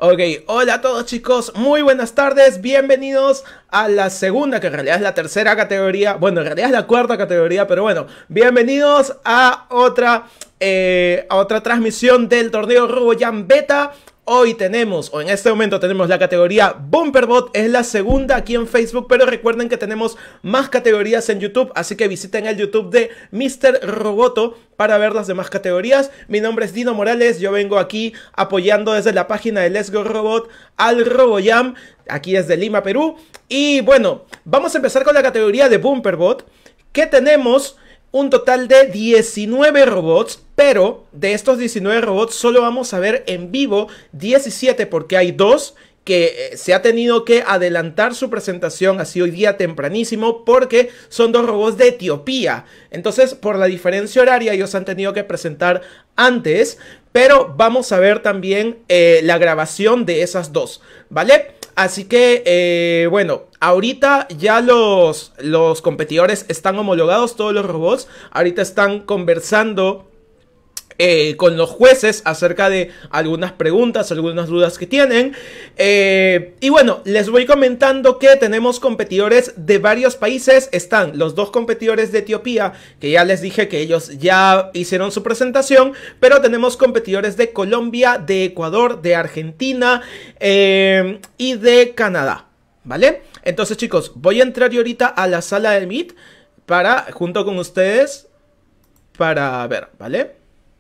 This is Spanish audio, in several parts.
Ok, hola a todos chicos, muy buenas tardes, bienvenidos a la segunda, que en realidad es la tercera categoría, bueno, en realidad es la cuarta categoría, pero bueno, bienvenidos a otra transmisión del torneo RoboJam Beta. Hoy tenemos, o en este momento tenemos la categoría Bumperbot, es la segunda aquí en Facebook, pero recuerden que tenemos más categorías en YouTube, así que visiten el YouTube de Mr. Roboto para ver las demás categorías. Mi nombre es Dino Morales, yo vengo aquí apoyando desde la página de Let's Go Robot al RoboJam, aquí desde Lima, Perú. Y bueno, vamos a empezar con la categoría de Bumperbot, que tenemos un total de 19 robots, pero de estos 19 robots solo vamos a ver en vivo 17 porque hay dos que se ha tenido que adelantar su presentación así hoy día tempranísimo porque son dos robots de Etiopía. Entonces, por la diferencia horaria, ellos han tenido que presentar antes, pero vamos a ver también la grabación de esas dos, ¿vale? Así que, bueno, ahorita ya los competidores están homologados, todos los robots. Ahorita están conversando con los jueces acerca de algunas preguntas, algunas dudas que tienen. Y bueno, les voy comentando que tenemos competidores de varios países. Están los dos competidores de Etiopía, que ya les dije que ellos ya hicieron su presentación. Pero tenemos competidores de Colombia, de Ecuador, de Argentina y de Canadá, ¿vale? Entonces chicos, voy a entrar yo ahorita a la sala del Meet para, junto con ustedes, para ver, ¿vale?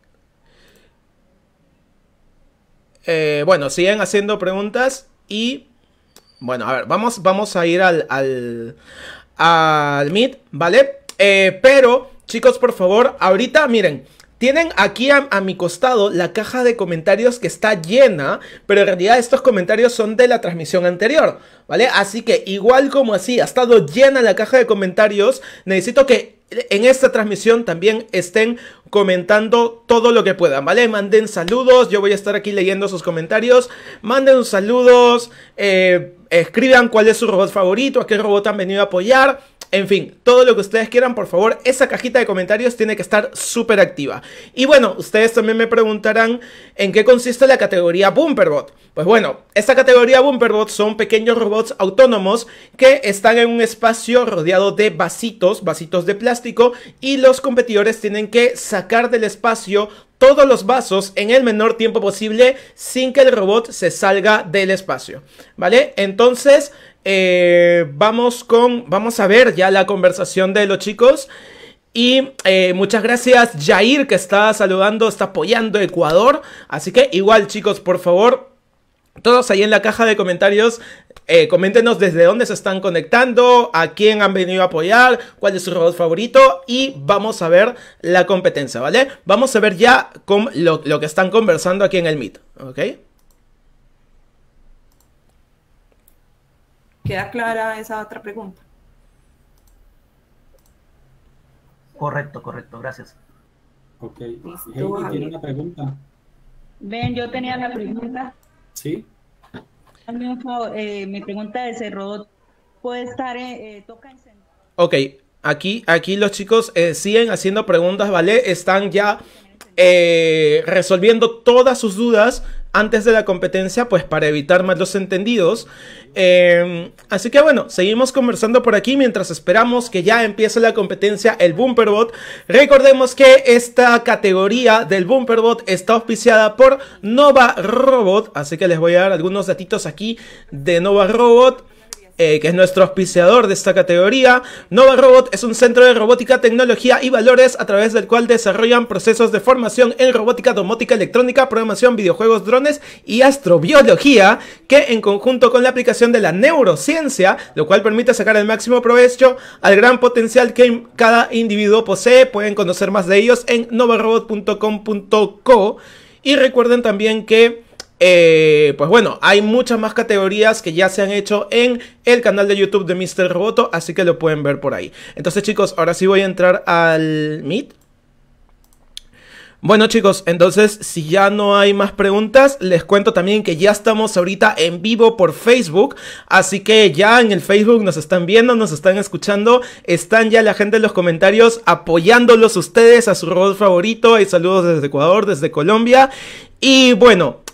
Bueno, siguen haciendo preguntas y... Bueno, a ver, vamos a ir al Meet, ¿vale? Pero, chicos, por favor, ahorita, miren, tienen aquí a mi costado la caja de comentarios que está llena, pero en realidad estos comentarios son de la transmisión anterior, ¿vale? Así que, igual como así ha estado llena la caja de comentarios, necesito que en esta transmisión también estén comentando todo lo que puedan, ¿vale? Manden saludos, yo voy a estar aquí leyendo sus comentarios. Manden saludos, escriban cuál es su robot favorito, a qué robot han venido a apoyar. En fin, todo lo que ustedes quieran, por favor, esa cajita de comentarios tiene que estar súper activa. Y bueno, ustedes también me preguntarán en qué consiste la categoría Bumperbot. Pues bueno, esta categoría Bumperbot son pequeños robots autónomos que están en un espacio rodeado de vasitos de plástico, y los competidores tienen que sacar del espacio todos los vasos en el menor tiempo posible sin que el robot se salga del espacio, ¿vale? Entonces, vamos a ver ya la conversación de los chicos. Y muchas gracias Jair, que está saludando, está apoyando a Ecuador. Así que igual chicos, por favor, todos ahí en la caja de comentarios, coméntenos desde dónde se están conectando, a quién han venido a apoyar, cuál es su robot favorito, y vamos a ver la competencia, ¿vale? Vamos a ver ya lo que están conversando aquí en el Meet, ¿ok? ¿Queda clara esa otra pregunta? Correcto, gracias. Ok. Heidi tiene una pregunta. Ven, yo tenía la pregunta. ¿Sí? Mi pregunta es, ¿el robot puede estar, toca encender? Ok, aquí los chicos siguen haciendo preguntas, ¿vale? Están ya resolviendo todas sus dudas antes de la competencia, pues para evitar malos entendidos. Así que bueno, seguimos conversando por aquí mientras esperamos que ya empiece la competencia, el Bumperbot. Recordemos que esta categoría del Bumperbot está auspiciada por Nova Robot, así que les voy a dar algunos datitos aquí de Nova Robot, que es nuestro auspiciador de esta categoría. Nova Robot es un centro de robótica, tecnología y valores a través del cual desarrollan procesos de formación en robótica, domótica, electrónica, programación, videojuegos, drones y astrobiología, que en conjunto con la aplicación de la neurociencia, lo cual permite sacar el máximo provecho al gran potencial que cada individuo posee. Pueden conocer más de ellos en novarobot.com.co. Y recuerden también que pues bueno, hay muchas más categorías que ya se han hecho en el canal de YouTube de Mr. Roboto, así que lo pueden ver por ahí. Entonces chicos, ahora sí voy a entrar al Meet. Bueno chicos, entonces si ya no hay más preguntas, les cuento también que ya estamos ahorita en vivo por Facebook. Así que ya en el Facebook nos están viendo, nos están escuchando. Están ya la gente en los comentarios apoyándolos ustedes a su robot favorito. Hay saludos desde Ecuador, desde Colombia. Y bueno,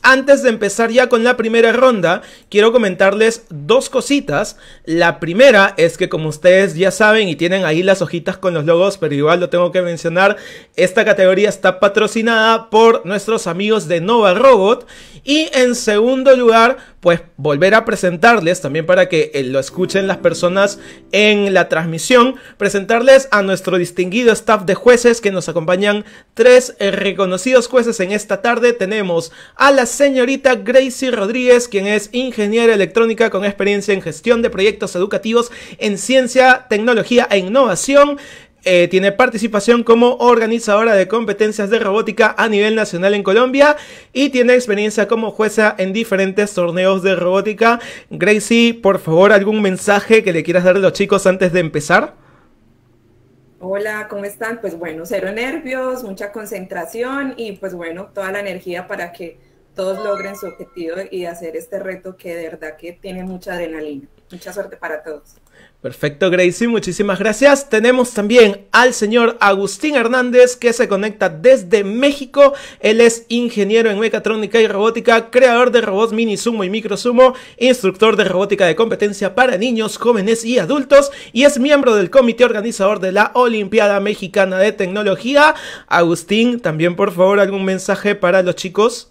antes de empezar ya con la primera ronda, quiero comentarles dos cositas. La primera es que, como ustedes ya saben y tienen ahí las hojitas con los logos, pero igual lo tengo que mencionar, esta categoría está patrocinada por nuestros amigos de Nova Robot. Y en segundo lugar, pues volver a presentarles, también para que lo escuchen las personas en la transmisión, presentarles a nuestro distinguido staff de jueces que nos acompañan, tres reconocidos jueces en esta tarde. Tenemos a la señorita Gracie Rodríguez, quien es ingeniera electrónica con experiencia en gestión de proyectos educativos en ciencia, tecnología e innovación. Tiene participación como organizadora de competencias de robótica a nivel nacional en Colombia y tiene experiencia como jueza en diferentes torneos de robótica. Gracie, por favor, ¿algún mensaje que le quieras dar a los chicos antes de empezar? Hola, ¿cómo están? Pues bueno, cero nervios, mucha concentración y pues bueno, toda la energía para que todos logren su objetivo y hacer este reto que de verdad que tiene mucha adrenalina. Mucha suerte para todos. Perfecto, Gracie, muchísimas gracias. Tenemos también al señor Agustín Hernández, que se conecta desde México. Él es ingeniero en mecatrónica y robótica, creador de robots mini sumo y micro sumo, instructor de robótica de competencia para niños, jóvenes y adultos, y es miembro del comité organizador de la Olimpiada Mexicana de Tecnología. Agustín, también por favor, algún mensaje para los chicos.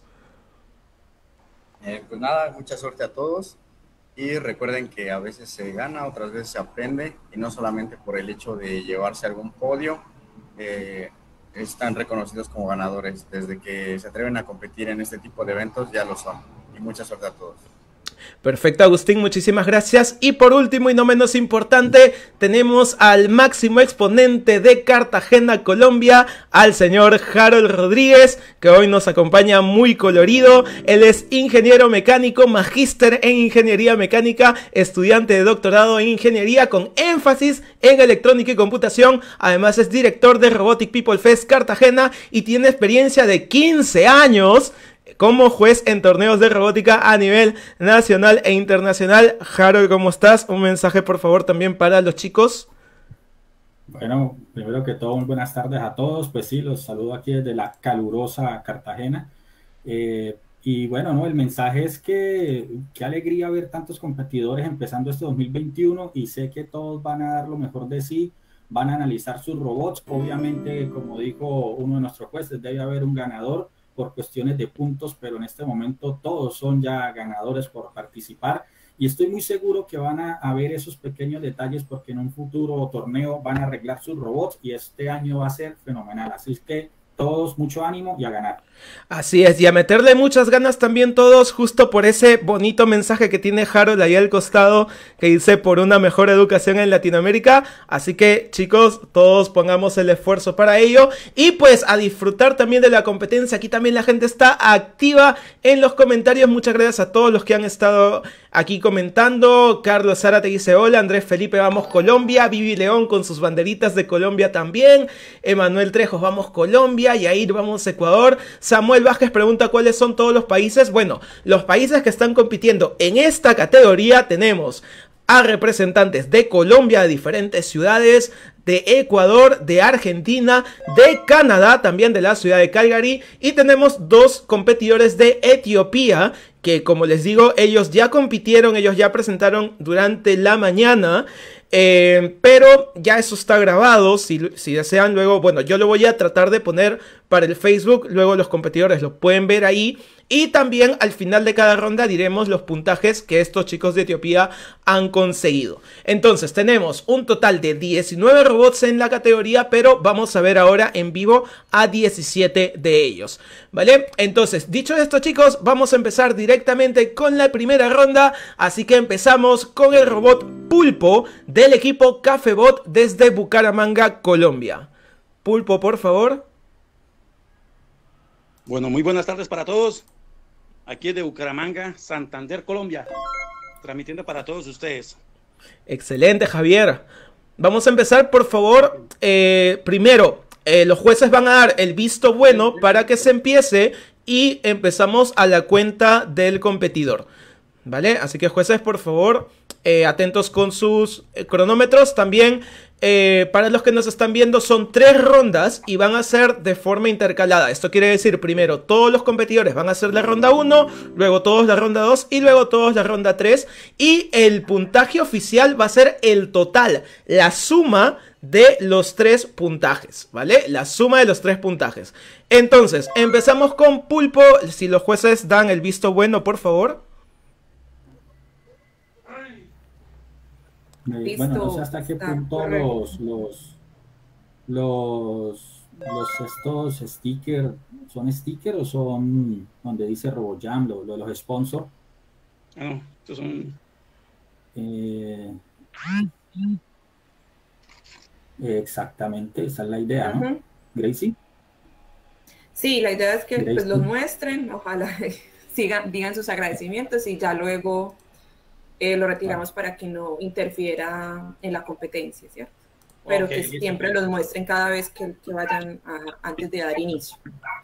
Pues nada, mucha suerte a todos. Y recuerden que a veces se gana, otras veces se aprende, y no solamente por el hecho de llevarse algún podio, están reconocidos como ganadores. Desde que se atreven a competir en este tipo de eventos ya lo son. Y mucha suerte a todos. Perfecto, Agustín, muchísimas gracias. Y por último y no menos importante, tenemos al máximo exponente de Cartagena, Colombia, al señor Harold Rodríguez, que hoy nos acompaña muy colorido. Él es ingeniero mecánico, magíster en ingeniería mecánica, estudiante de doctorado en ingeniería con énfasis en electrónica y computación. Además es director de Robotic People Fest Cartagena y tiene experiencia de 15 años como juez en torneos de robótica a nivel nacional e internacional. Harold, ¿cómo estás? Un mensaje, por favor, también para los chicos. Bueno, primero que todo, muy buenas tardes a todos. Pues sí, los saludo aquí desde la calurosa Cartagena. Y bueno, ¿no? El mensaje es que qué alegría ver tantos competidores empezando este 2021 y sé que todos van a dar lo mejor de sí, van a analizar sus robots. Obviamente, como dijo uno de nuestros jueces, debe haber un ganador por cuestiones de puntos, pero en este momento todos son ya ganadores por participar y estoy muy seguro que van a ver esos pequeños detalles porque en un futuro torneo van a arreglar sus robots y este año va a ser fenomenal, así es que todos mucho ánimo y a ganar. Así es, y a meterle muchas ganas también todos, justo por ese bonito mensaje que tiene Harold ahí al costado, que dice por una mejor educación en Latinoamérica. Así que, chicos, todos pongamos el esfuerzo para ello. Y pues a disfrutar también de la competencia. Aquí también la gente está activa en los comentarios. Muchas gracias a todos los que han estado aquí comentando. Carlos Zárate dice hola, Andrés Felipe, vamos Colombia. Vivi León con sus banderitas de Colombia también. Emanuel Trejos, vamos Colombia. Yair, vamos Ecuador. Samuel Vázquez pregunta cuáles son todos los países. Bueno, los países que están compitiendo en esta categoría tenemos a representantes de Colombia, de diferentes ciudades, de Ecuador, de Argentina, de Canadá, también de la ciudad de Calgary, y tenemos dos competidores de Etiopía, que como les digo, ellos ya compitieron, ellos ya presentaron durante la mañana, pero ya eso está grabado, si desean luego, bueno, yo lo voy a tratar de poner para el Facebook, luego los competidores lo pueden ver ahí. Y también al final de cada ronda diremos los puntajes que estos chicos de Etiopía han conseguido. Entonces tenemos un total de 19 robots en la categoría, pero vamos a ver ahora en vivo a 17 de ellos, ¿vale? Entonces, dicho esto, chicos, vamos a empezar directamente con la primera ronda. Así que empezamos con el robot Pulpo del equipo Cafebot desde Bucaramanga, Colombia. Pulpo, por favor. Bueno, muy buenas tardes para todos. Aquí de Bucaramanga, Santander, Colombia, transmitiendo para todos ustedes. Excelente, Javier. Vamos a empezar, por favor. Primero, los jueces van a dar el visto bueno para que se empiece y empezamos a la cuenta del competidor, ¿vale? Así que, jueces, por favor, atentos con sus cronómetros. También, para los que nos están viendo, son 3 rondas y van a ser de forma intercalada. Esto quiere decir, primero todos los competidores van a hacer la ronda 1, luego todos la ronda 2 y luego todos la ronda 3. Y el puntaje oficial va a ser el total, la suma de los 3 puntajes, ¿vale? La suma de los 3 puntajes. Entonces, empezamos con Pulpo. Si los jueces dan el visto bueno, por favor. Listo, bueno, no sé hasta qué punto estos stickers, ¿son stickers o son donde dice RoboJam, los sponsors? Ah, no, estos son... Exactamente, esa es la idea, ¿no? Gracie. Sí, la idea es que pues, los muestren, ojalá digan sus agradecimientos y ya luego lo retiramos para que no interfiera en la competencia, ¿cierto? Pero que siempre los muestren cada vez que vayan antes de dar inicio.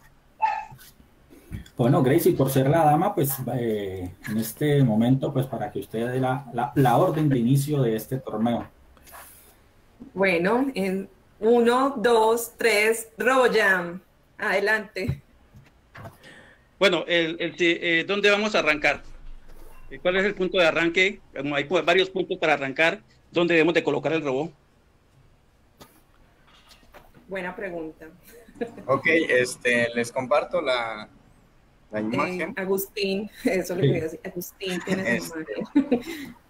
Bueno, Gracie, por ser la dama, pues en este momento, pues para que usted dé la orden de inicio de este torneo. Bueno, en 1, 2, 3, RoboJam. Adelante. Bueno, ¿dónde vamos a arrancar? ¿Cuál es el punto de arranque? Hay varios puntos para arrancar. ¿Dónde debemos de colocar el robot? Buena pregunta. Ok, les comparto la imagen. Agustín, eso le voy a decir. Agustín tiene su imagen.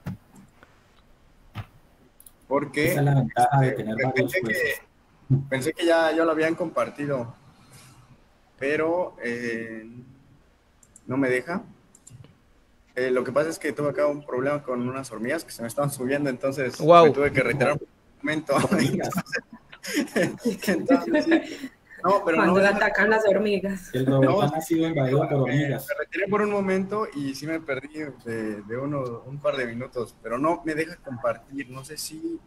Porque esa es la ventaja de tener varios jueces. Pensé que ya lo habían compartido, pero no me deja. Lo que pasa es que tuve acá un problema con unas hormigas que se me estaban subiendo, entonces me tuve que retirar un momento. Entonces, sí. No, pero cuando le atacan las hormigas. El robot ha sido invadido por hormigas. Me retiré por un momento y sí me perdí de un par de minutos, pero no me deja compartir. No sé si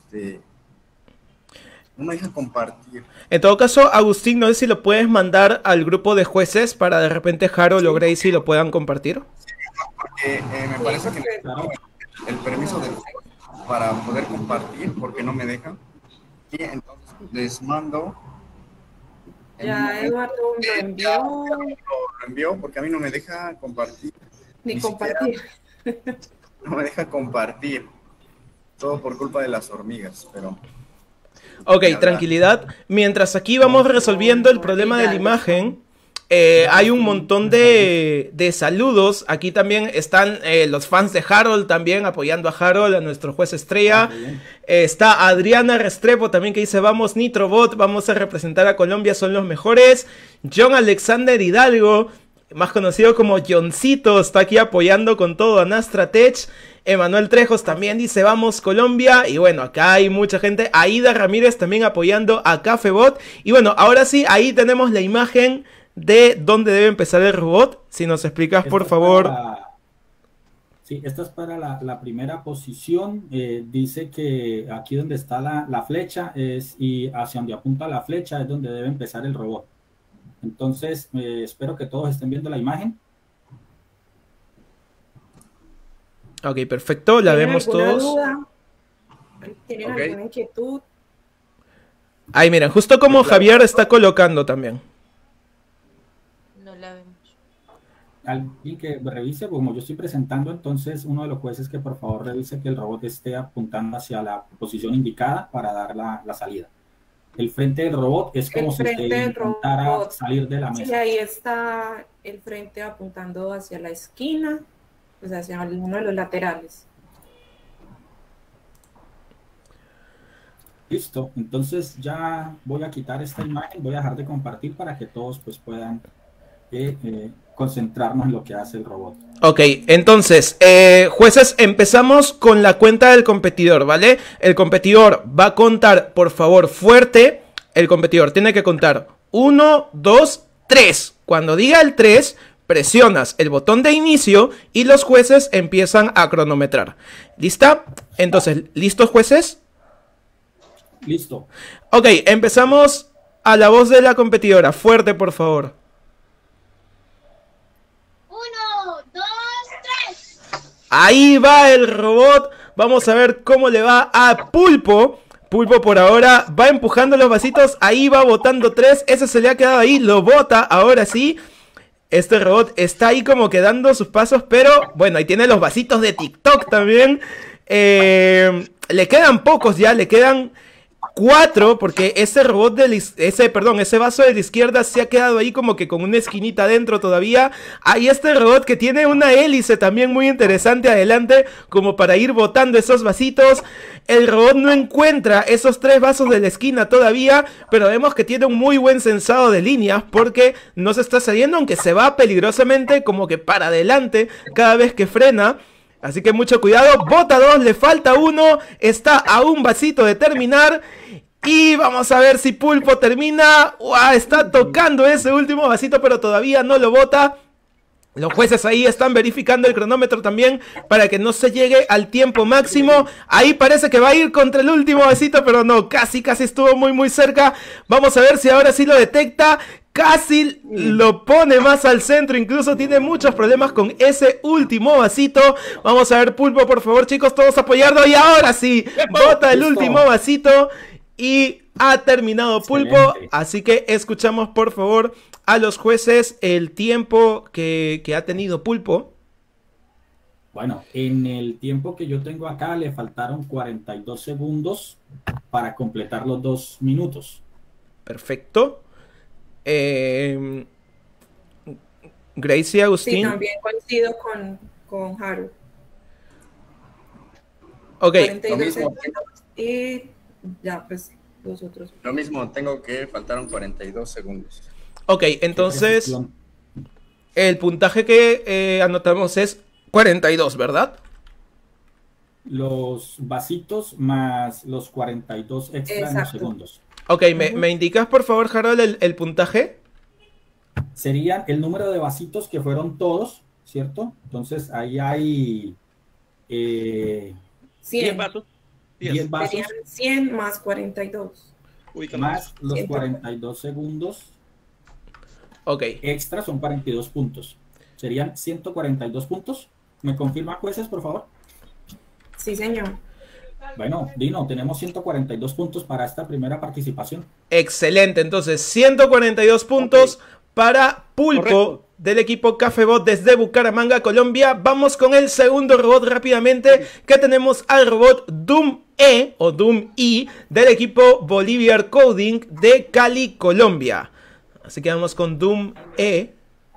no me deja compartir. En todo caso, Agustín, no sé si lo puedes mandar al grupo de jueces para de repente Harold o Gracie lo puedan compartir. Sí, porque me parece que necesito el permiso para poder compartir, porque no me deja. Y entonces les mando. Ya Eduardo lo envió. Lo envió porque a mí no me deja compartir. Ni compartir. No me deja compartir. Todo por culpa de las hormigas, pero... Ok, tranquilidad. Mientras aquí vamos resolviendo el problema de la imagen, hay un montón de saludos. Aquí también están los fans de Harold también apoyando a Harold, a nuestro juez estrella. Está Adriana Restrepo también que dice: vamos Nitrobot, vamos a representar a Colombia, son los mejores. John Alexander Hidalgo, más conocido como Johncito, está aquí apoyando con todo a Nastra Tech. Emanuel Trejos también dice: vamos Colombia. Y bueno, acá hay mucha gente. Aida Ramírez también apoyando a Cafebot. Y bueno, ahora sí, ahí tenemos la imagen de dónde debe empezar el robot. Si nos explicas, por favor. Sí, esta es para la primera posición. Dice que aquí donde está la flecha y hacia donde apunta la flecha es donde debe empezar el robot. Entonces, espero que todos estén viendo la imagen. Ok, perfecto, la vemos todos. Duda? ¿Tienen alguna inquietud? Ahí miren, justo como Javier está colocando también. No la vemos. Alguien que revise, como yo estoy presentando, entonces uno de los jueces que por favor revise que el robot esté apuntando hacia la posición indicada para dar la salida. El frente del robot es como si usted intentara salir de la mesa. Sí, ahí está el frente apuntando hacia la esquina, pues hacia uno de los laterales. Listo, entonces ya voy a quitar esta imagen, voy a dejar de compartir para que todos pues puedan concentrarnos en lo que hace el robot. Ok, entonces, jueces, empezamos con la cuenta del competidor, ¿vale? El competidor va a contar, por favor, fuerte. El competidor tiene que contar 1, 2, 3. Cuando diga el 3, presionas el botón de inicio y los jueces empiezan a cronometrar. ¿Lista? Entonces, ¿listos, jueces? Listo. Ok, empezamos a la voz de la competidora. Fuerte, por favor. 1, 2, 3. Ahí va el robot Vamos a ver cómo le va a Pulpo. Pulpo por ahora va empujando los vasitos. Ahí va botando 3. Ese se le ha quedado ahí. Lo bota. Ahora sí. Este robot está ahí como que dando sus pasos. Pero bueno, ahí tiene los vasitos de TikTok también. Le quedan pocos ya. Le quedan 4, porque ese robot ese vaso de la izquierda se ha quedado ahí como que con una esquinita adentro todavía. Hay este robot que tiene una hélice también muy interesante adelante, como para ir botando esos vasitos. El robot no encuentra esos 3 vasos de la esquina todavía, pero vemos que tiene un muy buen sensado de líneas, porque no se está saliendo, aunque se va peligrosamente como que para adelante cada vez que frena. Así que mucho cuidado, bota 2, le falta 1, está a un vasito de terminar. Y vamos a ver si Pulpo termina. ¡Uah! Está tocando ese último vasito, pero todavía no lo bota. Los jueces ahí están verificando el cronómetro también para que no se llegue al tiempo máximo. Ahí parece que va a ir contra el último vasito, pero no, casi estuvo muy cerca. Vamos a ver si ahora sí lo detecta. Casi lo pone más al centro, incluso tiene muchos problemas con ese último vasito. Vamos a ver, Pulpo, por favor, chicos, todos apoyando. Y ahora sí, bota el último vasito y ha terminado Pulpo. Excelente. Así que escuchamos, por favor, a los jueces el tiempo que ha tenido Pulpo. Bueno, en el tiempo que yo tengo acá le faltaron 42 segundos para completar los 2 minutos. Perfecto. Gracie, Agustín. Sí, también coincido con Haru. Ok, 42 Lo mismo. segundos y ya, pues, los otros. Lo mismo, tengo que faltaron 42 segundos. ok, entonces Precisión. el puntaje que anotamos es 42, ¿verdad? Los vasitos más los 42 extra en los Exacto. segundos. Ok, ¿me indicas por favor, Harold, el puntaje? Serían el número de vasitos que fueron todos, ¿cierto? Entonces ahí hay 10 100. vasos. 10 vasos Serían 100 más 42. Uy, calma. más los 42 segundos Ok, extra, son 42 puntos. Serían 142 puntos. ¿Me confirma, jueces, por favor? Sí, señor. Bueno, Dino, tenemos 142 puntos para esta primera participación. excelente. Entonces, 142 puntos para Pulpo Correcto. del equipo Cafebot desde Bucaramanga, Colombia. Vamos con el segundo robot rápidamente, que tenemos al robot Doom E o Doom I del equipo Boliviar Coding de Cali, Colombia. Así que vamos con Doom E.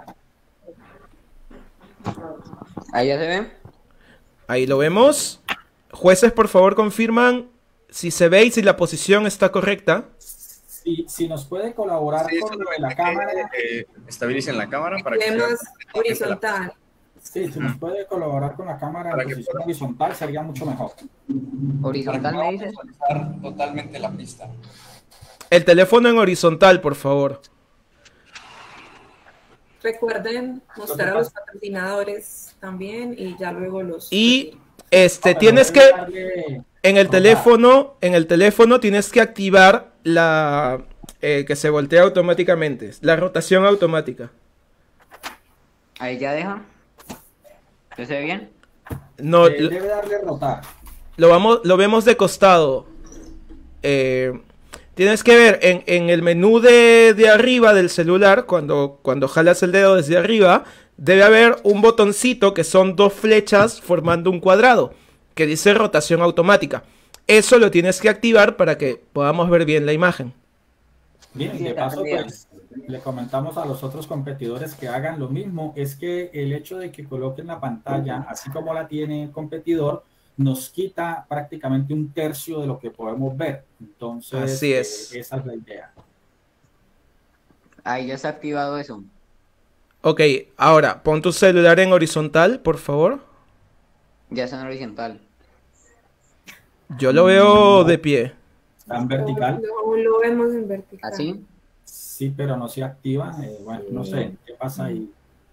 Ahí ya se ve. Ahí lo vemos. Jueces, por favor, confirman si se ve y si la posición está correcta. Si nos puede colaborar Sí, con lo de la solamente cámara. que estabilicen la cámara para que Es se más vea horizontal. Sí, si nos puede colaborar con la cámara Para en que posición pueda- horizontal sería mucho mejor. Horizontal me dices. visualizar totalmente la pista. El teléfono en horizontal, por favor. Recuerden mostrar a los patrocinadores también y ya luego los... Y Pero tienes debe que darle- en el teléfono tienes que activar la que se voltea automáticamente, la rotación automática. Ahí ya deja. ¿Se ve bien? No, debe darle rotar. lo vemos de costado. Tienes que ver en el menú de arriba del celular, cuando jalas el dedo desde arriba, debe haber un botoncito que son 2 flechas formando un cuadrado, que dice rotación automática. Eso lo tienes que activar para que podamos ver bien la imagen. Bien, Sí, de está paso, bien. pues, le comentamos a los otros competidores que hagan lo mismo. Es que el hecho de que coloquen la pantalla así como la tiene el competidor nos quita prácticamente 1/3 de lo que podemos ver. Entonces, Así es. esa es la idea. Ahí ya está activado eso. Ok, ahora pon tu celular en horizontal, por favor. Ya está en horizontal. Yo lo veo de pie. Está en vertical. Lo vemos en vertical. ¿Así? Sí, pero no se activa. Bueno, no sé qué pasa ahí.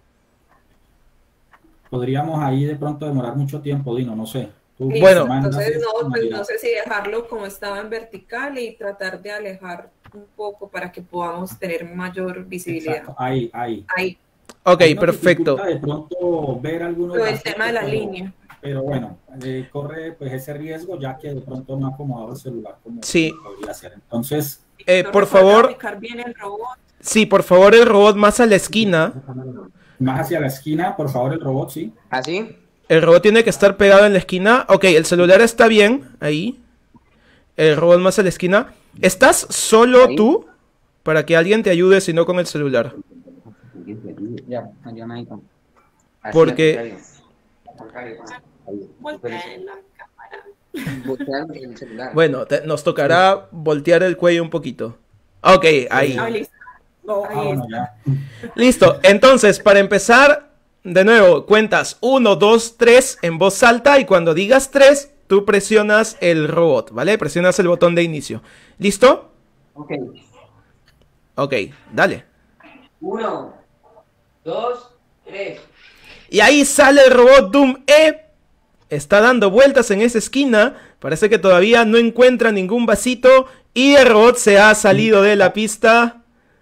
Podríamos ahí de pronto demorar mucho tiempo, Dino, no sé. Tú, Listo, Bueno. entonces no, me pues dirás. no sé si dejarlo como estaba en vertical y tratar de alejar un poco para que podamos tener mayor visibilidad. Exacto, ahí. Ahí, Ok, Ahí nos perfecto. dificulta de pronto ver algunos lo del vasitos, tema de la pero- línea. pero bueno, corre pues ese riesgo ya que de pronto no ha acomodado el celular como Sí. podría ser. Entonces, por favor, ubicar bien el robot. sí, por favor, el robot más a la esquina. más hacia la esquina, por favor, el robot, sí. ¿Así? El robot tiene que estar pegado en la esquina. Ok, el celular está bien, ahí. El robot más a la esquina. ¿Estás solo Ahí. tú? Para que alguien te ayude, si no con el celular. Ya, yo me digo. Así, Porque- al contrario. Ahí. Voltea en la cámara. Voltear el celular. Bueno, nos tocará voltear el cuello un poquito. Ok, ahí. Ah, listo. No, ahí bueno, está. ya. Listo, entonces, para empezar, de nuevo, cuentas 1, 2, 3 en voz alta y cuando digas 3, tú presionas el robot, ¿vale? Presionas el botón de inicio. ¿Listo? Ok. Ok, dale. 1, 2, 3. Y ahí sale el robot Doom E. Está dando vueltas en esa esquina. Parece que todavía no encuentra ningún vasito. Y el robot se ha salido de la pista.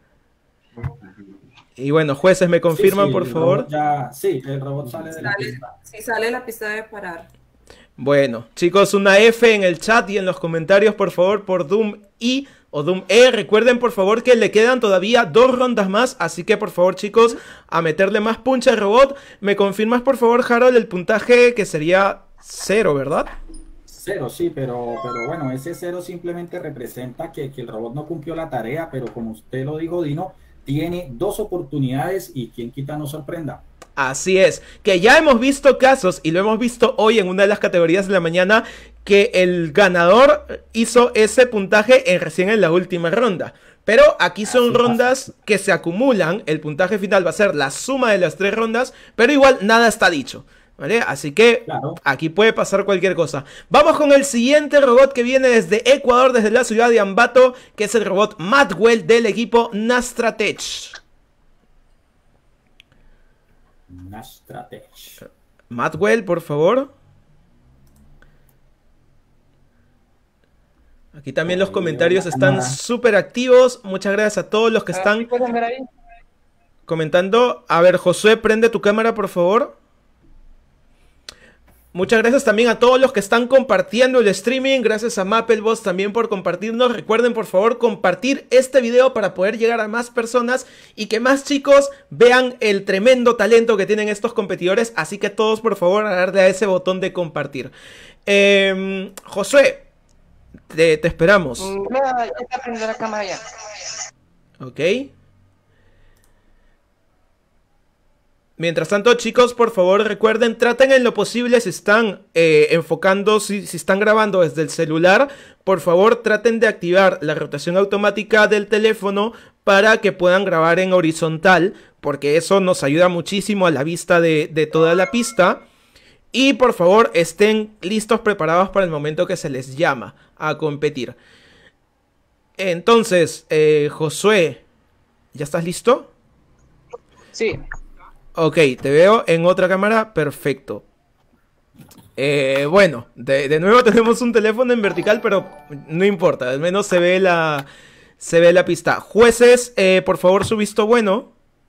Y bueno, jueces, ¿me confirman, Sí, por el favor? robot sí, el robot sale de la Sale, pista. si sale la pista debe parar. Bueno, chicos, una F en el chat y en los comentarios, por favor, por Doom I o Doom E. Recuerden, por favor, que le quedan todavía 2 rondas más. Así que, por favor, chicos, a meterle más punch al robot. ¿Me confirmas, por favor, Harold, el puntaje que sería 0, ¿verdad? 0, sí, pero bueno, ese 0 simplemente representa que el robot no cumplió la tarea, pero como usted lo dijo, Dino, tiene 2 oportunidades y quien quita no sorprenda. Así es, que ya hemos visto casos y lo hemos visto hoy en una de las categorías de la mañana que el ganador hizo ese puntaje recién en la última ronda. Pero aquí son Así rondas que se acumulan, el puntaje final va a ser la suma de las 3 rondas, pero igual nada está dicho, ¿vale? Así que Claro. aquí puede pasar cualquier cosa. Vamos con el siguiente robot que viene desde Ecuador, desde la ciudad de Ambato, que es el robot Madwell del equipo Nastratech. Nastratech. Madwell, por favor. Aquí también los comentarios están súper activos. Muchas gracias a todos los que están comentando. A ver, Josué, prende tu cámara, por favor. Muchas gracias también a todos los que están compartiendo el streaming. Gracias a Mappleboss también por compartirnos. Recuerden, por favor, compartir este video para poder llegar a más personas y que más chicos vean el tremendo talento que tienen estos competidores. Así que todos, por favor, a darle a ese botón de compartir. Josué, te esperamos. Ya está prendida la cámara ya. Ok. Mientras tanto, chicos, por favor, recuerden, traten en lo posible, si están enfocando, si están grabando desde el celular, por favor, traten de activar la rotación automática del teléfono para que puedan grabar en horizontal, porque eso nos ayuda muchísimo a la vista de toda la pista. Y por favor, estén listos, preparados para el momento que se les llama a competir. Entonces, Josué, ¿ya estás listo? Sí. Ok, te veo en otra cámara, perfecto. Bueno, de nuevo tenemos un teléfono en vertical, pero no importa, al menos se ve la pista. Jueces, por favor, su visto bueno.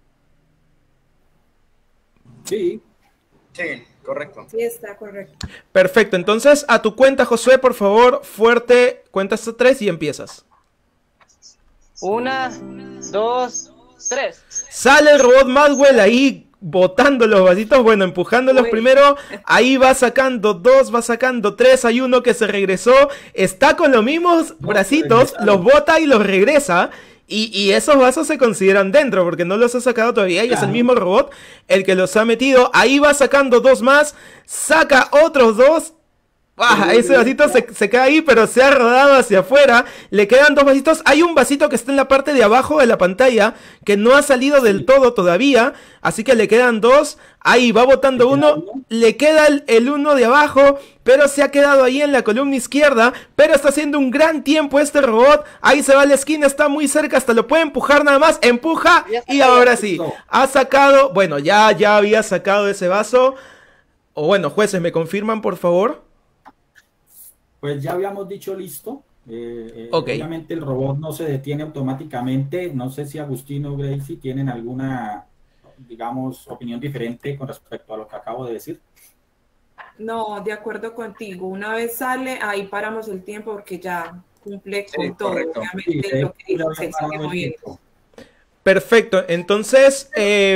Sí. Sí, correcto. Sí, está correcto. Perfecto, entonces a tu cuenta, Josué, por favor, fuerte, cuenta hasta 3 y empiezas. 1, 2, 3. Sale el robot Madwell ahí botando los vasitos, bueno, empujándolos Uy. primero, ahí va sacando 2, va sacando 3, hay uno que se regresó, está con los mismos bracitos, los bota y los regresa, y esos vasos se consideran dentro, porque no los ha sacado todavía, y es el mismo robot el que los ha metido, ahí va sacando 2 más, saca otros 2, ese vasito se queda ahí, pero se ha rodado hacia afuera. Le quedan 2 vasitos. Hay un vasito que está en la parte de abajo de la pantalla que no ha salido del todo todavía. Así que le quedan 2. Ahí va botando uno. Le queda el uno de abajo, pero se ha quedado ahí en la columna izquierda. Pero está haciendo un gran tiempo este robot. Ahí se va a la esquina, está muy cerca. Hasta lo puede empujar nada más. Empuja. Y ahora sí. Ha sacado. Bueno, ya había sacado ese vaso. O bueno, jueces, ¿me confirman, por favor? Pues ya habíamos dicho listo. Okay. Obviamente el robot no se detiene automáticamente. No sé si Agustino o Gracie tienen alguna, digamos, opinión diferente con respecto a lo que acabo de decir. No, de acuerdo contigo. Una vez sale, ahí paramos el tiempo porque ya cumple Sí, con todo. correcto. Obviamente Sí, lo que dijo, ya se parado sigue el moviendo. tiempo. Perfecto, entonces,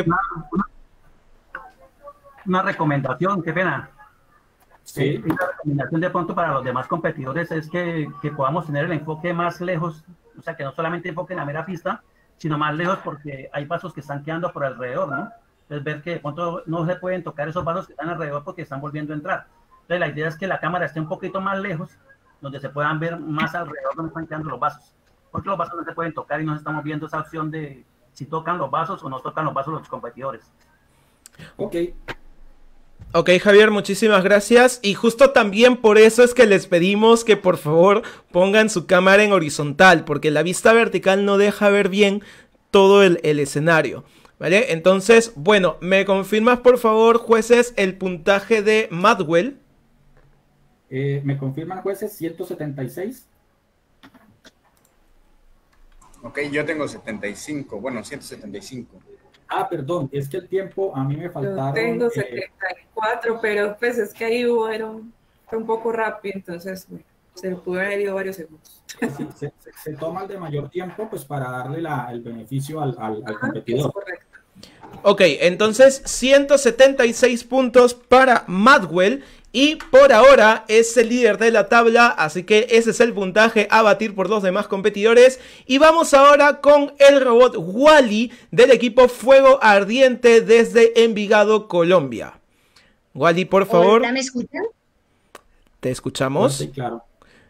Una recomendación, qué pena. Sí. Una recomendación de pronto para los demás competidores es que podamos tener el enfoque más lejos, o sea, que no solamente enfoque en la mera pista, sino más lejos porque hay vasos que están quedando por alrededor, ¿no? Entonces ver que de pronto no se pueden tocar esos vasos que están alrededor porque están volviendo a entrar. Entonces la idea es que la cámara esté un poquito más lejos, donde se puedan ver más alrededor donde están quedando los vasos. Porque los vasos no se pueden tocar y nos estamos viendo esa opción de si tocan los vasos o no tocan los vasos los competidores. Ok. ok, Javier, muchísimas gracias. Y justo también por eso es que les pedimos que por favor pongan su cámara en horizontal, porque la vista vertical no deja ver bien todo el escenario, ¿vale? Entonces, bueno, ¿me confirmas por favor, jueces, el puntaje de Madwell? ¿Me confirman, jueces? 176. Ok, yo tengo 75, bueno, 175. Ah, perdón, es que el tiempo a mí me Yo faltaron. tengo 74, pero pues es que ahí fue un poco rápido, entonces bueno, se le pudo haber ido varios segundos. Sí, se toma el de mayor tiempo pues para darle el beneficio al Es competidor. correcto. Ok, entonces 176 puntos para Madwell y por ahora es el líder de la tabla, así que ese es el puntaje a batir por los demás competidores. Y vamos ahora con el robot Wally del equipo Fuego Ardiente desde Envigado, Colombia. Wally, por favor. Hola, ¿me escuchan? ¿Te escuchamos? Sí, claro.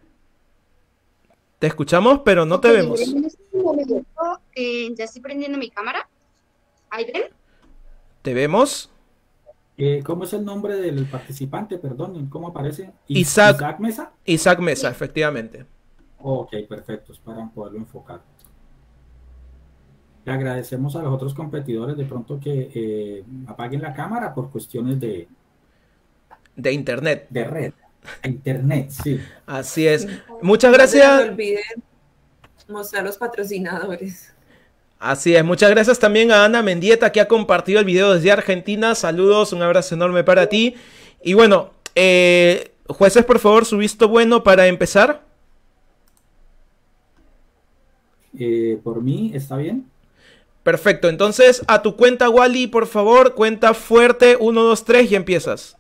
Te escuchamos, pero no te vemos. En este momento, ya estoy prendiendo mi cámara. ¿Ahí ven? ¿Te vemos? ¿Cómo es el nombre del participante? Perdón, ¿cómo aparece? Isaac Mesa. Isaac Mesa, efectivamente. Ok, perfecto, es para poderlo enfocar. Le agradecemos a los otros competidores de pronto que apaguen la cámara por cuestiones de internet. De red. Internet, sí. Así es. Muchas gracias. No se olviden mostrar los patrocinadores. Así es, muchas gracias también a Ana Mendieta que ha compartido el video desde Argentina. Saludos, un abrazo enorme para ti. Y bueno, jueces, por favor, su visto bueno para empezar. Por mí, ¿está bien? Perfecto, entonces a tu cuenta, Wally, por favor, cuenta fuerte, 1, 2, 3 y empiezas.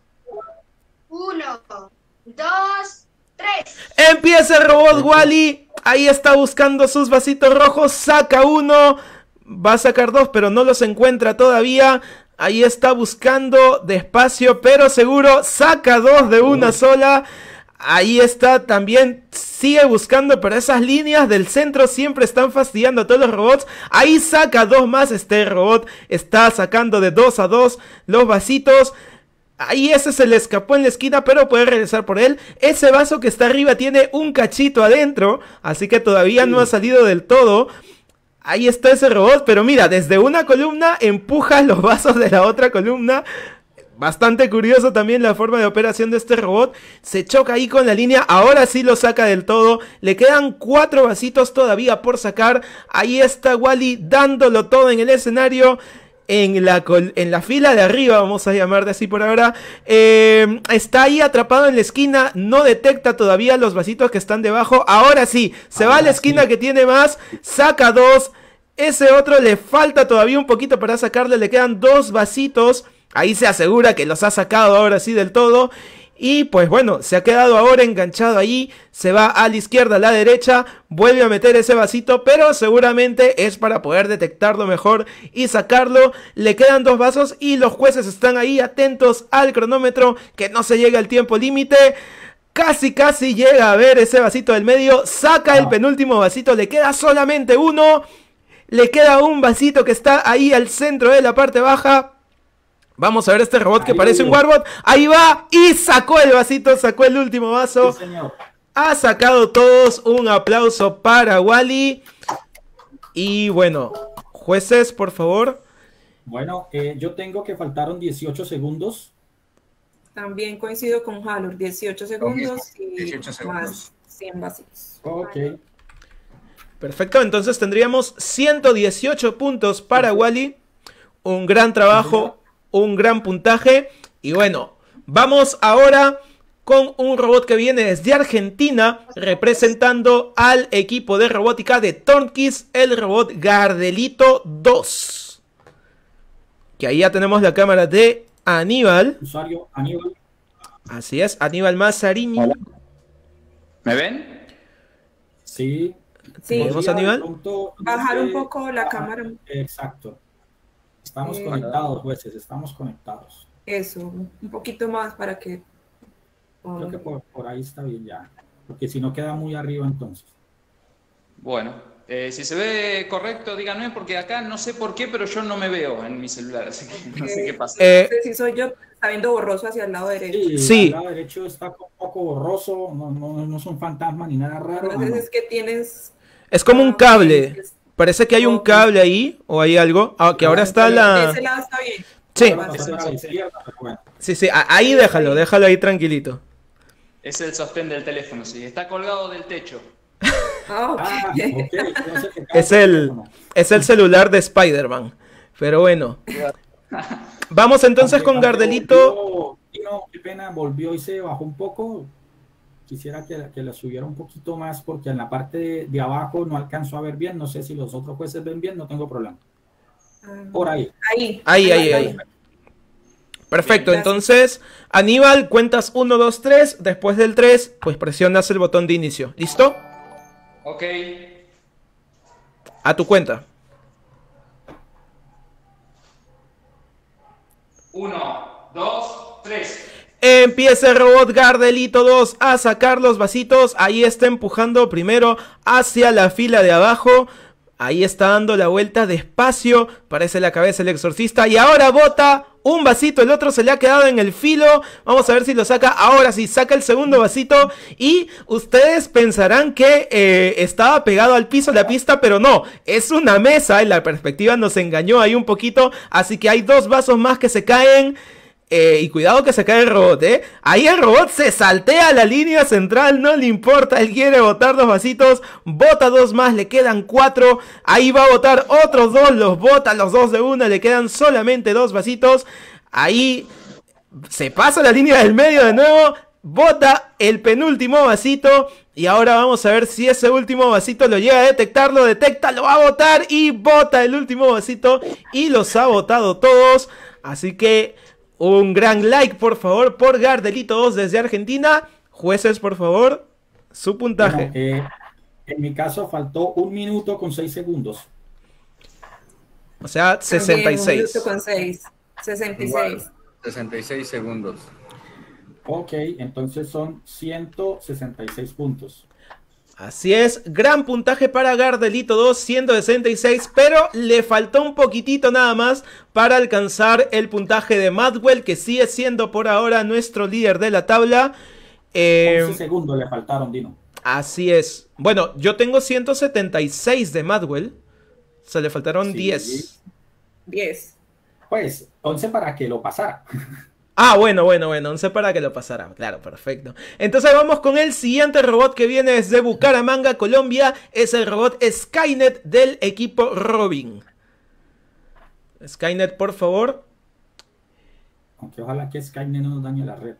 1, 2, 3. Empieza el robot Wally. Ahí está buscando sus vasitos rojos. Saca uno. Va a sacar dos, pero no los encuentra todavía. Ahí está buscando despacio, pero seguro. Saca dos de una sola. Ahí está también. Sigue buscando, pero esas líneas del centro siempre están fastidiando a todos los robots. Ahí saca dos más. Este robot está sacando de 2 a 2 los vasitos. Ahí ese se le escapó en la esquina, pero puede regresar por él. Ese vaso que está arriba tiene un cachito adentro, así que todavía no ha salido del todo. Ahí está ese robot, pero mira, desde una columna empuja los vasos de la otra columna. Bastante curioso también la forma de operación de este robot. Se choca ahí con la línea, ahora sí lo saca del todo. Le quedan 4 vasitos todavía por sacar. Ahí está Wally dándolo todo en el escenario. En la fila de arriba, vamos a llamar de así por ahora. Está ahí atrapado en la esquina. No detecta todavía los vasitos que están debajo. Ahora sí, se va a la esquina que tiene más. Saca 2. Ese otro le falta todavía un poquito para sacarle. Le quedan 2 vasitos. Ahí se asegura que los ha sacado ahora sí del todo. Y pues bueno, se ha quedado ahora enganchado ahí. Se va a la izquierda, a la derecha. Vuelve a meter ese vasito, pero seguramente es para poder detectarlo mejor y sacarlo. Le quedan 2 vasos y los jueces están ahí atentos al cronómetro, que no se llegue al tiempo límite. Casi llega a ver ese vasito del medio. Saca el penúltimo vasito, le queda solamente uno. Le queda un vasito que está ahí al centro de la parte baja. Vamos a ver este robot que parece un Warbot. Ahí va y sacó el vasito, sacó el último vaso. Sí, señor. Ha sacado todos. Un aplauso para Wally. Y bueno, jueces, por favor. Bueno, yo tengo que faltaron 18 segundos. También coincido con Halur, 18 segundos y 18 segundos. más 100 vasitos. Ok. Perfecto, entonces tendríamos 118 puntos para Wally. Un gran trabajo. Un gran puntaje. Y bueno, Vamos ahora con un robot que viene desde Argentina, representando al equipo de robótica de Tornquist, el robot Gardelito 2. Que ahí ya tenemos la cámara de Aníbal. Usuario Aníbal. Así es, Aníbal Mazzarini. Hola. ¿Me ven? Sí. Sí. ¿Vamos, Aníbal? Bajar un poco la cámara. Exacto. Estamos conectados, jueces, estamos conectados. Eso, un poquito más para que... Creo que por ahí está bien ya, porque si no queda muy arriba entonces. Bueno, si se ve correcto, díganme, porque acá no sé por qué, pero yo no me veo en mi celular, así que no sé qué pasa. Si soy yo, está viendo borroso hacia el lado derecho. Sí. El lado derecho está un poco borroso, no es un fantasma ni nada raro. Entonces es que tienes... Es como un cable. Parece que hay un cable ahí, o hay algo. Ah, que ahora está De ese lado está bien. Sí. Sí, ahí déjalo ahí tranquilito. Es el sostén del teléfono, sí. Está colgado del techo. Es el celular de Spider-Man. Pero bueno. Vamos entonces con Gardelito. Qué pena, volvió y se bajó un poco. Quisiera que la subiera un poquito más porque en la parte de abajo no alcanzo a ver bien. No sé si los otros jueces ven bien, no tengo problema. Por ahí. Ahí. Perfecto, entonces, Aníbal, cuentas 1, 2, 3. Después del 3, pues presionas el botón de inicio. ¿Listo? Ok. A tu cuenta. 1, 2, 3. Empieza el robot Gardelito 2 a sacar los vasitos. Ahí está empujando primero hacia la fila de abajo. Ahí está dando la vuelta despacio. Parece la cabeza del exorcista. Y ahora bota un vasito. El otro se le ha quedado en el filo. Vamos a ver si lo saca. Ahora sí, saca el segundo vasito. Y ustedes pensarán que estaba pegado al piso la pista. Pero no, es una mesa. La perspectiva nos engañó ahí un poquito. Así que hay 2 vasos más que se caen. Y cuidado que se cae el robot, Ahí el robot se saltea a la línea central, no le importa, él quiere botar 2 vasitos, bota 2 más, le quedan 4, ahí va a botar otros 2, los bota los 2 de una, le quedan solamente 2 vasitos, ahí se pasa la línea del medio de nuevo, bota el penúltimo vasito, y ahora vamos a ver si ese último vasito lo llega a detectar, lo detecta, lo va a botar, y bota el último vasito, y los ha botado todos, así que... un gran like, por favor, por Gardelito 2 desde Argentina. Jueces, por favor, su puntaje. Bueno, en mi caso faltó 1 minuto con 6 segundos. O sea, 66. También, 1 minuto con 6. 66. Igual, 66 segundos. Ok, entonces son 166 puntos. Así es, gran puntaje para Gardelito 2, 166, pero le faltó un poquitito nada más para alcanzar el puntaje de Madwell, que sigue siendo por ahora nuestro líder de la tabla. 11 segundos le faltaron, Dino. Así es. Bueno, yo tengo 176 de Madwell, se le faltaron 10. 10. Pues, 11 para que lo pasara. Ah, bueno, 11 para que lo pasara. Claro, perfecto. Entonces vamos con el siguiente robot que viene desde Bucaramanga, Colombia. Es el robot Skynet del equipo Robin. Skynet, por favor. Aunque ojalá que Skynet no nos dañe la red.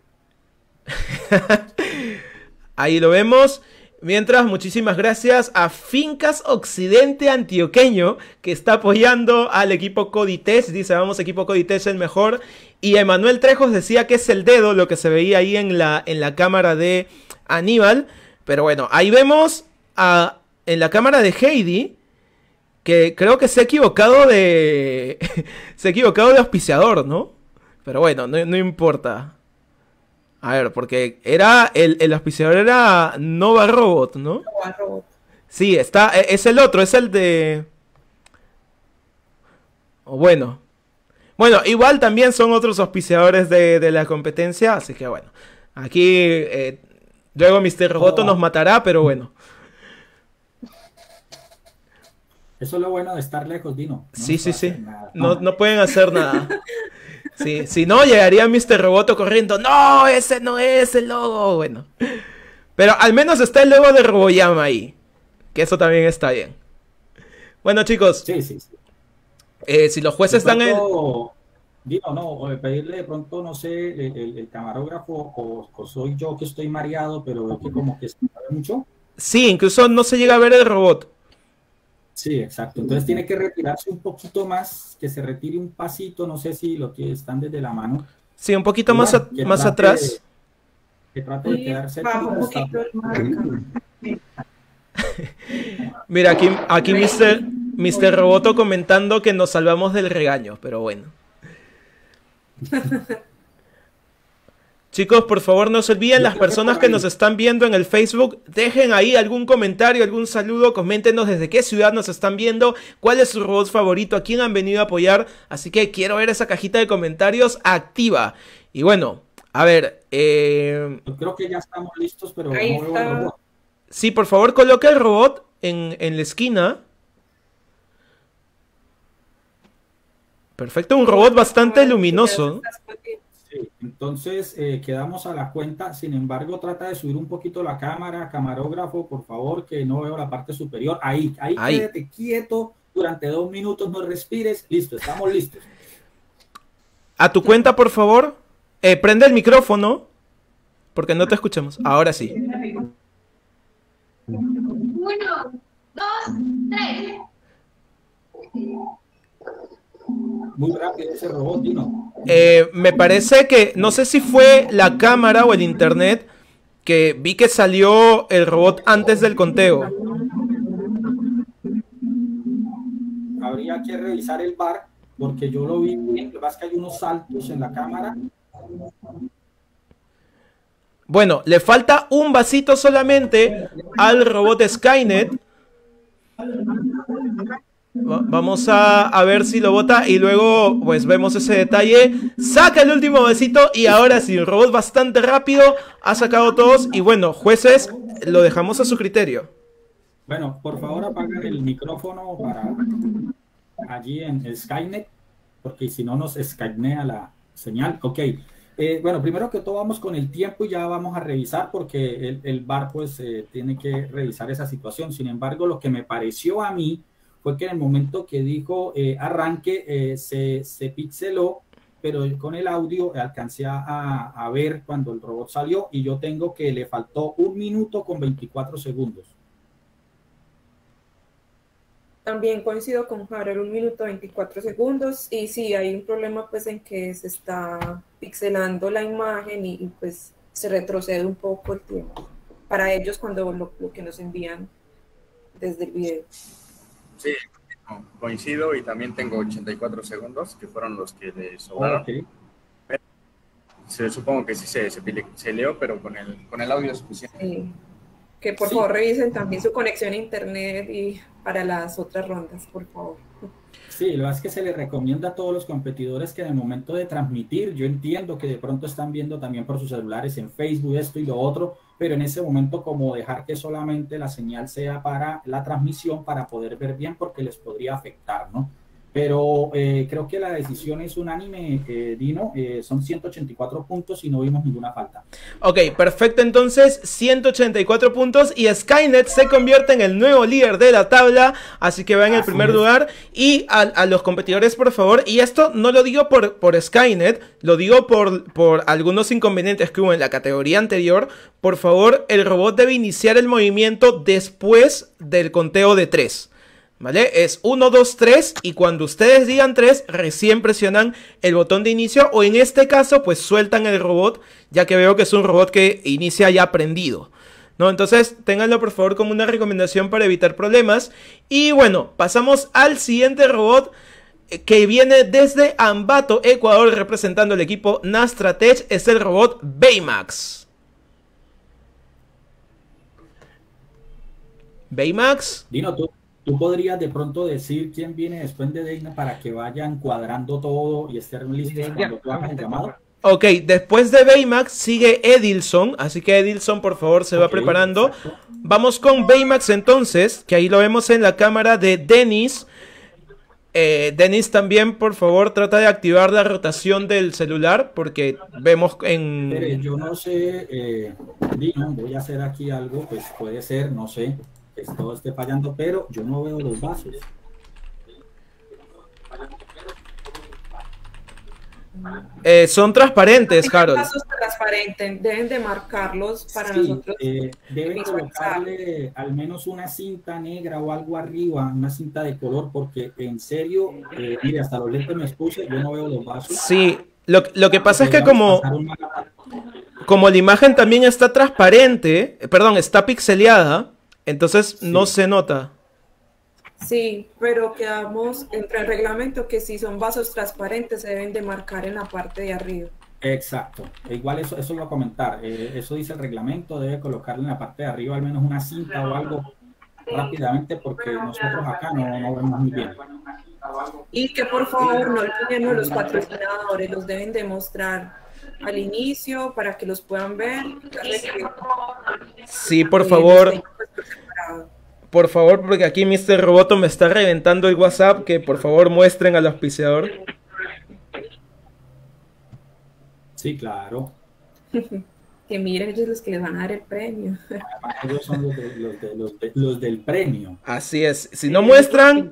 Ahí lo vemos. Mientras, muchísimas gracias a Fincas Occidente Antioqueño, que está apoyando al equipo Coditech. Dice, vamos, equipo Coditech el mejor. Y Emanuel Trejos decía que es el dedo lo que se veía ahí en la cámara de Aníbal. Pero bueno, ahí vemos en la cámara de Heidi, que creo que se ha equivocado de... se ha equivocado de auspiciador, ¿no? Pero bueno, no importa. A ver, porque era el auspiciador era Nova Robot, ¿no? Nova Robot. Sí, es el otro, es el de... Bueno, igual también son otros auspiciadores de la competencia, así que bueno. Aquí luego Mr. Roboto nos matará, pero bueno. Eso es lo bueno de estar lejos, Dino. Sí. No pueden hacer nada. Sí, si no, llegaría Mr. Roboto corriendo. No, ese no es el logo. Bueno. Pero al menos está el logo de Roboyama ahí. Que eso también está bien. Bueno, chicos. Sí. Si los jueces dan el... Dino, no, o pedirle de pronto, no sé, el camarógrafo o soy yo que estoy mareado, pero veo que como que se mueve mucho. Sí, incluso no se llega a ver el robot. Sí, exacto. Entonces tiene que retirarse un poquito más, que se retire un pasito, no sé si lo que están desde la mano. Sí, un poquito Igual, más atrás. Que trate de quedarse bajo un poquito el marca. Mira, aquí Mr. Roboto comentando que nos salvamos del regaño, pero bueno. Chicos, por favor, no se olviden, las personas que nos están viendo en el Facebook, dejen ahí algún comentario, algún saludo, coméntenos desde qué ciudad nos están viendo, cuál es su robot favorito, a quién han venido a apoyar, así que quiero ver esa cajita de comentarios activa. Y bueno, a ver, Yo creo que ya estamos listos, pero Ahí no veo está. el robot. sí, por favor, coloca el robot en la esquina. Perfecto, un robot bastante luminoso. Sí, entonces quedamos a la cuenta. Sin embargo, trata de subir un poquito la cámara, camarógrafo, por favor, que no veo la parte superior. Ahí. Quédate quieto durante 2 minutos, no respires. Listo, estamos listos. A tu cuenta, por favor. Prende el micrófono, porque no te escuchamos. Ahora sí. 1, 2, 3. Muy rápido ese robot, Dino. Me parece que, no sé si fue la cámara o el internet, que vi que salió el robot antes del conteo. Habría que revisar el bar, porque yo lo vi bien. Lo que pasa es que hay unos saltos en la cámara. Bueno, le falta un vasito solamente al robot Skynet. Vamos a ver si lo bota y luego pues vemos ese detalle. Saca el último vasito y ahora sí, un robot bastante rápido. Ha sacado todos y bueno, jueces, lo dejamos a su criterio. Bueno, por favor apaguen el micrófono para allí en el Skynet, porque si no nos escanea la señal. Ok. Bueno, primero que todo vamos con el tiempo y ya vamos a revisar porque el VAR pues tiene que revisar esa situación. Sin embargo, lo que me pareció a mí fue que en el momento que dijo arranque se pixeló, pero con el audio alcancé a ver cuando el robot salió y yo tengo que le faltó 1 minuto con 24 segundos. También coincido con Harold, 1 minuto 24 segundos. Y sí, hay un problema pues en que se está pixelando la imagen y pues se retrocede un poco el tiempo para ellos cuando lo que nos envían desde el video. Sí, coincido y también tengo 84 segundos que fueron los que le sobraron. Okay. Supongo que sí se leó, pero con el audio es suficiente. Sí. Que por favor revisen también su conexión a internet y para las otras rondas, por favor. Sí, lo es que se le recomienda a todos los competidores que en el momento de transmitir, yo entiendo que de pronto están viendo también por sus celulares en Facebook esto y lo otro, pero en ese momento como dejar que solamente la señal sea para la transmisión para poder ver bien porque les podría afectar, ¿no? Pero creo que la decisión es unánime, Dino, son 184 puntos y no vimos ninguna falta. Ok, perfecto, entonces 184 puntos y Skynet se convierte en el nuevo líder de la tabla, así que va en el primer lugar. Y a los competidores, por favor, y esto no lo digo por Skynet, lo digo por algunos inconvenientes que hubo en la categoría anterior. Por favor, el robot debe iniciar el movimiento después del conteo de 3. ¿Vale? Es 1, 2, 3 y cuando ustedes digan 3 recién presionan el botón de inicio o en este caso pues sueltan el robot, ya que veo que es un robot que inicia ya prendido, ¿no? Entonces ténganlo por favor como una recomendación para evitar problemas. Y bueno, pasamos al siguiente robot que viene desde Ambato, Ecuador, representando el equipo Nastratech. Es el robot Baymax. Baymax. Dino, ¿tú podrías de pronto decir quién viene después de Deina para que vayan cuadrando todo y estén listos cuando tú hagas el llamado? Ok, después de Baymax sigue Edilson, así que Edilson por favor se va preparando. Exacto. Vamos con Baymax entonces, que ahí lo vemos en la cámara de Dennis. Dennis también por favor trata de activar la rotación del celular porque vemos en... Pero yo no sé, Dino, voy a hacer aquí algo, pues puede ser, no sé. Que todo esté fallando, pero yo no veo los vasos. Son transparentes, Harold. Vasos transparentes, deben de marcarlos para Sí, nosotros deben visualizar. colocarle al menos una cinta negra o algo arriba, una cinta de color, porque en serio, mire, hasta los lentes me expuse, yo no veo los vasos. Sí, lo que pasa es que Podríamos pasar un mal- como la imagen también está transparente, perdón, está pixeleada, entonces no se nota. Sí, pero quedamos entre el reglamento que si son vasos transparentes se deben de marcar en la parte de arriba. Exacto, igual eso iba a comentar, eso dice el reglamento, debe colocarle en la parte de arriba al menos una cinta o algo rápidamente, porque nosotros acá no vemos muy bien. Y que por favor no olviden los patrocinadores, los deben de mostrar al inicio para que los puedan ver. Sí, por favor. Por favor, porque aquí Mr. Roboto me está reventando el WhatsApp, que por favor muestren al auspiciador. Sí, claro. Que miren ellos los que les van a dar el premio. Además, ellos son los del premio. Así es. Si no muestran,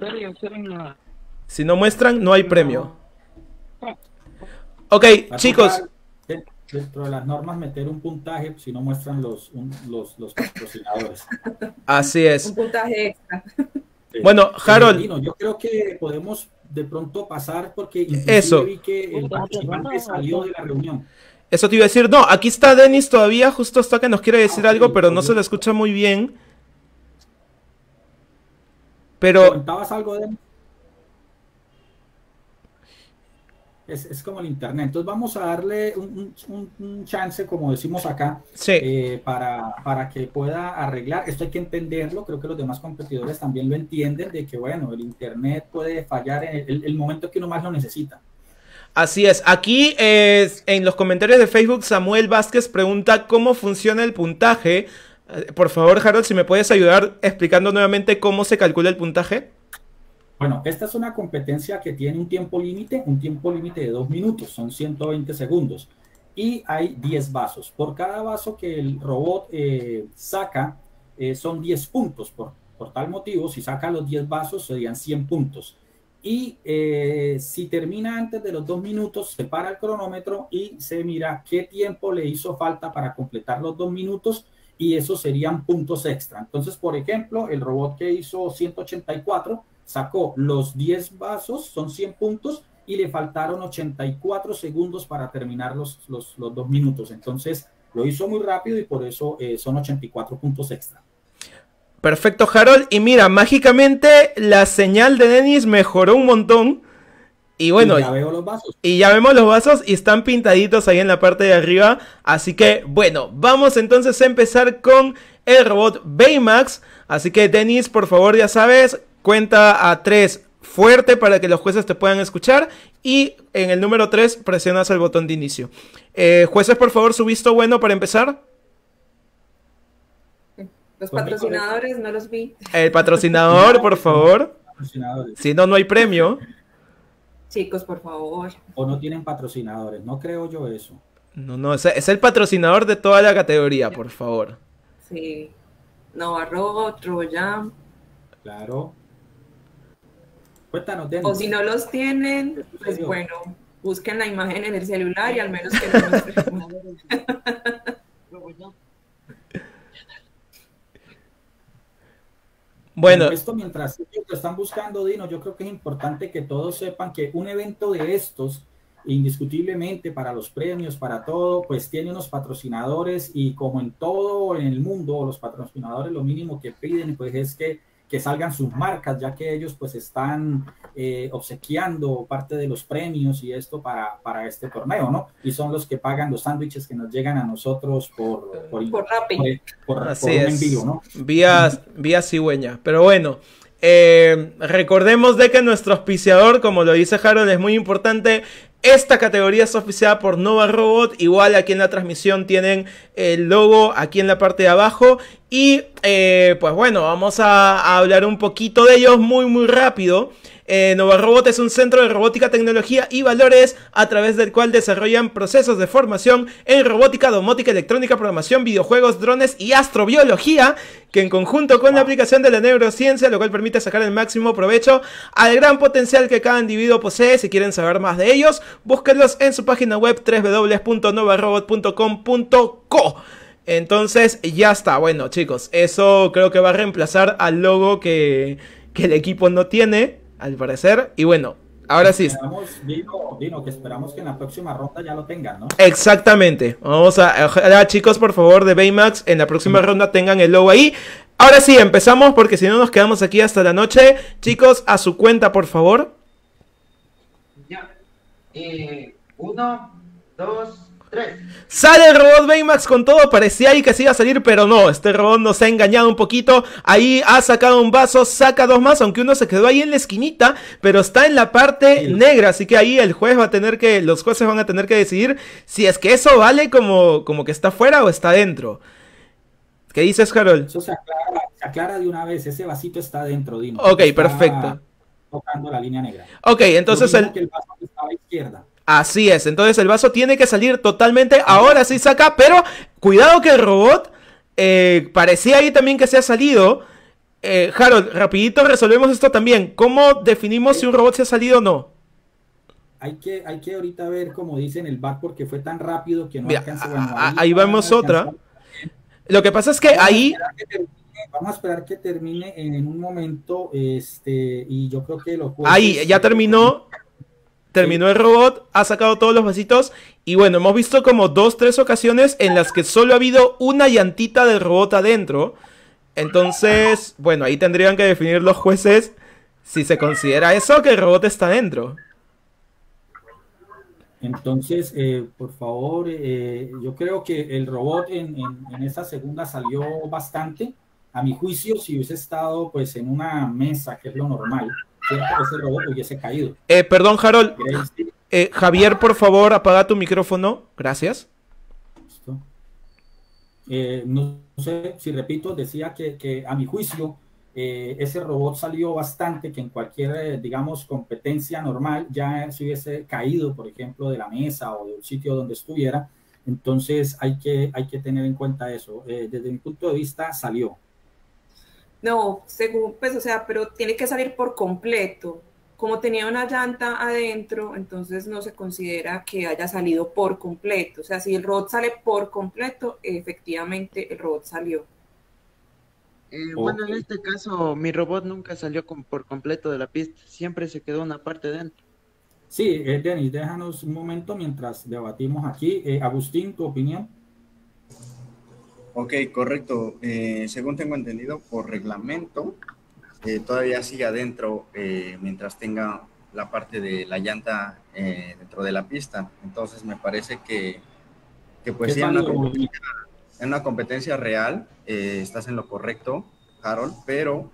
no hay premio. Ok, chicos. Dentro de las normas meter un puntaje si no muestran los patrocinadores. Así es. Un puntaje extra. Bueno, Harold. Yo creo que podemos de pronto pasar porque Eso. vi que el participante salió de la reunión. Eso te iba a decir. No, aquí está Denis todavía, justo hasta que nos quiere decir algo, pero no se lo escucha muy bien. Pero... ¿Comentabas algo, Denis? Es como el internet. Entonces vamos a darle un chance, como decimos acá, sí. Para que pueda arreglar. Esto hay que entenderlo. Creo que los demás competidores también lo entienden, de que bueno, el internet puede fallar en el momento que uno más lo necesita. Así es. Aquí en los comentarios de Facebook, Samuel Vázquez pregunta cómo funciona el puntaje. Por favor, Harold, si me puedes ayudar explicando nuevamente cómo se calcula el puntaje. Bueno, esta es una competencia que tiene un tiempo límite de 2 minutos, son 120 segundos. Y hay 10 vasos. Por cada vaso que el robot saca, son 10 puntos. Por tal motivo, si saca los 10 vasos, serían 100 puntos. Y si termina antes de los 2 minutos, se para el cronómetro y se mira qué tiempo le hizo falta para completar los 2 minutos. Y esos serían puntos extra. Entonces, por ejemplo, el robot que hizo 184 sacó los 10 vasos, son 100 puntos, y le faltaron 84 segundos para terminar los 2 minutos. Entonces, lo hizo muy rápido y por eso son 84 puntos extra. Perfecto, Harold. Y mira, mágicamente la señal de Denis mejoró un montón. Y bueno, y ya veo los vasos. Y ya vemos los vasos y están pintaditos ahí en la parte de arriba. Así que, bueno, vamos entonces a empezar con el robot Baymax. Así que, Denis, por favor, ya sabes, cuenta a 3 fuerte para que los jueces te puedan escuchar. Y en el número 3 presionas el botón de inicio. Jueces, por favor, su visto bueno para empezar. Los patrocinadores no los vi. El patrocinador, por favor. Si no, no hay premio. Chicos, por favor. O no tienen patrocinadores, no creo yo eso. No, es el patrocinador de toda la categoría, por favor. Sí. Nova Robot, Trojan. Claro. Cuéntanos, Denis. O si no los tienen, pues bueno, busquen la imagen en el celular y al menos que lo muestren. Bueno, esto mientras lo están buscando, Dino, yo creo que es importante que todos sepan que un evento de estos, indiscutiblemente para los premios, para todo, pues tiene unos patrocinadores, y como en todo en el mundo, los patrocinadores lo mínimo que piden pues es que salgan sus marcas, ya que ellos pues están obsequiando parte de los premios y esto para este torneo, ¿no? Y son los que pagan los sándwiches que nos llegan a nosotros por un envío, ¿no? Vía cigüeña. Pero bueno, recordemos de que nuestro auspiciador, como lo dice Harold, es muy importante. Esta categoría es auspiciada por Nova Robot. Igual aquí en la transmisión tienen el logo aquí en la parte de abajo. Y pues bueno, vamos a hablar un poquito de ellos muy rápido. Nova Robot es un centro de robótica, tecnología y valores a través del cual desarrollan procesos de formación en robótica, domótica, electrónica, programación, videojuegos, drones y astrobiología, que en conjunto con la aplicación de la neurociencia, lo cual permite sacar el máximo provecho al gran potencial que cada individuo posee. Si quieren saber más de ellos, búsquenlos en su página web www.novarobot.com.co. Entonces ya está. Bueno, chicos, eso creo que va a reemplazar al logo que el equipo no tiene, al parecer. Y bueno, ahora sí. Dino, que esperamos que en la próxima ronda ya lo tengan, ¿no? Exactamente. Ojalá, chicos, por favor, de Baymax, en la próxima ronda tengan el logo ahí. Ahora sí, empezamos porque si no nos quedamos aquí hasta la noche. Chicos, a su cuenta, por favor. Ya. 1, 2, 3. Sale el robot Baymax con todo, parecía ahí que se iba a salir, pero no, este robot nos ha engañado un poquito. Ahí ha sacado un vaso, saca dos más, aunque uno se quedó ahí en la esquinita, pero está en la parte negra, así que ahí el juez va a tener que, los jueces van a tener que decidir si es que eso vale como que está fuera o está dentro. ¿Qué dices, Harold? Eso se aclara de una vez, ese vasito está dentro, Dino. Ok, perfecto. Tocando la línea negra. Ok, entonces que el vaso está a la izquierda. Así es, entonces el vaso tiene que salir totalmente, ahora sí saca, pero cuidado que el robot parecía ahí también que se ha salido. Harold, rapidito resolvemos esto también. ¿Cómo definimos si un robot se ha salido o no? Hay que ahorita ver, como dicen el bar, porque fue tan rápido que no alcanza. Bueno, ahí vemos otra. Lo que pasa es que vamos a esperar que termine en un momento, y yo creo que lo ahí ya terminó. Terminó el robot, ha sacado todos los vasitos. Y bueno, hemos visto como 2-3 ocasiones en las que solo ha habido una llantita del robot adentro. Entonces, bueno, ahí tendrían que definir los jueces si se considera eso que el robot está dentro. Entonces, por favor, yo creo que el robot en esa segunda salió bastante. A mi juicio, si hubiese estado pues en una mesa, que es lo normal, ese robot hubiese caído. Perdón, Harold. Javier, por favor, apaga tu micrófono. Gracias. Listo. No sé si repito, decía que a mi juicio ese robot salió bastante, que en cualquier, digamos, competencia normal ya se hubiese caído, por ejemplo, de la mesa o del sitio donde estuviera. Entonces hay que tener en cuenta eso. Desde mi punto de vista salió. No, según, pues, o sea, pero tiene que salir por completo. Como tenía una llanta adentro, entonces no se considera que haya salido por completo. O sea, si el robot sale por completo, efectivamente el robot salió. Bueno, en este caso, mi robot nunca salió por completo de la pista. Siempre se quedó una parte dentro. Sí, Denis, déjanos un momento mientras debatimos aquí. Agustín, ¿tu opinión? Ok, correcto. Según tengo entendido, por reglamento, todavía sigue adentro mientras tenga la parte de la llanta dentro de la pista. Entonces me parece que pues sí, en una competencia real estás en lo correcto, Harold, pero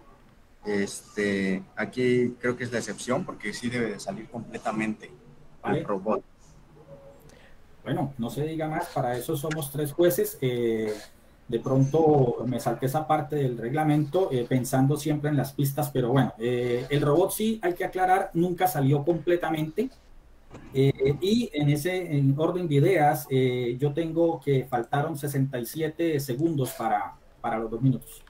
aquí creo que es la excepción porque sí debe de salir completamente el robot. Bueno, no se diga más, para eso somos 3 jueces. De pronto me salté esa parte del reglamento pensando siempre en las pistas, pero bueno, el robot sí, hay que aclarar, nunca salió completamente. Y en orden de ideas, yo tengo que faltaron 67 segundos para los 2 minutos.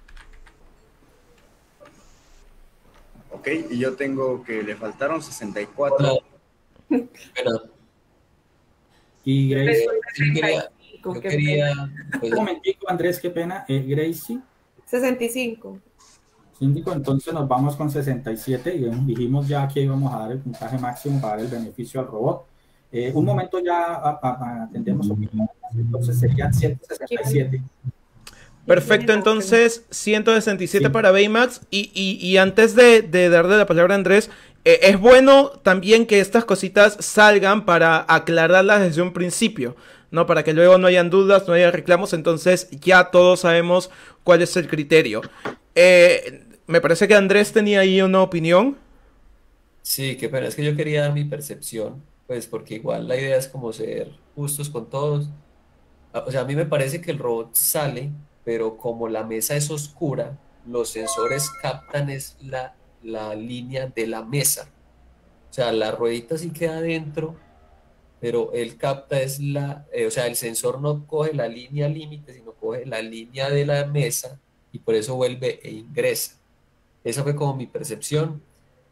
Ok, y yo tengo que le faltaron 64. Pero... Y Gracie, yo quería un momentico, Andrés, qué pena. Gracie. 65. Síndico, entonces nos vamos con 67 y dijimos ya que íbamos a dar el puntaje máximo para dar el beneficio al robot. Un momento ya atendemos opinión, entonces serían 167. Perfecto, entonces 167 sí. Para Baymax y antes de darle la palabra a Andrés, es bueno también que estas cositas salgan para aclararlas desde un principio, ¿no? Para que luego no hayan dudas, no haya reclamos, entonces ya todos sabemos cuál es el criterio. Me parece que Andrés tenía ahí una opinión. Sí, qué pena, es que yo quería dar mi percepción, pues porque igual la idea es como ser justos con todos. O sea, a mí me parece que el robot sale, pero como la mesa es oscura, los sensores captan es la la línea de la mesa. O sea, la ruedita sí queda adentro, pero él capta es o sea, el sensor no coge la línea límite, sino coge la línea de la mesa y por eso vuelve e ingresa. Esa fue como mi percepción.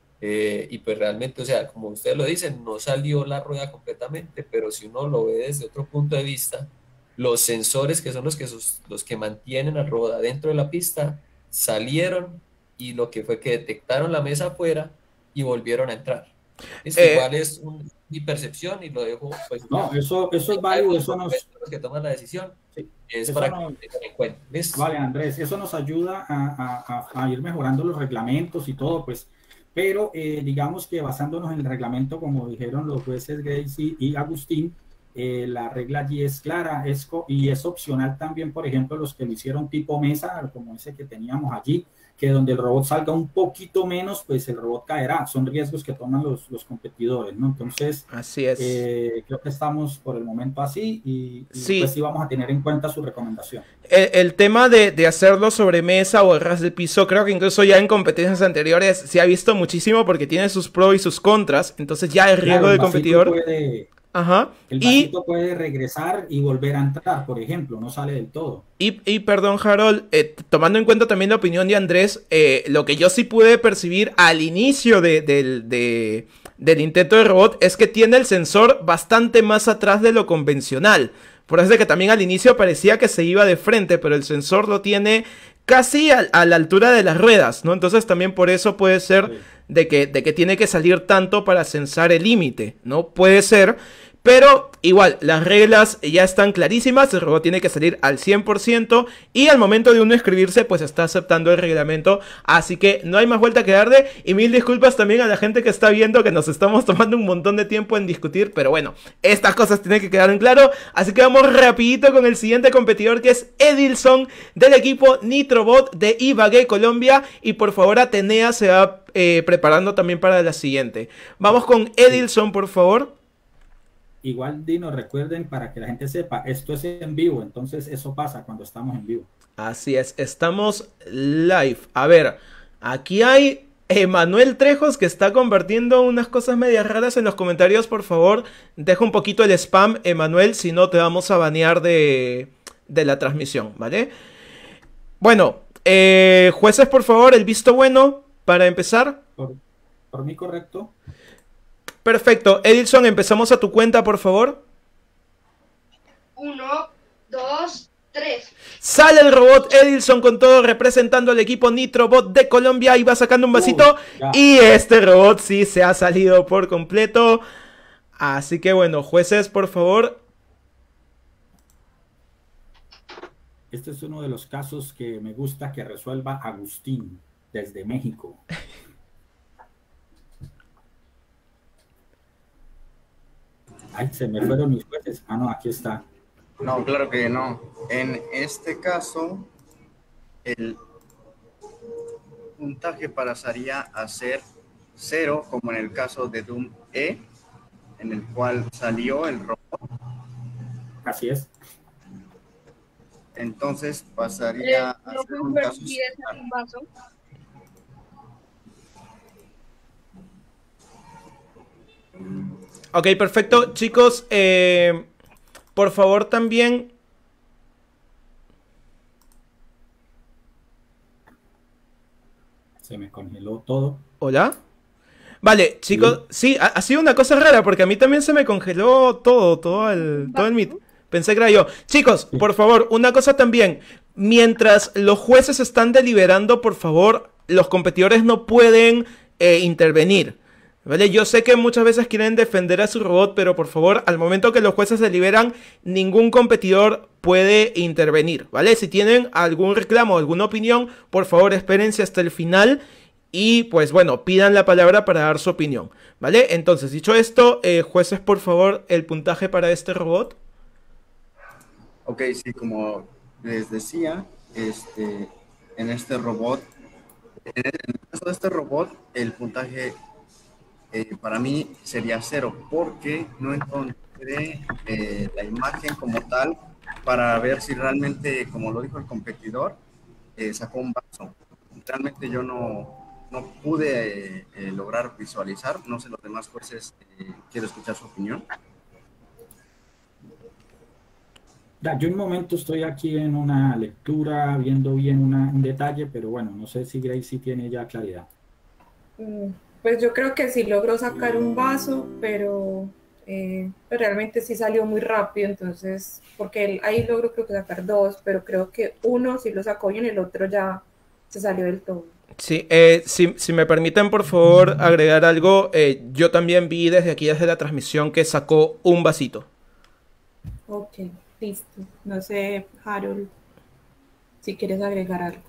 Y pues realmente, o sea, como ustedes lo dicen, no salió la rueda completamente, pero si uno lo ve desde otro punto de vista, los sensores que son los que mantienen al robot dentro de la pista salieron y lo que fue que detectaron la mesa afuera y volvieron a entrar. Igual es mi percepción y lo dejo pues, no, eso es válido, eso nos... Los que toman la decisión, sí, es para que tengan en cuenta. Vale, Andrés, eso nos ayuda a ir mejorando los reglamentos y todo, pues, pero digamos que basándonos en el reglamento, como dijeron los jueces Gracie y Agustín, la regla allí es clara y es opcional también, por ejemplo, los que lo hicieron tipo mesa, como ese que teníamos allí, que donde el robot salga un poquito menos, pues el robot caerá. Son riesgos que toman los competidores, ¿no? Entonces, así es. Creo que estamos por el momento así y sí. Pues sí vamos a tener en cuenta su recomendación. El tema de hacerlo sobre mesa o a ras del piso, creo que incluso ya en competencias anteriores se ha visto muchísimo porque tiene sus pros y sus contras, entonces ya el riesgo del competidor... Ajá. El vasito puede regresar y volver a entrar, por ejemplo, no sale del todo. Y perdón, Harold, tomando en cuenta también la opinión de Andrés, lo que yo sí pude percibir al inicio del intento de robot es que tiene el sensor bastante más atrás de lo convencional. Por eso es que también al inicio parecía que se iba de frente, pero el sensor lo tiene casi a la altura de las ruedas, ¿no? Entonces también por eso puede ser sí. de que tiene que salir tanto para censar el límite, ¿no? Puede ser, pero igual, las reglas ya están clarísimas, el robot tiene que salir al 100% y al momento de uno escribirse, pues está aceptando el reglamento, así que no hay más vuelta que darle y mil disculpas también a la gente que está viendo que nos estamos tomando un montón de tiempo en discutir, pero bueno, estas cosas tienen que quedar en claro, así que vamos rapidito con el siguiente competidor que es Edilson del equipo Nitrobot de Ibagué, Colombia, y por favor Atenea se va preparando también para la siguiente. Vamos con Edilson, por favor. Igual, Dino, recuerden para que la gente sepa, esto es en vivo, entonces eso pasa cuando estamos en vivo. Así es, estamos live. A ver, aquí hay Emanuel Trejos que está compartiendo unas cosas medias raras en los comentarios, por favor, deja un poquito el spam, Emanuel, si no te vamos a banear de la transmisión, ¿vale? Bueno, jueces, por favor, el visto bueno para empezar. Por mí, correcto. Perfecto. Edilson, empezamos a tu cuenta, por favor. 1, 2, 3. Sale el robot Edilson con todo, representando al equipo Nitrobot de Colombia y va sacando un vasito. Y este robot sí se ha salido por completo. Así que bueno, jueces, por favor. Este es uno de los casos que me gusta que resuelva Agustín desde México. Ay, se me fueron mis jueces. Ah, no, aquí está. No, claro que no. En este caso, el puntaje pasaría a ser 0, como en el caso de Doom E, en el cual salió el robot. Así es. Entonces pasaría a ser un caso vaso. Ok, perfecto. Chicos, por favor también... Se me congeló todo. ¿Hola? Vale, chicos, sí, ha sido una cosa rara porque a mí también se me congeló todo el Meet. Pensé que era yo. Chicos, por favor, una cosa también. Mientras los jueces están deliberando, por favor, los competidores no pueden intervenir. ¿Vale? Yo sé que muchas veces quieren defender a su robot, pero por favor, al momento que los jueces deliberan, ningún competidor puede intervenir, ¿vale? Si tienen algún reclamo o alguna opinión, por favor, espérense hasta el final y, pues bueno, pidan la palabra para dar su opinión, ¿vale? Entonces, dicho esto, jueces, por favor, el puntaje para este robot. Ok, sí, como les decía, en este robot, en el caso de este robot, el puntaje... para mí sería 0 porque no encontré la imagen como tal para ver si realmente, como lo dijo el competidor, sacó un vaso. Realmente yo no no pude lograr visualizar. No sé, los demás jueces, quiero escuchar su opinión. Yo en un momento estoy aquí en una lectura, viendo bien un detalle, pero bueno, no sé si Grace sí tiene ya claridad. Pues yo creo que sí logró sacar un vaso, pero realmente sí salió muy rápido, entonces, porque él ahí logró creo que sacar dos, pero creo que uno sí lo sacó y en el otro ya se salió del todo. Sí, si me permiten por favor agregar algo, yo también vi desde aquí, desde la transmisión, que sacó un vasito. Ok, listo. No sé, Harold, si quieres agregar algo.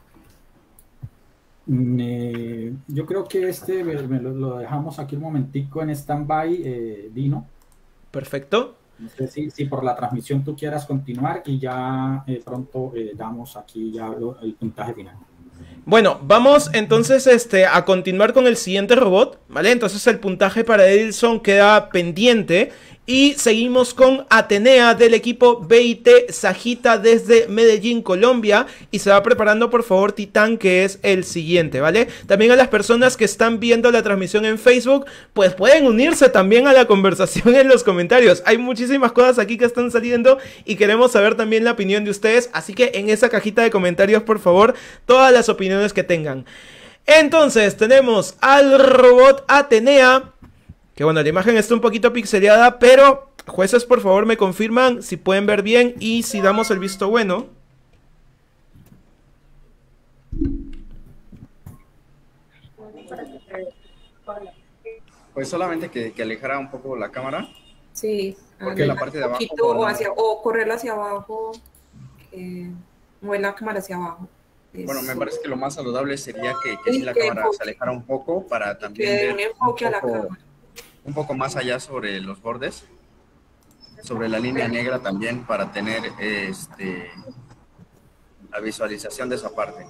Yo creo que lo dejamos aquí un momentico en stand-by, Dino. Perfecto. No sé si por la transmisión tú quieras continuar y ya pronto damos aquí ya el puntaje final. Bueno, vamos entonces a continuar con el siguiente robot, ¿vale? Entonces el puntaje para Edilson queda pendiente. Y seguimos con Atenea del equipo BIT Sajita desde Medellín, Colombia. Y se va preparando por favor Titán, que es el siguiente, ¿vale? También a las personas que están viendo la transmisión en Facebook, pues pueden unirse también a la conversación en los comentarios. Hay muchísimas cosas aquí que están saliendo y queremos saber también la opinión de ustedes. Así que en esa cajita de comentarios, por favor, todas las opiniones que tengan. Entonces tenemos al robot Atenea, que bueno, la imagen está un poquito pixeleada, pero jueces por favor me confirman si pueden ver bien y si damos el visto bueno. Pues solamente que alejara un poco la cámara. Sí, porque la parte de abajo o correrlo hacia abajo, mover la cámara hacia abajo. Bueno, me parece que lo más saludable sería que si la cámara se alejara un poco para también ver un enfoque a la cámara. Un poco más allá sobre los bordes, sobre la línea negra también, para tener la visualización de esa parte.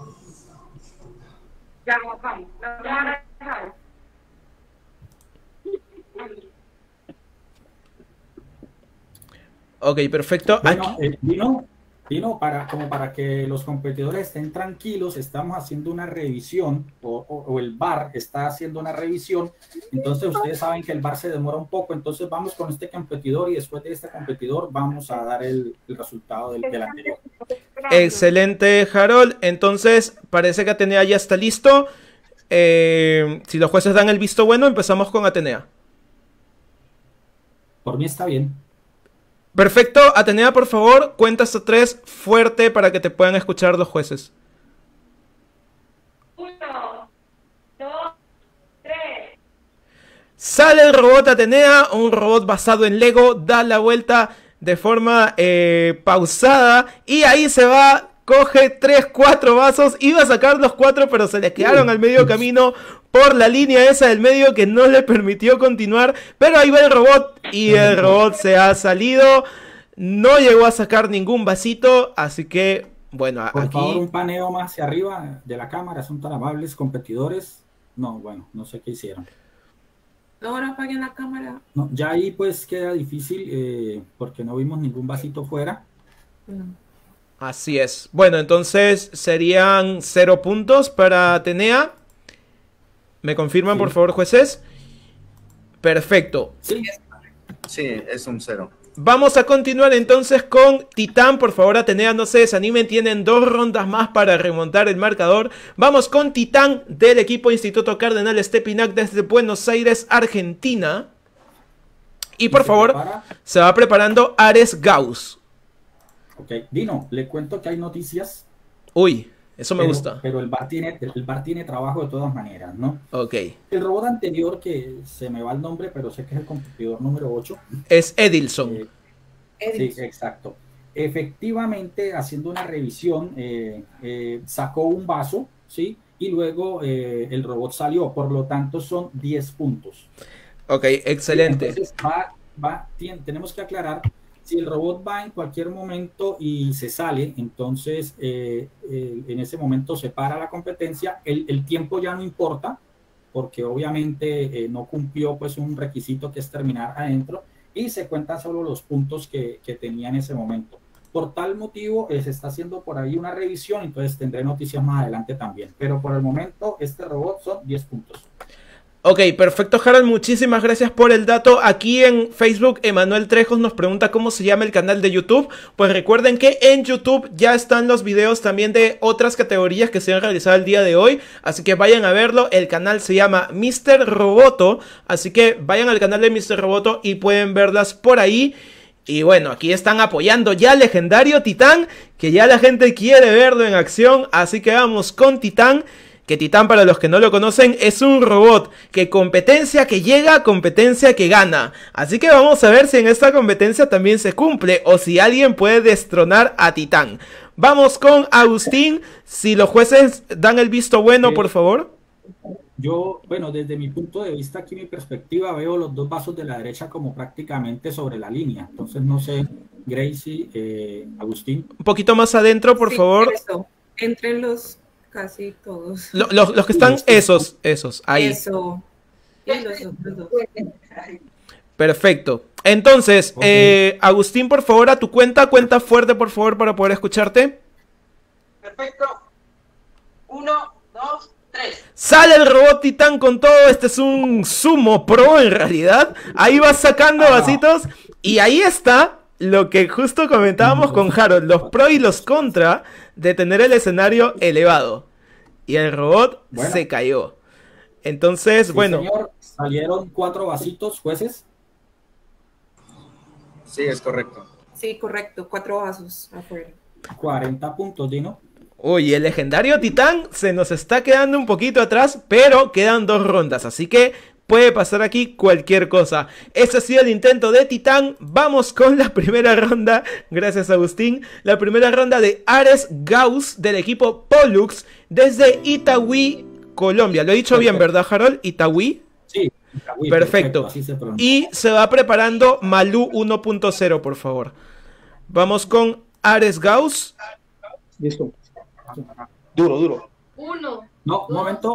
Ok, perfecto. Bueno, Dino, para que los competidores estén tranquilos, estamos haciendo una revisión, o el VAR está haciendo una revisión. Entonces ustedes saben que el VAR se demora un poco, entonces vamos con este competidor y después de este competidor vamos a dar el resultado del anterior. Excelente, Harold. Entonces parece que Atenea ya está listo. Si los jueces dan el visto bueno, empezamos con Atenea. Por mí está bien. Perfecto, Atenea, por favor, cuenta hasta 3 fuerte para que te puedan escuchar los jueces. 1, 2, 3. Sale el robot Atenea, un robot basado en Lego, da la vuelta de forma pausada y ahí se va. Coge 3, 4 vasos, iba a sacar los 4, pero se le quedaron al medio camino por la línea esa del medio que no le permitió continuar. Pero ahí va el robot y el robot se ha salido. No llegó a sacar ningún vasito, así que, bueno, por aquí... favor, un paneo más hacia arriba de la cámara, son tan amables competidores. No, bueno, no sé qué hicieron. Ahora apaguen la cámara. No, ya ahí pues queda difícil porque no vimos ningún vasito fuera. Así es. Bueno, entonces serían 0 puntos para Atenea. ¿Me confirman, por favor, jueces? Perfecto. Sí, es un 0. Vamos a continuar entonces con Titán. Por favor, Atenea, no se desanimen. Tienen 2 rondas más para remontar el marcador. Vamos con Titán del equipo Instituto Cardenal Stepinac desde Buenos Aires, Argentina. Y por favor, se va preparando Ares Gauss. Ok, Dino, le cuento que hay noticias. Uy, eso me gusta. Pero el VAR tiene trabajo de todas maneras, ¿no? Ok. El robot anterior, que se me va el nombre, pero sé que es el competidor número 8. Es Edilson. Sí, exacto. Efectivamente, haciendo una revisión, sacó un vaso, ¿sí? Y luego el robot salió, por lo tanto son 10 puntos. Ok, excelente. Entonces tenemos que aclarar. Si el robot va en cualquier momento y se sale, entonces en ese momento se para la competencia, el tiempo ya no importa, porque obviamente no cumplió pues un requisito que es terminar adentro, y se cuentan solo los puntos que tenía en ese momento. por tal motivo se está haciendo por ahí una revisión, entonces tendré noticias más adelante también. Pero por el momento este robot son 10 puntos. Ok, perfecto, Harold, muchísimas gracias por el dato. Aquí en Facebook, Emanuel Trejos nos pregunta cómo se llama el canal de YouTube. Pues recuerden que en YouTube ya están los videos también de otras categorías que se han realizado el día de hoy, así que vayan a verlo. El canal se llama Mr. Roboto, así que vayan al canal de Mr. Roboto y pueden verlas por ahí. Y bueno, aquí están apoyando ya al legendario Titán, que ya la gente quiere verlo en acción, así que vamos con Titán. Que Titán, para los que no lo conocen, es un robot que competencia que llega, competencia que gana. Así que vamos a ver si en esta competencia también se cumple o si alguien puede destronar a Titán. Vamos con Agustín, si los jueces dan el visto bueno, por favor. Yo, bueno, desde mi punto de vista, aquí mi perspectiva, veo los dos vasos de la derecha como prácticamente sobre la línea. Entonces, no sé, Gracie, Agustín. Un poquito más adentro, por favor. Eso. Entren los... Casi todos. Los que están, esos, ahí. Eso. Y los otros dos. Perfecto. Entonces, Agustín, por favor, a tu cuenta fuerte, por favor, para poder escucharte. Perfecto. 1, 2, 3. Sale el robot Titán con todo. Este es un sumo pro, en realidad. Ahí va sacando vasitos. Y ahí está lo que justo comentábamos con Harold, los pros y los contra de tener el escenario elevado. Y el robot se cayó. Entonces, Sí, bueno. señor, salieron 4 vasitos, jueces. Sí, es correcto. Sí, correcto, 4 vasos afuera. 40 puntos, Dino. Uy, el legendario Titán se nos está quedando un poquito atrás, pero quedan 2 rondas, así que puede pasar aquí cualquier cosa. Ese ha sido el intento de Titán. Vamos con la primera ronda. Gracias, Agustín. La primera ronda de Ares Gauss del equipo Pollux desde Itagüí, Colombia. Lo he dicho bien, ¿verdad, Harold? Itagüí. Sí, Itagüí, perfecto. así se pronuncia. Y se va preparando Malú 1.0, por favor. Vamos con Ares Gauss. Listo. Duro. 1. No, momento.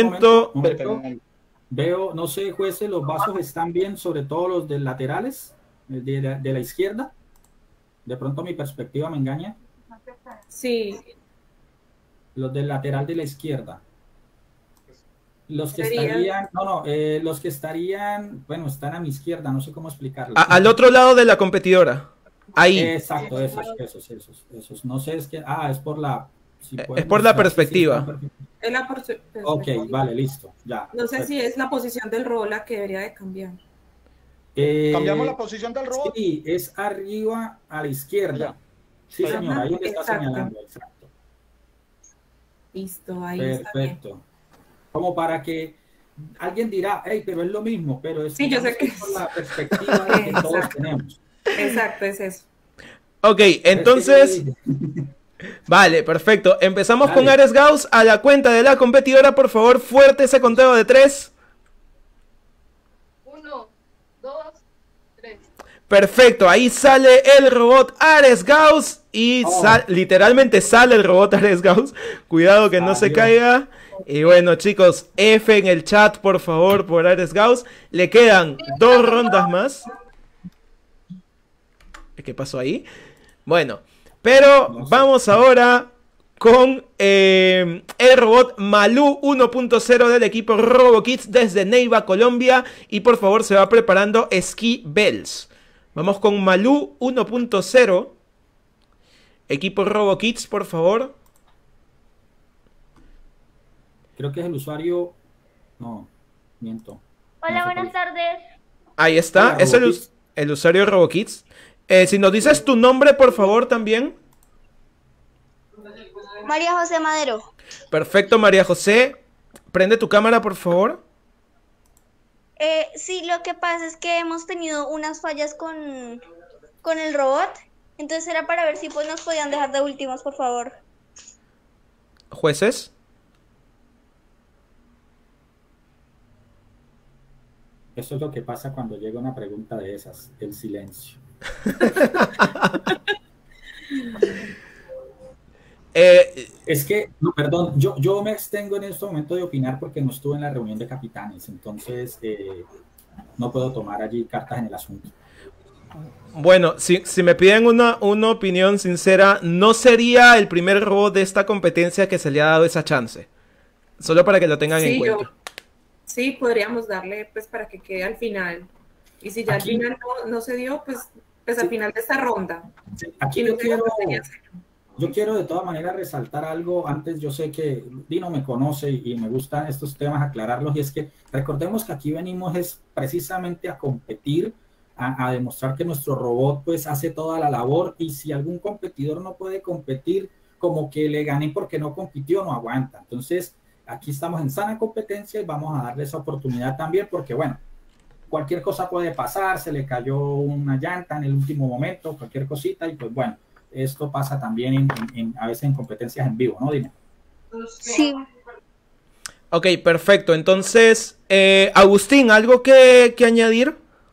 Veo, no sé, jueces, los vasos están bien, sobre todo los de laterales, de la izquierda. De pronto mi perspectiva me engaña. Sí. Los del lateral de la izquierda. Los que Sería... estarían, los que estarían, bueno, están a mi izquierda, no sé cómo explicarlo. Al otro lado de la competidora. Ahí. Exacto, esos. No sé, es que, es por la... es por la perspectiva. Es la perspectiva. Ok, vale, listo, ya. No sé si es la posición del robot la que debería de cambiar. ¿Cambiamos la posición del robot? Sí, es arriba a la izquierda. Sí, señor, ahí donde está señalando. Exacto. Listo, ahí perfecto. Está como para que alguien dirá, hey, pero es lo mismo, pero es sí, yo sé que es por la perspectiva que todos tenemos. Exacto, es eso. Ok, entonces... Vale, perfecto. Empezamos con Ares Gauss. A la cuenta de la competidora, por favor, fuerte ese conteo de 3. 1, 2, 3. Perfecto, ahí sale el robot Ares Gauss. Y literalmente sale el robot Ares Gauss. Cuidado que no se caiga. Y bueno, chicos, F en el chat, por favor, por Ares Gauss. Le quedan 2 rondas más. ¿Qué pasó ahí? Bueno, pero vamos ahora con el robot Malú 1.0 del equipo RoboKids desde Neiva, Colombia. Y por favor se va preparando Ski Bells. Vamos con Malú 1.0. Equipo RoboKids, por favor. Creo que es el usuario... No, miento. Hola, buenas tardes. Ahí está, Hola, es el usuario RoboKids. Si nos dices tu nombre, por favor, también. María José Madero. Perfecto, María José. Prende tu cámara, por favor. Sí, lo que pasa es que hemos tenido unas fallas con el robot. Entonces era para ver si pues nos podían dejar de últimos, por favor. ¿Jueces? Eso es lo que pasa cuando llega una pregunta de esas, el silencio. Es que, no, perdón, yo me extengo en este momento de opinar porque no estuve en la reunión de capitanes, entonces no puedo tomar allí cartas en el asunto. Bueno, si me piden una opinión sincera, no sería el primer robot de esta competencia que se le ha dado esa chance. Solo para que lo tengan en cuenta. Sí, podríamos darle pues para que quede al final. Y si ya al final no se dio, pues al final de esta ronda. Sí, aquí yo quiero de todas maneras resaltar algo. Antes, yo sé que Dino me conoce y me gustan estos temas aclararlos, y es que recordemos que aquí venimos es precisamente a competir, a demostrar que nuestro robot pues hace toda la labor, y si algún competidor no puede competir, como que le gané porque no compitió, no aguanta. Entonces aquí estamos en sana competencia y vamos a darle esa oportunidad también, porque bueno, cualquier cosa puede pasar, se le cayó una llanta en el último momento, cualquier cosita, y pues bueno, esto pasa también a veces en competencias en vivo, ¿no? Dime. Sí. Ok, perfecto. Entonces, Agustín, ¿algo que añadir?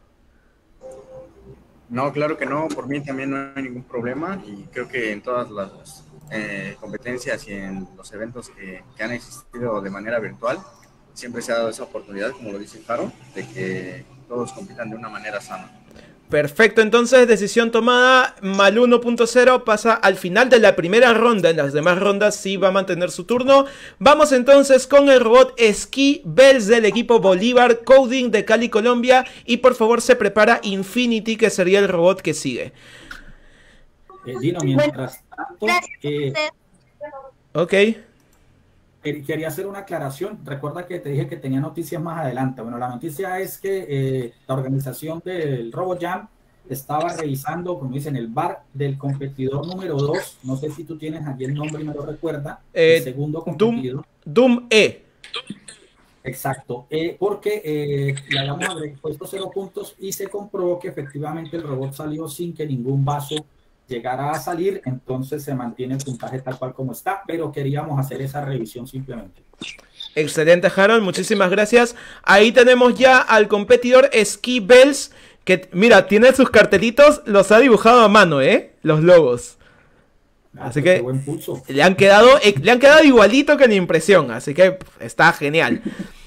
No, claro que no. Por mí también no hay ningún problema, y creo que en todas las competencias y en los eventos que han existido de manera virtual, siempre se ha dado esa oportunidad, como lo dice Jaro, de que todos compitan de una manera sana. Perfecto, entonces decisión tomada. Mal 1.0 pasa al final de la primera ronda. En las demás rondas sí va a mantener su turno. Vamos entonces con el robot Ski Bells del equipo Bolívar Coding de Cali, Colombia. Y por favor se prepara Infinity, que sería el robot que sigue. Dino, mientras tanto... Ok. Quería hacer una aclaración. Recuerda que te dije que tenía noticias más adelante. Bueno, la noticia es que la organización del RoboJam estaba revisando, como dicen, el bar del competidor número 2. No sé si tú tienes aquí el nombre y me lo recuerda. El segundo competidor. Doom E. Exacto. Porque le habíamos puesto 0 puntos y se comprobó que efectivamente el robot salió sin que ningún vaso llegara a salir, entonces se mantiene el puntaje tal cual como está, pero queríamos hacer esa revisión simplemente. Excelente, Harold, muchísimas gracias. Ahí tenemos ya al competidor Ski Bells, que mira, tiene sus cartelitos, los ha dibujado a mano, los logos. Así que buen pulso. le han quedado igualito que en impresión, así que está genial.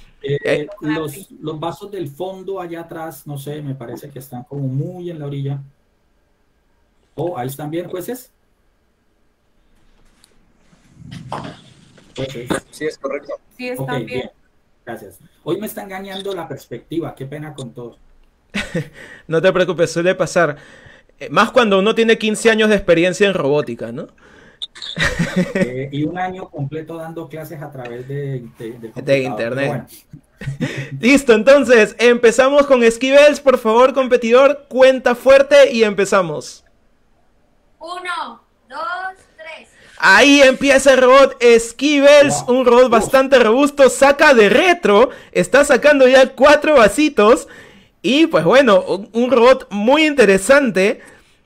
Los vasos del fondo allá atrás, no sé, me parece que están como muy en la orilla. Oh, ahí están bien, jueces. Sí, es correcto. Sí, están bien. Gracias. Hoy me está engañando la perspectiva, qué pena con todo. No te preocupes, suele pasar. Más cuando uno tiene 15 años de experiencia en robótica, ¿no? Y un año completo dando clases a través de internet. Bueno. Listo, entonces empezamos con Ski Bells. Por favor, competidor, cuenta fuerte y empezamos. 1, 2, 3. Ahí empieza el robot Ski Bells, un robot bastante robusto, saca de retro, está sacando ya 4 vasitos. Y pues bueno, un robot muy interesante.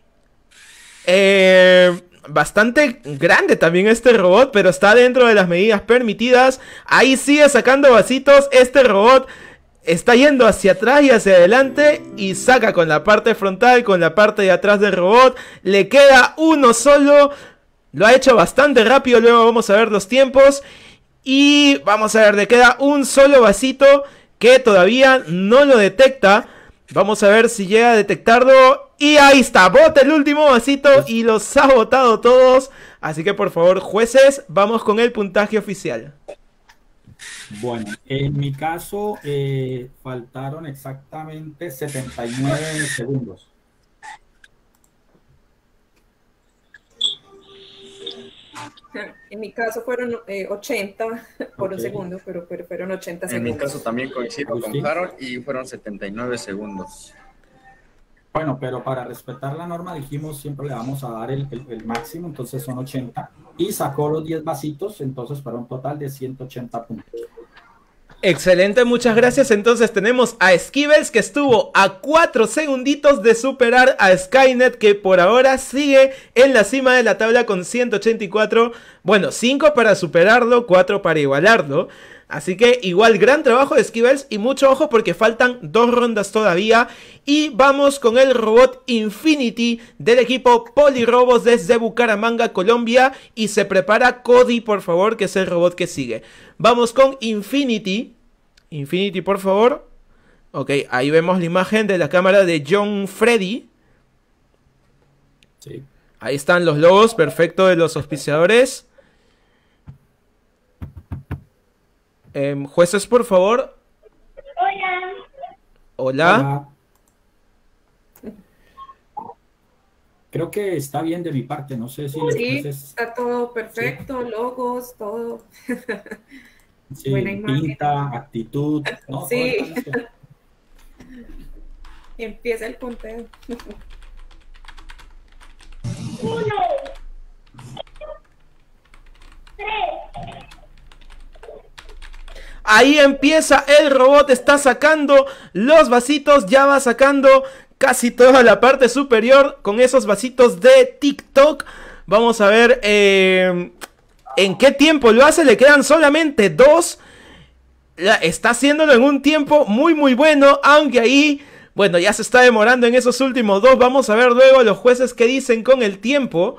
Bastante grande también este robot, pero está dentro de las medidas permitidas. Ahí sigue sacando vasitos, este robot está yendo hacia atrás y hacia adelante y saca con la parte frontal, con la parte de atrás del robot. Le queda uno solo. Lo ha hecho bastante rápido, luego vamos a ver los tiempos. Y vamos a ver, le queda un solo vasito que todavía no lo detecta. Vamos a ver si llega a detectarlo. Y ahí está, bota el último vasito y los ha botado todos. Así que por favor, jueces, vamos con el puntaje oficial. Bueno, en mi caso faltaron exactamente 79 segundos. En mi caso fueron 80 por un segundo, pero fueron 80 segundos. En mi caso también coincido con Harold y fueron 79 segundos. Bueno, pero para respetar la norma dijimos siempre le vamos a dar el máximo, entonces son 80. Y sacó los 10 vasitos, entonces para un total de 180 puntos. Excelente, muchas gracias. Entonces tenemos a Ski Bells, que estuvo a 4 segunditos de superar a Skynet, que por ahora sigue en la cima de la tabla con 184. Bueno, 5 para superarlo, 4 para igualarlo. Así que igual gran trabajo de Ski Bells y mucho ojo porque faltan 2 rondas todavía. Y vamos con el robot Infinity del equipo Polirobos desde Bucaramanga, Colombia. Y se prepara Cody, por favor, que es el robot que sigue. Vamos con Infinity. Infinity, por favor. Ok, ahí vemos la imagen de la cámara de John Freddy. Sí. Ahí están los logos, perfecto, de los auspiciadores. Jueces, por favor. Hola. Creo que está bien de mi parte, no sé si los Sí, jueces... está todo perfecto, logos, todo. Sí, Buena imagen. pinta, actitud, ¿no? Sí. Todo está listo. Y empieza el conteo. Ahí empieza el robot, está sacando los vasitos, ya va sacando casi toda la parte superior con esos vasitos de TikTok. Vamos a ver en qué tiempo lo hace, le quedan solamente 2. Está haciéndolo en un tiempo muy muy bueno, aunque ahí, bueno, ya se está demorando en esos últimos 2. Vamos a ver luego los jueces qué dicen con el tiempo.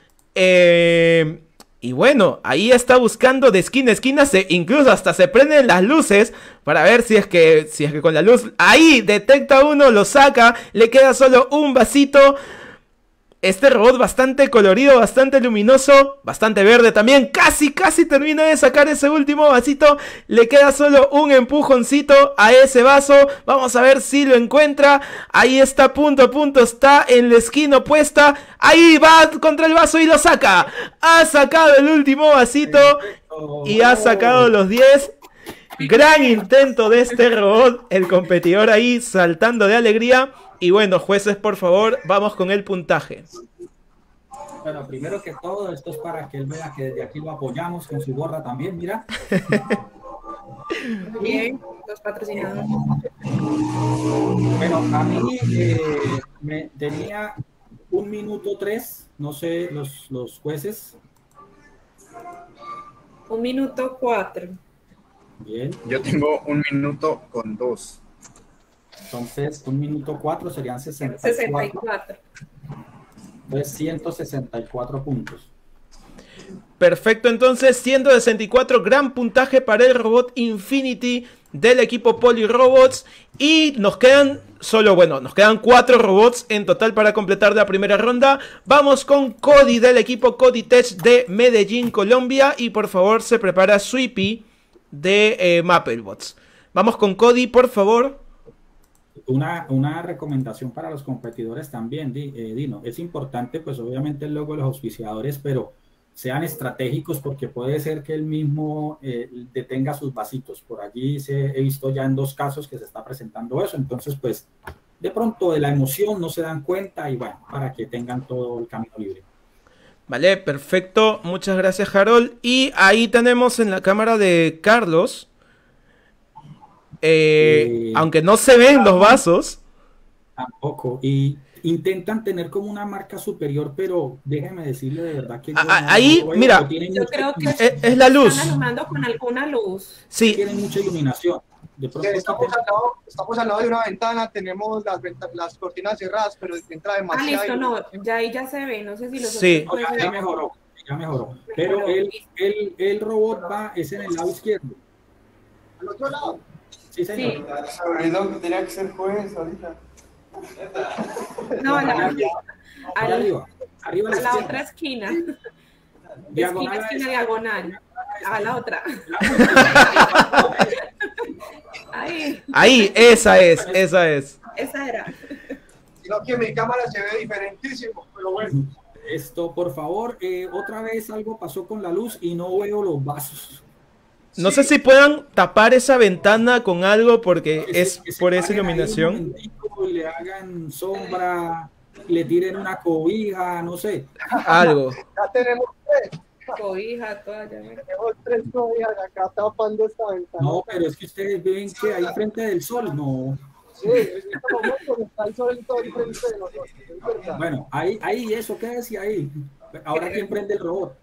Y bueno, ahí está buscando de esquina a esquina, incluso hasta se prenden las luces para ver si es que con la luz, ahí detecta uno, lo saca, le queda solo un vasito. Este robot bastante colorido, bastante luminoso, bastante verde también, casi termina de sacar ese último vasito, le queda solo un empujoncito a ese vaso, vamos a ver si lo encuentra, ahí está punto a punto, está en la esquina opuesta, ahí va contra el vaso y lo saca, ha sacado el último vasito y ha sacado los 10, gran intento de este robot, el competidor ahí saltando de alegría. Y bueno, jueces, por favor, vamos con el puntaje. Bueno, primero que todo, esto es para que él vea que desde aquí lo apoyamos con su gorra también, mira. Bien, los patrocinadores. Bueno, a mí me tenía 1 minuto 3, no sé, los jueces. 1 minuto 4. Bien. Yo tengo 1 minuto con 2. Entonces, 1 minuto 4 serían 64. Entonces, 164 puntos. Perfecto, entonces 164, gran puntaje para el robot Infinity del equipo Polirobots. Y nos quedan nos quedan 4 robots en total para completar la primera ronda. Vamos con Cody del equipo Cody Tech de Medellín, Colombia. Y por favor se prepara Sweepy de Mapplebots. Vamos con Cody, por favor. Una recomendación para los competidores también, Dino. Es importante, pues obviamente el logo de los auspiciadores, pero sean estratégicos porque puede ser que él mismo detenga sus vasitos. Por allí he visto ya en 2 casos que se está presentando eso. Entonces, pues, de pronto de la emoción no se dan cuenta y bueno, para que tengan todo el camino libre. Vale, perfecto. Muchas gracias, Harold. Y ahí tenemos en la cámara de Carlos... aunque no se ven los vasos. Tampoco. Y intentan tener como una marca superior, pero déjeme decirle de verdad que... ahí, mira, yo creo que es la luz. Están alumbrando con alguna luz. Sí. Tienen mucha iluminación. De pronto estamos al lado de una ventana, tenemos las cortinas cerradas, pero entra demasiado. Listo, no, ya ahí ya se ve, no sé si los sí. Ya mejoró. Pero el robot es en el lado izquierdo. Al otro lado. Sí, señor. Sí. Se olvidó que tenía que ser juez ahorita. No, arriba a la otra esquina. Diagonal. Esquina diagonal. A la otra. Ahí, esa es. Esa era. Sino que mi cámara se ve diferentísimo, pero bueno. Esto, por favor, otra vez algo pasó con la luz y no veo los vasos. No sé si puedan tapar esa ventana con algo porque es por esa iluminación. Y le hagan sombra, le tiren una cobija, no sé. Algo. Ya tenemos 3. Cobija, toalla. Tenemos 3 cobijas acá tapando esta ventana. No, pero es que ustedes ven que ahí frente del sol, no. Sí, en este momento está el sol todo el frente de nosotros. Bueno, ahí eso, ¿qué decía ahí? Ahora quién prende el robot.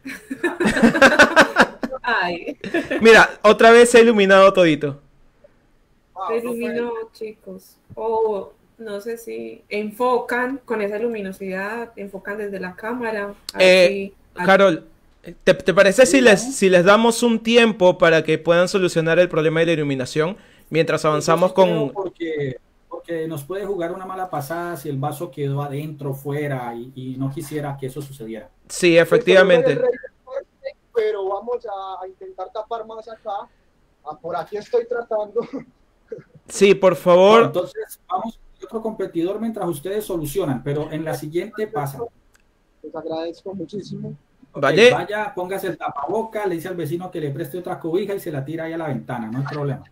Ay. Mira, otra vez se ha iluminado todito. Se iluminó, chicos. O no sé si enfocan con esa luminosidad, enfocan desde la cámara. Carol, ¿te parece si les damos un tiempo para que puedan solucionar el problema de la iluminación mientras avanzamos con... Porque porque nos puede jugar una mala pasada si el vaso quedó adentro, fuera, y no quisiera que eso sucediera. Sí, efectivamente. Pero vamos a intentar tapar más acá. Por aquí estoy tratando. Sí, por favor. Bueno, entonces vamos con otro competidor mientras ustedes solucionan, pero en la siguiente pasa. Les agradezco muchísimo. Vale. Vaya, póngase el tapaboca, le dice al vecino que le preste otra cobija y se la tira ahí a la ventana, no hay problema.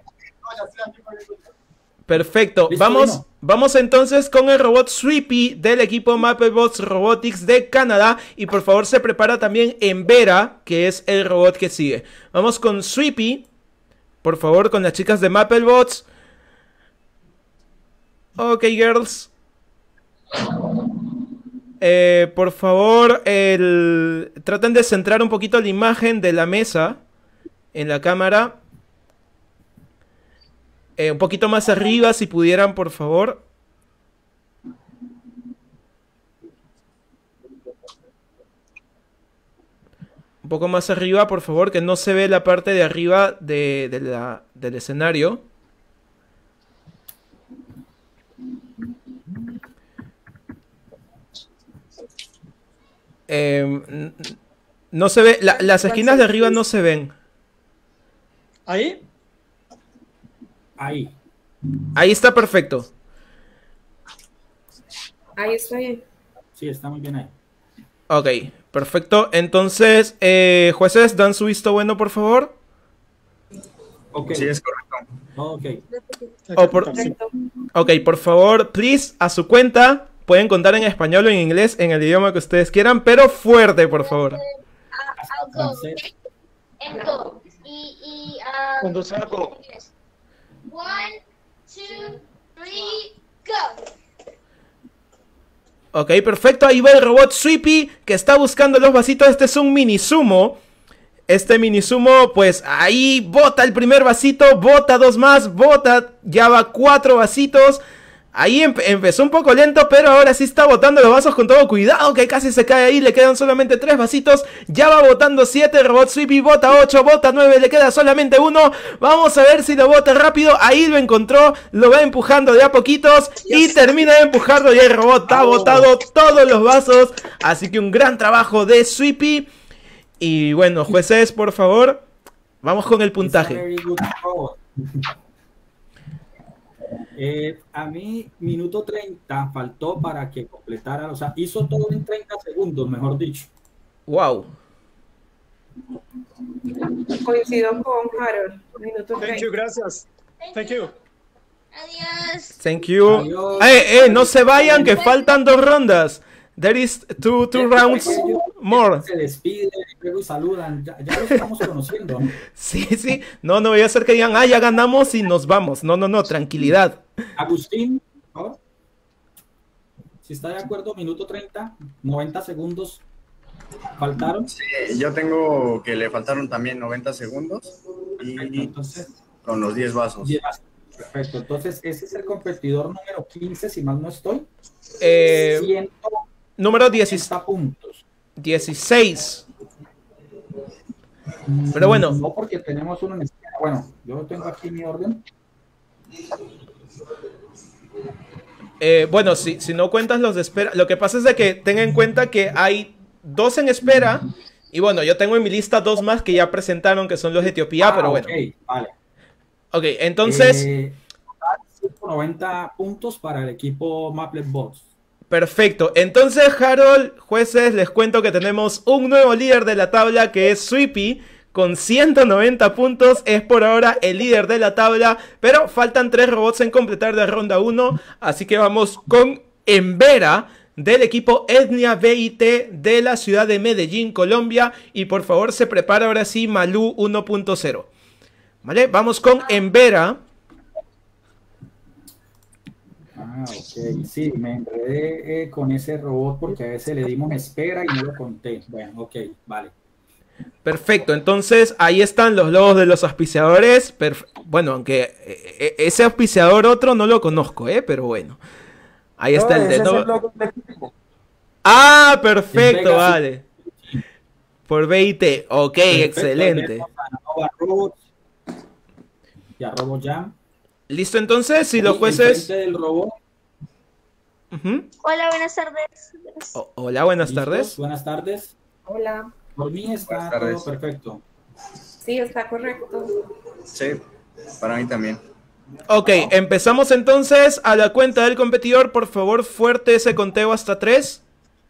Perfecto. Listo, Vamos entonces con el robot Sweepy del equipo MapleBots Robotics de Canadá. Y por favor se prepara también Embera, que es el robot que sigue. Vamos con Sweepy. Por favor, con las chicas de MapleBots. Ok, girls. Por favor, traten de centrar un poquito la imagen de la mesa en la cámara. Un poquito más arriba, si pudieran, por favor. Un poco más arriba, por favor, que no se ve la parte de arriba del escenario. No se ve, las esquinas de arriba no se ven. ¿Ahí? Ahí. Ahí está perfecto. Ahí está bien. Sí, está muy bien ahí. Ok, perfecto. Entonces, jueces, dan su visto bueno, por favor. Ok. Sí, es correcto. Ok, por favor, please, a su cuenta. Pueden contar en español o en inglés, en el idioma que ustedes quieran, pero fuerte, por favor. Cuando saco. 1, 2, 3, go. Ok, perfecto. Ahí va el robot Sweepy, que está buscando los vasitos. Este es un mini sumo. Este mini sumo, pues ahí bota el primer vasito, bota dos más, bota, ya va 4 vasitos. Ahí empezó un poco lento, pero ahora sí está botando los vasos con todo cuidado, que casi se cae ahí. Le quedan solamente 3 vasitos. Ya va botando 7, robot Sweepy bota 8, bota 9, le queda solamente 1. Vamos a ver si lo bota rápido. Ahí lo encontró, lo va empujando de a poquitos y termina de empujarlo. Y el robot ha botado todos los vasos. Así que un gran trabajo de Sweepy. Y bueno, jueces, por favor, vamos con el puntaje. A mí, minuto 30 faltó para que completara, o sea, hizo todo en 30 segundos, mejor dicho. Wow. Coincido con Harold. Minuto 30. Thank you, gracias. Thank you. Adiós. Thank you. No se vayan, que faltan 2 rondas. There is two rounds more. Se despiden, luego saludan, ya los estamos conociendo. Sí. No voy a hacer que digan, ya ganamos y nos vamos. No, tranquilidad. Agustín, por favor. Si está de acuerdo, minuto 30, 90 segundos faltaron. Sí, yo tengo que le faltaron también 90 segundos y entonces, con los 10 vasos. 10 vasos. Perfecto, entonces ese es el competidor número 15, si mal no estoy. Número 16. Puntos. 16. Pero bueno. No, porque tenemos uno en espera. Bueno, yo tengo aquí mi orden. Bueno, si no cuentas los de espera. Lo que pasa es de que ten en cuenta que hay 2 en espera. Y bueno, yo tengo en mi lista 2 más que ya presentaron, que son los de Etiopía, pero bueno. Ok, vale. Ok, entonces... 90 puntos para el equipo MapleBots. Perfecto, entonces Harold, jueces, les cuento que tenemos un nuevo líder de la tabla que es Sweepy con 190 puntos, es por ahora el líder de la tabla, pero faltan 3 robots en completar de ronda 1, así que vamos con Embera del equipo Etnia BIT de la ciudad de Medellín, Colombia, y por favor se prepara ahora sí Malú 1.0. Vale, vamos con Embera. Ok, sí, me enredé con ese robot porque a veces le dimos espera y no lo conté. Bueno, ok, vale. Perfecto, entonces ahí están los logos de los auspiciadores. Bueno, aunque ese auspiciador otro no lo conozco, pero bueno. Ahí está el de todo. Ah, perfecto, vale. Por BIT, ok, perfecto, excelente. Y a RoboJam. ¿Listo entonces? Si los Sí, jueces... enfrente del robot. Hola, buenas tardes. Hola, buenas ¿Listos? tardes. Buenas tardes. Hola. Por mí está Buenas tardes. todo perfecto. Sí, está correcto. Sí, para mí también. Ok, empezamos entonces a la cuenta del competidor. Por favor, fuerte ese conteo hasta 3.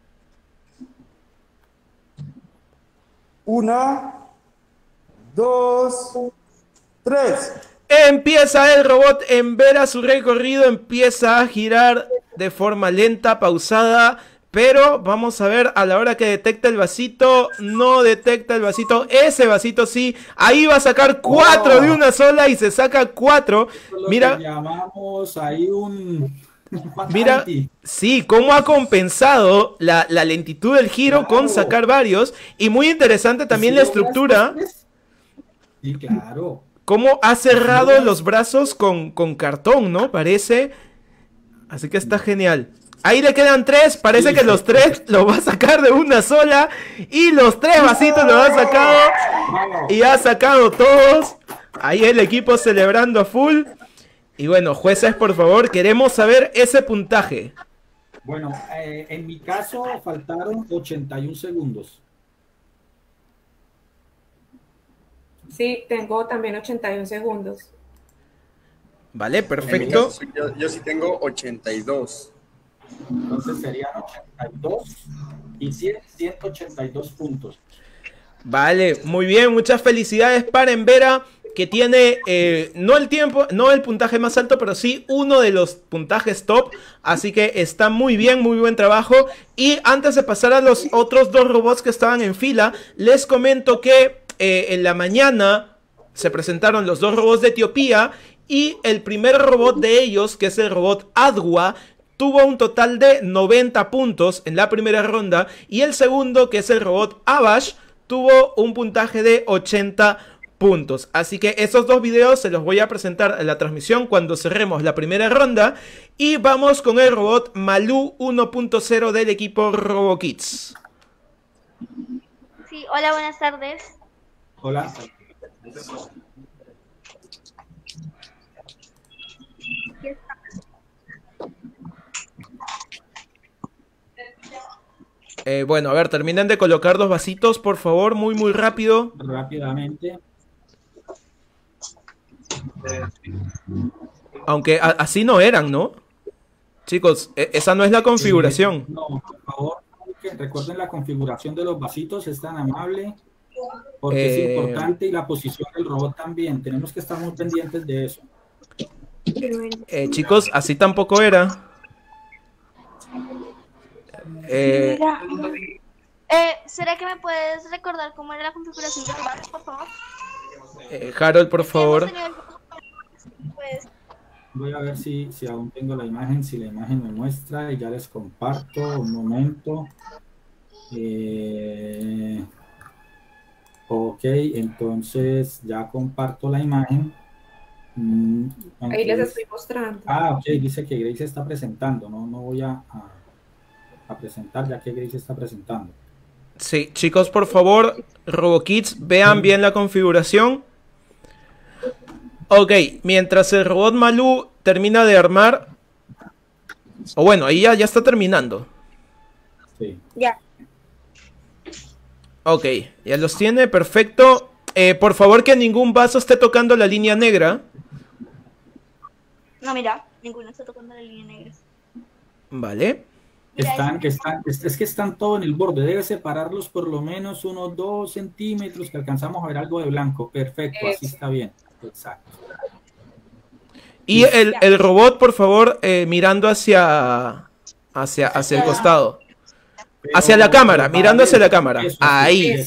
1, 2, 3. Empieza el robot en ver a su recorrido, empieza a girar de forma lenta, pausada, pero vamos a ver a la hora que detecta el vasito, no detecta el vasito, ese vasito sí, ahí va a sacar 4 de una sola y se saca 4, mira, Llamamos ahí un... mira, sí, cómo ha compensado la lentitud del giro con sacar varios, y muy interesante también la estructura. Sí, claro. Cómo ha cerrado los brazos con cartón, ¿no? Parece. Así que está genial. Ahí le quedan 3. Parece que los 3 los va a sacar de una sola. Y los 3 vasitos los ha sacado. Y ha sacado todos. Ahí el equipo celebrando a full. Y bueno, jueces, por favor, queremos saber ese puntaje. Bueno, en mi caso faltaron 81 segundos. Sí, tengo también 81 segundos. Vale, En mi perfecto. caso, yo sí tengo 82. Entonces serían 82 y 182 puntos. Vale, muy bien. Muchas felicidades para Envera, que tiene no el tiempo, no el puntaje más alto, pero sí uno de los puntajes top. Así que está muy bien, muy buen trabajo. Y antes de pasar a los otros 2 robots que estaban en fila, les comento que en la mañana se presentaron los 2 robots de Etiopía. Y el primer robot de ellos, que es el robot Adwa, tuvo un total de 90 puntos en la primera ronda. Y el segundo, que es el robot Abash, tuvo un puntaje de 80 puntos. Así que esos 2 videos se los voy a presentar en la transmisión cuando cerremos la primera ronda. Y vamos con el robot Malú 1.0 del equipo RoboKids. Sí, hola, buenas tardes. Hola. Bueno, a ver, terminen de colocar 2 vasitos, por favor, muy muy rápido. Rápidamente. Aunque así no eran, ¿no? Chicos, esa no es la configuración. No, por favor, recuerden la configuración de los vasitos, es tan amable, porque es importante, y la posición del robot también. Tenemos que estar muy pendientes de eso. Chicos, así tampoco era. ¿Será que me puedes recordar cómo era la configuración de los barrios, por favor? Harold, por favor. Pues, Voy a ver si aún tengo la imagen, si la imagen me muestra, y ya les comparto un momento. Ok, entonces ya comparto la imagen. Ahí les estoy mostrando. Ok, dice que Grace está presentando, no voy a presentar, ya que Grace está presentando. Sí, chicos, por favor, RoboKids, vean bien la configuración. Ok, mientras el robot Malú termina de armar. O bueno, ahí ya está terminando. Sí. Ya. Ok, ya los tiene, perfecto. Por favor, que ningún vaso esté tocando la línea negra. No, mira, ninguno está tocando la línea negra. Vale. Es que están todo en el borde. Debe separarlos por lo menos unos 2 centímetros, que alcanzamos a ver algo de blanco. Perfecto, así está bien. Exacto. Y el robot, por favor, mirando hacia el costado. Hacia la cámara, mirando hacia la cámara. Ahí.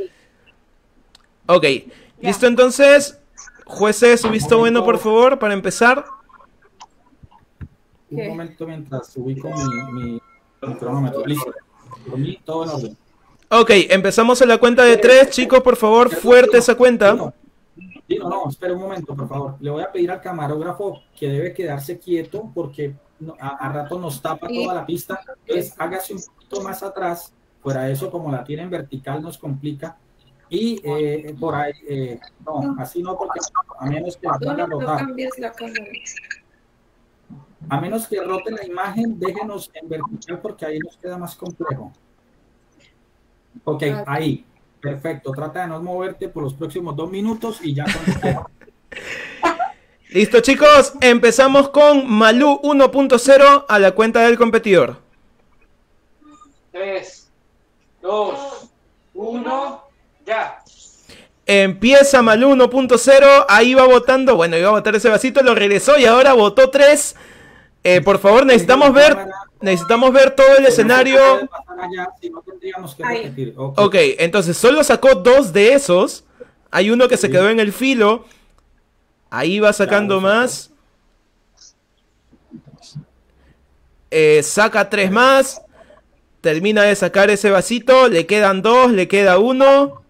Ok, listo entonces. Jueces, su visto bueno, por favor, para empezar. Un momento mientras ubico mi cronómetro. Listo. Por mí, todo en orden. Ok, empezamos a la cuenta de 3, chicos, por favor, fuerte esa cuenta. No, espera un momento, por favor. Le voy a pedir al camarógrafo que debe quedarse quieto, porque a rato nos tapa toda la pista. Entonces, hágase un poquito más atrás. Fuera de eso, como la tienen vertical, nos complica. Y por ahí, no, así no, porque a menos que van a rotar. cambies la cámara. A menos que rote la imagen, déjenos en vertical porque ahí nos queda más complejo. Ok, ahí. Perfecto. Trata de no moverte por los próximos 2 minutos y ya cuando quieras. Listo, chicos. Empezamos con Malú 1.0 a la cuenta del competidor. 3, 2, 1, ya. Empieza Malú 1.0. Ahí va votando. Bueno, iba a votar ese vasito, lo regresó y ahora votó 3. Por favor, necesitamos ver todo el escenario. Ok, entonces solo sacó 2 de esos. Hay uno que se quedó en el filo. Ahí va sacando más. Saca 3 más. Termina de sacar ese vasito. Le quedan 2, le queda 1.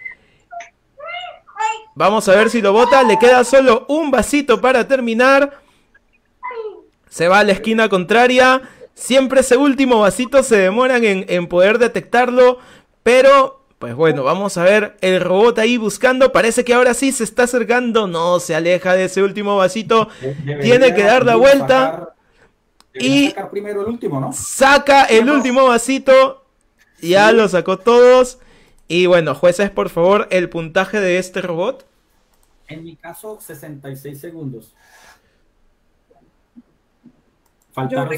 Vamos a ver si lo bota. Le queda solo un vasito para terminar. Se va a la esquina contraria. Siempre ese último vasito se demoran en poder detectarlo. Pero, pues bueno, vamos a ver el robot ahí buscando. Parece que ahora sí se está acercando. No, se aleja de ese último vasito. Tiene que dar la vuelta. Y sacar primero el último, ¿no? Saca el último vasito. Ya lo sacó todos. Y bueno, jueces, por favor, el puntaje de este robot. En mi caso, 66 segundos. Faltaron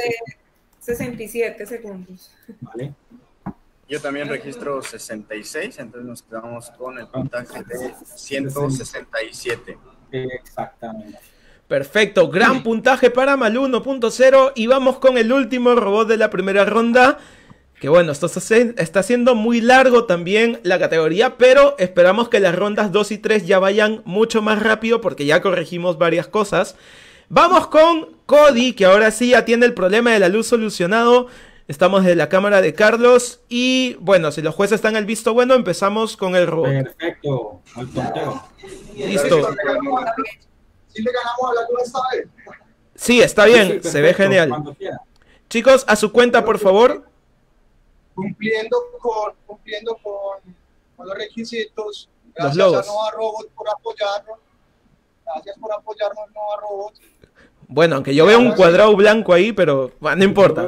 67 segundos. Vale. Yo también registro 66, entonces nos quedamos con el puntaje de 167. Exactamente. Perfecto, gran puntaje para Malú 1.0 y vamos con el último robot de la primera ronda. Que bueno, esto está siendo muy largo también la categoría, pero esperamos que las rondas 2 y 3 ya vayan mucho más rápido porque ya corregimos varias cosas. Vamos con Cody, que ahora sí ya tiene el problema de la luz solucionado. Estamos desde la cámara de Carlos y bueno, si los jueces están al visto bueno, empezamos con el robot. Perfecto, al conteo. Listo. ¿Sí le ganamos a la luz esta vez? Sí, está bien, Sí, perfecto, se ve genial. Chicos, a su cuenta, por favor. Cumpliendo con los requisitos. Gracias Los logos. a Nova Robot por apoyarnos. Gracias por apoyarnos, Nova Robot. Bueno, aunque yo veo un cuadrado blanco ahí, pero bueno, no importa.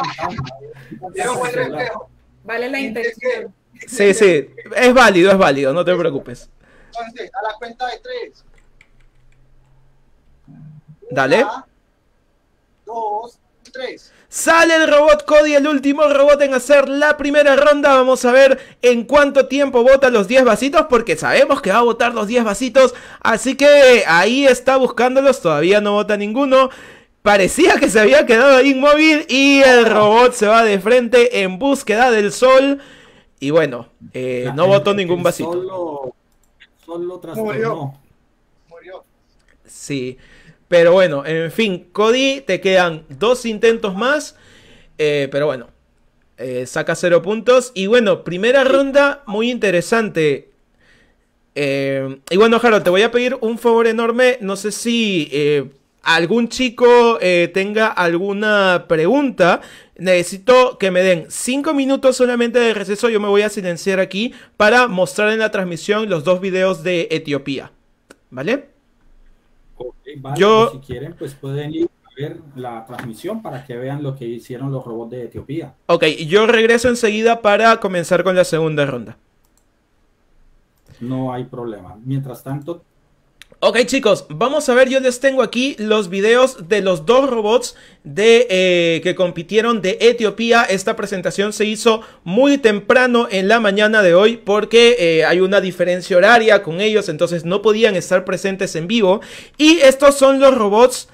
Vale la intención. Sí, sí, es válido, no te preocupes. Entonces, a la cuenta de 3. Dale. 1, 2, 3. Sale el robot Cody, el último robot en hacer la primera ronda. Vamos a ver en cuánto tiempo bota los 10 vasitos, porque sabemos que va a botar los 10 vasitos. Así que ahí está buscándolos, todavía no bota ninguno. Parecía que se había quedado ahí inmóvil y el robot se va de frente en búsqueda del sol. Y bueno, no botó ningún vasito. Solo trastornó. Murió. Sí. Pero bueno, en fin, Cody, te quedan 2 intentos más. Pero bueno, saca 0 puntos. Y bueno, primera ronda muy interesante. Y bueno, Harold, te voy a pedir un favor enorme. No sé si algún chico tenga alguna pregunta. Necesito que me den 5 minutos solamente de receso. Yo me voy a silenciar aquí para mostrar en la transmisión los 2 videos de Etiopía. ¿Vale? Okay, vale, yo... pues si quieren, pues pueden ir a ver la transmisión para que vean lo que hicieron los robots de Etiopía. Ok, yo regreso enseguida para comenzar con la segunda ronda. No hay problema. Mientras tanto... Ok, chicos, vamos a ver, yo les tengo aquí los videos de los 2 robots que compitieron de Etiopía. Esta presentación se hizo muy temprano en la mañana de hoy porque hay una diferencia horaria con ellos, entonces no podían estar presentes en vivo. Y estos son los robots...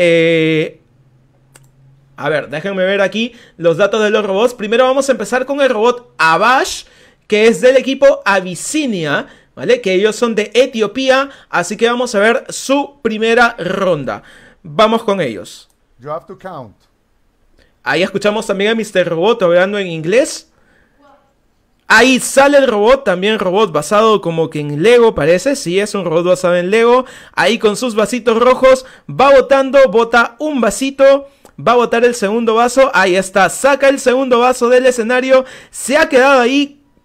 A ver, déjenme ver aquí los datos de los robots. Primero vamos a empezar con el robot Abash, que es del equipo Abyssinia, ¿vale? Que ellos son de Etiopía, así que vamos a ver su primera ronda. Vamos con ellos. You have to count. Ahí escuchamos también a Mr. Robot hablando en inglés. Ahí sale el robot, también robot basado como que en Lego parece. Sí, es un robot basado en Lego. Ahí con sus vasitos rojos, va botando, bota un vasito. Va a botar el segundo vaso, ahí está, saca el segundo vaso del escenario. Se ha quedado ahí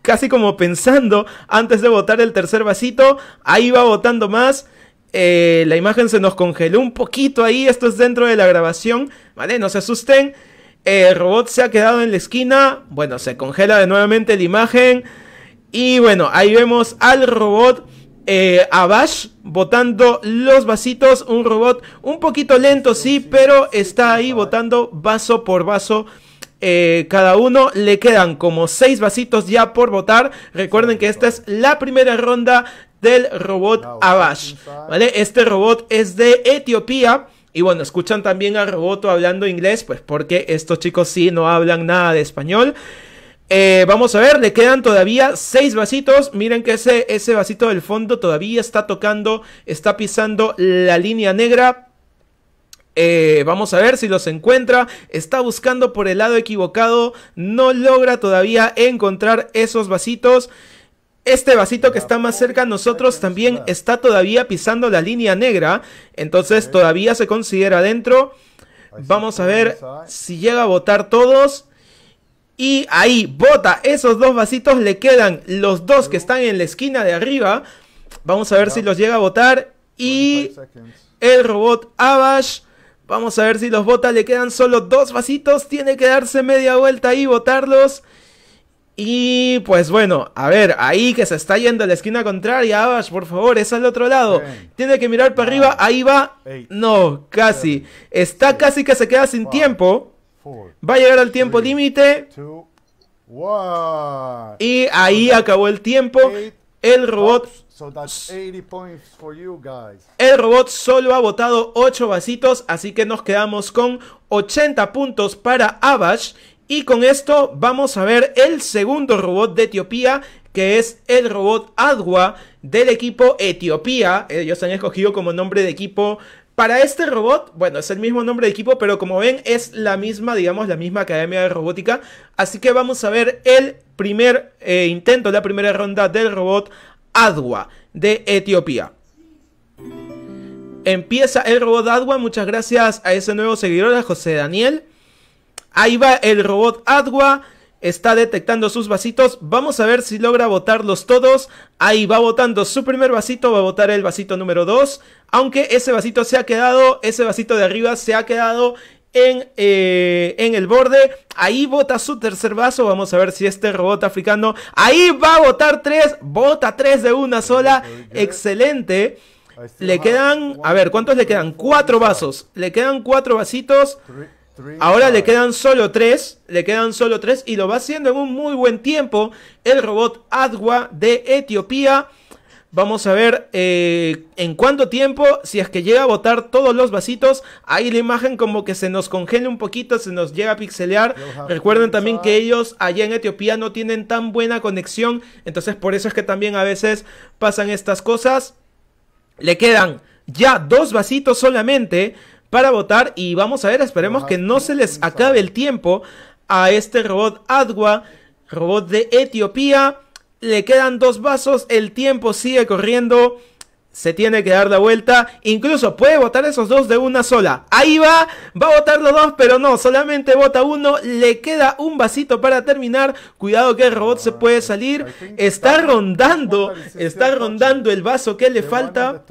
casi como pensando antes de botar el tercer vasito. Ahí va botando más. La imagen se nos congeló un poquito ahí. Esto es dentro de la grabación, ¿vale? No se asusten. El robot se ha quedado en la esquina. Bueno, se congela de nuevamente la imagen. Y bueno, ahí vemos al robot Abash botando los vasitos. Un robot un poquito lento, sí, pero está ahí botando vaso por vaso. Cada uno. Le quedan como 6 vasitos ya por botar. Recuerden que esta es la primera ronda del robot Abash, ¿vale? Este robot es de Etiopía. Y bueno, escuchan también al robot hablando inglés, pues porque estos chicos sí no hablan nada de español. Vamos a ver, le quedan todavía 6 vasitos. Miren que ese vasito del fondo todavía está tocando, está pisando la línea negra. Vamos a ver si los encuentra. Está buscando por el lado equivocado. No logra todavía encontrar esos vasitos. Este vasito que está más cerca a nosotros también está todavía pisando la línea negra. Entonces todavía se considera dentro. Vamos a ver si llega a botar todos. Y ahí bota esos 2 vasitos. Le quedan los 2 que están en la esquina de arriba. Vamos a ver si los llega a botar. Y el robot Abash, vamos a ver si los bota. Le quedan solo 2 vasitos. Tiene que darse media vuelta ahí y botarlos. Y pues bueno, a ver, ahí que se está yendo a la esquina contraria. Abash, por favor, es al otro lado. Tiene que mirar para arriba, ahí va. No, casi. Está casi que se queda sin tiempo. Va a llegar al tiempo límite. Y ahí acabó el tiempo. El robot solo ha botado 8 vasitos, así que nos quedamos con 80 puntos para Abash. Y con esto vamos a ver el segundo robot de Etiopía, que es el robot Adwa del equipo Etiopía. Ellos han escogido como nombre de equipo para este robot. Bueno, es el mismo nombre de equipo, pero como ven es la misma, digamos, la misma academia de robótica. Así que vamos a ver el primer intento, la primera ronda del robot Adwa de Etiopía. Empieza el robot Adwa. Muchas gracias a ese nuevo seguidor, a José Daniel. Ahí va el robot Adwa. Está detectando sus vasitos. Vamos a ver si logra botarlos todos. Ahí va botando su primer vasito. Va a botar el vasito número 2. Aunque ese vasito se ha quedado. Ese vasito de arriba se ha quedado en el borde. Ahí bota su tercer vaso. Vamos a ver si este robot africano. Ahí va a botar 3. Bota 3 de una sola. Excelente. Le quedan. A ver, ¿cuántos le quedan? 4 vasos. Le quedan 4 vasitos. Ahora le quedan solo 3. Le quedan solo 3. Y lo va haciendo en un muy buen tiempo el robot Adwa de Etiopía. Vamos a ver en cuánto tiempo, si es que llega a botar todos los vasitos. Ahí la imagen como que se nos congela un poquito, se nos llega a pixelear. Recuerden también que ellos allá en Etiopía no tienen tan buena conexión. Entonces por eso es que también a veces pasan estas cosas. Le quedan ya 2 vasitos solamente para botar. Y vamos a ver, esperemos que no se les acabe el tiempo a este robot Adwa, robot de Etiopía. Le quedan 2 vasos, el tiempo sigue corriendo. Se tiene que dar la vuelta. Incluso puede botar esos 2 de una sola. Ahí va, va a botar los 2, pero no, solamente bota 1. Le queda un vasito para terminar. Cuidado que el robot se puede salir. Está rondando el vaso que le falta.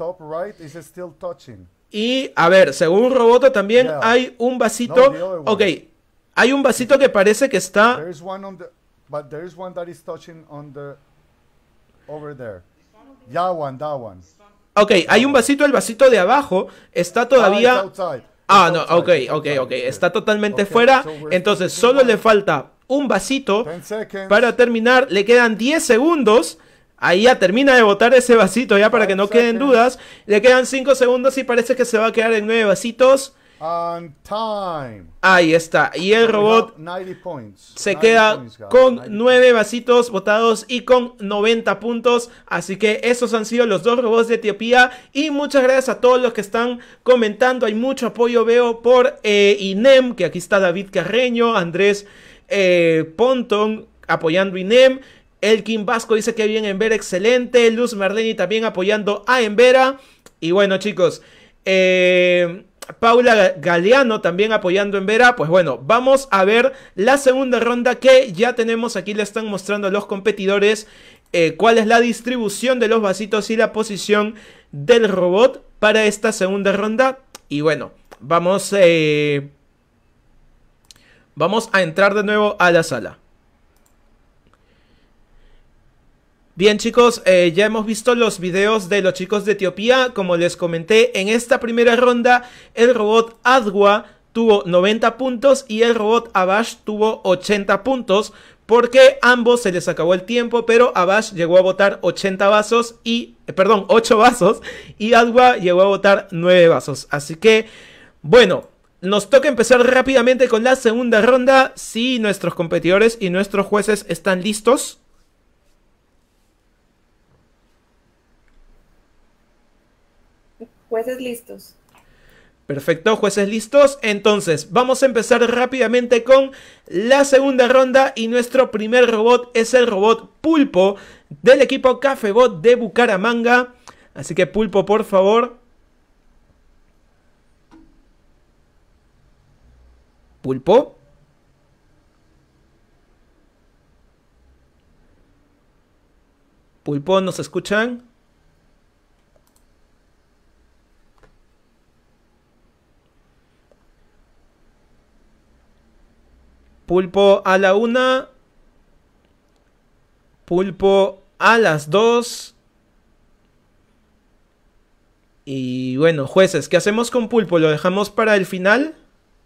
Y a ver, según Roboto también hay un vasito. Ok, hay un vasito que parece que está. Ok, hay un vasito, el vasito de abajo está todavía. Ah, no, ok, está totalmente fuera. Entonces solo le falta un vasito para terminar. Le quedan 10 segundos. Ahí ya termina de botar ese vasito, ya para que no queden dudas. Le quedan 5 segundos y parece que se va a quedar en 9 vasitos. Ahí está. Y el robot se queda con 9 vasitos botados y con 90 puntos. Así que esos han sido los 2 robots de Etiopía. Y muchas gracias a todos los que están comentando. Hay mucho apoyo, veo, por INEM, que aquí está David Carreño, Andrés Ponton apoyando INEM. Elkin Vasco dice que bien Embera, excelente. Luz Marleni también apoyando a Embera. Y bueno, chicos, Paula Galeano también apoyando en Vera. Pues bueno, vamos a ver la segunda ronda que ya tenemos. Aquí le están mostrando a los competidores cuál es la distribución de los vasitos y la posición del robot para esta segunda ronda. Y bueno, vamos a entrar de nuevo a la sala. Bien chicos, ya hemos visto los videos de los chicos de Etiopía. Como les comenté, en esta primera ronda el robot Adwa tuvo 90 puntos y el robot Abash tuvo 80 puntos, porque ambos se les acabó el tiempo, pero Abash llegó a botar 8 vasos y Adwa llegó a botar 9 vasos. Así que, bueno, nos toca empezar rápidamente con la segunda ronda. Si nuestros competidores y nuestros jueces están listos. Jueces listos. Perfecto, jueces listos. Entonces, vamos a empezar rápidamente con la segunda ronda. Y nuestro primer robot es el robot Pulpo del equipo Cafebot de Bucaramanga. Así que Pulpo, por favor. Pulpo. Pulpo, ¿nos escuchan? Pulpo a la 1. Pulpo a las 2. Y bueno, jueces, ¿qué hacemos con Pulpo? ¿Lo dejamos para el final?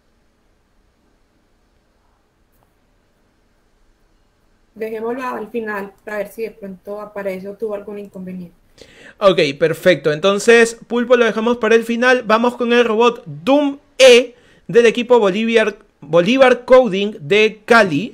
Dejémoslo al final para ver si de pronto aparece o tuvo algún inconveniente. Ok, perfecto. Entonces, Pulpo lo dejamos para el final. Vamos con el robot Doom E del equipo Bolívar Coding de Cali.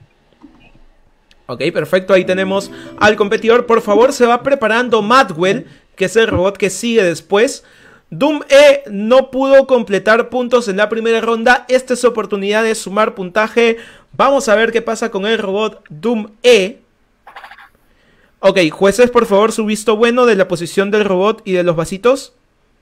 Ok, perfecto. Ahí tenemos al competidor. Por favor, se va preparando Madwell, que es el robot que sigue después. Doom E no pudo completar puntos en la primera ronda. Esta es su oportunidad de sumar puntaje. Vamos a ver qué pasa con el robot Doom E. Ok, jueces, por favor, su visto bueno de la posición del robot y de los vasitos.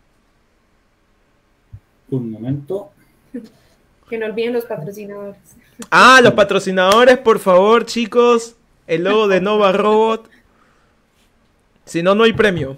Un momento. Que no olviden los patrocinadores. Ah, los patrocinadores, por favor, chicos. El logo de Nova Robot. Si no, no hay premio.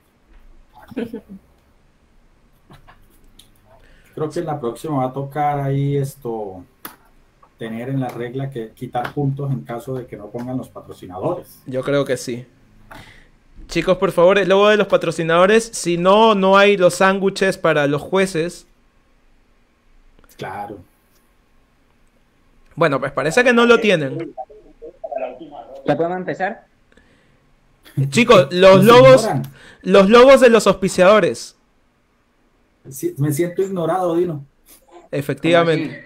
Creo que en la próxima va a tocar ahí tener en la regla que quitar puntos en caso de que no pongan los patrocinadores. Yo creo que sí. Chicos, por favor, el logo de los patrocinadores. Si no, no hay los sándwiches para los jueces. Claro. Bueno, pues parece que no lo tienen. ¿Ya podemos empezar? Chicos, los logos de los auspiciadores. Sí, me siento ignorado, Dino. Efectivamente.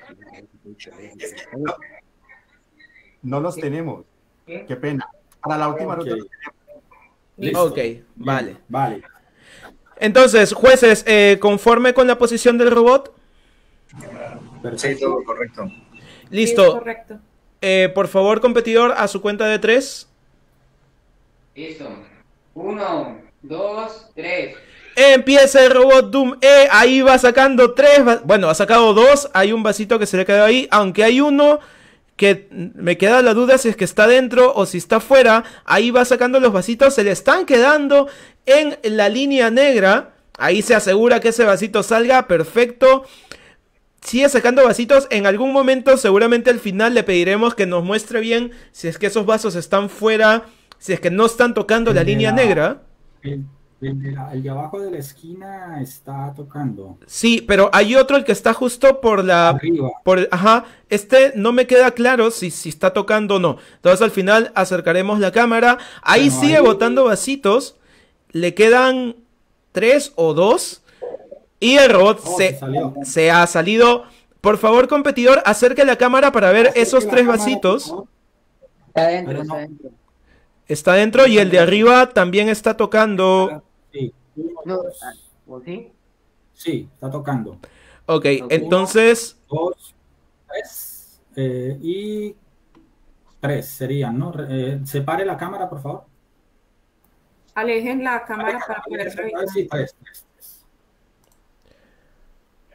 No los tenemos. Qué pena. Para la última ronda. Ok, vale. Entonces, jueces, ¿conforme con la posición del robot? Sí, todo correcto. Listo. Sí, correcto. Por favor, competidor, a su cuenta de 3. Listo. 1, 2, 3. Empieza el robot Doom E. Ahí va sacando 3. Bueno, ha sacado 2. Hay un vasito que se le quedó ahí. Aunque hay uno que me queda la duda si es que está dentro o si está fuera. Ahí va sacando los vasitos. Se le están quedando en la línea negra. Ahí se asegura que ese vasito salga. Perfecto. Sigue sacando vasitos. En algún momento, seguramente al final, le pediremos que nos muestre bien si es que esos vasos están fuera. Si es que no están tocando la línea negra. El de abajo de la esquina está tocando. Sí, pero hay otro, el que está justo por la... Arriba. Ajá, no me queda claro si está tocando o no. Entonces al final acercaremos la cámara. Ahí bueno, sigue botando vasitos. Le quedan 3 o 2. Y el robot se ha salido. Por favor, competidor, acerque la cámara para ver esos 3 vasitos. ¿No? Está adentro, está adentro. Está dentro y el de arriba también está tocando. Sí. No, ¿sí? Sí, está tocando. Ok, entonces... 2, 3 y 3 serían, ¿no? Separe la cámara, por favor. Alejen la cámara para poder revisar. Sí, 3.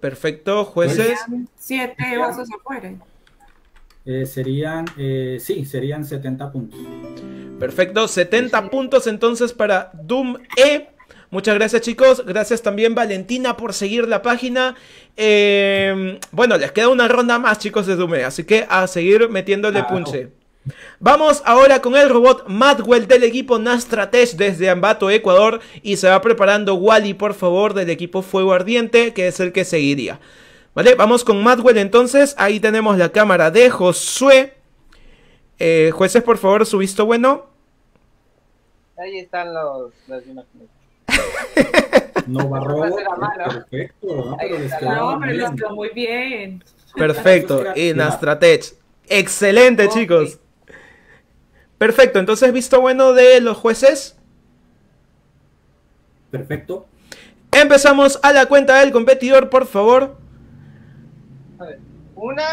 Perfecto, jueces. 7 vasos afuera. Serían 70 puntos. Perfecto, 70 puntos entonces para Doom E. Muchas gracias, chicos. Gracias también, Valentina, por seguir la página. Bueno, les queda una ronda más, chicos, de Doom E, así que a seguir metiéndole punche. Vamos ahora con el robot Madwell del equipo Nastratech desde Ambato, Ecuador. Y se va preparando Wally, por favor, del equipo Fuego Ardiente, que es el que seguiría. Vale, vamos con Madwell entonces. Ahí tenemos la cámara de Josué. Jueces, por favor, su visto bueno. Ahí están las imágenes. No barró. Perfecto, ¿no? No, pero les quedó muy bien. Perfecto, y Nastratech. Excelente, chicos. Perfecto, entonces visto bueno de los jueces. Perfecto. Empezamos a la cuenta del competidor, por favor. A ver, 1,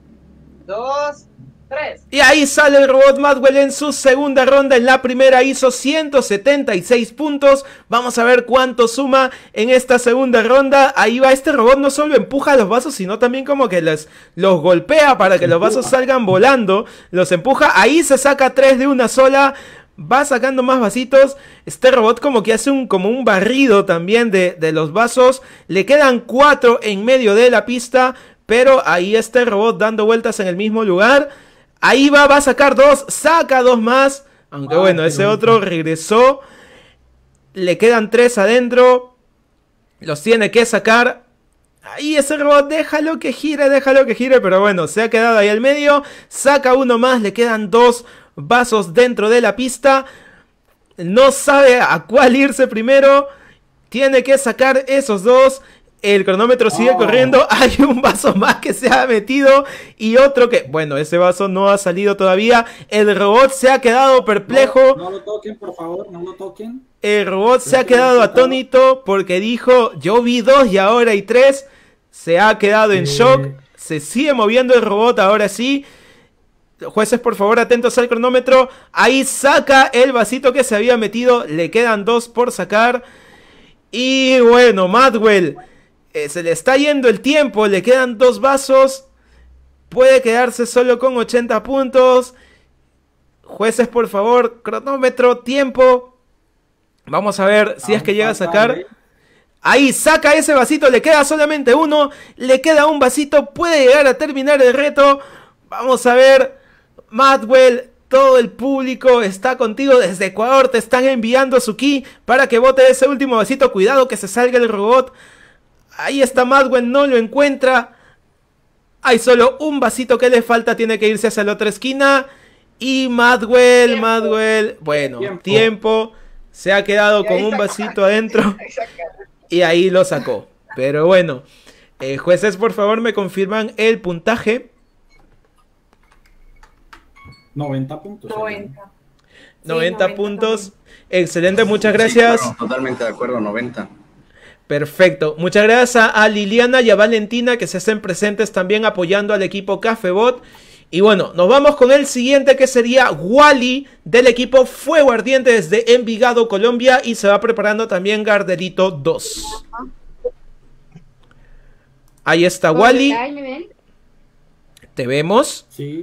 2, 3. Y ahí sale el robot Madwell en su segunda ronda. En la primera hizo 176 puntos. Vamos a ver cuánto suma en esta segunda ronda. Ahí va, este robot no solo empuja los vasos, sino también como que los golpea para que los vasos salgan volando. Los empuja, ahí se saca 3 de una sola. Va sacando más vasitos. Este robot como que hace como un barrido también de los vasos. Le quedan 4 en medio de la pista, pero ahí este robot dando vueltas en el mismo lugar. Ahí va a sacar 2, saca 2 más. Aunque bueno, ese otro regresó. Le quedan 3 adentro. Los tiene que sacar. Ahí ese robot, déjalo que gire. Pero bueno, se ha quedado ahí al medio. Saca 1 más, le quedan 2 vasos dentro de la pista. No sabe a cuál irse primero. Tiene que sacar esos 2. El cronómetro sigue corriendo. Hay un vaso más que se ha metido. Y otro que... Bueno, ese vaso no ha salido todavía. El robot se ha quedado perplejo. No lo toquen, por favor. No lo toquen. El robot se ha quedado atónito porque dijo, yo vi 2 y ahora hay 3. Se ha quedado en shock. Se sigue moviendo el robot ahora sí. Jueces, por favor, atentos al cronómetro. Ahí saca el vasito que se había metido. Le quedan 2 por sacar. Y bueno, Madwell... se le está yendo el tiempo, le quedan 2 vasos. Puede quedarse solo con 80 puntos. Jueces, por favor, cronómetro, tiempo. Vamos a ver si es que llega a sacar. Ahí saca ese vasito, le queda solamente 1. Le queda un vasito, puede llegar a terminar el reto. Vamos a ver, Madwell, todo el público está contigo desde Ecuador. Te están enviando su ki para que bote ese último vasito. Cuidado que se salga el robot. Ahí está Madwell, no lo encuentra. Hay solo un vasito que le falta, tiene que irse hacia la otra esquina. Y Madwell, bueno, tiempo. Se ha quedado con un vasito adentro. Y ahí lo sacó. Pero bueno, jueces, por favor, me confirman el puntaje. 90 puntos. 90 puntos. Excelente, muchas gracias. Sí, totalmente de acuerdo, 90. Perfecto, muchas gracias a Liliana y a Valentina que se hacen presentes también apoyando al equipo Cafebot. Y bueno, nos vamos con el siguiente que sería Wally del equipo Fuego Ardiente desde Envigado, Colombia. Y se va preparando también Gardelito 2. Ahí está Wally. ¿Te vemos? Sí.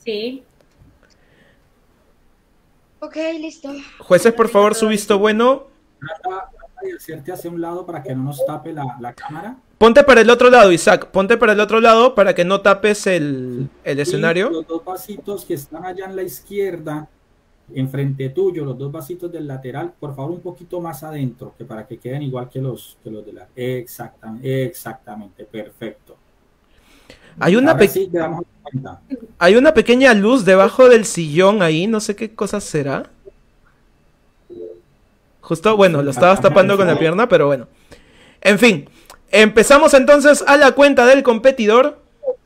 Ok, listo. Jueces, por favor, su visto bueno. Trata de hacerte hacia un lado para que no nos tape la cámara. Ponte para el otro lado, Isaac. Ponte para el otro lado para que no tapes el escenario. Los 2 vasitos que están allá en la izquierda, enfrente tuyo, los 2 vasitos del lateral, por favor un poquito más adentro, que para que queden igual que los de la... Exactamente, perfecto. Hay una pequeña luz debajo del sillón ahí, no sé qué cosa será. Justo, bueno, lo estabas tapando con la pierna, pero bueno. En fin, empezamos entonces a la cuenta del competidor.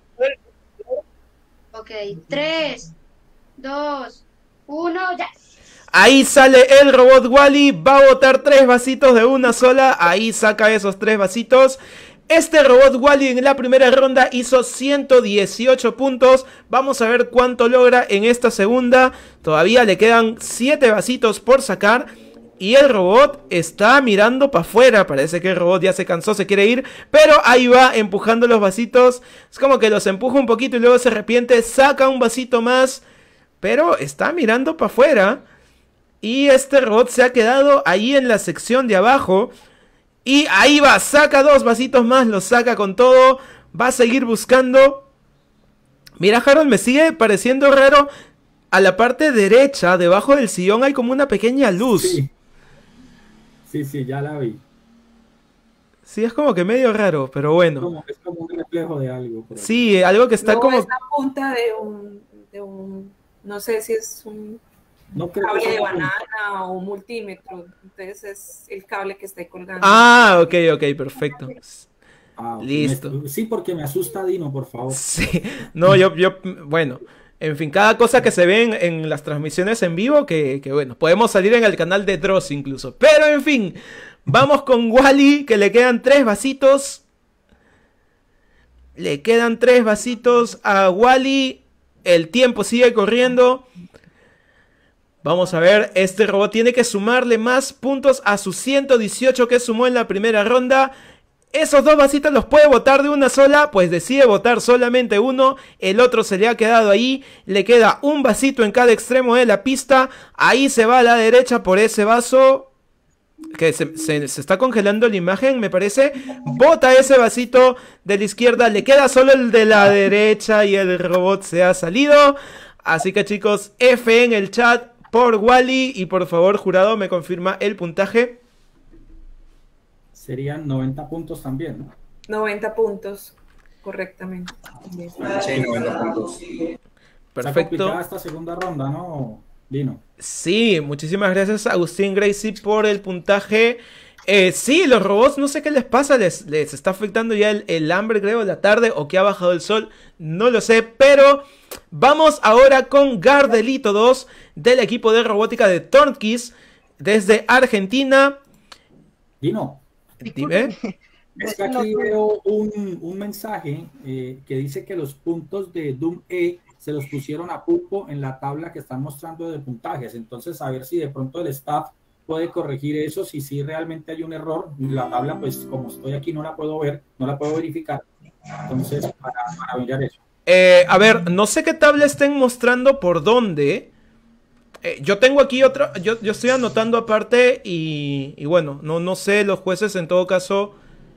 Ok, 3, 2, 1, ya. Ahí sale el robot Wally, va a botar 3 vasitos de una sola. Ahí saca esos 3 vasitos. Este robot Wally en la primera ronda hizo 118 puntos. Vamos a ver cuánto logra en esta segunda. Todavía le quedan 7 vasitos por sacar. Y el robot está mirando para afuera. Parece que el robot ya se cansó, se quiere ir. Pero ahí va empujando los vasitos. Es como que los empuja un poquito y luego se arrepiente. Saca un vasito más. Pero está mirando para afuera. Y este robot se ha quedado ahí en la sección de abajo. Y ahí va, saca 2 vasitos más. Los saca con todo. Va a seguir buscando. Mira, Harold, me sigue pareciendo raro. A la parte derecha, debajo del sillón, hay como una pequeña luz. Sí, ya la vi. Sí, es como que medio raro, pero bueno. Es como un reflejo de algo. Sí, algo que está No, como... es la punta de un, no sé si es un cable de banana o un multímetro. Entonces es el cable que está ahí colgando. Ah, ok, perfecto. Listo. Sí, porque me asusta Dino, por favor. Sí, no, bueno, en fin, cada cosa que se ve en las transmisiones en vivo, que bueno, podemos salir en el canal de Dross incluso. Pero en fin, vamos con Wally, que le quedan 3 vasitos. Le quedan 3 vasitos a Wally. El tiempo sigue corriendo. Vamos a ver, este robot tiene que sumarle más puntos a sus 118 que sumó en la primera ronda. Esos 2 vasitos los puede botar de una sola, pues decide botar solamente uno, el otro se le ha quedado ahí, le queda un vasito en cada extremo de la pista, ahí se va a la derecha por ese vaso, que se está congelando la imagen, me parece, bota ese vasito de la izquierda, le queda solo el de la derecha y el robot se ha salido, así que chicos, F en el chat por Wally y por favor, jurado, me confirma el puntaje. Serían 90 puntos también, ¿no? 90 puntos, correctamente. Sí, 90 puntos. Perfecto. Esta segunda ronda, ¿no, Dino? Sí, muchísimas gracias Agustín Gracie por el puntaje. Sí, los robots, no sé qué les pasa, les está afectando ya el hambre, creo, la tarde, o que ha bajado el sol, no lo sé, pero vamos ahora con Gardelito 2 del equipo de robótica de Tornquist desde Argentina. Dino. Dime. Es que aquí veo un mensaje que dice que los puntos de Doom E se los pusieron a Pulpo en la tabla que están mostrando de puntajes. Entonces, a ver si de pronto el staff puede corregir eso, si realmente hay un error. La tabla, pues, como estoy aquí, no la puedo ver, no la puedo verificar. Entonces, para mirar eso. A ver, no sé qué tabla estén mostrando por dónde. Yo tengo aquí otra, yo estoy anotando aparte y bueno, no sé los jueces en todo caso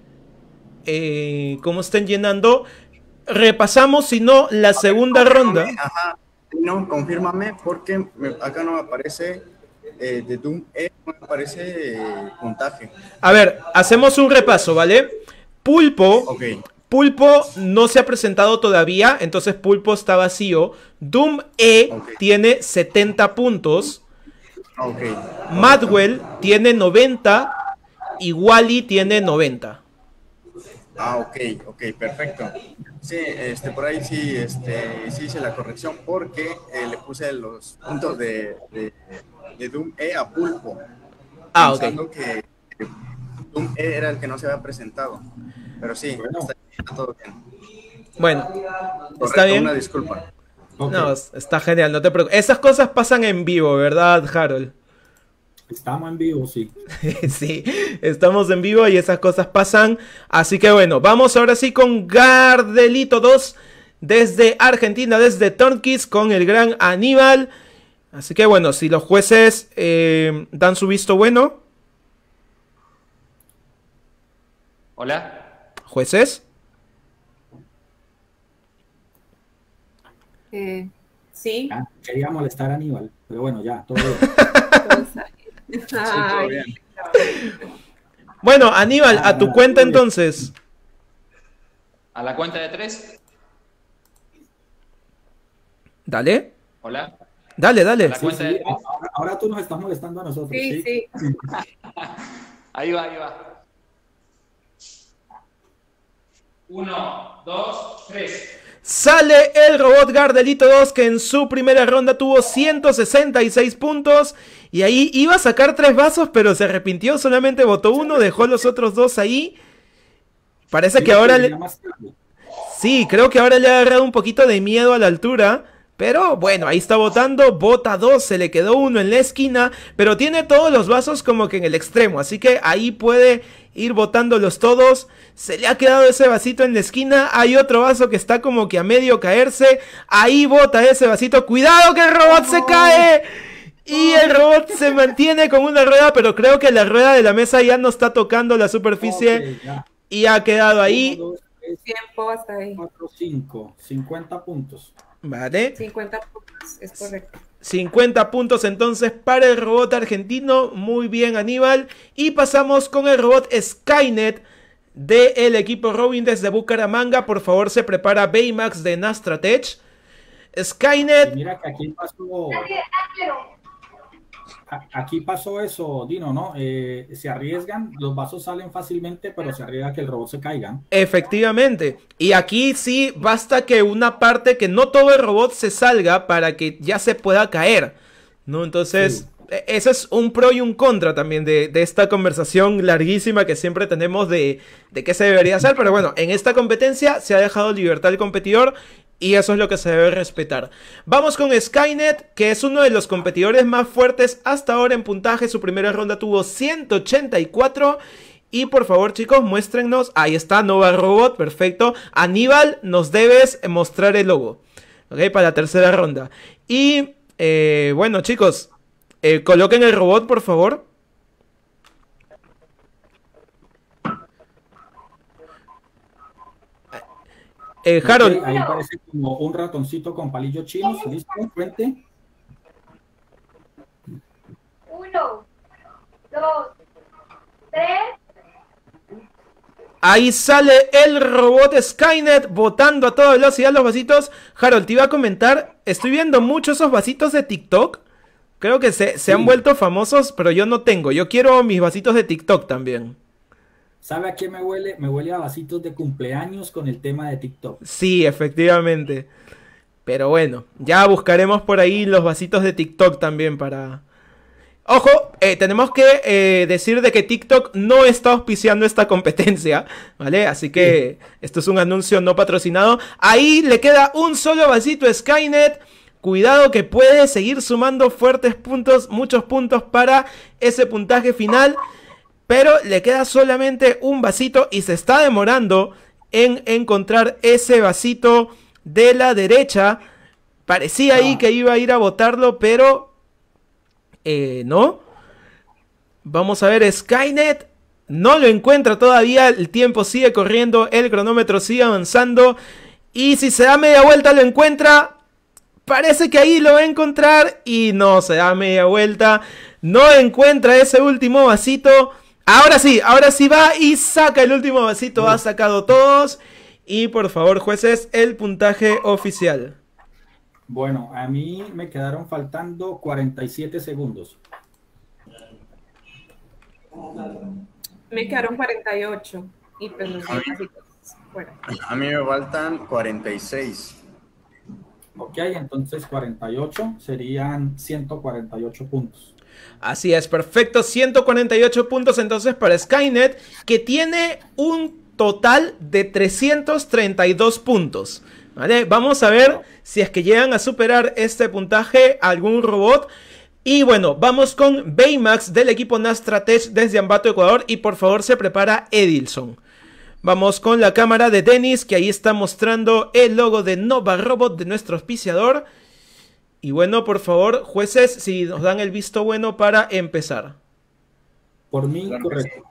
cómo estén llenando. Repasamos, si no, la segunda ronda. Ajá, no, confírmame porque acá no me aparece de Doom E, no me aparece puntaje. A ver, hacemos un repaso, ¿vale? Pulpo no se ha presentado todavía, entonces Pulpo está vacío. Doom E tiene 70 puntos. Madwell tiene 90 y Wally tiene 90. Ah, ok, perfecto. Sí, por ahí sí hice la corrección porque le puse los puntos de Doom E a Pulpo. Ah, pensando que Doom E era el que no se había presentado. Pero sí, está todo bien. Bueno, correcto, está bien. Una disculpa. No, está genial, no te preocupes. Esas cosas pasan en vivo, ¿verdad, Harold? Estamos en vivo, sí. Sí, estamos en vivo y esas cosas pasan. Así que bueno, vamos ahora sí con Gardelito 2 desde Argentina, desde Tornquist, con el gran Aníbal. Así que bueno, si los jueces dan su visto bueno. Hola. ¿Jueces? Sí. Quería molestar a Aníbal, pero bueno, ya, todo bien. Todo bien. Bueno, Aníbal, a tu cuenta entonces. A la cuenta de 3. Dale. Hola. Dale. A la cuenta de 3. Ahora tú nos estás molestando a nosotros. Sí. Ahí va. 1, 2, 3. Sale el robot Gardelito 2 que en su primera ronda tuvo 166 puntos. Y ahí iba a sacar 3 vasos, pero se arrepintió, solamente votó uno, dejó los otros 2 ahí. Parece que ahora... Sí, creo que ahora le ha agarrado un poquito de miedo a la altura. Pero bueno, ahí está botando, bota 2, se le quedó uno en la esquina, pero tiene todos los vasos como que en el extremo, así que ahí puede ir botándolos todos. Se le ha quedado ese vasito en la esquina, hay otro vaso que está como que a medio caerse, ahí bota ese vasito, cuidado que el robot se cae. Y el robot se mantiene con una rueda, pero creo que la rueda de la mesa ya no está tocando la superficie y ha quedado ahí. 1, 2, 3, Tiempo hasta ahí. 4, 5, 50 puntos. Vale. 50 puntos, es correcto. 50 puntos entonces para el robot argentino. Muy bien, Aníbal. Y pasamos con el robot Skynet del equipo Robin desde Bucaramanga. Por favor, se prepara Baymax de Nastratech. Skynet. Y mira que aquí pasó eso, Dino, ¿no? Se arriesgan, los vasos salen fácilmente, pero se arriesga que el robot se caiga. Efectivamente. Y aquí sí basta que una parte, que no todo el robot se salga para que ya se pueda caer, ¿no? Entonces, ese es un pro y un contra también de esta conversación larguísima que siempre tenemos de qué se debería hacer. Pero bueno, en esta competencia se ha dejado libertad al competidor. Y eso es lo que se debe respetar. Vamos con Skynet, que es uno de los competidores más fuertes hasta ahora en puntaje. Su primera ronda tuvo 184. Y por favor, chicos, muéstrennos. Ahí está, Nova Robot, perfecto. Aníbal, nos debes mostrar el logo. Ok, para la tercera ronda. Y, bueno, chicos, coloquen el robot, por favor. Harold. Okay, ahí parece como un ratoncito con palillos chinos. ¿Listo? Frente. 1, 2, 3. Ahí sale el robot Skynet botando a toda velocidad los vasitos. Harold, te iba a comentar, estoy viendo mucho esos vasitos de TikTok. Creo que se han vuelto famosos, pero yo no tengo. Yo quiero mis vasitos de TikTok también. ¿Sabe a qué me huele? Me huele a vasitos de cumpleaños con el tema de TikTok. Sí, efectivamente. Pero bueno, ya buscaremos por ahí los vasitos de TikTok también para... Ojo, tenemos que decir de que TikTok no está auspiciando esta competencia, ¿vale? Así que esto es un anuncio no patrocinado. Ahí le queda un solo vasito a Skynet. Cuidado que puede seguir sumando fuertes puntos, muchos puntos para ese puntaje final. Pero le queda solamente un vasito y se está demorando en encontrar ese vasito de la derecha. Parecía ahí que iba a ir a botarlo, pero no. Vamos a ver, Skynet no lo encuentra todavía. El tiempo sigue corriendo, el cronómetro sigue avanzando. Y si se da media vuelta lo encuentra. Parece que ahí lo va a encontrar y no se da media vuelta. No encuentra ese último vasito. Ahora sí va y saca el último vasito, ha sacado todos. Y por favor, jueces, el puntaje oficial. Bueno, a mí me quedaron faltando 47 segundos. Me quedaron 48. Y pues los vasitos fuera. A mí me faltan 46. Ok, entonces 48 serían 148 puntos. Así es, perfecto, 148 puntos entonces para Skynet, que tiene un total de 332 puntos, ¿vale? Vamos a ver si es que llegan a superar este puntaje algún robot. Y bueno, vamos con Baymax del equipo Nastratech desde Ambato, Ecuador, y por favor se prepara Edilson. Vamos con la cámara de Dennis, que ahí está mostrando el logo de Nova Robot de nuestro auspiciador. Y bueno, por favor, jueces, si nos dan el visto bueno para empezar. Por mí, correcto.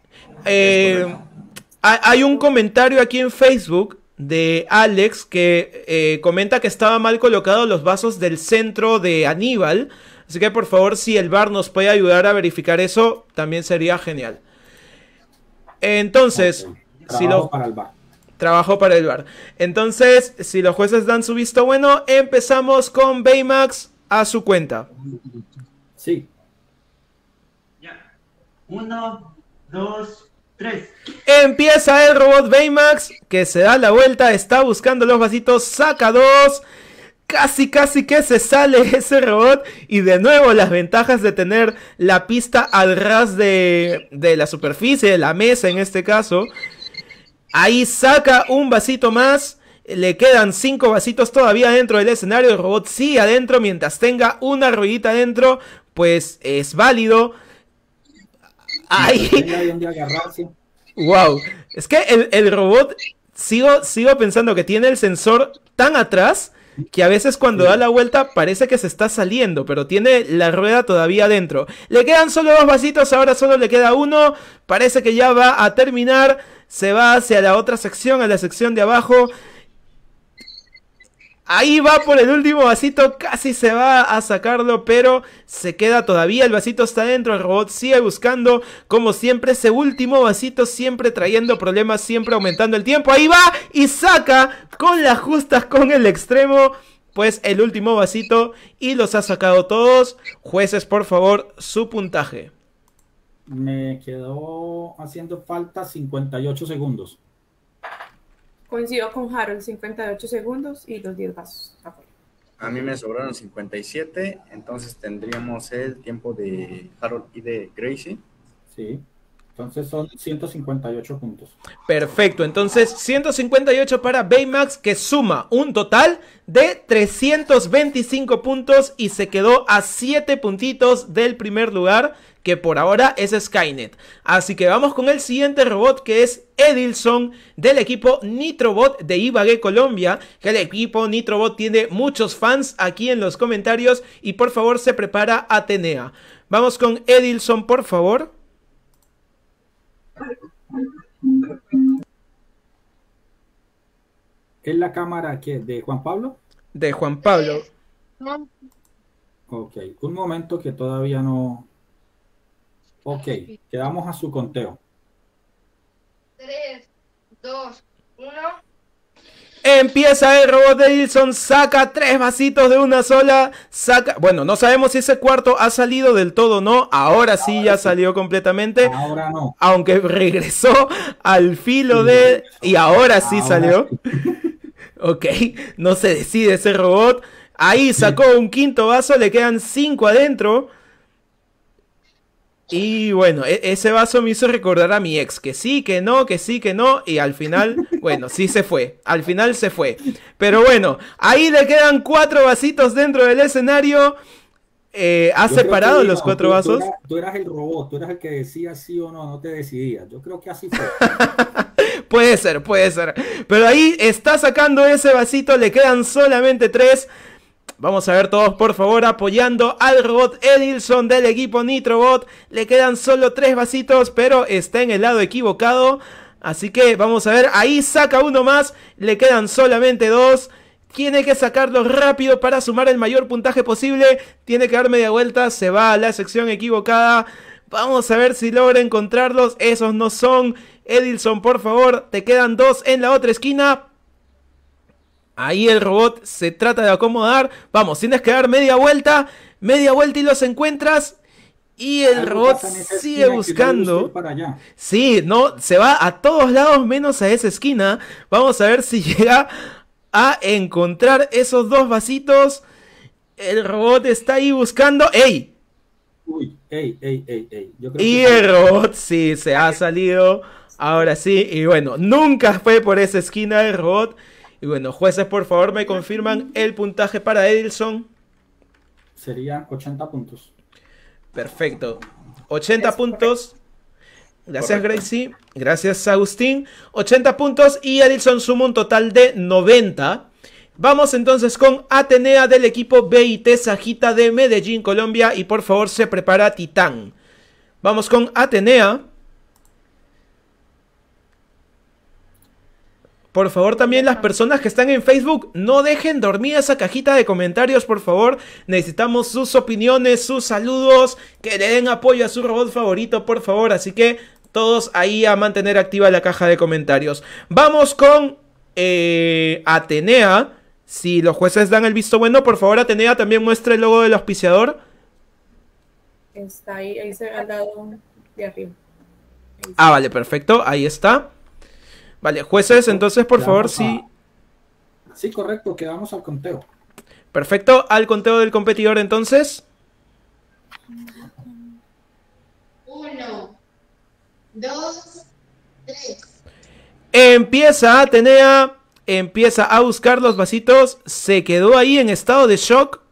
Hay un comentario aquí en Facebook de Alex que comenta que estaba mal colocados los vasos del centro de Aníbal. Así que por favor, si el VAR nos puede ayudar a verificar eso, también sería genial. Entonces, Trabajo para el VAR. Trabajo para el VAR. Entonces, si los jueces dan su visto bueno, empezamos con Baymax a su cuenta. Sí. Ya. 1, 2, 3. Empieza el robot Baymax, que se da la vuelta, está buscando los vasitos, saca 2. Casi que se sale ese robot. Y de nuevo las ventajas de tener la pista al ras de la superficie, de la mesa en este caso. Ahí saca un vasito más. Le quedan 5 vasitos todavía dentro del escenario. El robot sigue adentro. Mientras tenga una ruedita adentro, pues es válido. Ahí. Wow. Es que el robot, sigo pensando que tiene el sensor tan atrás que a veces cuando da la vuelta parece que se está saliendo, pero tiene la rueda todavía adentro. Le quedan solo 2 vasitos, ahora solo le queda uno. Parece que ya va a terminar. Se va hacia la otra sección, a la sección de abajo. Ahí va por el último vasito, casi se va a sacarlo, pero se queda todavía, el vasito está dentro, el robot sigue buscando, como siempre, ese último vasito, siempre trayendo problemas, siempre aumentando el tiempo. Ahí va y saca con las justas, con el extremo, pues el último vasito y los ha sacado todos. Jueces, por favor, su puntaje. Me quedó haciendo falta 58 segundos. Coincido con Harold, 58 segundos y los 10 vasos. A mí me sobraron 57, entonces tendríamos el tiempo de Harold y de Gracie. Sí, entonces son 158 puntos. Perfecto, entonces 158 para Baymax, que suma un total de 325 puntos y se quedó a 7 puntitos del primer lugar, que por ahora es Skynet. Así que vamos con el siguiente robot, que es Edilson, del equipo Nitrobot de Ibagué, Colombia. Que el equipo Nitrobot tiene muchos fans aquí en los comentarios. Y por favor se prepara Atenea. Vamos con Edilson, por favor. ¿Es la cámara de Juan Pablo? De Juan Pablo. Ok, un momento que todavía no... Ok, quedamos a su conteo. 3, 2, 1. Empieza el robot de Edilson, saca 3 vasitos de una sola, saca... Bueno, no sabemos si ese cuarto ha salido del todo o no, ahora sí ya salió completamente. Ahora no. Aunque regresó al filo de... Y ahora sí salió. Ok, no se decide ese robot. Ahí sacó un quinto vaso, le quedan 5 adentro. Y bueno, ese vaso me hizo recordar a mi ex, que sí, que no, que sí, que no, y al final, bueno, sí se fue, al final se fue. Pero bueno, ahí le quedan 4 vasitos dentro del escenario. ¿Has separado los 4 vasos? Tú eras el robot, tú eras el que decía sí o no, no te decidías. Yo creo que así fue. Puede ser, puede ser. Pero ahí está sacando ese vasito, le quedan solamente 3. Vamos a ver todos, por favor, apoyando al robot Edilson del equipo Nitrobot. Le quedan solo 3 vasitos, pero está en el lado equivocado. Así que vamos a ver, ahí saca uno más. Le quedan solamente 2. Tiene que sacarlo rápido para sumar el mayor puntaje posible. Tiene que dar media vuelta, se va a la sección equivocada. Vamos a ver si logra encontrarlos. Esos no son. Edilson, por favor, te quedan 2 en la otra esquina. Ahí el robot se trata de acomodar. Vamos, tienes que dar media vuelta y los encuentras. Y el robot sigue buscando. Sí, no, se va a todos lados menos a esa esquina. Vamos a ver si llega a encontrar esos 2 vasitos. El robot está ahí buscando. ¡Ey! Uy, ey. Y el robot sí se ha salido. Ahora sí, y bueno, nunca fue por esa esquina el robot. Y bueno, jueces, por favor, me confirman el puntaje para Edilson. Serían 80 puntos. Perfecto. 80 puntos. Gracias, Gracie. Gracias, Agustín. 80 puntos y Edilson suma un total de 90. Vamos entonces con Atenea del equipo BIT Sajita de Medellín, Colombia. Y por favor, se prepara Titán. Vamos con Atenea. Por favor, también las personas que están en Facebook, no dejen dormir esa cajita de comentarios, por favor. Necesitamos sus opiniones, sus saludos, que le den apoyo a su robot favorito, por favor. Así que todos ahí a mantener activa la caja de comentarios. Vamos con Atenea. Si los jueces dan el visto bueno, por favor, Atenea, también muestra el logo del auspiciador. Está ahí se ha dado de arriba. Ah, vale, perfecto, ahí está. Vale, jueces, entonces, por favor, sí. Sí, correcto, quedamos al conteo. Perfecto, al conteo del competidor, entonces. 1, 2, 3. Empieza Atenea. empieza a buscar los vasitos. Se quedó ahí en estado de shock.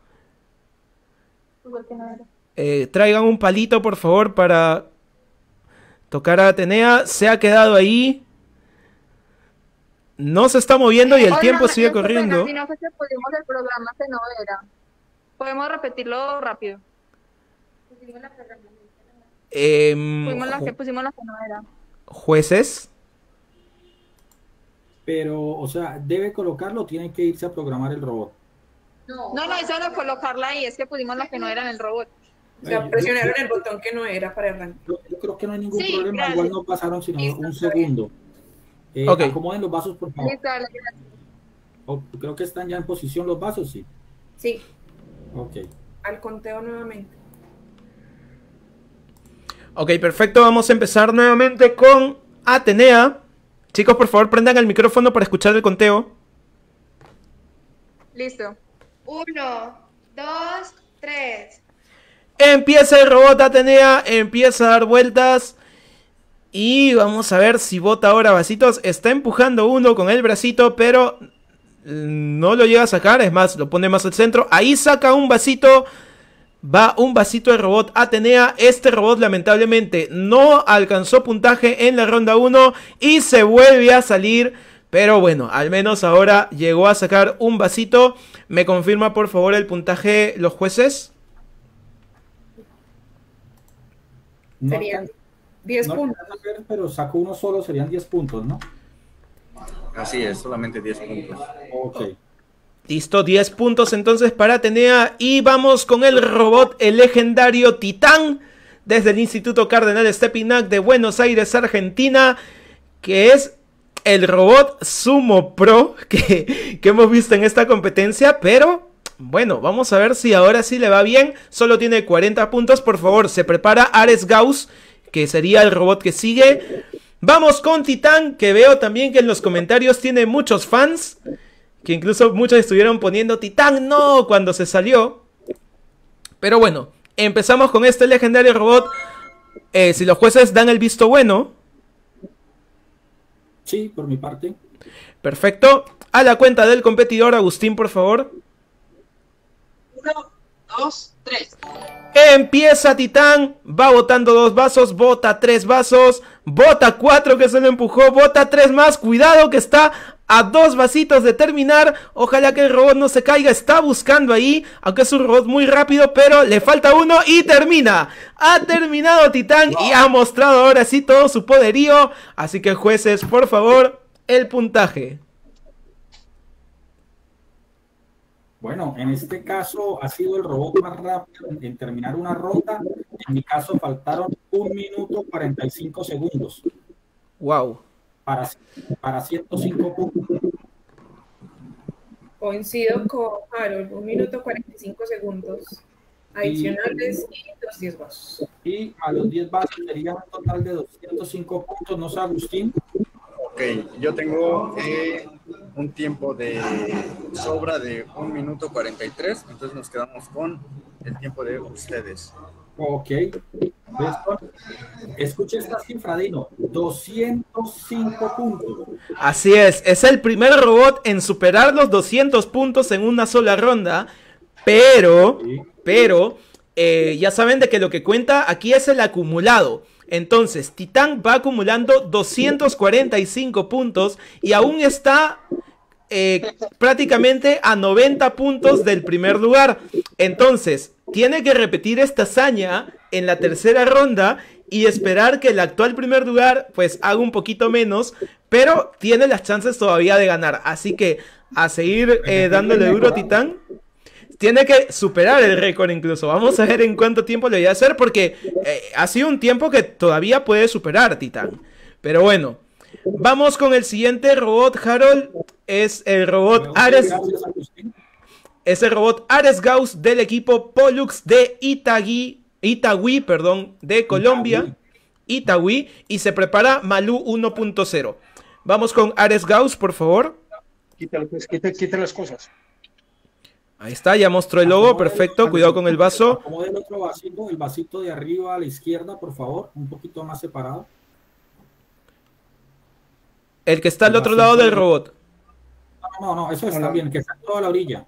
Traigan un palito, por favor, para tocar a Atenea. Se ha quedado ahí. No se está moviendo y el tiempo sigue corriendo. Si no fue que pusimos el programa que no era. Podemos repetirlo rápido. Pusimos la que no era. Jueces. Pero, o sea, debe colocarlo, tiene que irse a programar el robot. No, es solo colocarla ahí, es que pusimos la que no era en el robot. O sea, presionaron el botón que no era para arrancar. Yo creo que no hay ningún Sí, problema, gracias. igual no pasaron sino un segundo. Ok. Acomoden los vasos, por favor. Listo, dale, gracias. Creo que están ya en posición los vasos, sí. Sí, Ok. al conteo nuevamente. Ok, perfecto. Vamos a empezar nuevamente con Atenea. Chicos, por favor, prendan el micrófono para escuchar el conteo. Listo. 1, 2, 3. Empieza el robot Atenea, empieza a dar vueltas. Y vamos a ver si bota ahora vasitos. Está empujando uno con el bracito, pero no lo llega a sacar. Es más, lo pone más al centro. Ahí saca un vasito. Va un vasito de robot Atenea. Este robot lamentablemente no alcanzó puntaje en la ronda 1 y se vuelve a salir. Pero bueno, al menos ahora llegó a sacar un vasito. ¿Me confirma por favor el puntaje los jueces? Serían 10 puntos. Pero sacó uno solo, serían 10 puntos, ¿no? Así es, solamente 10 puntos. Ok. Listo, 10 puntos entonces para Atenea. Y vamos con el robot, el legendario Titán, desde el Instituto Cardenal Stepinac de Buenos Aires, Argentina, que es el robot Sumo Pro que hemos visto en esta competencia. Pero bueno, vamos a ver si ahora sí le va bien. Solo tiene 40 puntos. Por favor, se prepara Ares Gauss, que sería el robot que sigue. Vamos con Titán, que veo también que en los comentarios tiene muchos fans, que incluso muchos estuvieron poniendo Titán no cuando se salió. Pero bueno, empezamos con este legendario robot. Si los jueces dan el visto bueno. Sí, por mi parte. Perfecto. A la cuenta del competidor, Agustín, por favor. 1, 2, 3. Empieza Titán, va botando 2 vasos, bota 3 vasos, bota 4 que se lo empujó, bota 3 más, cuidado que está a 2 vasitos de terminar. Ojalá que el robot no se caiga, está buscando ahí, aunque es un robot muy rápido, pero le falta uno y termina. Ha terminado Titán y ha mostrado ahora sí todo su poderío. Así que jueces, por favor, el puntaje. Bueno, en este caso ha sido el robot más rápido en terminar una ronda. En mi caso faltaron 1 minuto 45 segundos. Wow. Para 105 puntos. Coincido con Harold, 1 minuto 45 segundos adicionales y los 10 vasos. Y a los 10 vasos sería un total de 205 puntos, ¿no sé, Agustín? Ok, yo tengo un tiempo de sobra de 1 minuto 43, entonces nos quedamos con el tiempo de ustedes. Ok. Escuche esta cifra, Dino. 205 puntos. Así es el primer robot en superar los 200 puntos en una sola ronda. Pero, ya saben de que lo que cuenta aquí es el acumulado. Entonces, Titán va acumulando 245 puntos y aún está prácticamente a 90 puntos del primer lugar. Entonces, tiene que repetir esta hazaña en la tercera ronda y esperar que el actual primer lugar pues haga un poquito menos, pero tiene las chances todavía de ganar. Así que a seguir dándole duro a Titán. Tiene que superar el récord incluso. Vamos a ver en cuánto tiempo le voy a hacer, porque ha sido un tiempo que todavía puede superar Titán. Pero bueno, vamos con el siguiente robot, Harold. Es el robot Ares. Es el robot Ares Gauss del equipo Pollux de Itagüí, de Colombia. Itagüí. Y se prepara Malú 1.0. Vamos con Ares Gauss, por favor. Quita las cosas. Ahí está, ya mostró el logo, perfecto, cuidado con el vaso. Acomode el otro vasito, el vasito de arriba a la izquierda, por favor, un poquito más separado. El que está al otro lado del robot. No, eso está bien, que está toda la orilla.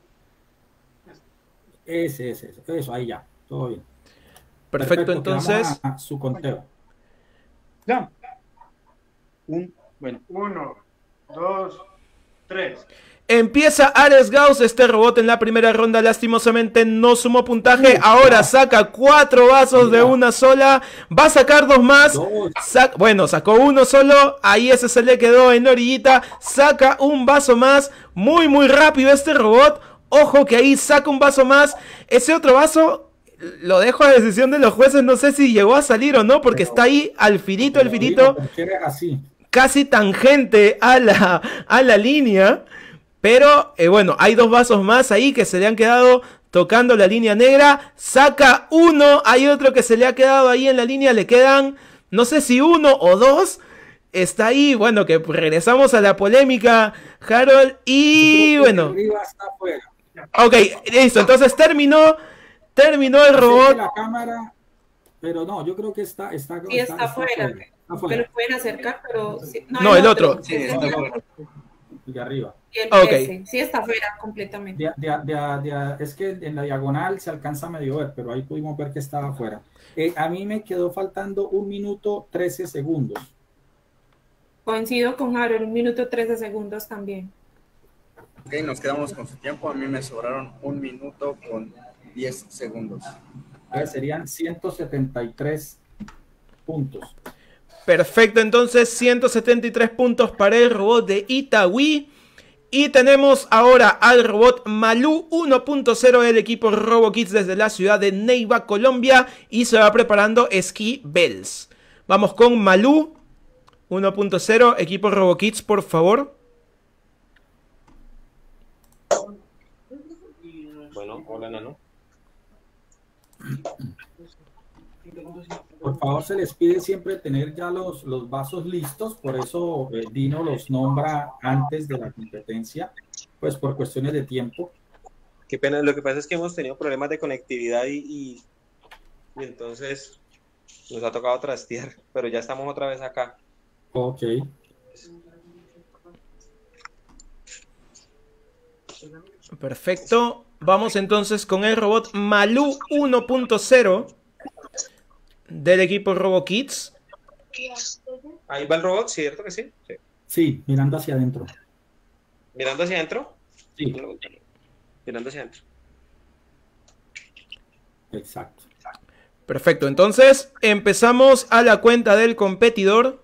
Eso, ahí ya, todo bien. Perfecto, entonces. A su conteo. Ya. Bueno. 1, 2, 3. Empieza Ares Gauss, este robot en la primera ronda lastimosamente no sumó puntaje, ahora saca 4 vasos de una sola, va a sacar 2 más, bueno, sacó uno solo, ahí ese se le quedó en la orillita, saca un vaso más, muy rápido este robot, ojo que ahí saca un vaso más, ese otro vaso lo dejo a decisión de los jueces, no sé si llegó a salir o no, porque está ahí al filito, casi tangente a la línea. Pero, bueno, hay 2 vasos más ahí que se le han quedado tocando la línea negra. Saca uno, hay otro que se le ha quedado ahí en la línea. Le quedan, no sé si 1 o 2. Está ahí, bueno, que regresamos a la polémica, Harold. Y bueno. Ok, listo, entonces terminó el robot. La cámara, pero no, yo creo que está fuera. Me lo pueden acercar, pero... No, el otro. Sí, está fuera. De arriba. Y el S, sí está fuera completamente. Es que en la diagonal se alcanza a medio ver, pero ahí pudimos ver que estaba fuera. A mí me quedó faltando 1 minuto 13 segundos. Coincido con Harold, 1 minuto 13 segundos también. Ok, nos quedamos con su tiempo. A mí me sobraron 1 minuto con 10 segundos. A ver, serían 173 puntos. Perfecto, entonces 173 puntos para el robot de Itaúí. Y tenemos ahora al robot Malú 1.0 del equipo RoboKids desde la ciudad de Neiva, Colombia. Y se va preparando Ski Bells. Vamos con Malú 1.0, equipo RoboKids, por favor. Bueno, hola, Nano. Por favor, se les pide siempre tener ya los vasos listos, por eso Dino los nombra antes de la competencia, pues por cuestiones de tiempo. Qué pena, lo que pasa es que hemos tenido problemas de conectividad y entonces nos ha tocado trastear, pero ya estamos otra vez acá. Ok. Perfecto, vamos entonces con el robot Malú 1.0 del equipo RoboKids. Ahí va el robot, ¿cierto que sí? Sí, mirando hacia adentro. ¿Mirando hacia adentro? Sí. Mirando hacia adentro. Exacto. Perfecto, entonces empezamos a la cuenta del competidor.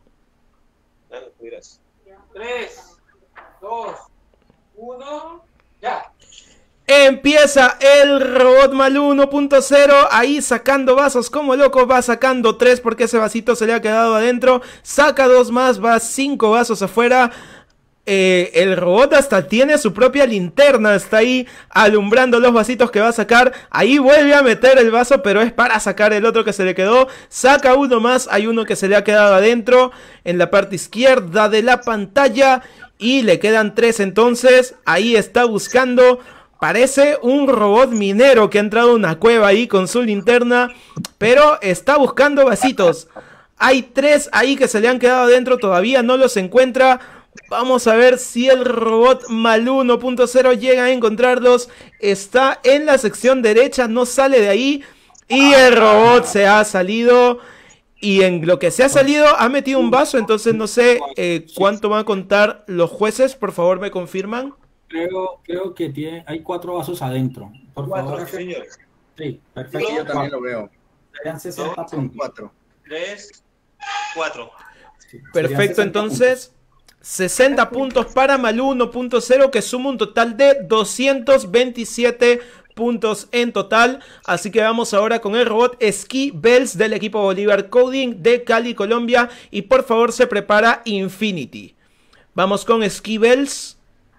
3, 2, 1, ya. Empieza el robot Malú 1.0, ahí sacando vasos como loco, va sacando 3 porque ese vasito se le ha quedado adentro, saca 2 más, va 5 vasos afuera. El robot hasta tiene su propia linterna, está ahí alumbrando los vasitos que va a sacar. Ahí vuelve a meter el vaso, pero es para sacar el otro que se le quedó. Saca uno más, hay uno que se le ha quedado adentro en la parte izquierda de la pantalla. Y le quedan 3 entonces, ahí está buscando. Parece un robot minero que ha entrado a una cueva ahí con su linterna, pero está buscando vasitos. Hay 3 ahí que se le han quedado adentro, todavía no los encuentra. Vamos a ver si el robot Malú 1.0 llega a encontrarlos. Está en la sección derecha, no sale de ahí. Y el robot se ha salido. Y en lo que se ha salido ha metido un vaso. Entonces no sé cuánto van a contar los jueces. Por favor, me confirman. Creo que hay 4 vasos adentro. Por favor, señores. Sí, perfecto. Sí, yo también lo veo. Serían 60 puntos. 4. 3, 4. Perfecto, entonces 60 puntos para Malú 1.0, que suma un total de 227 puntos en total. Así que vamos ahora con el robot Ski Bells del equipo Bolívar Coding de Cali, Colombia. Y por favor se prepara Infinity. Vamos con Ski Bells.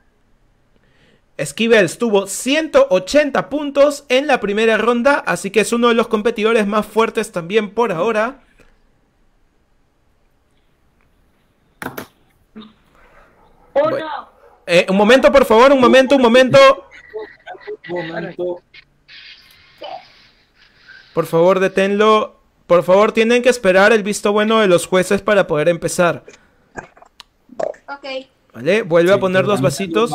Ski Bells tuvo 180 puntos en la primera ronda, así que es uno de los competidores más fuertes también por ahora. Bueno, un momento, por favor, un momento. Por favor, deténlo. Por favor, tienen que esperar el visto bueno de los jueces para poder empezar. Ok. Vale, vuelve a poner los vasitos.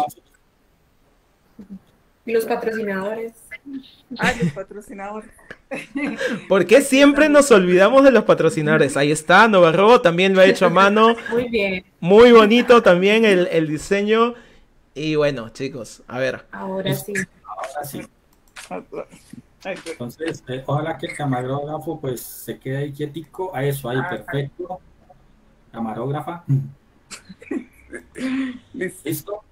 Y los patrocinadores. Ay, los patrocinadores. ¿Por qué siempre nos olvidamos de los patrocinadores? Ahí está, Novarro también lo ha hecho a mano. Muy bien. Muy bonito también el diseño. Y bueno, chicos, a ver. Ahora sí. Ahora sí. Entonces, ojalá que el camarógrafo pues se quede ahí quietico. A eso, ahí, perfecto. Camarógrafa. ¿Listo?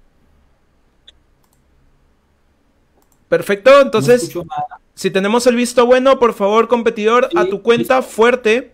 Perfecto, entonces, no si tenemos el visto bueno, por favor, competidor, sí, a tu cuenta, listo. Fuerte.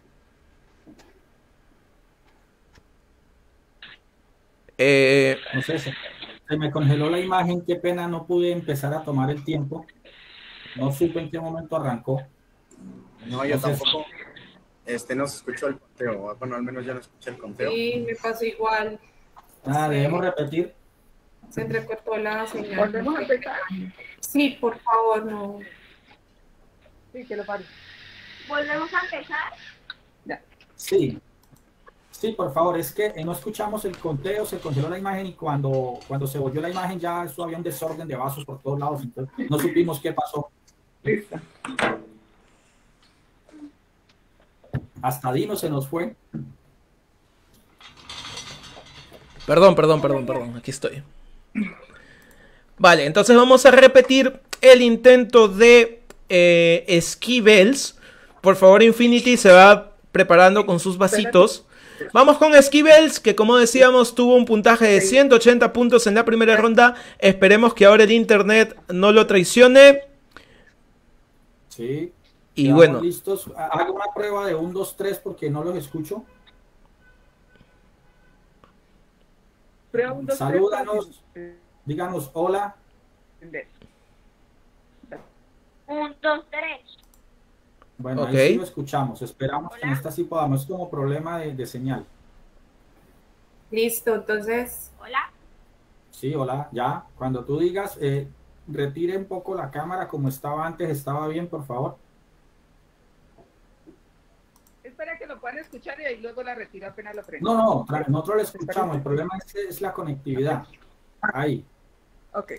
No sé, se me congeló la imagen, qué pena, no pude empezar a tomar el tiempo. No supe en qué momento arrancó. No, yo tampoco. No se escuchó el conteo. Bueno, al menos ya no escuché el conteo. Sí, me pasó igual. Debemos repetir. Se entrecortó la señal. ¿Volvemos a empezar? Sí, por favor, no. Sí, que lo pare. ¿Volvemos a empezar? Ya. Sí. Sí, por favor, es que no escuchamos el conteo, se congeló la imagen y cuando se volvió la imagen ya eso había un desorden de vasos por todos lados, entonces no supimos qué pasó. Listo. Hasta Dino se nos fue. Perdón, aquí estoy. Vale, entonces vamos a repetir el intento de Esquivel. Por favor, Infinity se va preparando con sus vasitos. Vamos con Esquivel, que como decíamos tuvo un puntaje de 180 puntos en la primera ronda. Esperemos que ahora el internet no lo traicione. Sí. Y bueno. Listos. Hago una prueba de 1, 2, 3 porque no los escucho. Salúdanos. Díganos hola. 1, 2, 3. Bueno, okay. Ahí sí lo escuchamos. Esperamos que en esta sí podamos. Es como problema de señal. Listo, entonces. Hola. Sí, hola, ya. Cuando tú digas, retire un poco la cámara como estaba antes. ¿Estaba bien, por favor? Espera que lo puedan escuchar y ahí luego la retiro apenas lo prendo. No, nosotros lo escuchamos. El problema es la conectividad. Ahí. Ok.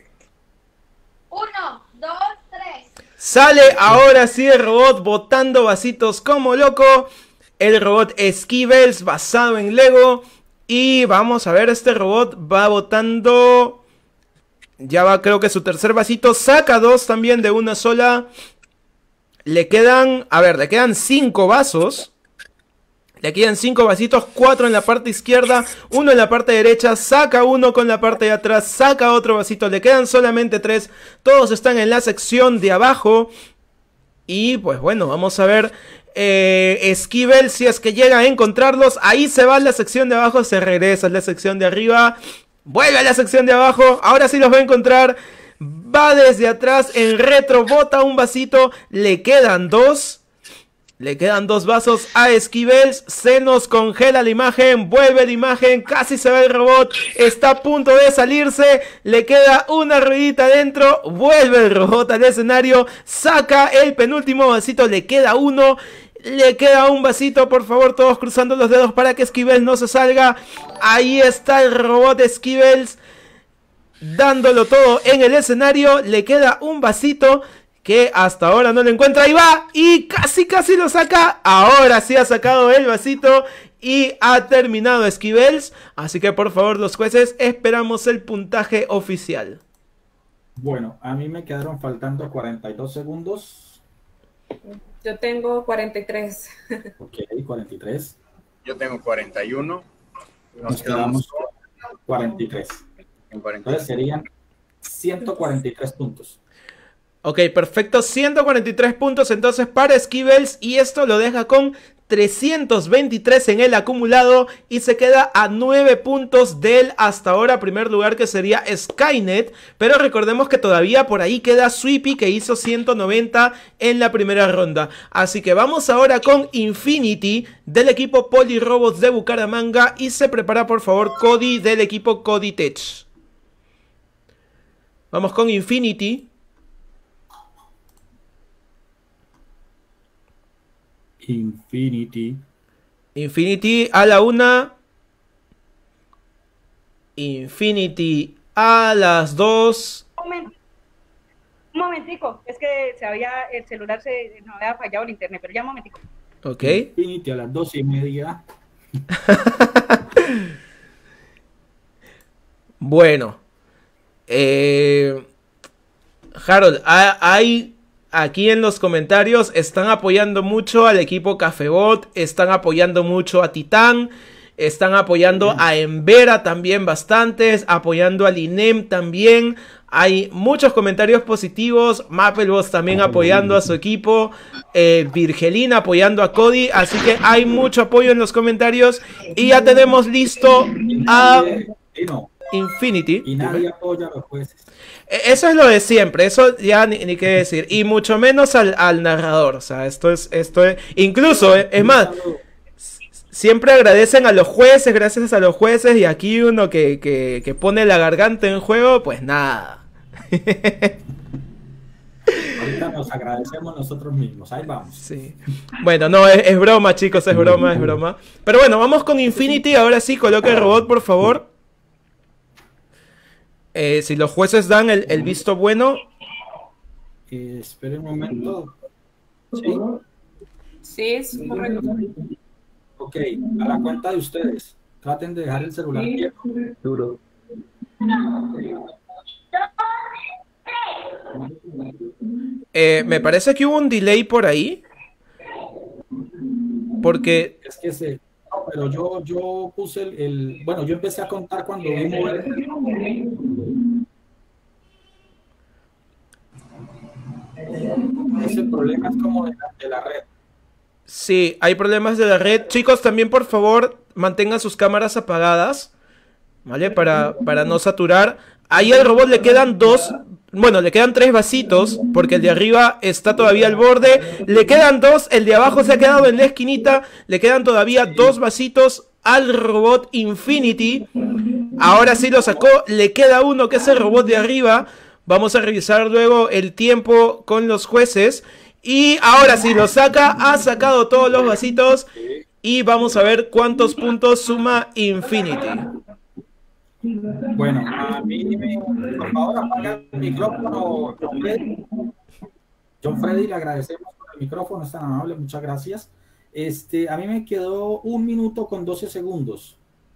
1, 2, 3. Sale ahora sí el robot botando vasitos como loco. El robot Esquivel basado en Lego. Y vamos a ver, este robot va botando. Ya va, creo que su tercer vasito. Saca 2 también de una sola. Le quedan, a ver, le quedan 5 vasos. Le quedan 5 vasitos, 4 en la parte izquierda, 1 en la parte derecha, saca 1 con la parte de atrás, saca otro vasito, le quedan solamente 3, todos están en la sección de abajo. Y pues bueno, vamos a ver Esquivel si es que llega a encontrarlos. Ahí se va a la sección de abajo, se regresa a la sección de arriba, vuelve a la sección de abajo, ahora sí los va a encontrar. Va desde atrás en retro, bota un vasito, le quedan 2. Le quedan 2 vasos a Esquivel, se nos congela la imagen, vuelve la imagen, casi se va el robot, está a punto de salirse, le queda una ruedita dentro, vuelve el robot al escenario, saca el penúltimo vasito, le queda 1, le queda un vasito, por favor, todos cruzando los dedos para que Esquivel no se salga. Ahí está el robot Esquivel, dándolo todo en el escenario, le queda un vasito que hasta ahora no lo encuentra. Ahí va, y casi lo saca. Ahora sí ha sacado el vasito y ha terminado Esquivel. Así que por favor los jueces, esperamos el puntaje oficial. Bueno, a mí me quedaron faltando 42 segundos. Yo tengo 43. Ok, 43. Yo tengo 41. Nos quedamos 43. Entonces serían 143 puntos. Ok, perfecto, 143 puntos entonces para Esquivel, y esto lo deja con 323 en el acumulado y se queda a 9 puntos del hasta ahora primer lugar, que sería Skynet, pero recordemos que todavía por ahí queda Sweepy, que hizo 190 en la primera ronda. Así que vamos ahora con Infinity del equipo Polirobots de Bucaramanga, y se prepara por favor Cody del equipo Cody Tech. Vamos con Infinity. Infinity a la 1. Infinity a las 2. Un momentico, es que el celular no había fallado el internet, pero ya un momentico. Ok. Infinity a las 2:30. Bueno. Harold, hay aquí en los comentarios, están apoyando mucho al equipo Cafebot, están apoyando mucho a Titán, están apoyando a Embera también bastantes, apoyando al INEM también. Hay muchos comentarios positivos, Mappleboss también apoyando a su equipo, Virgelina apoyando a Cody, así que hay mucho apoyo en los comentarios y ya tenemos listo a Infinity. Y nadie apoya a los jueces. Eso es lo de siempre, eso ya ni qué decir, y mucho menos al narrador, o sea, esto es incluso, es más, siempre agradecen a los jueces, gracias a los jueces, y aquí uno que pone la garganta en juego, pues nada. Ahorita nos agradecemos nosotros mismos, ahí vamos. Sí. Bueno, no, es broma, chicos, es broma. Pero bueno, vamos con Infinity, ahora sí, coloca el robot, por favor. Si los jueces dan el visto bueno. Esperen un momento. Sí, es correcto. Ok, a la cuenta de ustedes. Traten de dejar el celular quieto. Duro. Me parece que hubo un delay por ahí. Porque... Es que no, pero yo puse bueno, yo empecé a contar cuando vi mover. Ese problema es como de la red. Sí, hay problemas de la red. Chicos, también por favor mantengan sus cámaras apagadas, ¿vale? Para no saturar. Ahí al robot le quedan le quedan 3 vasitos, porque el de arriba está todavía al borde. Le quedan 2, el de abajo se ha quedado en la esquinita. Le quedan todavía 2 vasitos al robot Infinity. Ahora sí lo sacó, le queda uno que es el robot de arriba. Vamos a revisar luego el tiempo con los jueces. Y ahora sí lo saca, ha sacado todos los vasitos. Y vamos a ver cuántos puntos suma Infinity. Bueno, a mí, por favor, apaga el micrófono, John Freddy, le agradecemos por el micrófono, es tan amable, muchas gracias. A mí me quedó 1 minuto con 12 segundos.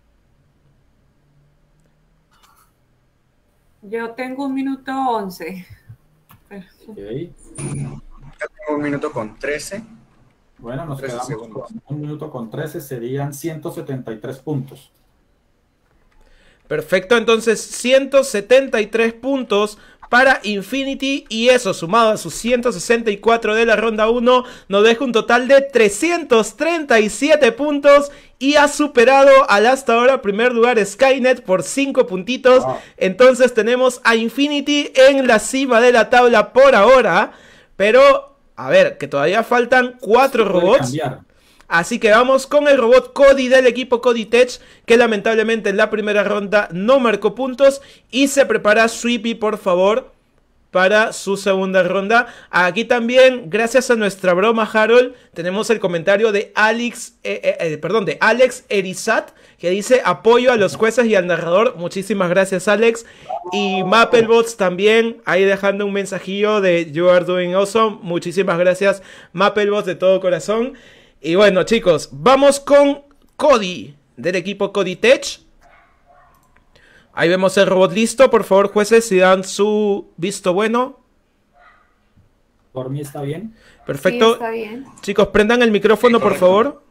Yo tengo 1 minuto 11. Okay. Yo tengo 1 minuto con 13. Bueno, nos quedamos segundos. Con 1 minuto con 13, serían 173 puntos. Perfecto, entonces 173 puntos para Infinity y eso sumado a sus 164 de la ronda 1 nos deja un total de 337 puntos y ha superado al hasta ahora primer lugar Skynet por 5 puntitos. Entonces tenemos a Infinity en la cima de la tabla por ahora, pero a ver, que todavía faltan 4 robots. Así que vamos con el robot Cody del equipo Cody Tech, que lamentablemente en la primera ronda no marcó puntos. Y se prepara Sweepy, por favor, para su segunda ronda. Aquí también, gracias a nuestra broma, Harold, tenemos el comentario de Alex Erizat, que dice apoyo a los jueces y al narrador. Muchísimas gracias, Alex. Y Mapplebots también, ahí dejando un mensajillo de You are doing awesome. Muchísimas gracias, Mapplebots, de todo corazón. Y bueno, chicos, vamos con Cody, del equipo Cody Tech. Ahí vemos el robot listo. Por favor, jueces, si dan su visto bueno. Por mí está bien. Perfecto. Sí, está bien. Chicos, prendan el micrófono, por favor.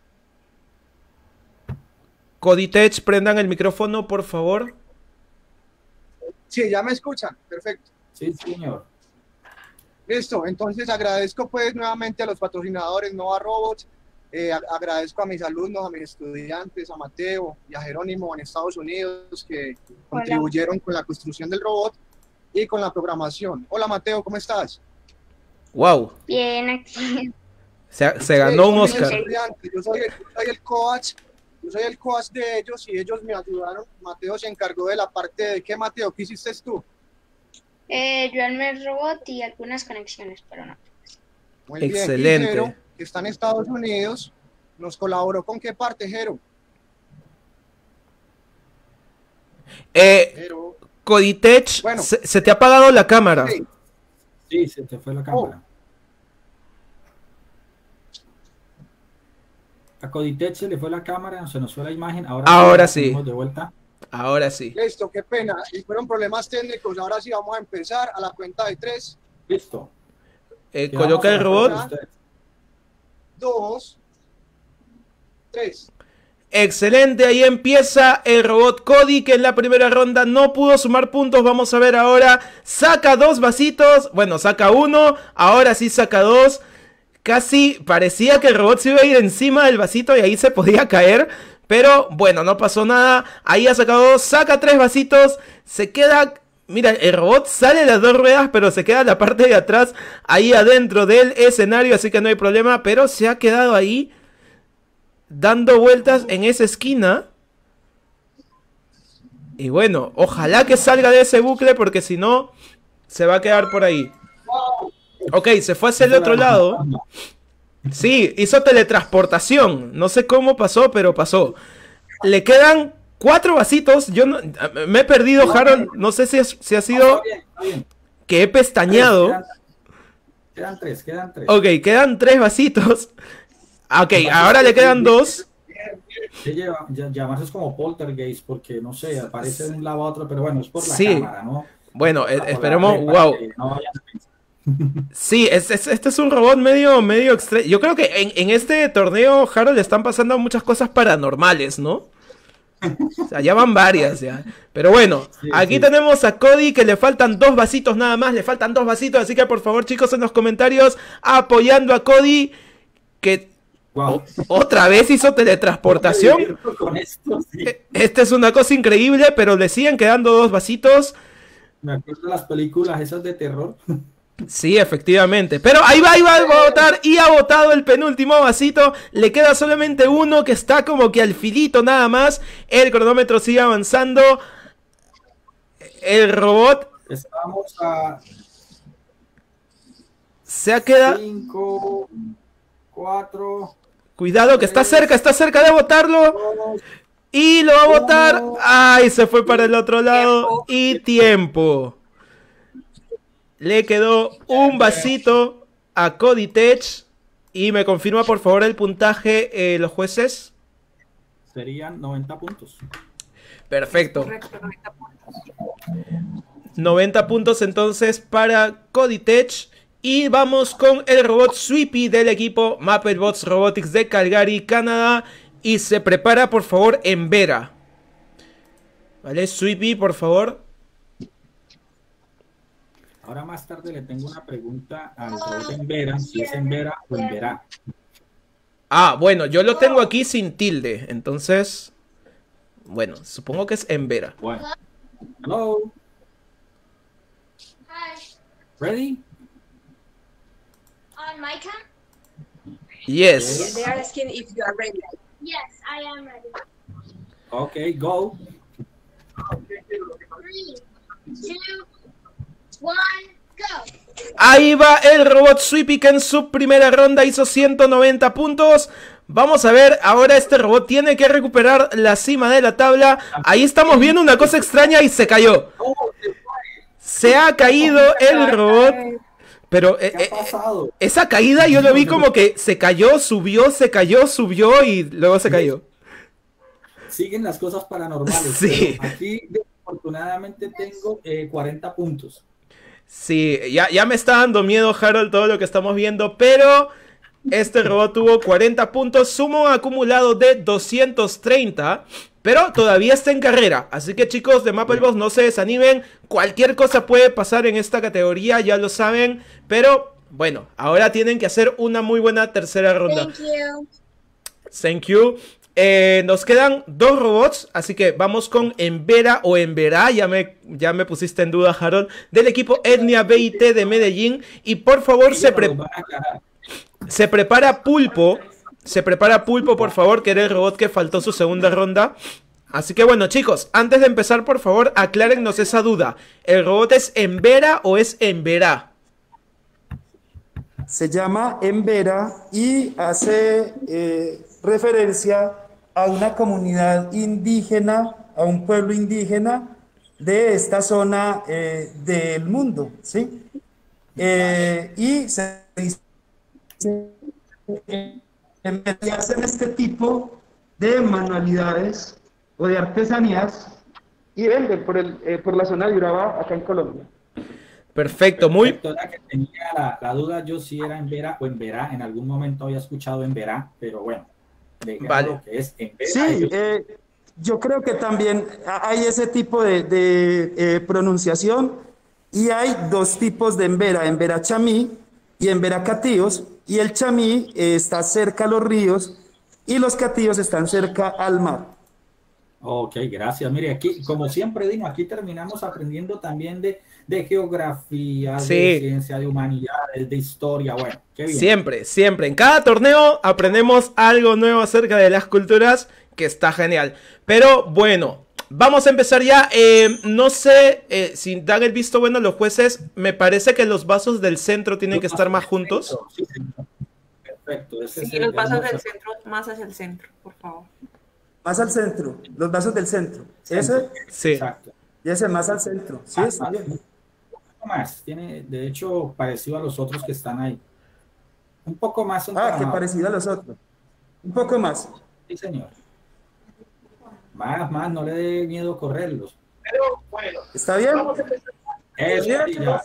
Cody Tech, prendan el micrófono, por favor. Sí, ya me escuchan. Perfecto. Sí, señor. Listo, entonces agradezco pues nuevamente a los patrocinadores Nova Robots, agradezco a mis alumnos, a mis estudiantes, a Mateo y a Jerónimo en Estados Unidos que contribuyeron con la construcción del robot y con la programación. Hola Mateo, ¿cómo estás? Wow. Bien, aquí. Se ganó un Oscar. Yo soy el coach de ellos y ellos me ayudaron. Mateo se encargó de la parte de ¿qué, Mateo? ¿Qué hiciste tú? Yo armé el robot y algunas conexiones, pero no. Muy bien. Excelente. Y Jero, que está en Estados Unidos, nos colaboró con qué parte, Jero. Coditech, Bueno. se te ha apagado la cámara. Sí, se te fue la cámara. A Coditech se le fue la cámara, se nos fue la imagen. Ahora sí. De vuelta. Ahora sí. Listo, qué pena. Y fueron problemas técnicos. Ahora sí vamos a empezar a la cuenta de 3. Listo. Coloca el robot. 2, 3. Excelente, ahí empieza el robot Cody, que en la primera ronda no pudo sumar puntos. Vamos a ver ahora. Saca 2 vasitos. Bueno, saca 1. Ahora sí saca 2. Casi parecía que el robot se iba a ir encima del vasito y ahí se podía caer. Pero bueno, no pasó nada. Ahí ha sacado 2. Saca 3 vasitos. Se queda... Mira, el robot sale de las 2 ruedas, pero se queda la parte de atrás ahí adentro del escenario, así que no hay problema. Pero se ha quedado ahí dando vueltas en esa esquina. Y bueno, ojalá que salga de ese bucle, porque si no, se va a quedar por ahí. Ok, se fue hacia el otro lado. Sí, hizo teletransportación. No sé cómo pasó, pero pasó. Le quedan 4 vasitos. Yo no, me he perdido, Harold. No sé si ha sido que he pestañeado. Quedan 3. Ok, quedan 3 vasitos. Ok, ahora le quedan 2. Llamarse es como poltergeist, porque no sé, aparece de un lado a otro, pero bueno, es por la Sí. cámara, ¿no? Bueno, Para esperemos. para Wow. que no vayan a pensar. Sí, este es un robot medio extraño. Yo creo que en este torneo, Harold, le están pasando muchas cosas paranormales, ¿no? O sea, ya van varias ya. Pero bueno, aquí tenemos a Cody, que le faltan 2 vasitos nada más. Le faltan 2 vasitos, así que por favor, chicos, en los comentarios, apoyando a Cody, que otra vez hizo teletransportación. Con esto, sí. Esta es una cosa increíble, pero le siguen quedando 2 vasitos. Me acuerdo de las películas esas de terror. Sí, efectivamente. Pero ahí va a votar y ha votado el penúltimo vasito. Le queda solamente uno que está como que al filito nada más. El cronómetro sigue avanzando. El robot Estamos a se ha quedado... 5, 4... Cuidado que está cerca de votarlo. Y lo va a votar. Ay, se fue para el otro lado. Y tiempo. Le quedó un vasito a Coditech. Y me confirma por favor el puntaje los jueces. Serían 90 puntos. Perfecto. Correcto, 90 puntos. 90 puntos entonces para Coditech. Y vamos con el robot Sweepy del equipo MapleBots Robotics de Calgary, Canadá. Y se prepara por favor Embera. Vale, Sweepy, por favor. Ahora más tarde le tengo una pregunta al robot Embera, si es Embera o Emberá. Ah, bueno, yo lo tengo aquí sin tilde. Entonces, bueno, supongo que es Embera. Bueno. Hello. Ready? On my cam? Yes. They are asking if you are ready. Yes, I am ready. Okay, go. 3, 2, 1, go. Ahí va el robot Sweepy, que en su primera ronda hizo 190 puntos. Vamos a ver, ahora este robot tiene que recuperar la cima de la tabla. Ahí estamos viendo una cosa extraña y se cayó. Se ha caído el robot. Pero esa caída yo lo vi como que se cayó, subió, se cayó, subió y luego se cayó. Siguen las cosas paranormales. Sí. Pero aquí afortunadamente tengo 40 puntos. Sí, ya me está dando miedo, Harold, todo lo que estamos viendo, pero este robot tuvo 40 puntos, sumo acumulado de 230, pero todavía está en carrera. Así que chicos de MapleBots, no se desanimen, cualquier cosa puede pasar en esta categoría, ya lo saben, pero bueno, ahora tienen que hacer una muy buena tercera ronda. Thank you. Thank you. Nos quedan 2 robots, así que vamos con Embera o Emberá, ya me pusiste en duda, Harold, del equipo Etnia BIT de Medellín. Y por favor se prepara Pulpo, por favor, que era el robot que faltó su segunda ronda. Así que bueno, chicos, antes de empezar, por favor, aclárennos esa duda. ¿El robot es Embera o es Emberá? Se llama Embera y hace referencia a una comunidad indígena a un pueblo indígena de esta zona del mundo, ¿sí? Y se dice que hacen este tipo de manualidades o de artesanías y venden por la zona de Urabá, acá en Colombia. Perfecto, muy... La que tenía la duda, yo si era en Vera o en Verá, en algún momento había escuchado en Verá, pero bueno, vale. Lo que es en Vera. Sí, yo creo que también hay ese tipo de pronunciación y hay dos tipos de Embera chamí y Embera catíos, y el chamí está cerca a los ríos y los catíos están cerca al mar. Ok, gracias. Mire, aquí, como siempre digo, aquí terminamos aprendiendo también de geografía, sí, de ciencia, de humanidades, de historia. Bueno, qué bien. Siempre, siempre. En cada torneo aprendemos algo nuevo acerca de las culturas, que está genial. Pero bueno, vamos a empezar ya. No sé si dan el visto bueno los jueces. Me parece que los vasos del centro tienen que estar más juntos. Sí, perfecto. Sí, los vasos del centro, más hacia el centro, por favor. Más al centro, los vasos del centro. ¿Ese? Sí. Exacto. Y ese más al centro. Sí, está bien. Un poco más. Tiene, de hecho, parecido a los otros que están ahí. Un poco más. Que parecido a los otros. Un poco más. Sí, señor. Más, no le dé miedo correrlos. Pero bueno. ¿Está bien? Eso, sí, ya.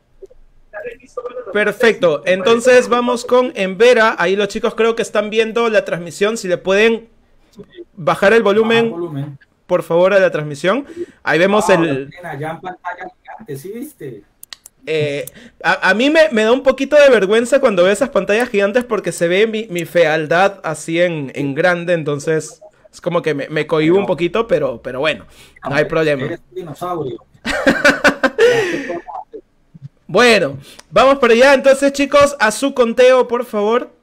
Perfecto. Entonces vamos con Embera. Ahí los chicos creo que están viendo la transmisión. Si le pueden bajar el volumen, por favor, a la transmisión. Ahí vemos el... Ya en pantalla gigante, ¿sí viste? A mí me da un poquito de vergüenza cuando veo esas pantallas gigantes porque se ve mi fealdad así en grande, entonces es como que me cohíbo un poquito, pero bueno, no hay problema. Eres un dinosaurio. Bueno, vamos para allá entonces, chicos, a su conteo, por favor.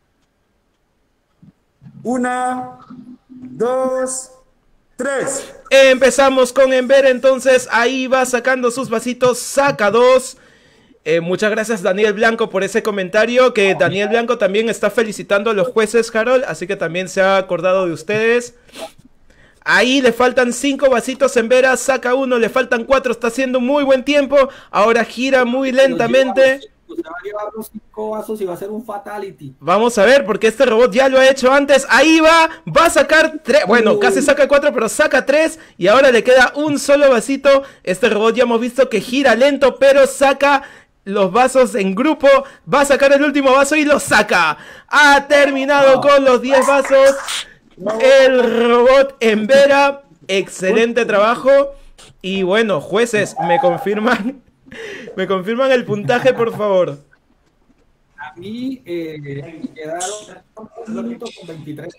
1, 2, 3. Empezamos con Embera, entonces ahí va sacando sus vasitos, saca 2. Muchas gracias Daniel Blanco por ese comentario, que Daniel Blanco también está felicitando a los jueces, Harold, así que también se ha acordado de ustedes. Ahí le faltan 5 vasitos Embera, saca 1, le faltan 4, está haciendo muy buen tiempo, ahora gira muy lentamente. Se va a llevar los 5 vasos y va a ser un fatality. Vamos a ver, porque este robot ya lo ha hecho antes. Ahí va a sacar 3. Bueno, casi saca 4, pero saca 3. Y ahora le queda un solo vasito. Este robot ya hemos visto que gira lento, pero saca los vasos en grupo. Va a sacar el último vaso y lo saca. Ha terminado con los 10 vasos. El robot Embera. Excelente trabajo. Y bueno, jueces, me confirman el puntaje, por favor. A mí quedaron con 23.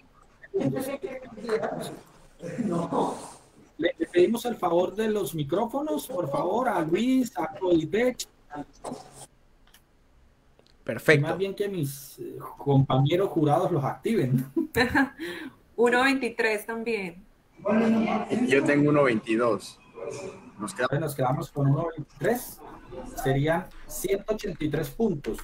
Le pedimos el favor de los micrófonos, por favor, a Luis, a Codipech. Perfecto. Más bien que mis compañeros jurados los activen. 1.23 también. Yo tengo 1.22. Nos quedamos con 1.23. Serían 183 puntos.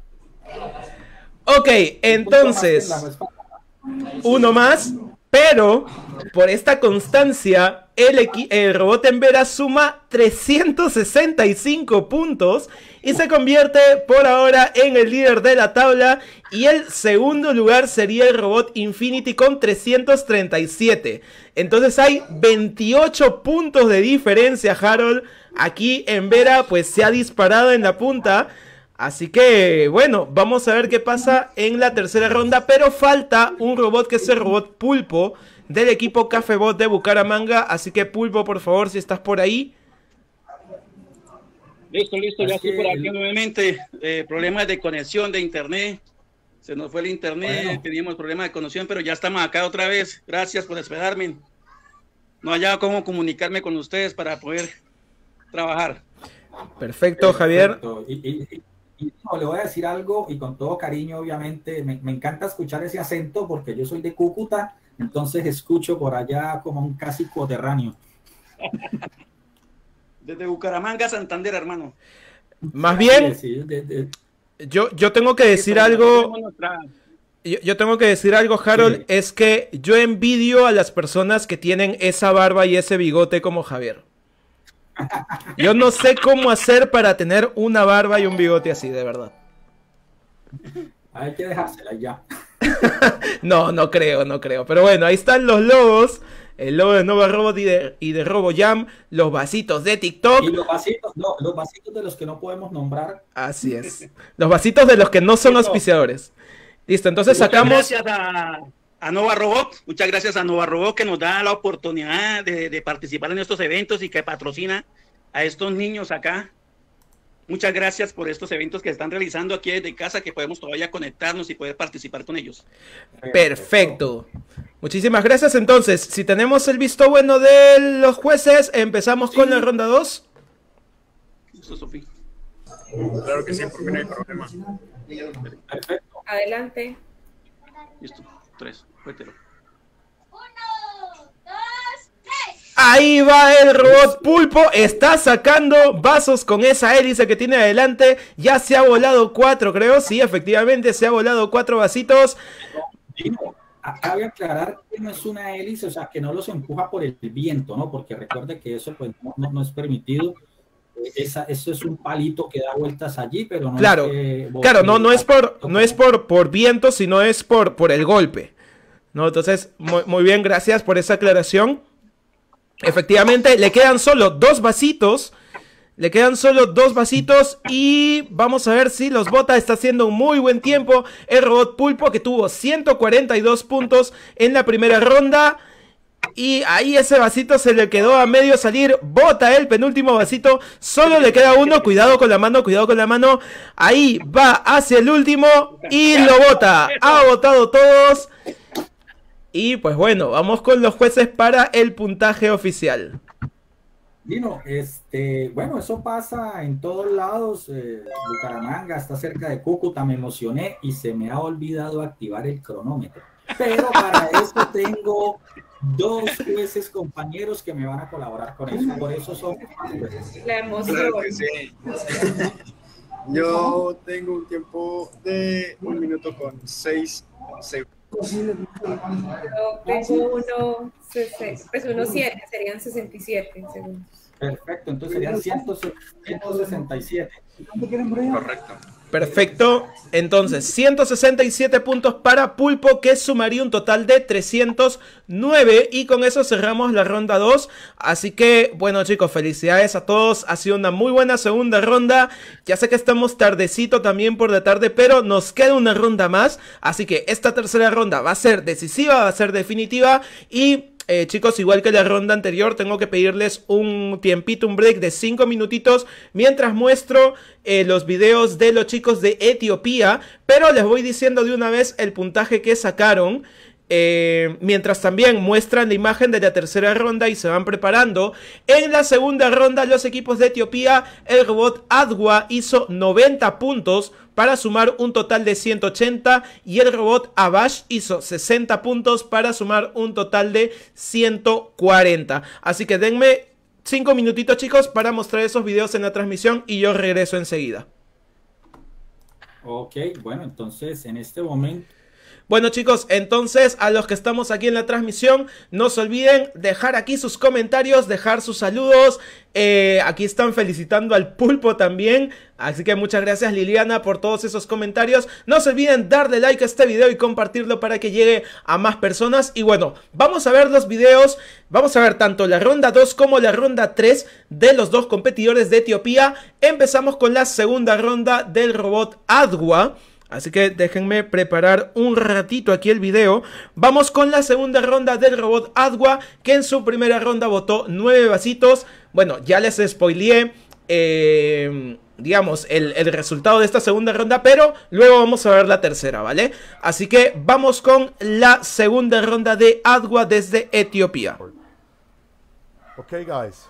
Ok, entonces uno más, pero por esta constancia el robot Embera suma 365 puntos y se convierte por ahora en el líder de la tabla, y el segundo lugar sería el robot Infinity con 337. Entonces hay 28 puntos de diferencia, Harold. Aquí Embera pues se ha disparado en la punta. Así que bueno, vamos a ver qué pasa en la tercera ronda. Pero falta un robot, que es el robot Pulpo del equipo Cafebot de Bucaramanga. Así que Pulpo, por favor, si estás por ahí. Listo, ya estoy por aquí nuevamente. Problemas de conexión de internet. Se nos fue el internet, teníamos problemas de conexión, pero ya estamos acá otra vez. Gracias por esperarme. No hallaba cómo comunicarme con ustedes para poder trabajar. Perfecto, Javier. Y no, le voy a decir algo, y con todo cariño, obviamente, me encanta escuchar ese acento porque yo soy de Cúcuta, entonces escucho por allá como un casi coterráneo. Desde Bucaramanga a Santander, hermano. Más bien, yo tengo que decir algo. Yo tengo que decir algo, Harold, Sí. es que yo envidio a las personas que tienen esa barba y ese bigote como Javier. Yo no sé cómo hacer para tener una barba y un bigote así, de verdad. Hay que dejársela ya. No creo. Pero bueno, ahí están los logos. El logo de Nova Robot y de RoboJam. Los vasitos de TikTok. Y los vasitos de los que no podemos nombrar. Así es. Los vasitos de los que no son auspiciadores. Listo, entonces sacamos... Muchas gracias a Nova Robot. Muchas gracias a Nova Robot que nos da la oportunidad de participar en estos eventos y que patrocina a estos niños acá. Muchas gracias por estos eventos que están realizando aquí desde casa, que podemos todavía conectarnos y poder participar con ellos. Perfecto. Muchísimas gracias. Entonces, si tenemos el visto bueno de los jueces, empezamos con la ronda 2. Listo, Sofía. Claro que sí, porque no hay problema. Perfecto. Adelante. Listo. 3. Cuéntelo. Ahí va el robot Pulpo, está sacando vasos con esa hélice que tiene adelante. Ya se ha volado 4, creo. Sí, efectivamente se ha volado 4 vasitos. Cabe aclarar que no es una hélice, o sea, que no los empuja por el viento, ¿no? Porque recuerde que eso pues, no es permitido. Eso es un palito que da vueltas allí, pero no Claro, es que... claro, no es por viento, sino es por el golpe, ¿no? Entonces, muy bien, gracias por esa aclaración. Efectivamente, le quedan solo 2 vasitos. Le quedan solo 2 vasitos y vamos a ver si los bota. Está haciendo un muy buen tiempo el robot Pulpo, que tuvo 142 puntos en la primera ronda. Y ahí ese vasito se le quedó a medio salir. Bota el penúltimo vasito. Solo le queda uno. Cuidado con la mano, cuidado con la mano. Ahí va hacia el último y lo bota. Ha botado todos. Y pues bueno, vamos con los jueces para el puntaje oficial. Dino, bueno, eso pasa en todos lados. Bucaramanga está cerca de Cúcuta, me emocioné y se me ha olvidado activar el cronómetro. Pero para eso tengo 2 jueces compañeros que me van a colaborar con eso. Por eso son La emoción. Claro que sí. Yo tengo un tiempo de 1 minuto con 6 segundos. Yo tengo 1.7, serían 67 segundos. Perfecto, entonces serían 167. Correcto. Perfecto, entonces 167 puntos para Pulpo, que sumaría un total de 309, y con eso cerramos la ronda 2. Así que bueno, chicos, felicidades a todos, ha sido una muy buena segunda ronda. Ya sé que estamos tardecito también por la tarde, pero nos queda una ronda más, así que esta tercera ronda va a ser decisiva, va a ser definitiva. Y chicos, igual que la ronda anterior, tengo que pedirles un tiempito, un break de 5 minutitos mientras muestro los videos de los chicos de Etiopía, pero les voy diciendo de una vez el puntaje que sacaron. Mientras también muestran la imagen de la tercera ronda y se van preparando. En la segunda ronda, los equipos de Etiopía, el robot Adwa hizo 90 puntos para sumar un total de 180, y el robot Abash hizo 60 puntos para sumar un total de 140. Así que denme 5 minutitos, chicos, para mostrar esos videos en la transmisión y yo regreso enseguida. Ok, bueno, entonces en este momento... Bueno, chicos, entonces a los que estamos aquí en la transmisión, no se olviden dejar aquí sus comentarios, dejar sus saludos. Aquí están felicitando al Pulpo también, así que muchas gracias, Liliana, por todos esos comentarios. No se olviden darle like a este video y compartirlo para que llegue a más personas. Y bueno, vamos a ver los videos, vamos a ver tanto la ronda 2 como la ronda 3 de los 2 competidores de Etiopía. Empezamos con la segunda ronda del robot Adwa. Así que déjenme preparar un ratito aquí el video. Vamos con la segunda ronda del robot Adwa, que en su primera ronda botó 9 vasitos. Bueno, ya les spoileé, digamos, el resultado de esta segunda ronda, pero luego vamos a ver la tercera, ¿vale? Así que vamos con la segunda ronda de Adwa desde Etiopía. Okay, guys.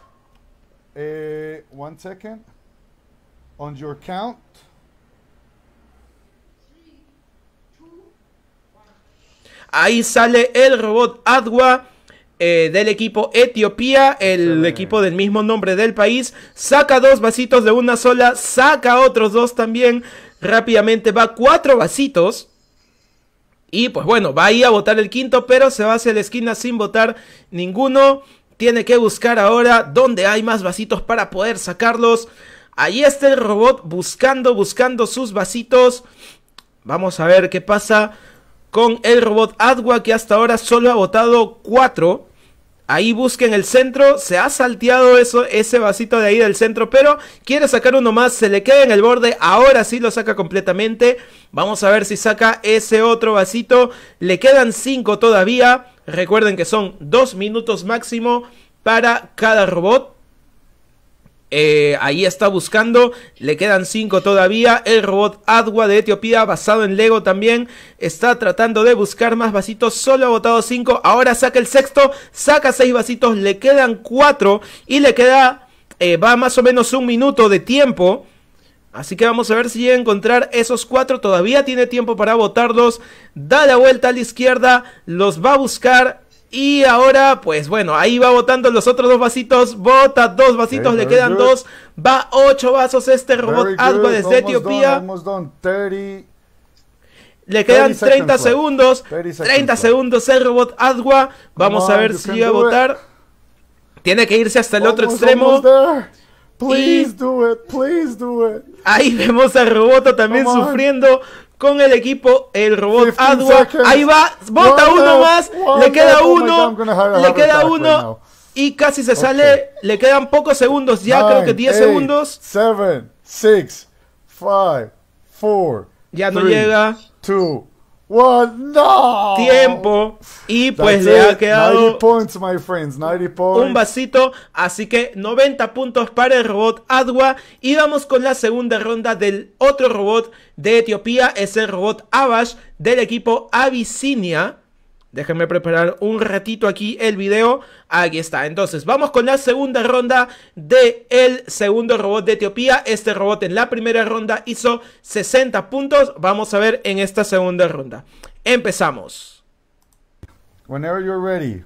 1 second. On your count. Ahí sale el robot Adwa del equipo Etiopía, el equipo del mismo nombre del país. Saca 2 vasitos de una sola, saca otros 2 también. Rápidamente va 4 vasitos. Y pues bueno, va ahí a botar el quinto, pero se va hacia la esquina sin botar ninguno. Tiene que buscar ahora dónde hay más vasitos para poder sacarlos. Ahí está el robot buscando sus vasitos. Vamos a ver qué pasa con el robot Adwa, que hasta ahora solo ha botado 4. Ahí busca en el centro, se ha salteado ese vasito de ahí del centro, pero quiere sacar uno más, se le queda en el borde, ahora sí lo saca completamente. Vamos a ver si saca ese otro vasito, le quedan 5 todavía, recuerden que son 2 minutos máximo para cada robot. Ahí está buscando, le quedan 5 todavía. El robot Adwa de Etiopía, basado en Lego también, está tratando de buscar más vasitos, solo ha botado 5, ahora saca el sexto, saca 6 vasitos, le quedan 4 y le queda, va más o menos 1 minuto de tiempo. Así que vamos a ver si llega a encontrar esos 4, todavía tiene tiempo para botarlos, da la vuelta a la izquierda, los va a buscar. Y ahora, pues bueno, ahí va botando los otros 2 vasitos. Bota 2 vasitos, le quedan 2. Va 8 vasos este robot Adwa desde Etiopía. Le quedan 30 segundos. 30 segundos el robot Adwa. Vamos a ver si llega a botar. Tiene que irse hasta el otro extremo. Please do it. Ahí vemos al robot también sufriendo con el equipo, el robot Adwa. Ahí va, bota uno más, le queda uno, y casi se sale, le quedan pocos segundos ya, creo que 10 segundos. 7, 6, 5, 4, ya no llega. 2, 1, no. Tiempo. Y pues le ha quedado 90 points, my friends, 90 points. Un vasito, así que 90 puntos para el robot Adwa. Y vamos con la segunda ronda del otro robot de Etiopía. Es el robot Abash del equipo Abyssinia. Déjenme preparar un ratito aquí el video. Aquí está. Entonces, vamos con la segunda ronda del segundo robot de Etiopía. Este robot en la primera ronda hizo 60 puntos. Vamos a ver en esta segunda ronda. Empezamos. Whenever you're ready.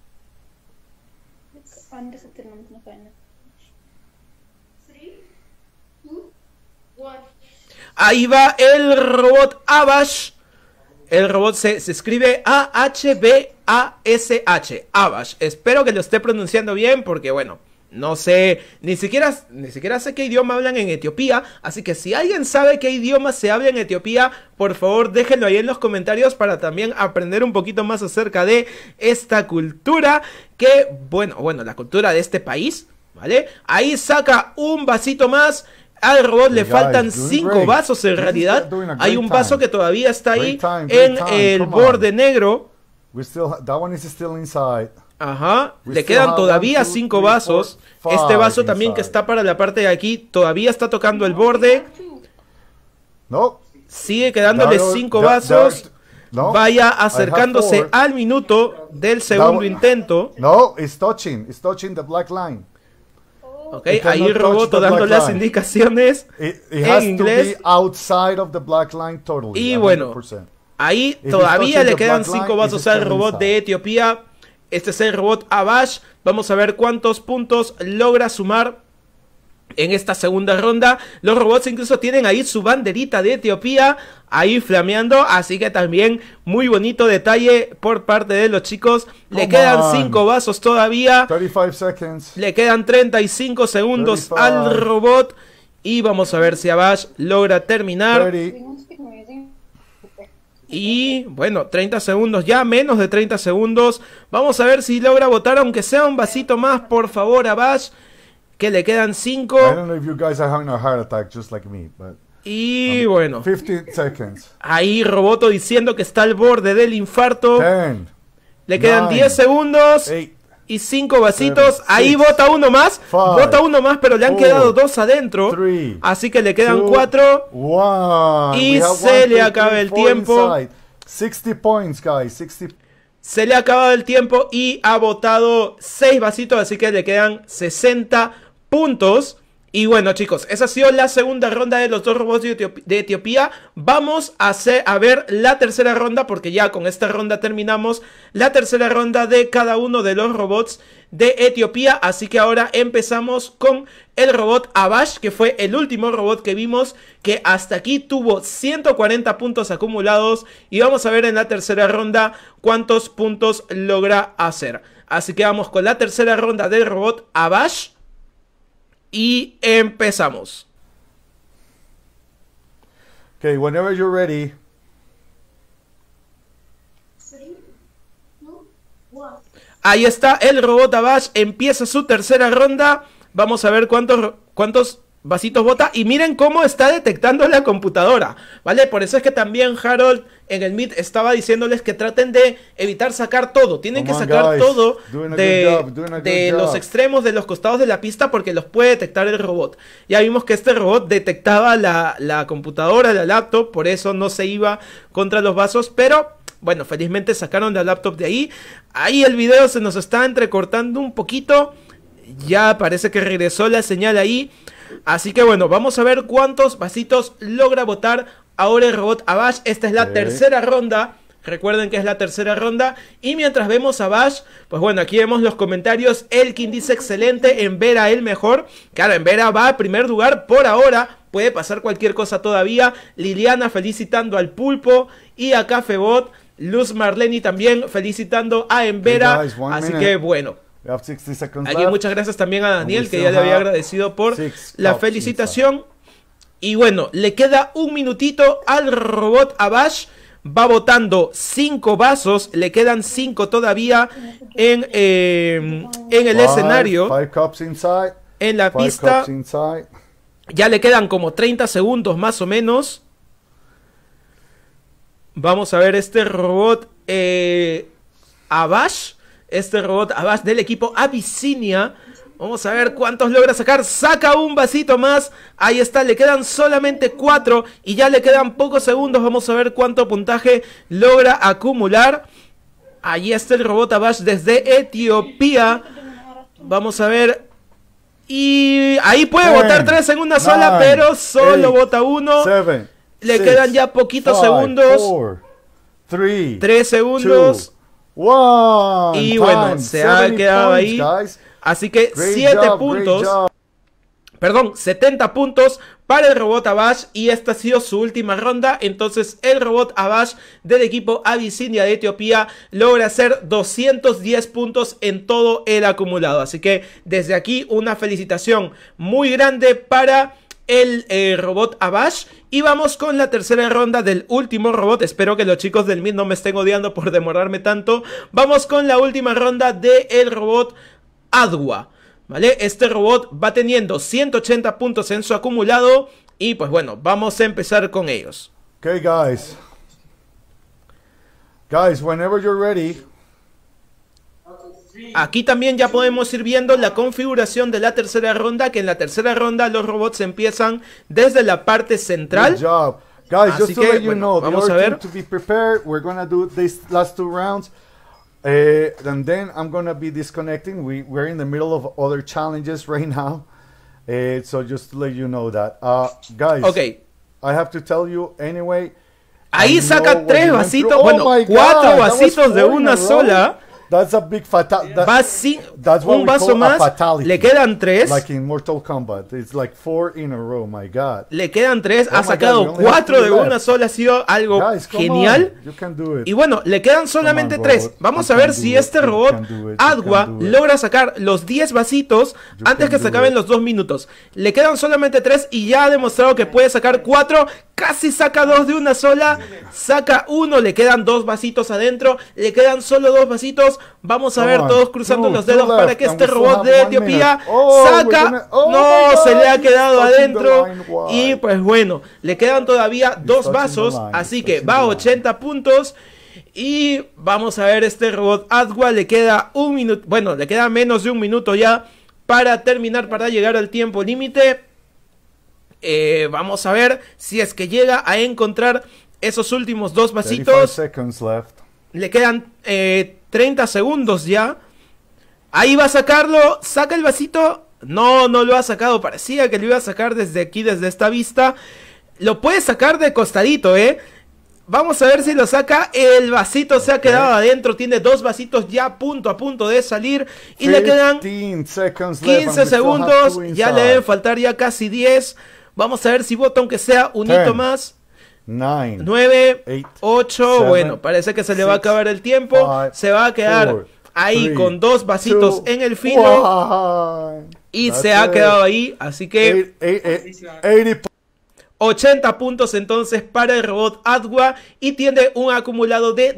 Ahí va el robot Abash. El robot se escribe A-H-B-A-S-H. Abash. Espero que lo esté pronunciando bien porque, bueno, no sé, ni siquiera sé qué idioma hablan en Etiopía. Así que si alguien sabe qué idioma se habla en Etiopía, por favor déjenlo ahí en los comentarios para también aprender un poquito más acerca de esta cultura. Que, bueno, la cultura de este país, ¿vale? Ahí saca un vasito más. Al robot le faltan 5 vasos en realidad. Hay un vaso que todavía está ahí en el borde negro. Ajá, le quedan todavía 5 vasos. Este vaso también que está para la parte de aquí todavía está tocando el borde. Sigue quedándole 5 vasos. Vaya acercándose al minuto del segundo intento. No, it's touching the black line. Ok, ahí el robot dando las indicaciones en inglés. Y bueno, ahí todavía le quedan 5 vasos al robot de Etiopía. Este es el robot Abash. Vamos a ver cuántos puntos logra sumar en esta segunda ronda. Los robots incluso tienen ahí su banderita de Etiopía ahí flameando, así que también muy bonito detalle por parte de los chicos. Le quedan 5 vasos todavía. 35 seconds. Le quedan 35 segundos 35. Al robot. Y vamos a ver si Abash logra terminar. 30. Y bueno, 30 segundos, ya menos de 30 segundos. Vamos a ver si logra botar aunque sea un vasito más, por favor, Abash. Que le quedan 5. Y bueno, 15 seconds. Ahí Roboto diciendo que está al borde del infarto. 10, le quedan 9, 10 segundos 8, y 5 vasitos. 7, ahí 6, bota uno más. 5, bota uno más, pero le han 4, quedado 2 adentro. 3, así que le quedan 2, 4. 1. Y se le acaba el tiempo. 60 points, guys. 60. Se le ha acabado el tiempo y ha botado 6 vasitos. Así que le quedan 60 puntos. Y bueno, chicos, esa ha sido la segunda ronda de los dos robots de Etiopía. Vamos a ver la tercera ronda, porque ya con esta ronda terminamos la tercera ronda de cada uno de los robots de Etiopía. Así que ahora empezamos con el robot Abash, que fue el último robot que vimos, que hasta aquí tuvo 140 puntos acumulados. Y vamos a ver en la tercera ronda cuántos puntos logra hacer. Así que vamos con la tercera ronda del robot Abash. Y empezamos. Okay, whenever you're ready. Ahí está el robot Abash. Empieza su tercera ronda. Vamos a ver cuántos vasitos bota. Y miren cómo está detectando la computadora, ¿vale? Por eso es que también Harold en el Meet estaba diciéndoles que traten de evitar sacar todo. Tienen que sacar todo de los extremos, de los costados de la pista, porque los puede detectar el robot. Ya vimos que este robot detectaba la computadora, la laptop, por eso no se iba contra los vasos, pero bueno, felizmente sacaron la laptop de ahí. Ahí el video se nos está entrecortando un poquito. Ya parece que regresó la señal ahí. Así que bueno, vamos a ver cuántos vasitos logra botar ahora el robot Abash. Esta es la tercera ronda. Recuerden que es la tercera ronda. Y mientras vemos a Abash, pues bueno, aquí vemos los comentarios. Elkin dice excelente, Envera el mejor. Claro, Envera va a primer lugar por ahora. Puede pasar cualquier cosa todavía. Liliana felicitando al Pulpo y a Cafebot. Luz Marleni también felicitando a Envera. Así que bueno. Aquí muchas gracias también a Daniel, que ya le había agradecido por la felicitación. Y bueno, le queda un minutito al robot Abash. Va botando 5 vasos. Le quedan 5 todavía en el escenario. En la pista. Ya le quedan como 30 segundos más o menos. Vamos a ver este robot Abash. Este robot Abash del equipo Abyssinia. Vamos a ver cuántos logra sacar. Saca un vasito más. Ahí está, le quedan solamente 4. Y ya le quedan pocos segundos. Vamos a ver cuánto puntaje logra acumular. Ahí está el robot Abash desde Etiopía. Vamos a ver. Y ahí puede botar 3 en una sola, pero solo bota 1. Le quedan ya poquitos segundos. 3 segundos. Y bueno, se ha quedado ahí. Así que 7 puntos. Perdón, 70 puntos para el robot Abash. Y esta ha sido su última ronda. Entonces el robot Abash del equipo Abyssinia de Etiopía logra hacer 210 puntos en todo el acumulado. Así que desde aquí una felicitación muy grande para el robot Abash. Y vamos con la tercera ronda del último robot. Espero que los chicos del Meet no me estén odiando por demorarme tanto. Vamos con la última ronda del robot Adwa, ¿vale? Este robot va teniendo 180 puntos en su acumulado. Y pues bueno, vamos a empezar con ellos. Okay, guys. Guys, whenever you're ready. Aquí también ya podemos ir viendo la configuración de la tercera ronda, que en la tercera ronda los robots empiezan desde la parte central. Good job. Guys, Así just to que, let you know, vamos a ver. to be prepared, we're going to do these last 2 rounds. And then I'm going to be disconnecting. We're in the middle of other challenges right now. So just to let you know that. Guys, okay. I have to tell you anyway. Ahí saca 3 vasitos, oh bueno, 4 vasitos de una sola. That's a big fatality. That's un vaso más, le quedan 3. Like in Mortal Kombat, it's like 4 in a row, my God. Le quedan 3, ha sacado 4 de una sola, ha sido algo genial. Y bueno, le quedan solamente 3. Vamos a ver si este robot Adwa logra sacar los 10 vasitos antes que se acaben los 2 minutos. Le quedan solamente 3 y ya ha demostrado que puede sacar 4. Casi saca 2 de una sola. Saca 1, le quedan 2 vasitos adentro. Le quedan solo 2 vasitos. Vamos a ver todos cruzando los dedos para que este robot de Etiopía saca. No, se le ha quedado adentro. Y pues bueno, le quedan todavía 2 vasos. Así que va a 80 puntos. Y vamos a ver este robot Adwa. Le queda un minuto. Bueno, le queda menos de un minuto ya para terminar, para llegar al tiempo límite. Vamos a ver si es que llega a encontrar esos últimos 2 vasitos. Le quedan 30 segundos ya. Ahí va a sacarlo. Saca el vasito. No, no lo ha sacado. Parecía que lo iba a sacar desde aquí, desde esta vista. Lo puede sacar de costadito, Vamos a ver si lo saca. El vasito se ha quedado adentro. Tiene 2 vasitos ya a punto de salir. Y le quedan 15 segundos. Ya le deben faltar ya casi 10. Vamos a ver si bota aunque sea un hito más. 9, 8. Bueno, parece que se le va a acabar el tiempo. Se va a quedar ahí con 2 vasitos en el filo. Y se ha quedado ahí. Así que 80 puntos entonces para el robot Adwa y tiene un acumulado de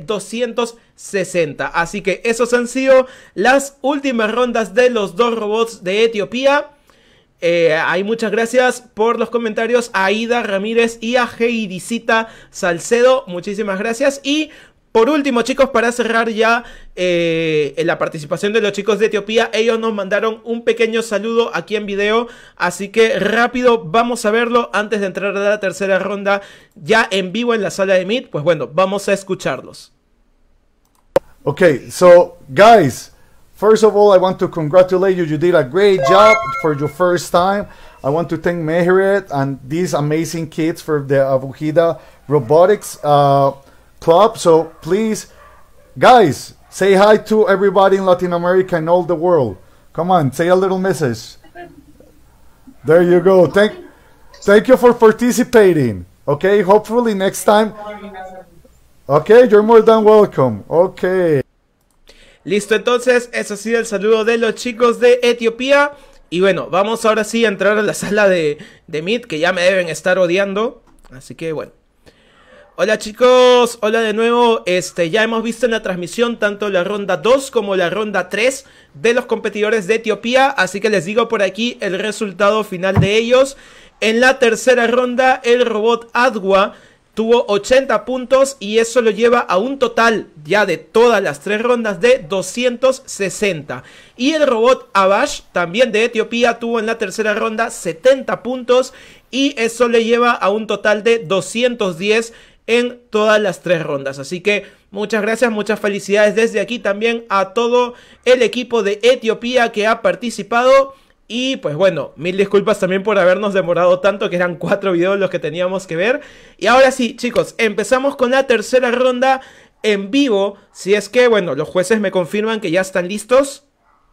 260. Así que esos han sido las últimas rondas de los 2 robots de Etiopía. Hay muchas gracias por los comentarios a Aida Ramírez y a Heidicita Salcedo. Muchísimas gracias. Y por último, chicos, para cerrar ya la participación de los chicos de Etiopía, ellos nos mandaron un pequeño saludo aquí en video, así que rápido vamos a verlo antes de entrar a la tercera ronda ya en vivo en la sala de Meet. Pues bueno, vamos a escucharlos. Okay, so guys, first of all, I want to congratulate you. You did a great job for your first time. I want to thank Meheret and these amazing kids for the Abuhida Robotics Club. So please, guys, say hi to everybody in Latin America and all the world. Come on, say a little message. There you go. Thank you for participating. Okay, hopefully next time. Okay, you're more than welcome. Okay. Listo, entonces, eso ha sido el saludo de los chicos de Etiopía. Y bueno, vamos ahora sí a entrar a la sala de Meet, que ya me deben estar odiando. Así que bueno. Hola chicos, hola de nuevo. Ya hemos visto en la transmisión tanto la ronda 2 como la ronda 3 de los competidores de Etiopía. Así que les digo por aquí el resultado final de ellos. En la tercera ronda, el robot Adwa tuvo 80 puntos y eso lo lleva a un total ya de todas las 3 rondas de 260. Y el robot Abash, también de Etiopía, tuvo en la tercera ronda 70 puntos y eso le lleva a un total de 210 en todas las 3 rondas. Así que muchas gracias, muchas felicidades desde aquí también a todo el equipo de Etiopía que ha participado. Y pues bueno, mil disculpas también por habernos demorado tanto, que eran 4 videos los que teníamos que ver. Y ahora sí, chicos, empezamos con la tercera ronda en vivo. Si es que, bueno, los jueces me confirman que ya están listos.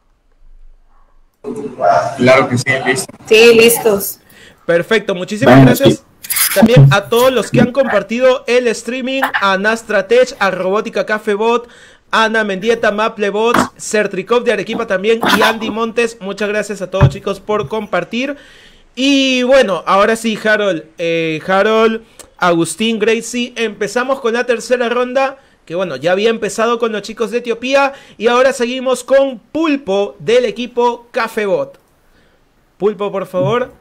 Claro que sí, listo. Sí, listos. Perfecto, muchísimas gracias. También a todos los que han compartido el streaming, a Nastratech, a Robótica Cafebot, Ana Mendieta, Maplebots, Certricop de Arequipa también y Andy Montes. Muchas gracias a todos chicos por compartir. Y bueno, ahora sí, Harold, Agustín, Gracie, empezamos con la tercera ronda. Que bueno, ya había empezado con los chicos de Etiopía. Y ahora seguimos con Pulpo del equipo Cafebot. Pulpo, por favor.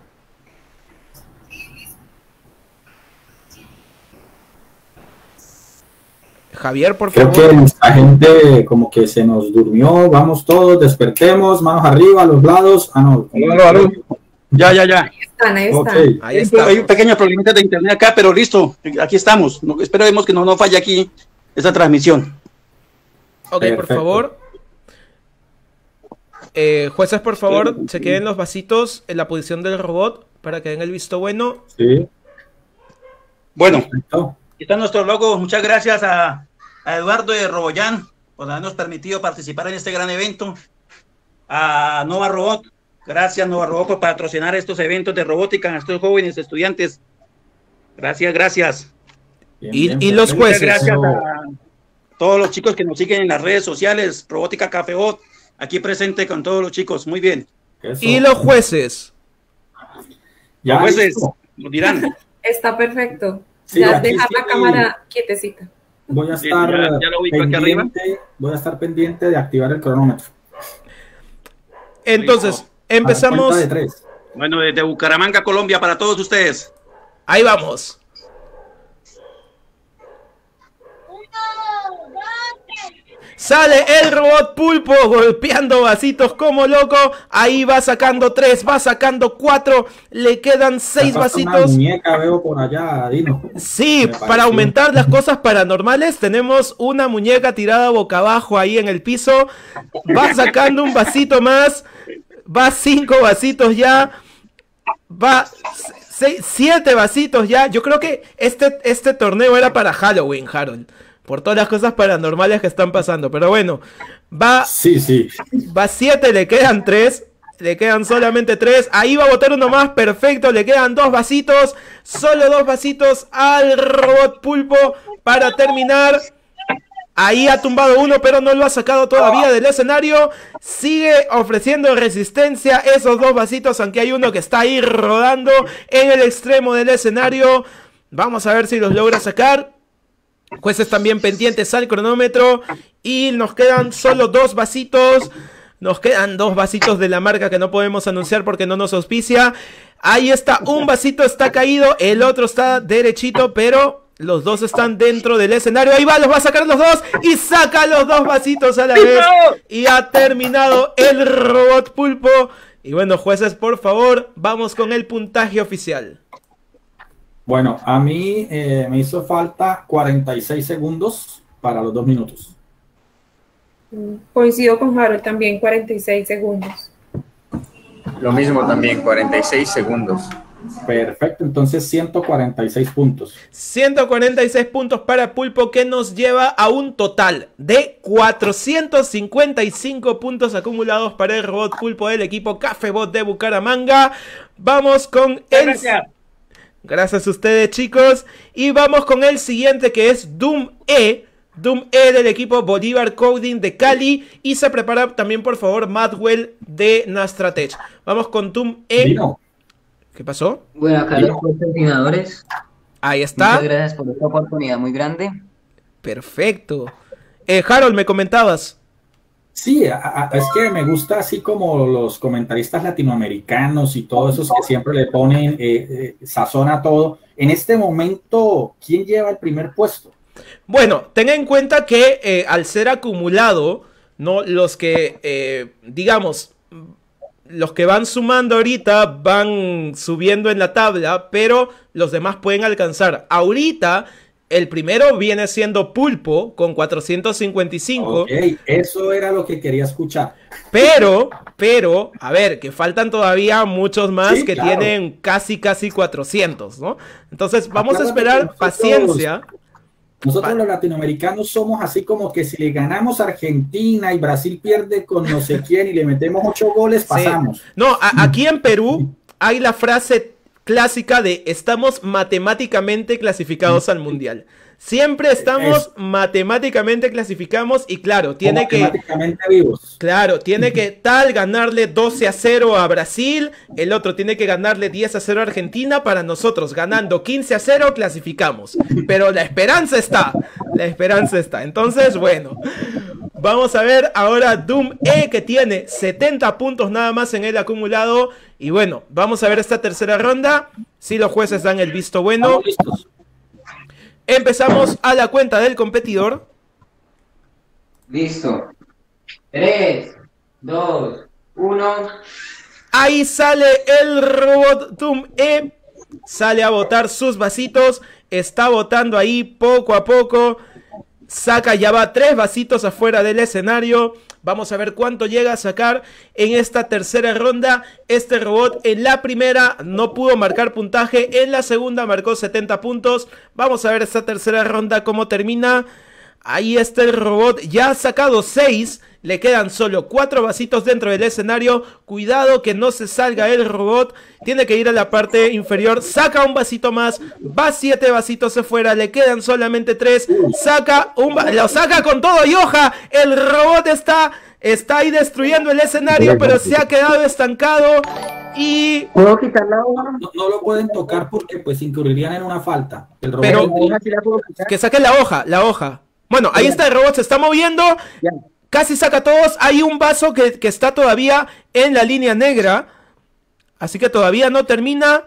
Javier, por favor. Creo que la gente como que se nos durmió. Vamos todos, despertemos, manos arriba, a los lados. Ah, no. Ya. Ahí están. Okay. Ahí está. Hay un pequeño problemita de internet acá, pero listo. Aquí estamos. Esperemos que no falle aquí esta transmisión. Ok, perfecto. Por favor. Jueces, por favor, se queden los vasitos en la posición del robot para que den el visto bueno. Sí. Bueno, aquí está nuestro logo. Muchas gracias a Eduardo de Roboyán por habernos permitido participar en este gran evento. A Nova Robot. Gracias, Nova Robot, por patrocinar estos eventos de robótica a estos jóvenes estudiantes. Gracias. Bien, y los jueces. Muchas gracias a todos los chicos que nos siguen en las redes sociales. Robótica Cafebot, aquí presente con todos los chicos. Muy bien. Eso. Y los jueces. Los jueces nos dirán. Está perfecto. Sí, ya dejar la cámara quietecita. Voy a estar ya lo ubico aquí arriba. Voy a estar pendiente de activar el cronómetro. Entonces, empezamos. De 3. Bueno, desde Bucaramanga, Colombia, para todos ustedes. Ahí vamos. Sale el robot Pulpo golpeando vasitos como loco. Ahí va sacando 3, va sacando 4. Le quedan 6 vasitos. Una muñeca veo por allá, Dino. Sí, para aumentar las cosas paranormales tenemos una muñeca tirada boca abajo ahí en el piso. Va sacando un vasito más. Va 5 vasitos ya. Va 7 vasitos ya. Yo creo que este torneo era para Halloween, Harold. Por todas las cosas paranormales que están pasando. Pero bueno, va... Sí. Va 7, le quedan 3. Le quedan solamente 3. Ahí va a botar uno más, perfecto. Le quedan 2 vasitos. Solo 2 vasitos al robot pulpo para terminar. Ahí ha tumbado uno, pero no lo ha sacado todavía del escenario. Sigue ofreciendo resistencia esos 2 vasitos, aunque hay uno que está ahí rodando en el extremo del escenario. Vamos a ver si los logra sacar. Jueces también pendientes al cronómetro. Y nos quedan solo 2 vasitos. Nos quedan 2 vasitos de la marca que no podemos anunciar porque no nos auspicia. Ahí está, un vasito está caído, el otro está derechito, pero los 2 están dentro del escenario. Ahí va, los va a sacar los 2 y saca los 2 vasitos a la vez. Y ha terminado el robot pulpo. Y bueno, jueces, por favor, vamos con el puntaje oficial. Bueno, a mí me hizo falta 46 segundos para los 2 minutos. Coincido con Harold también, 46 segundos. Lo mismo también, 46 segundos. Perfecto, entonces 146 puntos. 146 puntos para Pulpo, que nos lleva a un total de 455 puntos acumulados para el robot Pulpo del equipo Cafebot de Bucaramanga. Vamos con el... Gracias a ustedes, chicos. Y vamos con el siguiente, que es Doom E. Doom E del equipo Bolívar Coding de Cali. Y se prepara también, por favor, Madwell de Nastratech. Vamos con Doom E. Dino. ¿Qué pasó? Bueno, acá los patrocinadores. Ahí está. Muchas gracias por esta oportunidad muy grande. Perfecto. Harold, me comentabas. Sí, es que me gusta así como los comentaristas latinoamericanos y todos esos que siempre le ponen sazón a todo. En este momento, ¿quién lleva el primer puesto? Bueno, ten en cuenta que al ser acumulado, ¿no? Los que, digamos, los que van sumando ahorita van subiendo en la tabla, pero los demás pueden alcanzar. Ahorita, el primero viene siendo Pulpo con 455. Ok, eso era lo que quería escuchar. Pero, a ver, que faltan todavía muchos más, sí, que claro, tienen casi 400, ¿no? Entonces, vamos a esperar, paciencia. Nosotros los latinoamericanos somos así como que si le ganamos a Argentina y Brasil pierde con no sé quién y le metemos 8 goles, pasamos. Sí. No, aquí en Perú hay la frase clásica de estamos matemáticamente clasificados al mundial. Siempre estamos matemáticamente clasificados y claro, tiene que... vivos. Claro, tiene que tal ganarle 12-0 a Brasil, el otro tiene que ganarle 10-0 a Argentina, para nosotros ganando 15-0 clasificamos. Pero la esperanza está, Entonces, bueno, vamos a ver ahora Doom E, que tiene 70 puntos nada más en el acumulado. Y bueno, vamos a ver esta tercera ronda, si los jueces dan el visto bueno. Empezamos a la cuenta del competidor. Listo. 3, 2, 1. Ahí sale el robot Doom E. Sale a botar sus vasitos. Está botando ahí poco a poco. Saca, ya va 3 vasitos afuera del escenario. Vamos a ver cuánto llega a sacar en esta tercera ronda. Este robot en la primera no pudo marcar puntaje, en la segunda marcó 70 puntos. Vamos a ver esta tercera ronda cómo termina. Ahí está el robot, ya ha sacado 6. Le quedan solo 4 vasitos dentro del escenario. Cuidado que no se salga el robot. Tiene que ir a la parte inferior. Saca un vasito más. Va 7 vasitos afuera. Le quedan solamente 3. Saca lo saca con todo y hoja. El robot está ahí destruyendo el escenario, pero se ha quedado estancado. Y... ¿Puedo quitar la hoja? No lo pueden tocar porque pues incurrirían en una falta. El robot pero que saquen la hoja. Bueno, ahí está el robot, se está moviendo. Ya. Casi saca todos. Hay un vaso que está todavía en la línea negra. Así que todavía no termina.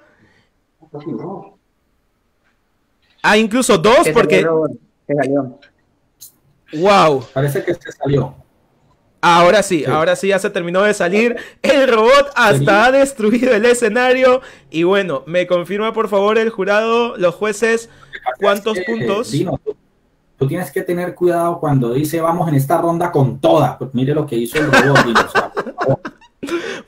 Incluso 2 porque... Se salió. Wow. Parece que se salió. Ahora sí, ya se terminó de salir. El robot hasta ha destruido el escenario. Y bueno, me confirma por favor el jurado, los jueces, cuántos puntos. Dino, tú tienes que tener cuidado cuando dice vamos en esta ronda con toda. Pues mire lo que hizo el robot. Dino, o sea,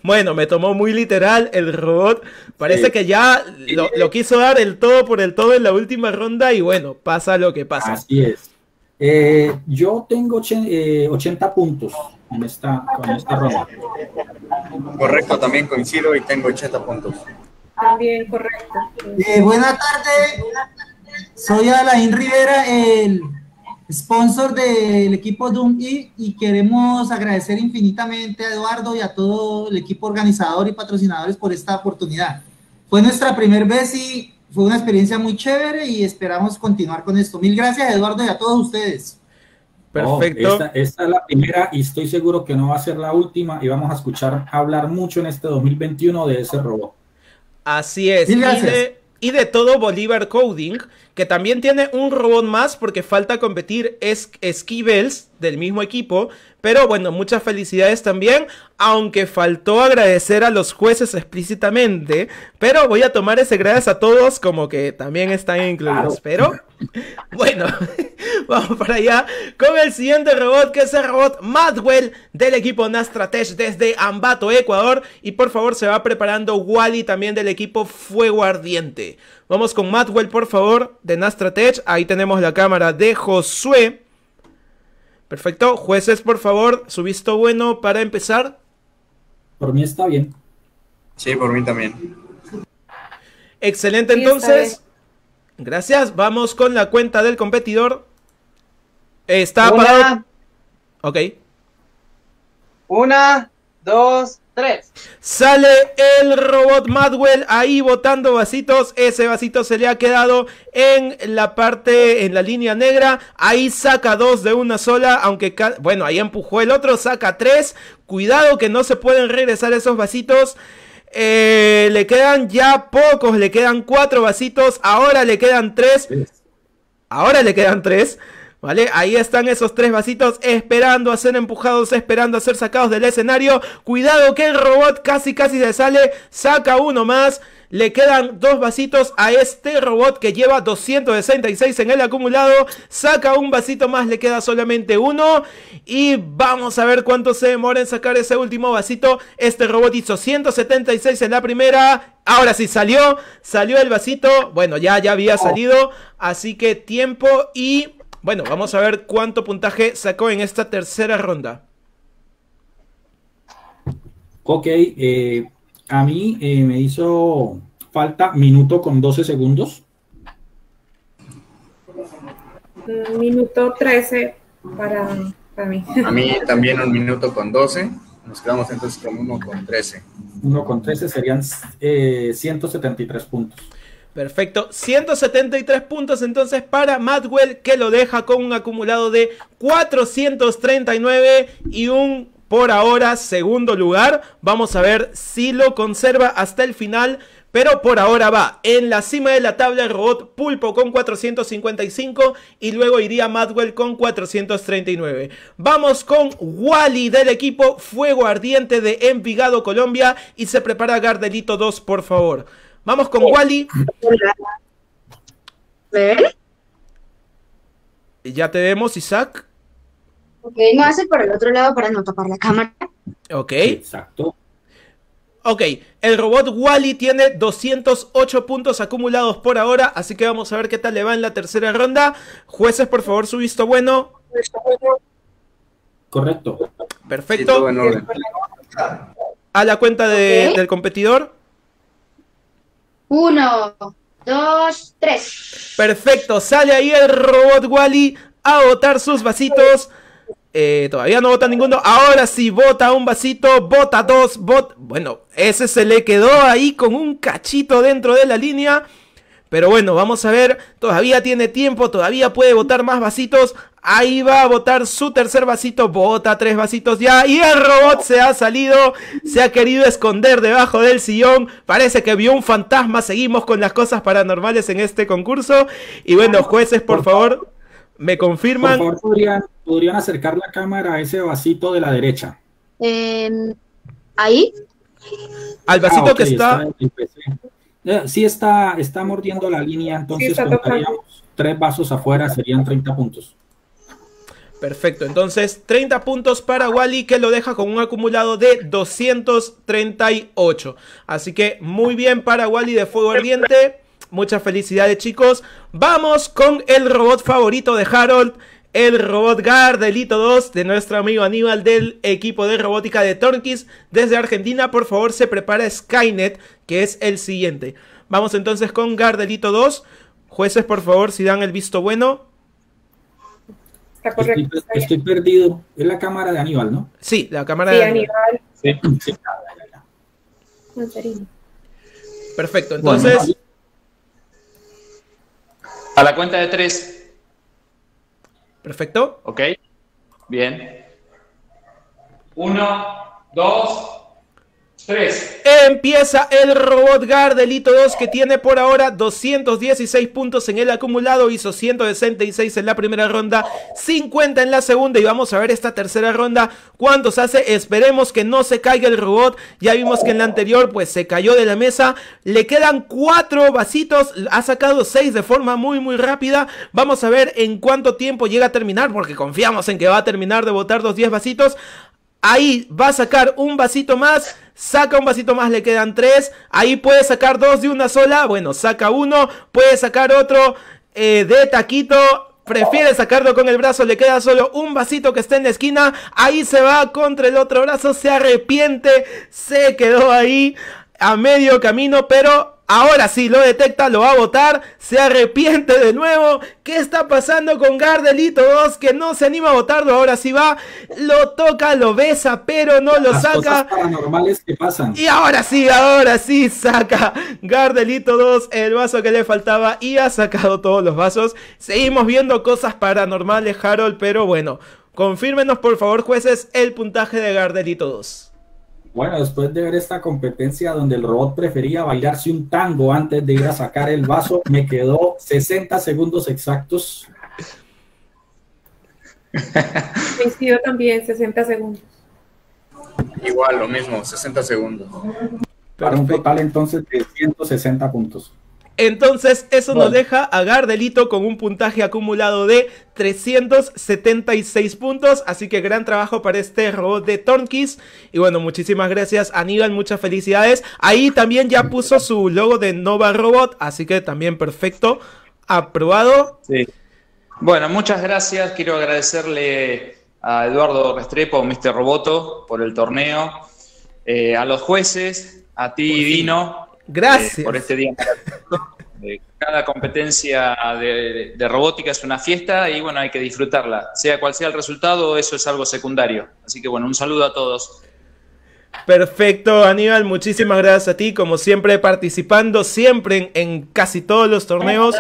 Bueno, me tomó muy literal el robot. Parece que ya lo quiso dar el todo por el todo en la última ronda y bueno, pasa lo que pasa. Así es. Yo tengo 80 puntos con esta ronda. Correcto, también coincido y tengo 80 puntos. También, correcto. Buenas tardes, soy Alain Rivera, el sponsor del equipo Doom y queremos agradecer infinitamente a Eduardo y a todo el equipo organizador y patrocinadores por esta oportunidad. Fue nuestra primera vez y fue una experiencia muy chévere y esperamos continuar con esto. Mil gracias, Eduardo, y a todos ustedes. Perfecto. Esta es la primera y estoy seguro que no va a ser la última y vamos a escuchar hablar mucho en este 2021 de ese robot. Así es. Y de todo Bolívar Coding, que también tiene un robot más porque falta competir Esquivels del mismo equipo. Pero bueno, muchas felicidades también, aunque faltó agradecer a los jueces explícitamente. Pero voy a tomar ese gracias a todos como que también están incluidos. Pero bueno, vamos para allá con el siguiente robot, que es el robot Madwell del equipo Nastratech desde Ambato, Ecuador. Y por favor se va preparando Wally también del equipo Fuego Ardiente. Vamos con Madwell, por favor, de Nastratech. Ahí tenemos la cámara de Josué. Perfecto. Jueces, por favor, su visto bueno para empezar. Por mí está bien. Sí, por mí también. Excelente, entonces. Gracias. Vamos con la cuenta del competidor. Está apagado. Ok. 1, 2, 3. Sale el robot Madwell ahí botando vasitos. Ese vasito se le ha quedado en la parte, en la línea negra. Ahí saca 2 de una sola, aunque, bueno, ahí empujó el otro, saca 3. Cuidado que no se pueden regresar esos vasitos. Le quedan ya pocos, le quedan 4 vasitos. Ahora le quedan 3. Ahora le quedan 3. ¿Vale? Ahí están esos 3 vasitos esperando a ser empujados, esperando a ser sacados del escenario. Cuidado que el robot casi se sale, saca uno más. Le quedan 2 vasitos a este robot que lleva 266 en el acumulado. Saca un vasito más, le queda solamente uno. Y vamos a ver cuánto se demora en sacar ese último vasito. Este robot hizo 176 en la primera. Ahora sí salió el vasito. Bueno, ya había salido. Así que tiempo y... Bueno, vamos a ver cuánto puntaje sacó en esta tercera ronda. Ok, a mí me hizo falta minuto con 12 segundos. Minuto 13 para mí. A mí también 1 minuto con 12. Nos quedamos entonces con 1 con 13. 1 con 13 serían 173 puntos. Perfecto, 173 puntos entonces para Madwell, que lo deja con un acumulado de 439 y un, por ahora, segundo lugar. Vamos a ver si lo conserva hasta el final, pero por ahora va en la cima de la tabla el robot Pulpo con 455 y luego iría Madwell con 439. Vamos con Wally del equipo Fuego Ardiente de Envigado, Colombia, y se prepara Gardelito 2, por favor. Vamos con Wally. Ya te vemos, Isaac. Ok, no hace por el otro lado para no tapar la cámara. Ok. Exacto. Ok, el robot Wally tiene 208 puntos acumulados por ahora, así que vamos a ver qué tal le va en la tercera ronda. Jueces, por favor, su visto bueno. Correcto. Perfecto. Sí, todo en orden. A la cuenta del competidor. 1, 2, 3. Perfecto, sale ahí el robot Wally a botar sus vasitos. Todavía no bota ninguno. Ahora sí bota un vasito, bota 2, bueno, ese se le quedó ahí con un cachito dentro de la línea. Pero bueno, vamos a ver, todavía tiene tiempo, todavía puede botar más vasitos. Ahí va a botar su tercer vasito, bota 3 vasitos ya. Y el robot se ha salido, se ha querido esconder debajo del sillón. Parece que vio un fantasma, seguimos con las cosas paranormales en este concurso. Y bueno, jueces, por favor, me confirman. Por favor, ¿podrían acercar la cámara a ese vasito de la derecha? ¿Ahí? Al vasito okay, que está... Sí está mordiendo la línea, entonces Sí, contaríamos 3 vasos afuera, serían 30 puntos. Perfecto, entonces 30 puntos para Wally, que lo deja con un acumulado de 238. Así que muy bien para Wally de Fuego Ardiente. Muchas felicidades, chicos. Vamos con el robot favorito de Harold, el robot Gardelito 2 de nuestro amigo Aníbal del equipo de robótica de Tornquist desde Argentina. Por favor, se prepara Skynet, que es el siguiente. Vamos entonces con Gardelito 2. Jueces, por favor, si dan el visto bueno. Está correcto. Estoy perdido. Es la cámara de Aníbal, ¿no? Sí, la cámara Sí, de Aníbal. Sí. Perfecto, entonces... Bueno, a la cuenta de 3. Perfecto. Ok. Bien. 1, 2, 3. Empieza el robot Gardelito 2, que tiene por ahora 216 puntos en el acumulado. Hizo 166 en la primera ronda, 50 en la segunda. Y vamos a ver esta tercera ronda cuántos hace. Esperemos que no se caiga el robot. Ya vimos que en la anterior pues se cayó de la mesa. Le quedan 4 vasitos. Ha sacado 6 de forma muy rápida. Vamos a ver en cuánto tiempo llega a terminar, porque confiamos en que va a terminar de botar los 10 vasitos. Ahí va a sacar un vasito más. Saca un vasito más, le quedan 3. Ahí puede sacar 2 de una sola. Bueno, saca uno. Puede sacar otro de taquito. Prefiere sacarlo con el brazo. Le queda solo un vasito que está en la esquina. Ahí se va contra el otro brazo. Se arrepiente. Se quedó ahí a medio camino, pero... ahora sí, lo detecta, lo va a botar, se arrepiente de nuevo. ¿Qué está pasando con Gardelito 2? Que no se anima a botarlo, ahora sí va, lo toca, lo besa, pero no lo saca. Cosas paranormales que pasan. Y ahora sí saca Gardelito 2 el vaso que le faltaba y ha sacado todos los vasos. Seguimos viendo cosas paranormales, Harold, pero bueno, confírmenos por favor, jueces, el puntaje de Gardelito 2. Bueno, después de ver esta competencia donde el robot prefería bailarse un tango antes de ir a sacar el vaso, me quedó 60 segundos exactos. Coincido también, 60 segundos. Igual, lo mismo, 60 segundos. Para un total entonces de 160 puntos. Entonces eso nos deja a Gardelito con un puntaje acumulado de 376 puntos. Así que gran trabajo para este robot de Tornquist. Y bueno, muchísimas gracias Aníbal, muchas felicidades. Ahí también ya puso su logo de Nova Robot, así que también perfecto, aprobado. Sí. Bueno, muchas gracias. Quiero agradecerle a Eduardo Restrepo, Mr. Roboto, por el torneo, a los jueces, a ti, Dino. Gracias por este día. Cada competencia de robótica es una fiesta y bueno, hay que disfrutarla. Sea cual sea el resultado, eso es algo secundario. Así que bueno, un saludo a todos. Perfecto, Aníbal, muchísimas gracias a ti, como siempre participando siempre en casi todos los torneos.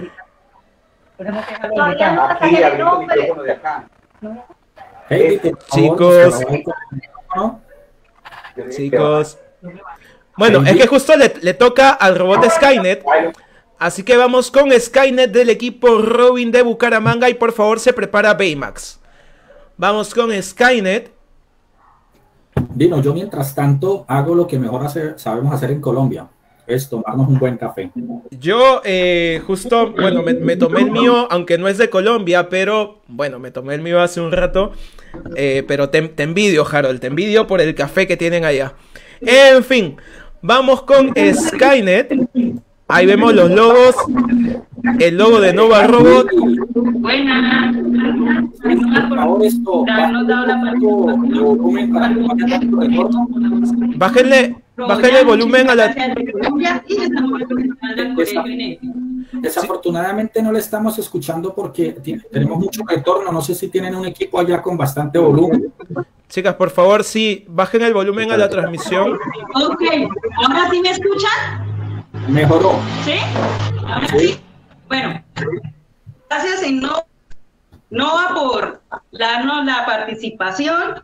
Chicos. Bueno, es que justo le toca al robot de Skynet. Así que vamos con Skynet del equipo Robin de Bucaramanga. Y por favor se prepara Baymax. Vamos con Skynet. Dino, yo mientras tanto hago lo que mejor sabemos hacer en Colombia. Es tomarnos un buen café. Yo justo, bueno, me tomé el mío, aunque no es de Colombia, pero bueno, me tomé el mío hace un rato. Pero te envidio, Harold, te envidio por el café que tienen allá. En fin. Vamos con Skynet. Ahí vemos los logos. El logo de Nova Robot. Buenas. Bájenle el volumen a la... Desafortunadamente no le estamos escuchando porque tenemos mucho retorno. No sé si tienen un equipo allá con bastante volumen. Chicas, por favor, sí, bajen el volumen a la transmisión. Ok, ¿ahora sí me escuchan? Mejoró. ¿Sí? ¿Ahora sí? Bueno, gracias en Nova por darnos la participación.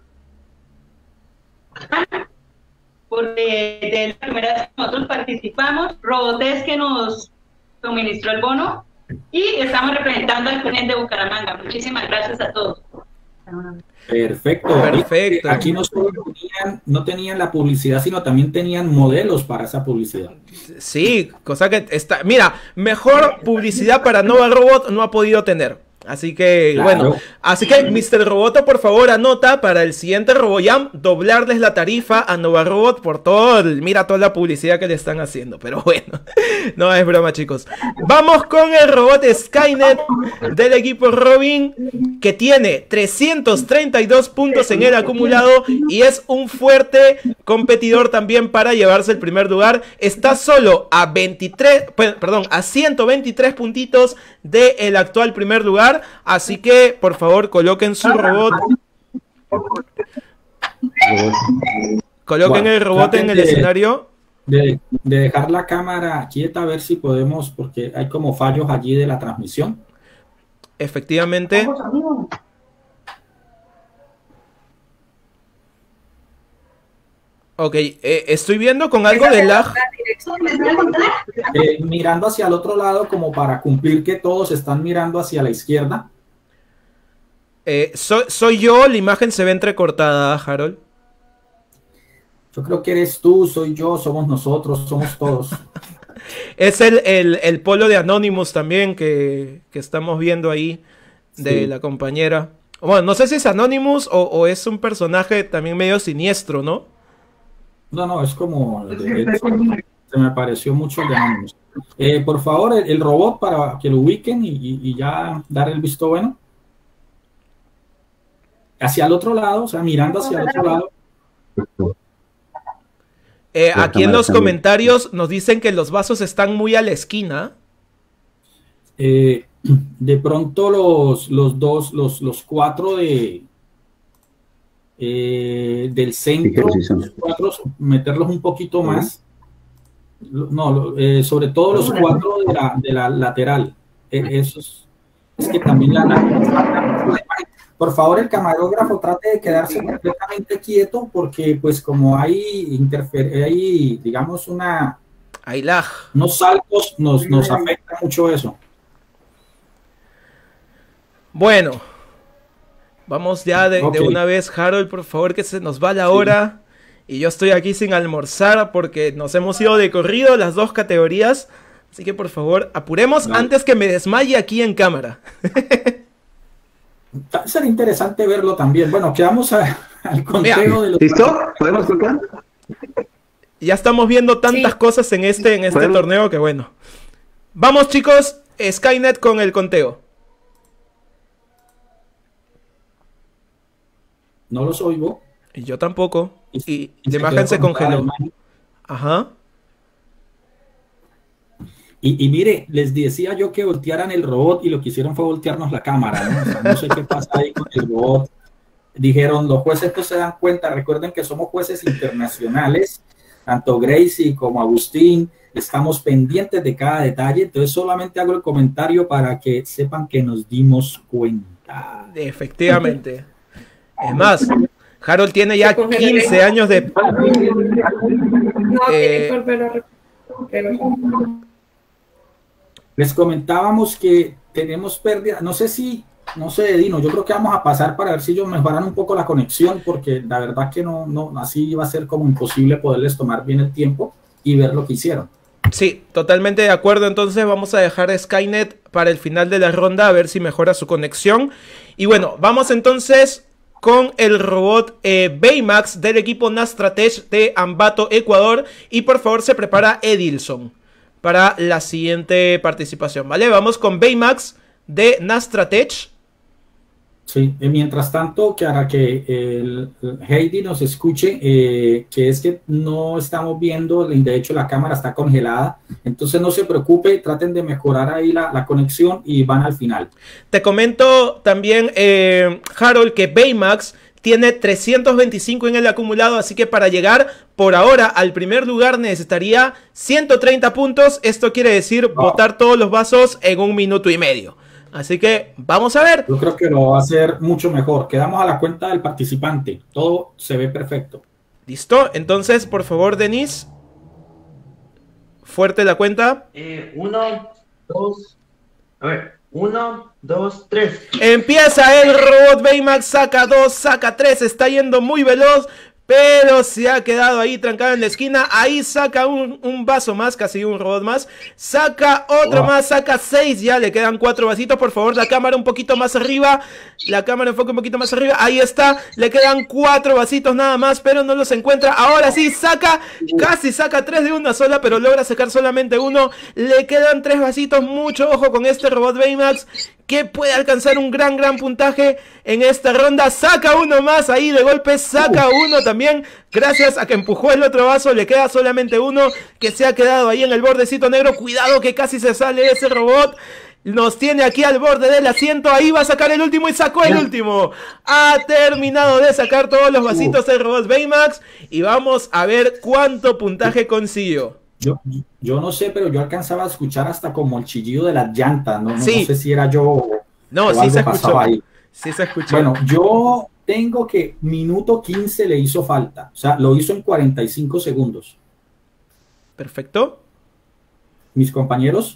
Porque de la primera vez que nosotros participamos, Robotes que nos suministró el bono y estamos representando al PNED de Bucaramanga. Muchísimas gracias a todos. Perfecto. Aquí no tenían la publicidad, sino también tenían modelos para esa publicidad. Sí, cosa que está... Mira, mejor publicidad para Nova Robot no ha podido tener. Así que, Claro. bueno, así que Mr. Roboto, por favor, anota para el siguiente RoboJam doblarles la tarifa a Nova Robot por mira toda la publicidad que le están haciendo. Pero bueno, no es broma, chicos. Vamos con el robot Skynet del equipo Robin, que tiene 332 puntos en el acumulado y es un fuerte competidor también para llevarse el primer lugar. Está solo a 123 puntitos del actual primer lugar. Así que, por favor, coloquen su robot. Coloquen el robot en el escenario. De dejar la cámara quieta, a ver si podemos, porque hay como fallos allí de la transmisión. Efectivamente. Ok, estoy viendo con algo de lag. Mirando hacia el otro lado, como para cumplir que todos están mirando hacia la izquierda. Soy yo, la imagen se ve entrecortada, Harold. Yo creo que eres tú, soy yo, somos nosotros, somos todos. Es el polo de Anonymous también que estamos viendo ahí de Sí. la compañera. Bueno, no sé si es Anonymous o es un personaje también medio siniestro, ¿no? No, es como... se me pareció mucho el de Anonymous. Por favor, el robot para que lo ubiquen y ya dar el visto bueno. Hacia el otro lado, o sea, mirando hacia el otro lado. Aquí en los comentarios nos dicen que los vasos están muy a la esquina. De pronto los cuatro del centro, los cuatro, meterlos un poquito más. No, sobre todo los cuatro de la lateral. Esos es que también por favor, el camarógrafo trate de quedarse completamente quieto porque pues como hay digamos hay lag. Unos saltos, nos afecta mucho eso. Bueno, vamos ya de Ok. una vez, Harold, por favor, que se nos va la hora. Y yo estoy aquí sin almorzar porque nos hemos ido de corrido las dos categorías. Así que por favor, apuremos antes que me desmaye aquí en cámara. Será interesante verlo también. Bueno, quedamos al conteo de los... ¿Listo? ¿Podemos tocar? Ya estamos viendo tantas cosas en este Bueno. torneo que bueno. Vamos, chicos, Skynet con el conteo. No los oigo. Y yo tampoco. Y la se imagen quedó se conectada la congeló. imagen. Ajá. Y mire, les decía yo que voltearan el robot y lo que hicieron fue voltearnos la cámara, ¿no? O sea, no sé qué pasa ahí con el robot. Dijeron, los jueces no se dan cuenta, recuerden que somos jueces internacionales, tanto Gracie como Agustín, estamos pendientes de cada detalle, entonces solamente hago el comentario para que sepan que nos dimos cuenta. Efectivamente. Es más, Harold tiene ya 15 años de... Les comentábamos que tenemos pérdida, no sé, Dino, yo creo que vamos a pasar para ver si ellos mejoran un poco la conexión, porque la verdad que no, así va a ser como imposible poderles tomar bien el tiempo y ver lo que hicieron. Sí, totalmente de acuerdo. Entonces vamos a dejar a Skynet para el final de la ronda a ver si mejora su conexión. Y bueno, vamos entonces con el robot Baymax del equipo Nastratech de Ambato, Ecuador. Y por favor se prepara Edilson para la siguiente participación, ¿vale? Vamos con Baymax de Nastratech. Sí, mientras tanto, para que el Heidi nos escuche, que es que no estamos viendo, de hecho la cámara está congelada, entonces no se preocupe, traten de mejorar ahí la conexión y van al final. Te comento también, Harold, que Baymax tiene 325 en el acumulado, así que para llegar por ahora al primer lugar necesitaría 130 puntos. Esto quiere decir botar todos los vasos en 1 minuto y medio. Así que vamos a ver. Yo creo que lo va a hacer mucho mejor. Quedamos a la cuenta del participante. Todo se ve perfecto. ¿Listo? Entonces, por favor, Denis. Fuerte la cuenta. 1, 2. A ver. 1, 2, 3. Empieza el robot Baymax. Saca 2, saca 3. Está yendo muy veloz. pero se ha quedado ahí trancado en la esquina. Ahí saca un vaso más, casi un robot más. Saca otro más, saca 6 ya. Le quedan 4 vasitos. Por favor, la cámara un poquito más arriba. La cámara enfoca un poquito más arriba. Ahí está. Le quedan 4 vasitos nada más, pero no los encuentra. Ahora sí, saca, casi saca 3 de una sola, pero logra sacar solamente 1. Le quedan 3 vasitos. Mucho ojo con este robot Baymax, que puede alcanzar un gran puntaje en esta ronda. Saca 1 más ahí de golpe, saca 1 también, gracias a que empujó el otro vaso. Le queda solamente 1 que se ha quedado ahí en el bordecito negro. Cuidado que casi se sale ese robot. Nos tiene aquí al borde del asiento. Ahí va a sacar el último y sacó el último. Ha terminado de sacar todos los vasitos del robot Baymax. Y vamos a ver cuánto puntaje consiguió. Yo no sé, pero yo alcanzaba a escuchar hasta como el chillido de las llantas. No sé si era yo o sí se escuchó. Ahí. Sí se escuchó. Bueno, yo tengo que minuto 15 le hizo falta. O sea, lo hizo en 45 segundos. Perfecto. Mis compañeros.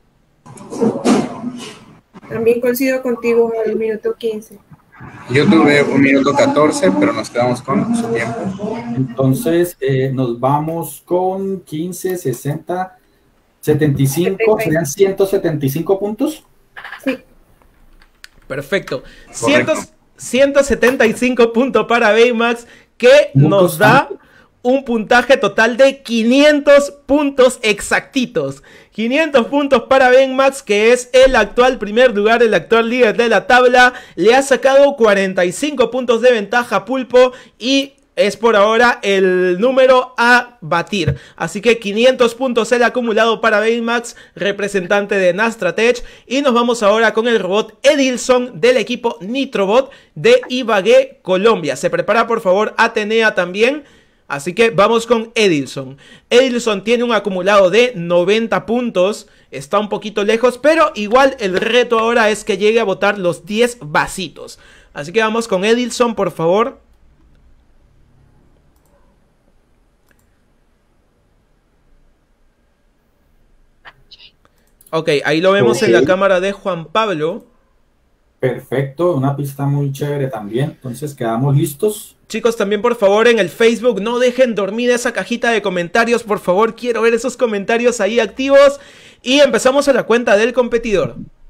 También coincido contigo al minuto 15. Yo tuve 1 minuto 14, pero nos quedamos con su tiempo. Entonces, nos vamos con 15, 60, 75, serían 175 puntos. Sí. Perfecto. 175 puntos para Baymax, que nos da un puntaje total de 500 puntos exactitos. 500 puntos para Baymax, que es el actual primer lugar, el actual líder de la tabla. Le ha sacado 45 puntos de ventaja a Pulpo y es por ahora el número a batir. Así que 500 puntos el acumulado para Baymax, representante de Nastratech. Y nos vamos ahora con el robot Edilson del equipo Nitrobot de Ibagué, Colombia. Se prepara por favor Atenea también. Así que vamos con Edilson. Edilson tiene un acumulado de 90 puntos. Está un poquito lejos, pero igual el reto ahora es que llegue a botar los 10 vasitos. Así que vamos con Edilson, por favor. Ok, ahí lo vemos en la cámara de Juan Pablo. Perfecto, una pista muy chévere también. Entonces quedamos listos. Chicos, también por favor en el Facebook no dejen dormir esa cajita de comentarios, por favor, quiero ver esos comentarios ahí activos. Y empezamos a la cuenta del competidor.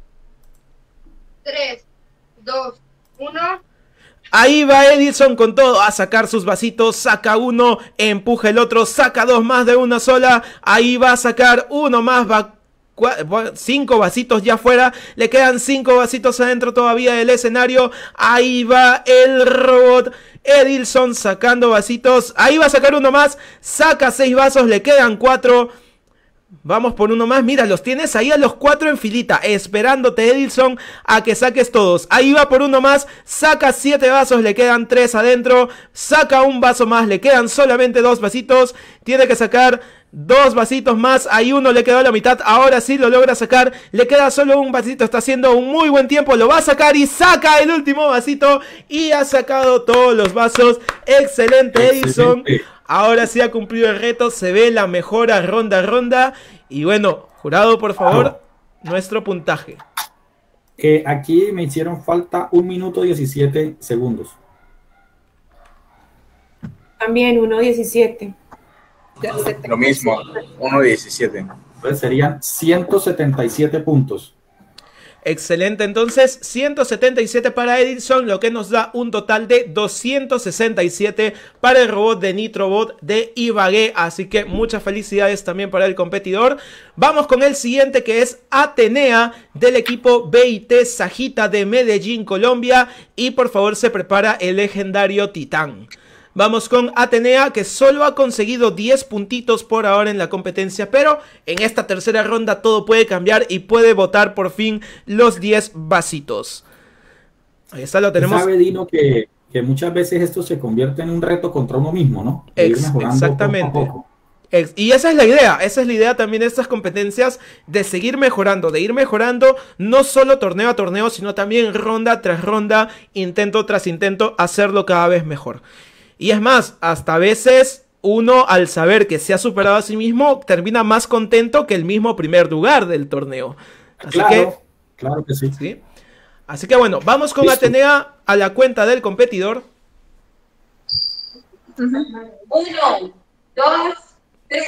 3, 2, 1. Ahí va Edilson con todo a sacar sus vasitos, saca 1, empuja el otro, saca 2 más de una sola. Ahí va a sacar 1 más, va 5 vasitos ya afuera, le quedan 5 vasitos adentro todavía del escenario. Ahí va el robot Edilson sacando vasitos, ahí va a sacar 1 más, saca 6 vasos, le quedan 4. Vamos por 1 más, mira, los tienes ahí a los 4 en filita, esperándote Edilson a que saques todos. Ahí va por 1 más, saca 7 vasos, le quedan 3 adentro, saca 1 vaso más, le quedan solamente 2 vasitos, tiene que sacar 2 vasitos más, ahí 1 le quedó a la mitad, ahora sí lo logra sacar, le queda solo 1 vasito, está haciendo un muy buen tiempo, lo va a sacar y saca el último vasito y ha sacado todos los vasos. Excelente Edilson, ahora sí ha cumplido el reto, se ve la mejora ronda a ronda. Y bueno, jurado, por favor, nuestro puntaje. Aquí me hicieron falta 1 minuto 17 segundos. También 1:17. Lo mismo, 1:17. Entonces serían 177 puntos. Excelente, entonces 177 para Edilson, lo que nos da un total de 267 para el robot de Nitrobot de Ibagué. Así que muchas felicidades también para el competidor. Vamos con el siguiente, que es Atenea del equipo BIT Sajita de Medellín, Colombia. Y por favor se prepara el legendario Titán. Vamos con Atenea, que solo ha conseguido 10 puntitos por ahora en la competencia, pero en esta tercera ronda todo puede cambiar y puede botar por fin los 10 vasitos. Ahí está, lo tenemos. Sabe, Dino, que muchas veces esto se convierte en un reto contra uno mismo, ¿no? Exactamente. Poco a poco. Y esa es la idea también de estas competencias, de seguir mejorando, de ir mejorando, no solo torneo a torneo, sino también ronda tras ronda, intento tras intento, hacerlo cada vez mejor. Y es más, hasta a veces uno, al saber que se ha superado a sí mismo, termina más contento que el mismo primer lugar del torneo. Así claro que sí. ¿Sí? Así que bueno, vamos con Atenea a la cuenta del competidor. 1, 2, 3.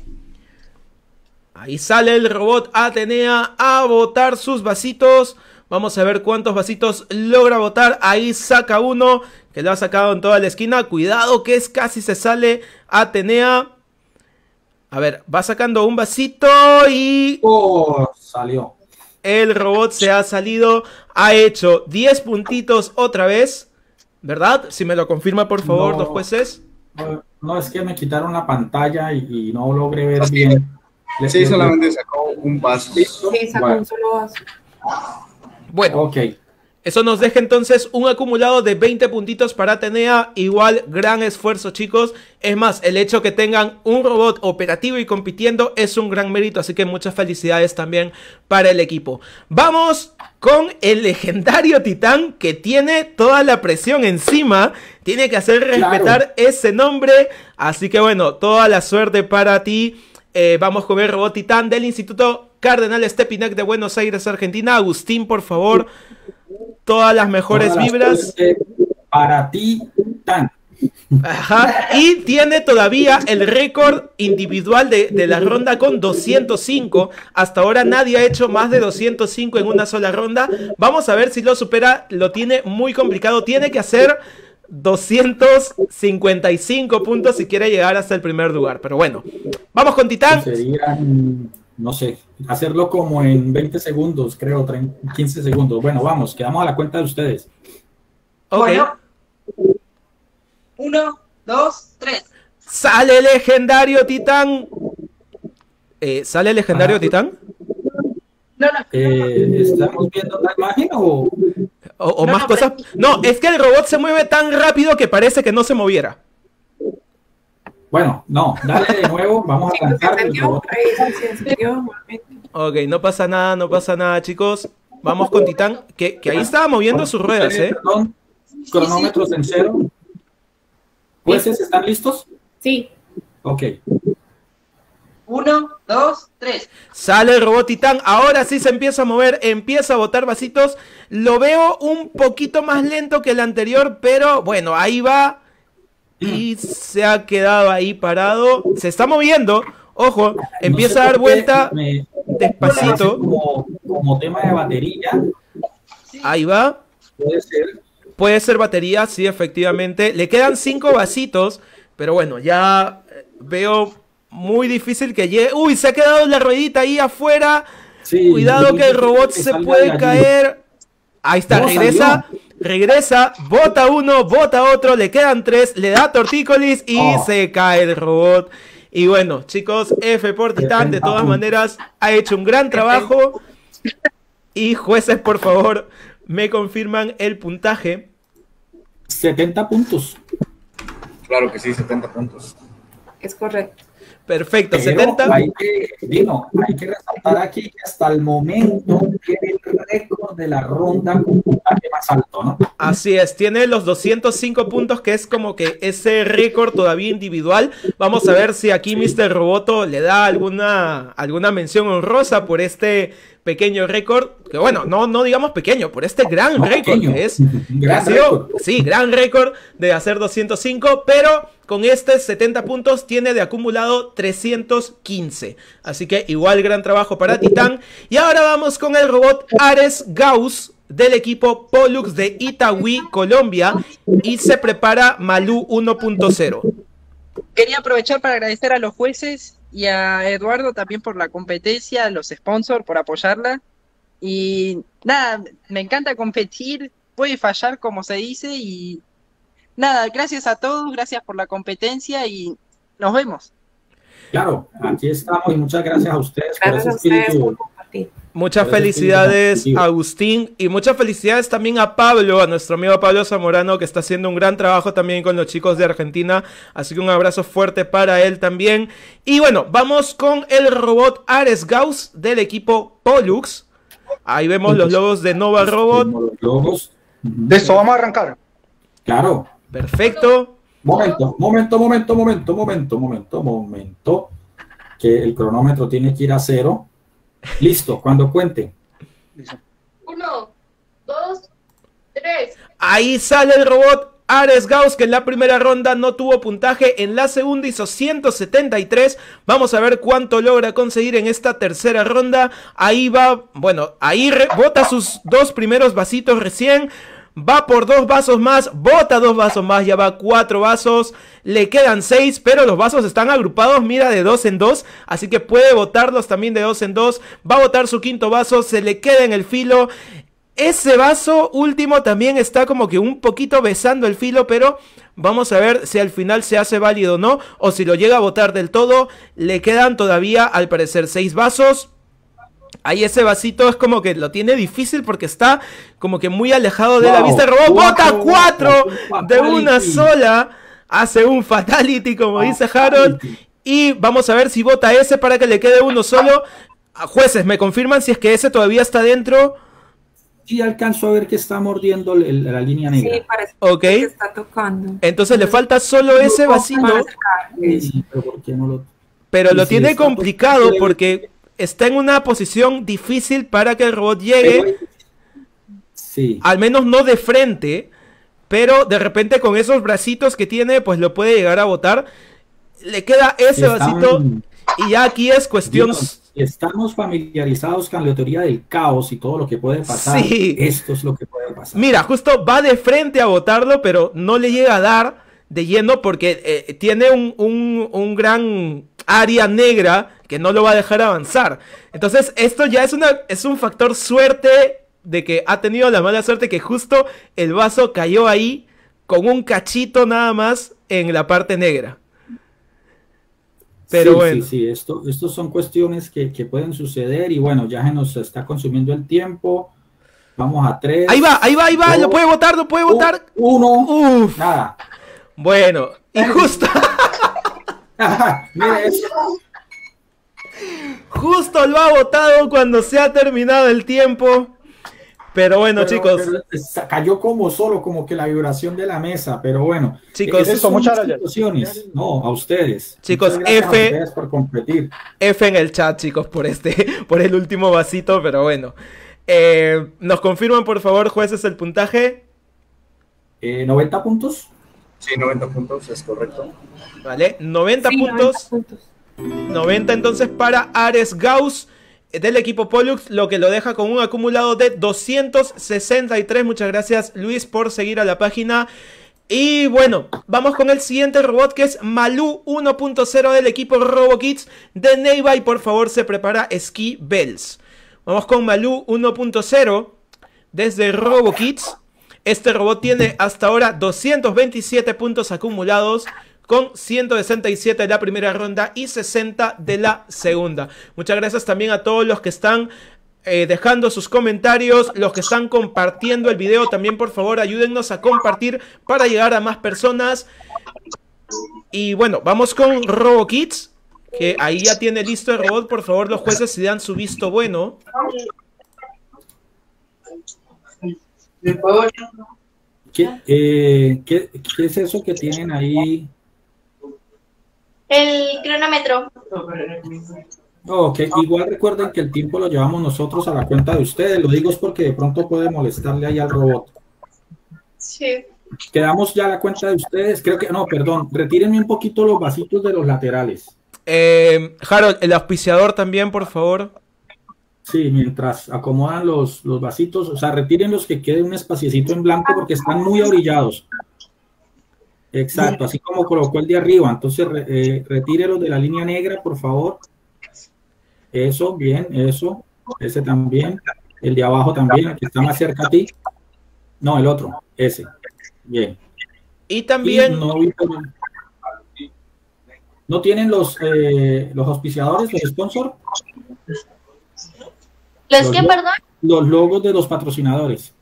Ahí sale el robot Atenea a botar sus vasitos. Vamos a ver cuántos vasitos logra botar. Ahí saca uno que lo ha sacado en toda la esquina. Cuidado que casi se sale Atenea. A ver, va sacando un vasito y... ¡Oh! Salió. El robot se ha salido. Ha hecho 10 puntitos otra vez. ¿Verdad? Si me lo confirma por favor, los jueces. No, es que me quitaron la pantalla y no logré ver bien. Sí, solamente sacó un vaso. Sí, sacó un solo vaso. Bueno, okay. Eso nos deja entonces un acumulado de 20 puntitos para Atenea. Igual, gran esfuerzo, chicos. Es más, el hecho que tengan un robot operativo y compitiendo es un gran mérito. Así que muchas felicidades también para el equipo. Vamos con el legendario Titán, que tiene toda la presión encima. Tiene que hacer respetar ese nombre. Así que bueno, toda la suerte para ti. Vamos con el robot Titán del Instituto Cardenal Stepinac de Buenos Aires, Argentina. Agustín, por favor, todas las mejores vibras. Para ti, Titán. Ajá. Y tiene todavía el récord individual de la ronda con 205. Hasta ahora nadie ha hecho más de 205 en una sola ronda. Vamos a ver si lo supera. Lo tiene muy complicado. Tiene que hacer 255 puntos si quiere llegar hasta el primer lugar. Pero bueno, vamos con Titán. Serían, no sé, hacerlo como en 20 segundos, creo, 15 segundos. Bueno, vamos, quedamos a la cuenta de ustedes. Ok. Bueno. 1, 2, 3. Sale legendario Titán. ¿Sale legendario Titán? No. ¿Estamos viendo la imagen o más cosas? No, es que el robot se mueve tan rápido que parece que no se moviera. Bueno, no, dale de nuevo, vamos a lanzar el robot. Ok, no pasa nada, chicos. Vamos con Titán, que ahí estaba moviendo sus ruedas, Perdón, cronómetros en cero. ¿Jueces están listos? Sí. Ok. 1, 2, 3. Sale el robot Titán, ahora sí se empieza a mover, empieza a botar vasitos. Lo veo un poquito más lento que el anterior, pero bueno, ahí va. Y se ha quedado ahí parado. Se está moviendo, ojo, empieza a dar vuelta despacito. Como tema de batería. Ahí va. Puede ser. Puede ser batería, sí, efectivamente. Le quedan 5 vasitos, pero bueno, ya veo muy difícil que llegue. Uy, se ha quedado la ruedita ahí afuera. Sí, cuidado que el robot se puede caer. Ahí está, no, regresa, bota uno, bota otro, le quedan 3, le da tortícolis y se cae el robot. Y bueno, chicos, F por Titán, de todas maneras, ha hecho un gran trabajo. Y jueces, por favor, me confirman el puntaje. 70 puntos. Claro que sí, 70 puntos. Es correcto. Perfecto, pero 70. Hay que resaltar aquí que hasta el momento tiene el récord de la ronda con puntaje más alto, ¿no? Así es, tiene los 205 puntos, que es como que ese récord todavía individual. Vamos a ver si aquí Mr. Roboto le da alguna mención honrosa por este pequeño récord, que bueno, no digamos pequeño, por este gran récord que es. Gran récord. Sí, gran récord de hacer 205, pero con este 70 puntos tiene de acumulado 315. Así que igual gran trabajo para Titán. Y ahora vamos con el robot Ares Gauss del equipo Pollux de Itagüí, Colombia. Y se prepara Malú 1.0. Quería aprovechar para agradecer a los jueces y a Eduardo también por la competencia, a los sponsors por apoyarla. Y nada, me encanta competir, puede fallar como se dice y nada, gracias a todos, gracias por la competencia y nos vemos. Claro, aquí estamos y muchas gracias a ustedes por ese espíritu. Muchas felicidades, Agustín, y muchas felicidades también a Pablo, a nuestro amigo Pablo Zamorano, que está haciendo un gran trabajo también con los chicos de Argentina, así que un abrazo fuerte para él también. Y bueno, vamos con el robot Ares Gauss del equipo Pollux. Ahí vemos los logos de Nova Robot. Listo, vamos a arrancar. Claro. Perfecto. Momento. Que el cronómetro tiene que ir a 0. Listo, cuando cuente. 1, 2, 3. Ahí sale el robot Ares Gauss, que en la primera ronda no tuvo puntaje, en la segunda hizo 173. Vamos a ver cuánto logra conseguir en esta tercera ronda. Ahí va, bueno, ahí bota sus 2 primeros vasitos recién. Va por 2 vasos más, bota 2 vasos más, ya va 4 vasos, le quedan 6, pero los vasos están agrupados, mira, de 2 en 2, así que puede botarlos también de 2 en 2, va a botar su quinto vaso, se le queda en el filo. Ese vaso último también está como que un poquito besando el filo, pero vamos a ver si al final se hace válido o no, o si lo llega a botar del todo. Le quedan todavía, al parecer, 6 vasos. Ahí ese vasito es como que lo tiene difícil porque está como que muy alejado de la vista. Robot bota 4 de una sola. Hace un fatality, como dice Harold. Y vamos a ver si bota ese para que le quede uno solo. Jueces, ¿me confirman si es que ese todavía está dentro? Sí, alcanzo a ver que está mordiendo la línea negra. Sí, parece que está tocando. Entonces le falta solo ese vasito. Sí, pero ¿por qué no lo... Pero Sí, lo sí, tiene está complicado tocando. porque está en una posición difícil para que el robot llegue. Sí. Al menos no de frente. Pero de repente con esos bracitos que tiene, pues lo puede llegar a botar. Le queda ese vasito. Y ya aquí es cuestión... Estamos familiarizados con la teoría del caos y todo lo que puede pasar. Sí. Esto es lo que puede pasar. Mira, justo va de frente a botarlo, pero no le llega a dar de lleno porque tiene un gran área negra que no lo va a dejar avanzar. Entonces esto ya es un factor suerte de que ha tenido la mala suerte que justo el vaso cayó ahí con un cachito nada más en la parte negra. Pero sí, bueno. sí, estos son cuestiones que pueden suceder y bueno, ya se nos está consumiendo el tiempo. Vamos a 3. Ahí va, lo puede botar, lo puede botar. 1. Uf. Nada. Bueno, y justo... Mira eso. Justo lo ha botado cuando se ha terminado el tiempo. Pero bueno, chicos. Pero cayó como solo, como que la vibración de la mesa. Pero bueno, chicos, esas son muchas situaciones. No, a ustedes. Chicos, a ustedes por competir. F en el chat, chicos, por el último vasito. Pero bueno. ¿Nos confirman, por favor, jueces, el puntaje? 90 puntos. Sí, 90 puntos, es correcto. Vale, 90 puntos. 90 entonces para Ares Gauss del equipo Pollux, lo que lo deja con un acumulado de 263. Muchas gracias, Luis, por seguir a la página. Y bueno, vamos con el siguiente robot, que es Malú 1.0 del equipo RoboKids de Neiva. Y por favor se prepara Ski Bells. Vamos con Malú 1.0 desde RoboKids. Este robot tiene hasta ahora 227 puntos acumulados, con 167 de la primera ronda y 60 de la segunda. Muchas gracias también a todos los que están dejando sus comentarios, los que están compartiendo el video. También, por favor, ayúdennos a compartir para llegar a más personas. Y bueno, vamos con RoboKids, que ahí ya tiene listo el robot. Por favor, los jueces, si dan su visto bueno. ¿Qué es eso que tienen ahí? El cronómetro. Ok, igual recuerden que el tiempo lo llevamos nosotros a la cuenta de ustedes. Lo digo es porque de pronto puede molestarle ahí al robot. Sí. Quedamos ya a la cuenta de ustedes. Creo que, no, perdón, retírenme un poquito los vasitos de los laterales. Harold, el auspiciador también, por favor. Sí, mientras acomodan los vasitos, o sea, retiren los que quede un espaciecito en blanco porque están muy abrillados. Exacto, así como colocó el de arriba. Entonces, retírelos de la línea negra, por favor. Eso, bien, eso. Ese también. El de abajo también, el que está más cerca a ti. No, el otro, ese. Bien. Y también... ¿No tienen los auspiciadores, los sponsors? ¿Los qué, perdón? Los logos de los patrocinadores.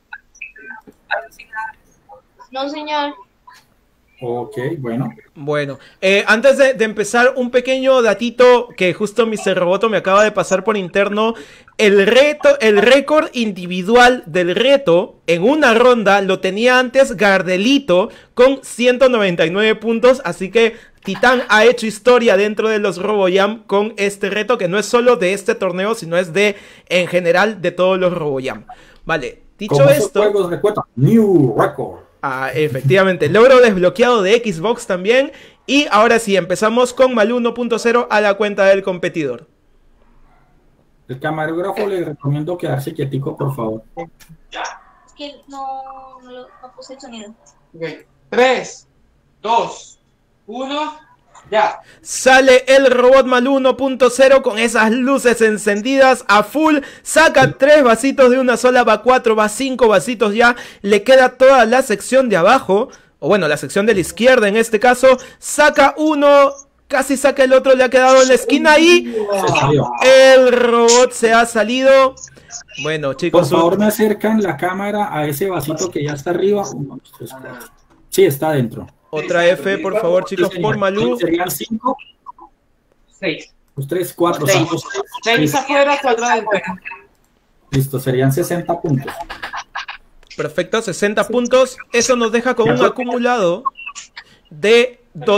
No, señor. Ok, bueno. Bueno, antes de empezar, un pequeño datito que justo Mr. Roboto me acaba de pasar por interno. El récord individual del reto en una ronda lo tenía antes Gardelito con 199 puntos, así que Titán ha hecho historia dentro de los RoboJam con este reto, que no es solo de este torneo, sino es en general de todos los RoboJam. Vale, dicho como esto... Juegos, recuerda, New Record. Efectivamente, logro desbloqueado de Xbox también. Y ahora sí, empezamos con Malú 1.0 a la cuenta del competidor. El camarógrafo le recomiendo quedarse quietico, por favor. Es que no puse el sonido. 3, 2, 1, ya. Sale el robot Malú 1.0 con esas luces encendidas a full. Saca 3 vasitos de una sola, va 4, va 5 vasitos ya. Le queda toda la sección de abajo, o bueno, la sección de la izquierda en este caso. Saca uno, casi saca el otro, le ha quedado en la esquina y el robot se ha salido. Bueno, chicos, por favor, me acercan la cámara a ese vasito que ya está arriba. 1, 2, 3, 4. Sí, está adentro. Otra F, por favor, chicos, por Malú. Serían 5. 6. 3, 4, 5, 6 afuera, 4 adentro. Listo, serían 60 puntos. Perfecto, 60 puntos. Eso nos deja con un acumulado de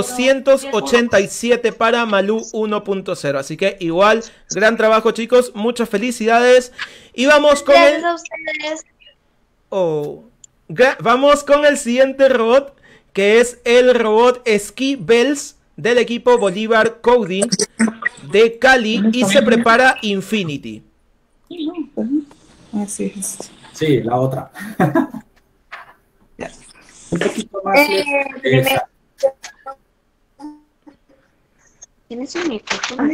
287 para Malú 1.0. Así que igual, gran trabajo, chicos. Muchas felicidades. Y vamos con el... Vamos con el siguiente robot, que es el robot Ski Bells del equipo Bolívar Coding de Cali. Y se prepara Infinity. Así es. Sí, la otra. Un poquito más. ¿Tienes un micrófono?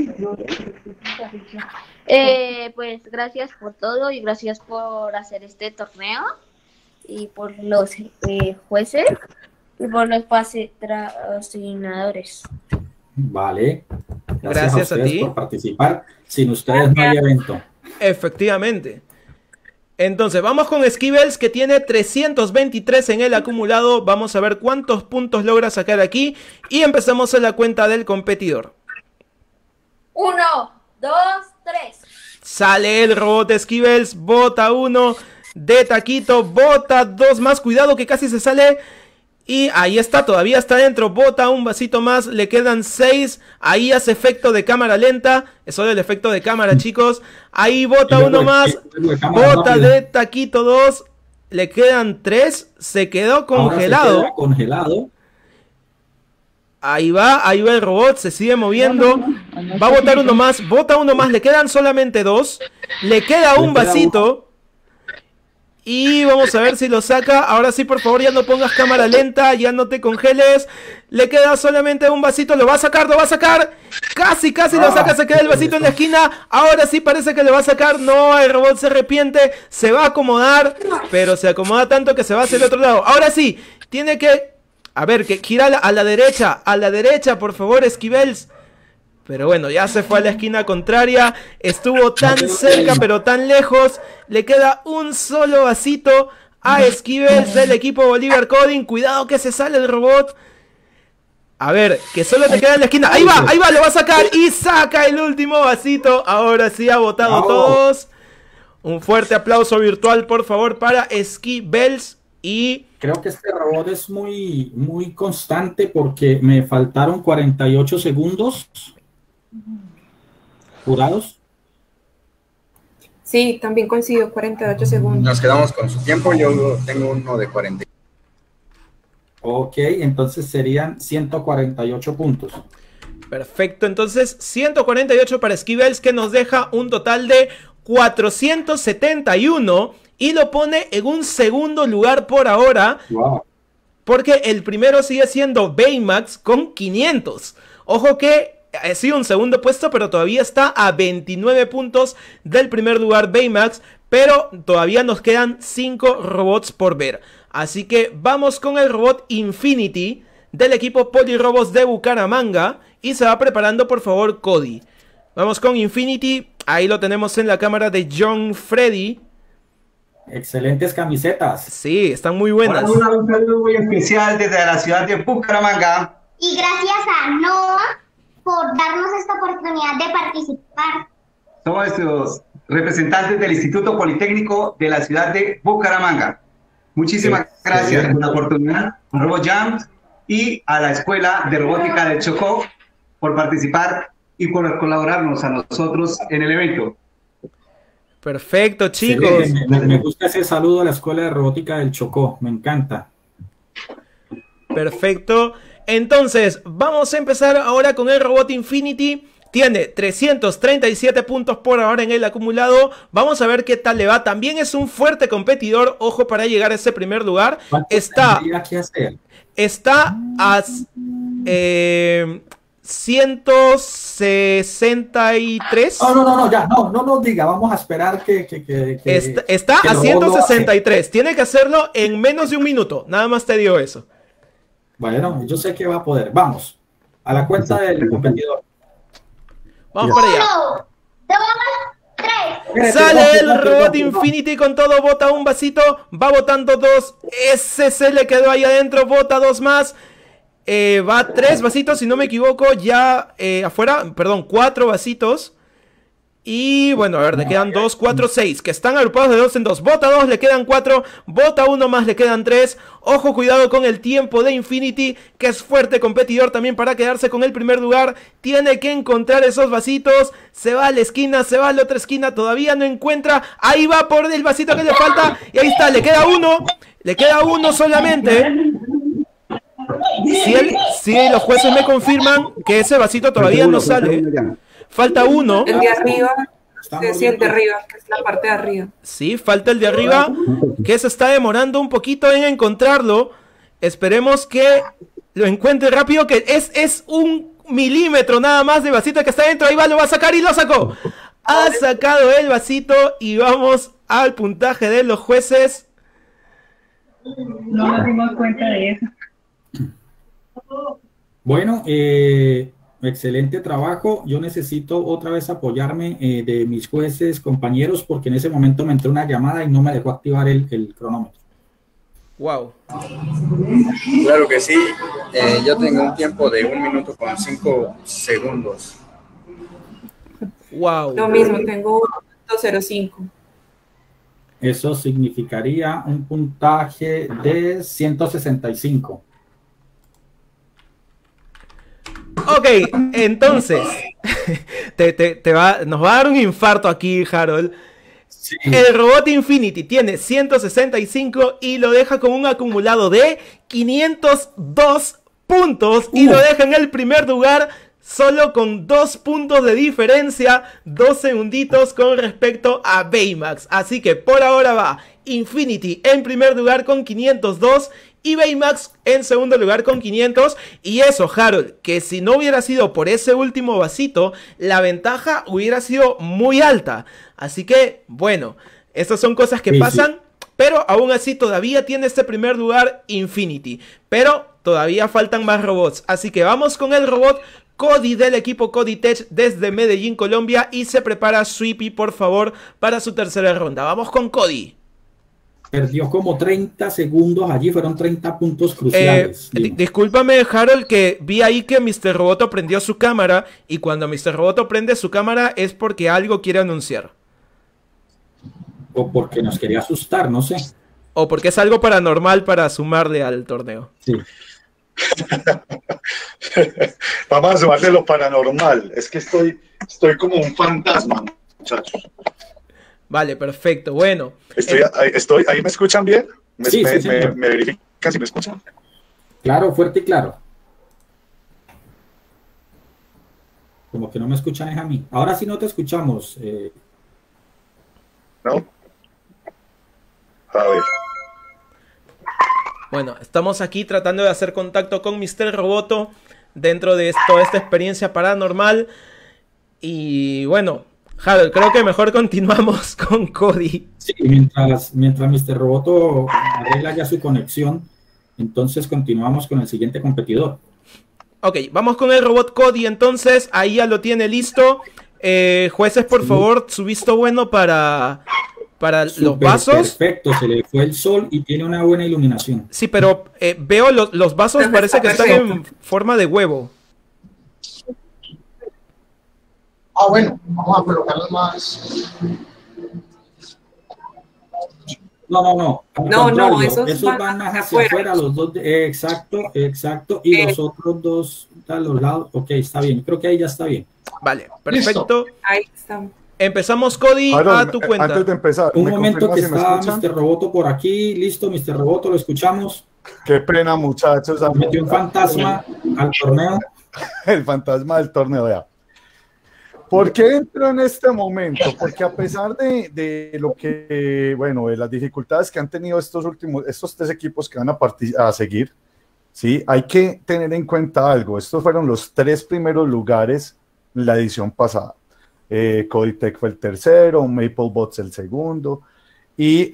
Pues gracias por todo y gracias por hacer este torneo y por los jueces y por los patrocinadores. Vale. Gracias a ti por participar. Sin ustedes no hay evento. Efectivamente. Entonces, vamos con Skibels, que tiene 323 en el acumulado. Vamos a ver cuántos puntos logra sacar aquí. Y empezamos en la cuenta del competidor. 1, 2, 3. Sale el robot Skibels, bota 1 de taquito, bota 2 más. Cuidado que casi se sale. Y ahí está, todavía está dentro. Bota un vasito más, le quedan 6. Ahí hace efecto de cámara lenta. Es solo el efecto de cámara, chicos. Ahí bota uno más. Bota de taquito 2. Le quedan 3. Se quedó congelado. Se queda congelado. Ahí va el robot, se sigue moviendo. Va a botar uno más. Bota uno más, le quedan solamente 2. Le queda un vasito. Y vamos a ver si lo saca. Ahora sí, por favor, ya no pongas cámara lenta. Ya no te congeles. Le queda solamente un vasito. Lo va a sacar, lo va a sacar. Casi lo saca. Se queda el vasito en la esquina. Ahora sí parece que le va a sacar. No, el robot se arrepiente. Se va a acomodar. Pero se acomoda tanto que se va hacia el otro lado. Ahora sí, tiene que... A ver, que gira a la derecha. A la derecha, por favor, Skibels. Pero bueno, ya se fue a la esquina contraria. Estuvo tan cerca, pero tan lejos. Le queda un solo vasito a Skibels del equipo Bolívar Coding. Cuidado que se sale el robot. A ver, que solo te queda en la esquina. Ahí va, lo va a sacar. Y saca el último vasito. Ahora sí ha botado todos. Un fuerte aplauso virtual, por favor, para Skibels. Y creo que este robot es muy constante porque me faltaron 48 segundos. ¿Jurados? Sí, también coincido, 48 segundos. Nos quedamos con su tiempo, yo tengo uno de 40. Ok, entonces serían 148 puntos. Perfecto, entonces 148 para Skibels, que nos deja un total de 471 y lo pone en un segundo lugar por ahora. Wow. Porque el primero sigue siendo Baymax con 500. Ojo que sí, un segundo puesto, pero todavía está a 29 puntos del primer lugar Baymax, pero todavía nos quedan 5 robots por ver. Así que vamos con el robot Infinity del equipo Polirobos de Bucaramanga y se va preparando, por favor, Cody. Vamos con Infinity, ahí lo tenemos en la cámara de John Freddy. Excelentes camisetas. Sí, están muy buenas. Hola, un saludo muy especial desde la ciudad de Bucaramanga. Y gracias a Noah por darnos esta oportunidad de participar. Somos los representantes del Instituto Politécnico de la ciudad de Bucaramanga. Muchísimas gracias por la oportunidad a RoboJam y a la Escuela de Robótica del Chocó por participar y por colaborarnos a nosotros en el evento. Perfecto, chicos. Me gusta ese saludo a la Escuela de Robótica del Chocó, me encanta. Perfecto. Entonces, vamos a empezar ahora con el robot Infinity. Tiene 337 puntos por ahora en el acumulado. Vamos a ver qué tal le va. También es un fuerte competidor. Ojo para llegar a ese primer lugar. Está a 163. No, ya, no nos diga. Vamos a esperar que está a 163. Tiene que hacerlo en menos de un minuto. Nada más te digo eso. Bueno, yo sé que va a poder. Vamos, a la cuenta del competidor. Vamos para allá. 1, 2, 3. Sale el robot Infinity con todo, bota un vasito, va botando 2, ese se le quedó ahí adentro, bota 2 más, va 3 vasitos si no me equivoco, ya afuera, perdón, 4 vasitos. Y bueno, a ver, le quedan 2, 4, 6, que están agrupados de 2 en 2. Bota 2, le quedan 4, bota 1 más, le quedan 3. Ojo, cuidado con el tiempo de Infinity, que es fuerte competidor también para quedarse con el primer lugar. Tiene que encontrar esos vasitos. Se va a la esquina, se va a la otra esquina, todavía no encuentra. Ahí va por el vasito que le falta. Y ahí está, le queda 1. Le queda 1 solamente. Si los jueces me confirman que ese vasito todavía no sale. Falta 1. El de arriba, sí, el de arriba, que es la parte de arriba. Sí, falta el de arriba, que se está demorando un poquito en encontrarlo. Esperemos que lo encuentre rápido, que es 1 milímetro nada más de vasito que está dentro. Ahí va, lo va a sacar y lo sacó. Ha sacado el vasito y vamos al puntaje de los jueces. No nos dimos cuenta de eso. Bueno, excelente trabajo. Yo necesito otra vez apoyarme de mis jueces, compañeros, porque en ese momento me entró una llamada y no me dejó activar el cronómetro. Wow. Claro que sí. Yo tengo un tiempo de 1 minuto con 5 segundos. Wow. Lo mismo, tengo 1.05. Eso significaría un puntaje de 165. Ok, entonces nos va a dar un infarto aquí, Harold. Sí. El robot Infinity tiene 165 y lo deja con un acumulado de 502 puntos y lo deja en el primer lugar solo con 2 puntos de diferencia, 2 segunditos con respecto a Baymax. Así que por ahora va Infinity en primer lugar con 502 y Baymax en segundo lugar con 500. Y eso, Harold, que si no hubiera sido por ese último vasito, la ventaja hubiera sido muy alta. Así que, bueno, estas son cosas que pasan, pero aún así todavía tiene este primer lugar Infinity. Pero todavía faltan más robots, así que vamos con el robot Cody del equipo Cody Tech desde Medellín, Colombia. Y se prepara Sweepy, por favor, para su tercera ronda. Vamos con Cody. Perdió como 30 segundos allí, fueron 30 puntos cruciales. Discúlpame, Harold, que vi ahí que Mr. Roboto prendió su cámara, y cuando Mr. Roboto prende su cámara es porque algo quiere anunciar. O porque nos quería asustar, no sé. O porque es algo paranormal para sumarle al torneo. Sí. Vamos a sumarle lo paranormal. Es que estoy como un fantasma, muchachos. Vale, perfecto, bueno. ¿Ahí me escuchan bien? Sí, ¿Me verifican si me escuchan? Claro, fuerte y claro. Como que no me escuchan es a mí. Ahora sí no te escuchamos. ¿No? A ver. Bueno, estamos aquí tratando de hacer contacto con Mr. Roboto dentro de toda esta experiencia paranormal. Y bueno, Harold, creo que mejor continuamos con Cody. Sí, mientras Mr. Roboto arregla ya su conexión, entonces continuamos con el siguiente competidor. Ok, vamos con el robot Cody entonces. Ahí ya lo tiene listo. Jueces, por favor, su visto bueno para los vasos. Perfecto, se le fue el sol y tiene una buena iluminación. Sí, pero veo los vasos, parece que están en forma de huevo. Bueno, vamos a colocarlos más. No, esos van más hacia afuera, los dos. Exacto. Y los otros dos a los lados. Ok, está bien. Creo que ahí ya está bien. Vale, perfecto. Ahí estamos. Empezamos, Cody, a tu cuenta. Antes de empezar, un momento que está Mr. Roboto por aquí. Listo, Mr. Roboto, lo escuchamos. Qué pena, muchachos. Metió un fantasma al torneo. El fantasma del torneo, ya. ¿Por qué entro en este momento? Porque a pesar de lo que, bueno, de las dificultades que han tenido estos tres equipos que van a seguir, ¿sí? Hay que tener en cuenta algo. Estos fueron los 3 primeros lugares en la edición pasada. Coditech fue el tercero, MapleBots el segundo, y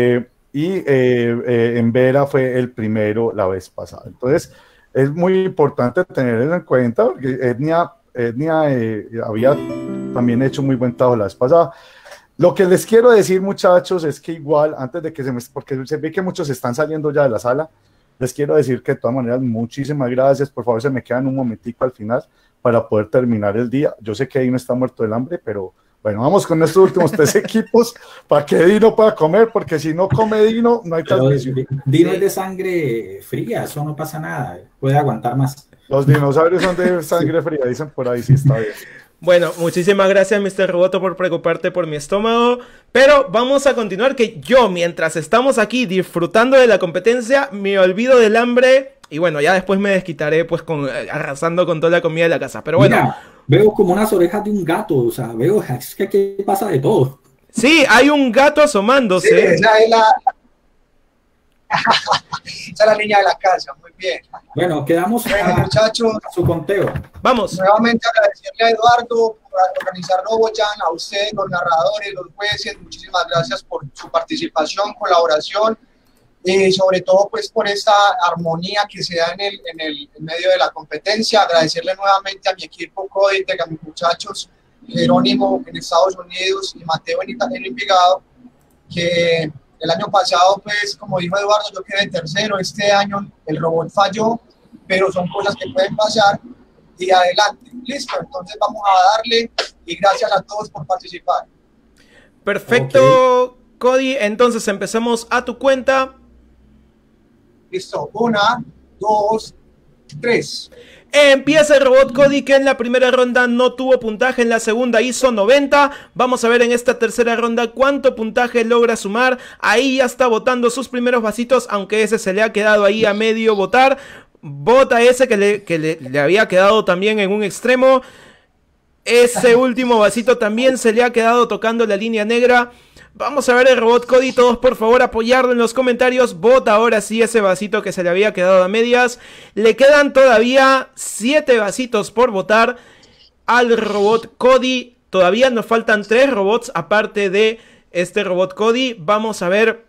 Envera fue el primero la vez pasada. Entonces, es muy importante tenerlo en cuenta, porque Etnia había también hecho muy buen trabajo la vez pasada. Lo que les quiero decir, muchachos, es que igual, antes de que porque se ve que muchos están saliendo ya de la sala, les quiero decir que de todas maneras, muchísimas gracias. Por favor, se me quedan un momentico al final para poder terminar el día. Yo sé que Dino está muerto del hambre, pero bueno, vamos con estos últimos 3 equipos para que Dino pueda comer, porque si no come Dino, no hay transmisión. Dino es de sangre fría, eso no pasa nada, puede aguantar más. Los dinosaurios son de sangre fría, dicen por ahí, sí está bien. Bueno, muchísimas gracias, Mr. Roboto, por preocuparte por mi estómago. Pero vamos a continuar, que yo, mientras estamos aquí disfrutando de la competencia, me olvido del hambre. Y bueno, ya después me desquitaré, pues, arrasando con toda la comida de la casa. Pero bueno. Mira, veo como unas orejas de un gato, o sea, veo, es que aquí pasa de todo. Sí, hay un gato asomándose. Sí, esa es la niña de la casa, muy bien. Bueno, quedamos muchachos, a su conteo. Vamos. Nuevamente agradecerle a Eduardo por organizar RoboJam, a usted, los narradores, los jueces, muchísimas gracias por su participación, colaboración y sobre todo pues por esta armonía que se da en medio de la competencia. Agradecerle nuevamente a mi equipo Coditech, a mis muchachos Jerónimo en Estados Unidos y Mateo en Envigado, que el año pasado, pues, como dijo Eduardo, yo quedé tercero. Este año el robot falló, pero son cosas que pueden pasar y adelante. Listo, entonces vamos a darle y gracias a todos por participar. Perfecto, okay. Cody, entonces empezamos a tu cuenta. Listo, 1, 2, 3. Empieza el robot Cody, que en la primera ronda no tuvo puntaje, en la segunda hizo 90. Vamos a ver en esta tercera ronda cuánto puntaje logra sumar. Ahí ya está botando sus primeros vasitos, aunque ese se le ha quedado ahí a medio botar. Bota ese que le había quedado también en un extremo. Ese último vasito también se le ha quedado tocando la línea negra. Vamos a ver el robot Cody, todos por favor apoyarlo en los comentarios. Bota ahora sí ese vasito que se le había quedado a medias. Le quedan todavía 7 vasitos por botar al robot Cody. Todavía nos faltan 3 robots aparte de este robot Cody. Vamos a ver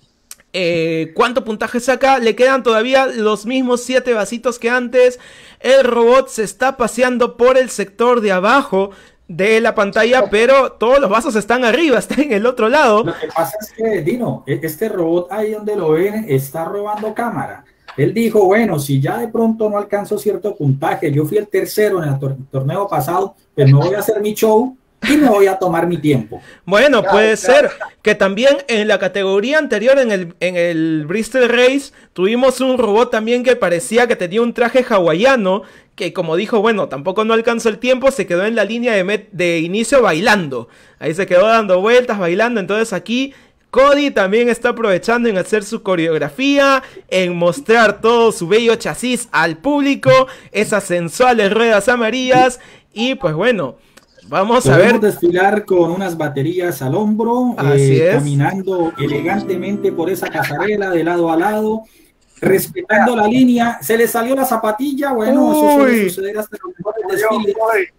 cuánto puntaje saca. Le quedan todavía los mismos 7 vasitos que antes. El robot se está paseando por el sector de abajo de la pantalla, pero todos los vasos están arriba, están en el otro lado. Lo que pasa es que, Dino, este robot ahí donde lo ven está robando cámara. Él dijo, bueno, si ya de pronto no alcanzo cierto puntaje, yo fui el tercero en el torneo pasado, pues me voy a hacer mi show y me voy a tomar mi tiempo. Bueno, puede ser que también en la categoría anterior, en el Bristol Race, tuvimos un robot también que parecía que tenía un traje hawaiano, que como dijo, bueno, tampoco no alcanzó el tiempo, se quedó en la línea de inicio bailando. Ahí se quedó dando vueltas, bailando. Entonces aquí Cody también está aprovechando en hacer su coreografía, en mostrar todo su bello chasis al público, esas sensuales ruedas amarillas. Y pues bueno, vamos a ver. Desfilar con unas baterías al hombro, caminando elegantemente por esa pasarela de lado a lado, respetando la línea. Se le salió la zapatilla, bueno, eso suele suceder hasta los mejores desfiles.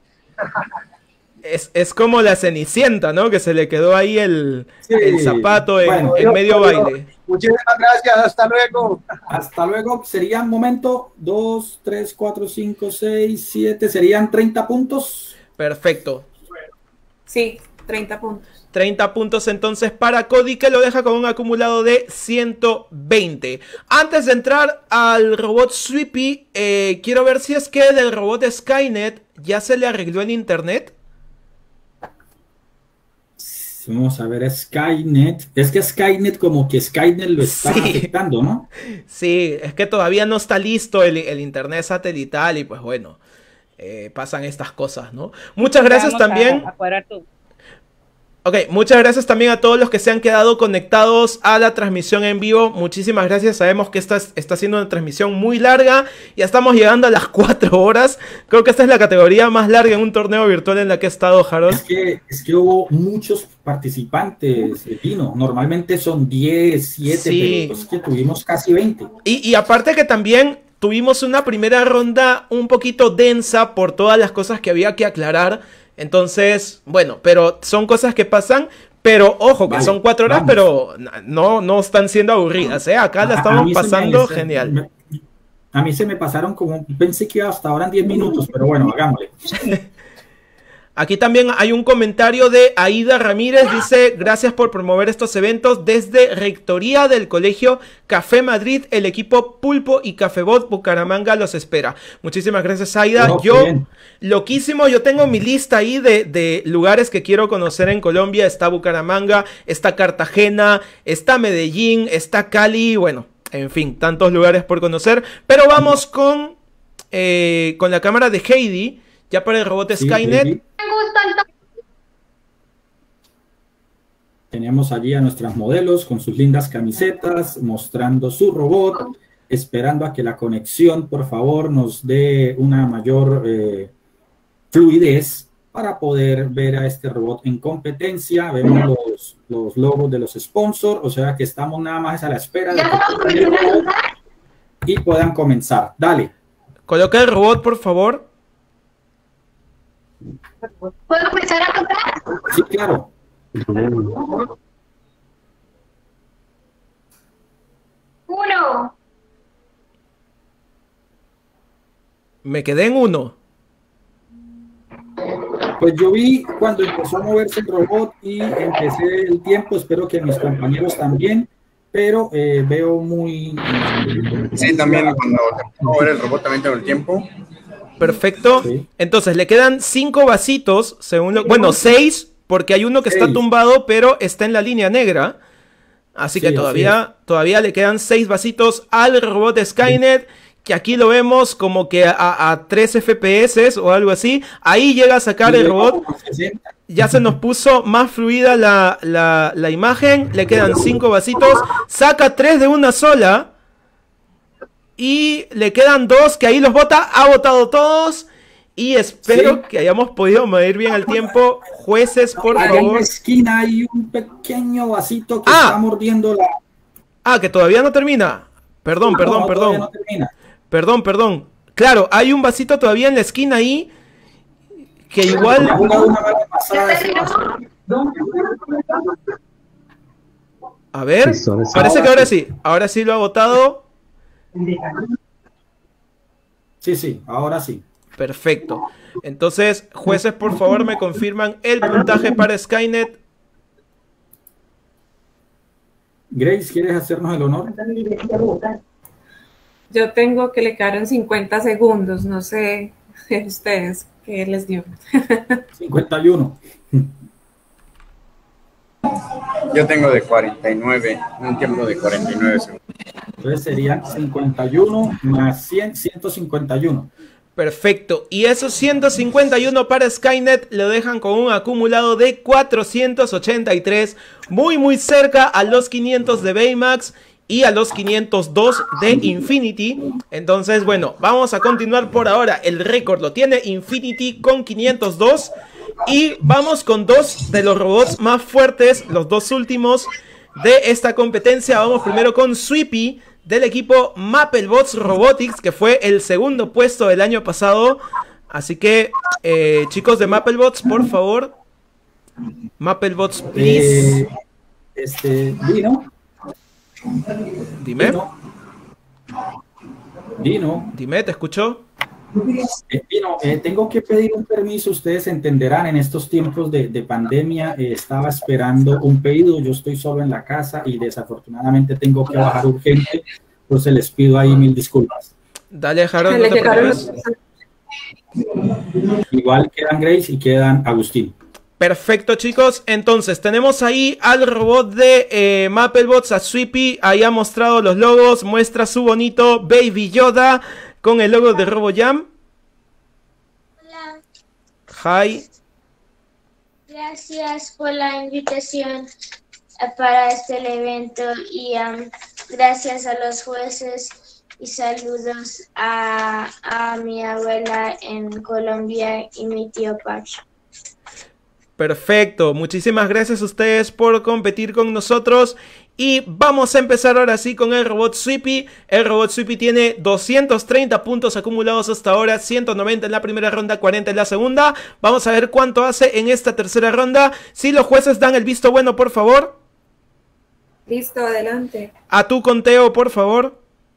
Es como la Cenicienta, ¿no? Que se le quedó ahí el zapato en medio baile. Muchísimas gracias, hasta luego. Hasta luego, serían momento 2, 3, 4, 5, 6, 7, serían 30 puntos. Perfecto. Sí, 30 puntos. 30 puntos entonces para Cody, que lo deja con un acumulado de 120. Antes de entrar al robot Sweepy, quiero ver si es que del robot Skynet ya se le arregló el internet. Vamos a ver, Skynet. Es que Skynet como que Skynet lo está afectando, ¿no? Sí, es que todavía no está listo el internet satelital y pues bueno, pasan estas cosas, ¿no? Muchas gracias también. A cuadrar todo. Ok, muchas gracias también a todos los que se han quedado conectados a la transmisión en vivo. Muchísimas gracias. Sabemos que esta está siendo una transmisión muy larga. Ya estamos llegando a las 4 horas. Creo que esta es la categoría más larga en un torneo virtual en la que he estado, Harold. Es que hubo muchos participantes, Pino. Normalmente son 10, 7, Sí. pero es que tuvimos casi 20. Y aparte que también tuvimos una primera ronda un poquito densa por todas las cosas que había que aclarar. Entonces, bueno, pero son cosas que pasan. Pero ojo, que son 4 horas, pero no están siendo aburridas, ¿eh? Acá la estamos pasando genial. A mí se me pasaron como, pensé que hasta ahora en 10 minutos, pero bueno, hagámosle. Aquí también hay un comentario de Aida Ramírez, dice: gracias por promover estos eventos desde Rectoría del Colegio Café Madrid, el equipo Pulpo y Cafebot Bucaramanga los espera. Muchísimas gracias, Aida. Loquísimo, yo tengo mi lista ahí de lugares que quiero conocer en Colombia. Está Bucaramanga, está Cartagena, está Medellín, está Cali, bueno, en fin, tantos lugares por conocer. Pero vamos con la cámara de Heidi, ya para el robot Skynet. Me gusta el Tenemos allí a nuestras modelos con sus lindas camisetas, mostrando su robot, esperando a que la conexión, por favor, nos dé una mayor fluidez para poder ver a este robot en competencia. Vemos los logos de los sponsors, o sea que estamos nada más a la espera de que y puedan comenzar. Dale. Coloca el robot, por favor. ¿Puedo comenzar a tocar? Sí, claro. Uno. Me quedé en 1. Pues yo vi cuando empezó a moverse el robot y empecé el tiempo, espero que mis compañeros también, pero veo muy... Sí, también cuando se empezó a mover el robot también tengo el tiempo. Perfecto. Sí. Entonces le quedan 5 vasitos, según lo... Bueno, 6, porque hay uno que está tumbado, pero está en la línea negra. Así que todavía le quedan 6 vasitos al robot de Skynet, que aquí lo vemos como que a 3 FPS o algo así. Ahí llega a sacar el robot. Ya se nos puso más fluida la imagen. Le quedan 5 vasitos. Saca 3 de una sola. Y le quedan 2 que ahí los bota. Ha botado todos. Y espero que hayamos podido medir bien el tiempo. Jueces, por favor. En la esquina hay un pequeño vasito que está mordiendo la... que todavía no termina. Perdón. No termina. Perdón. Claro, hay un vasito todavía en la esquina ahí. Que igual... A ver, parece que ahora sí. Ahora sí lo ha botado. Sí, ahora sí. Perfecto. Entonces, jueces, por favor, me confirman el puntaje para Skynet. Grace, ¿quieres hacernos el honor? Yo tengo que le quedaron 50 segundos. No sé ustedes qué les dio. 51. Yo tengo de 49, un tiempo de 49 segundos. Entonces serían 51 más 100, 151. Perfecto. Y esos 151 para Skynet lo dejan con un acumulado de 483. Muy cerca a los 500 de Baymax y a los 502 de Infinity. Entonces, bueno, vamos a continuar por ahora. El récord lo tiene Infinity con 502. Y vamos con 2 de los robots más fuertes, los 2 últimos de esta competencia. Vamos primero con Sweepy, del equipo Mapplebots Robotics, que fue el segundo puesto del año pasado. Así que, chicos de Mapplebots, por favor. Mapplebots, please. Dino. Dime. Dino. Dime, te escucho. Dino, tengo que pedir un permiso. Ustedes entenderán, en estos tiempos de pandemia estaba esperando un pedido. Yo estoy solo en la casa y desafortunadamente tengo que bajar urgente. Entonces les pido ahí 1000 disculpas. Dale, Harold, no te preocupes. Igual quedan Grace y quedan Agustín. Perfecto, chicos. Entonces tenemos ahí al robot de Mapplebots, a Sweepy. Ahí ha mostrado los logos. Muestra su bonito Baby Yoda con el logo de RoboJam. Hi. Gracias por la invitación para este evento y gracias a los jueces y saludos a mi abuela en Colombia y mi tío Pacho. Perfecto, muchísimas gracias a ustedes por competir con nosotros. Y vamos a empezar ahora sí con el robot Sweepy. El robot Sweepy tiene 230 puntos acumulados hasta ahora, 190 en la primera ronda, 40 en la segunda. Vamos a ver cuánto hace en esta tercera ronda. Si los jueces dan el visto bueno, por favor. Listo, adelante. A tu conteo, por favor.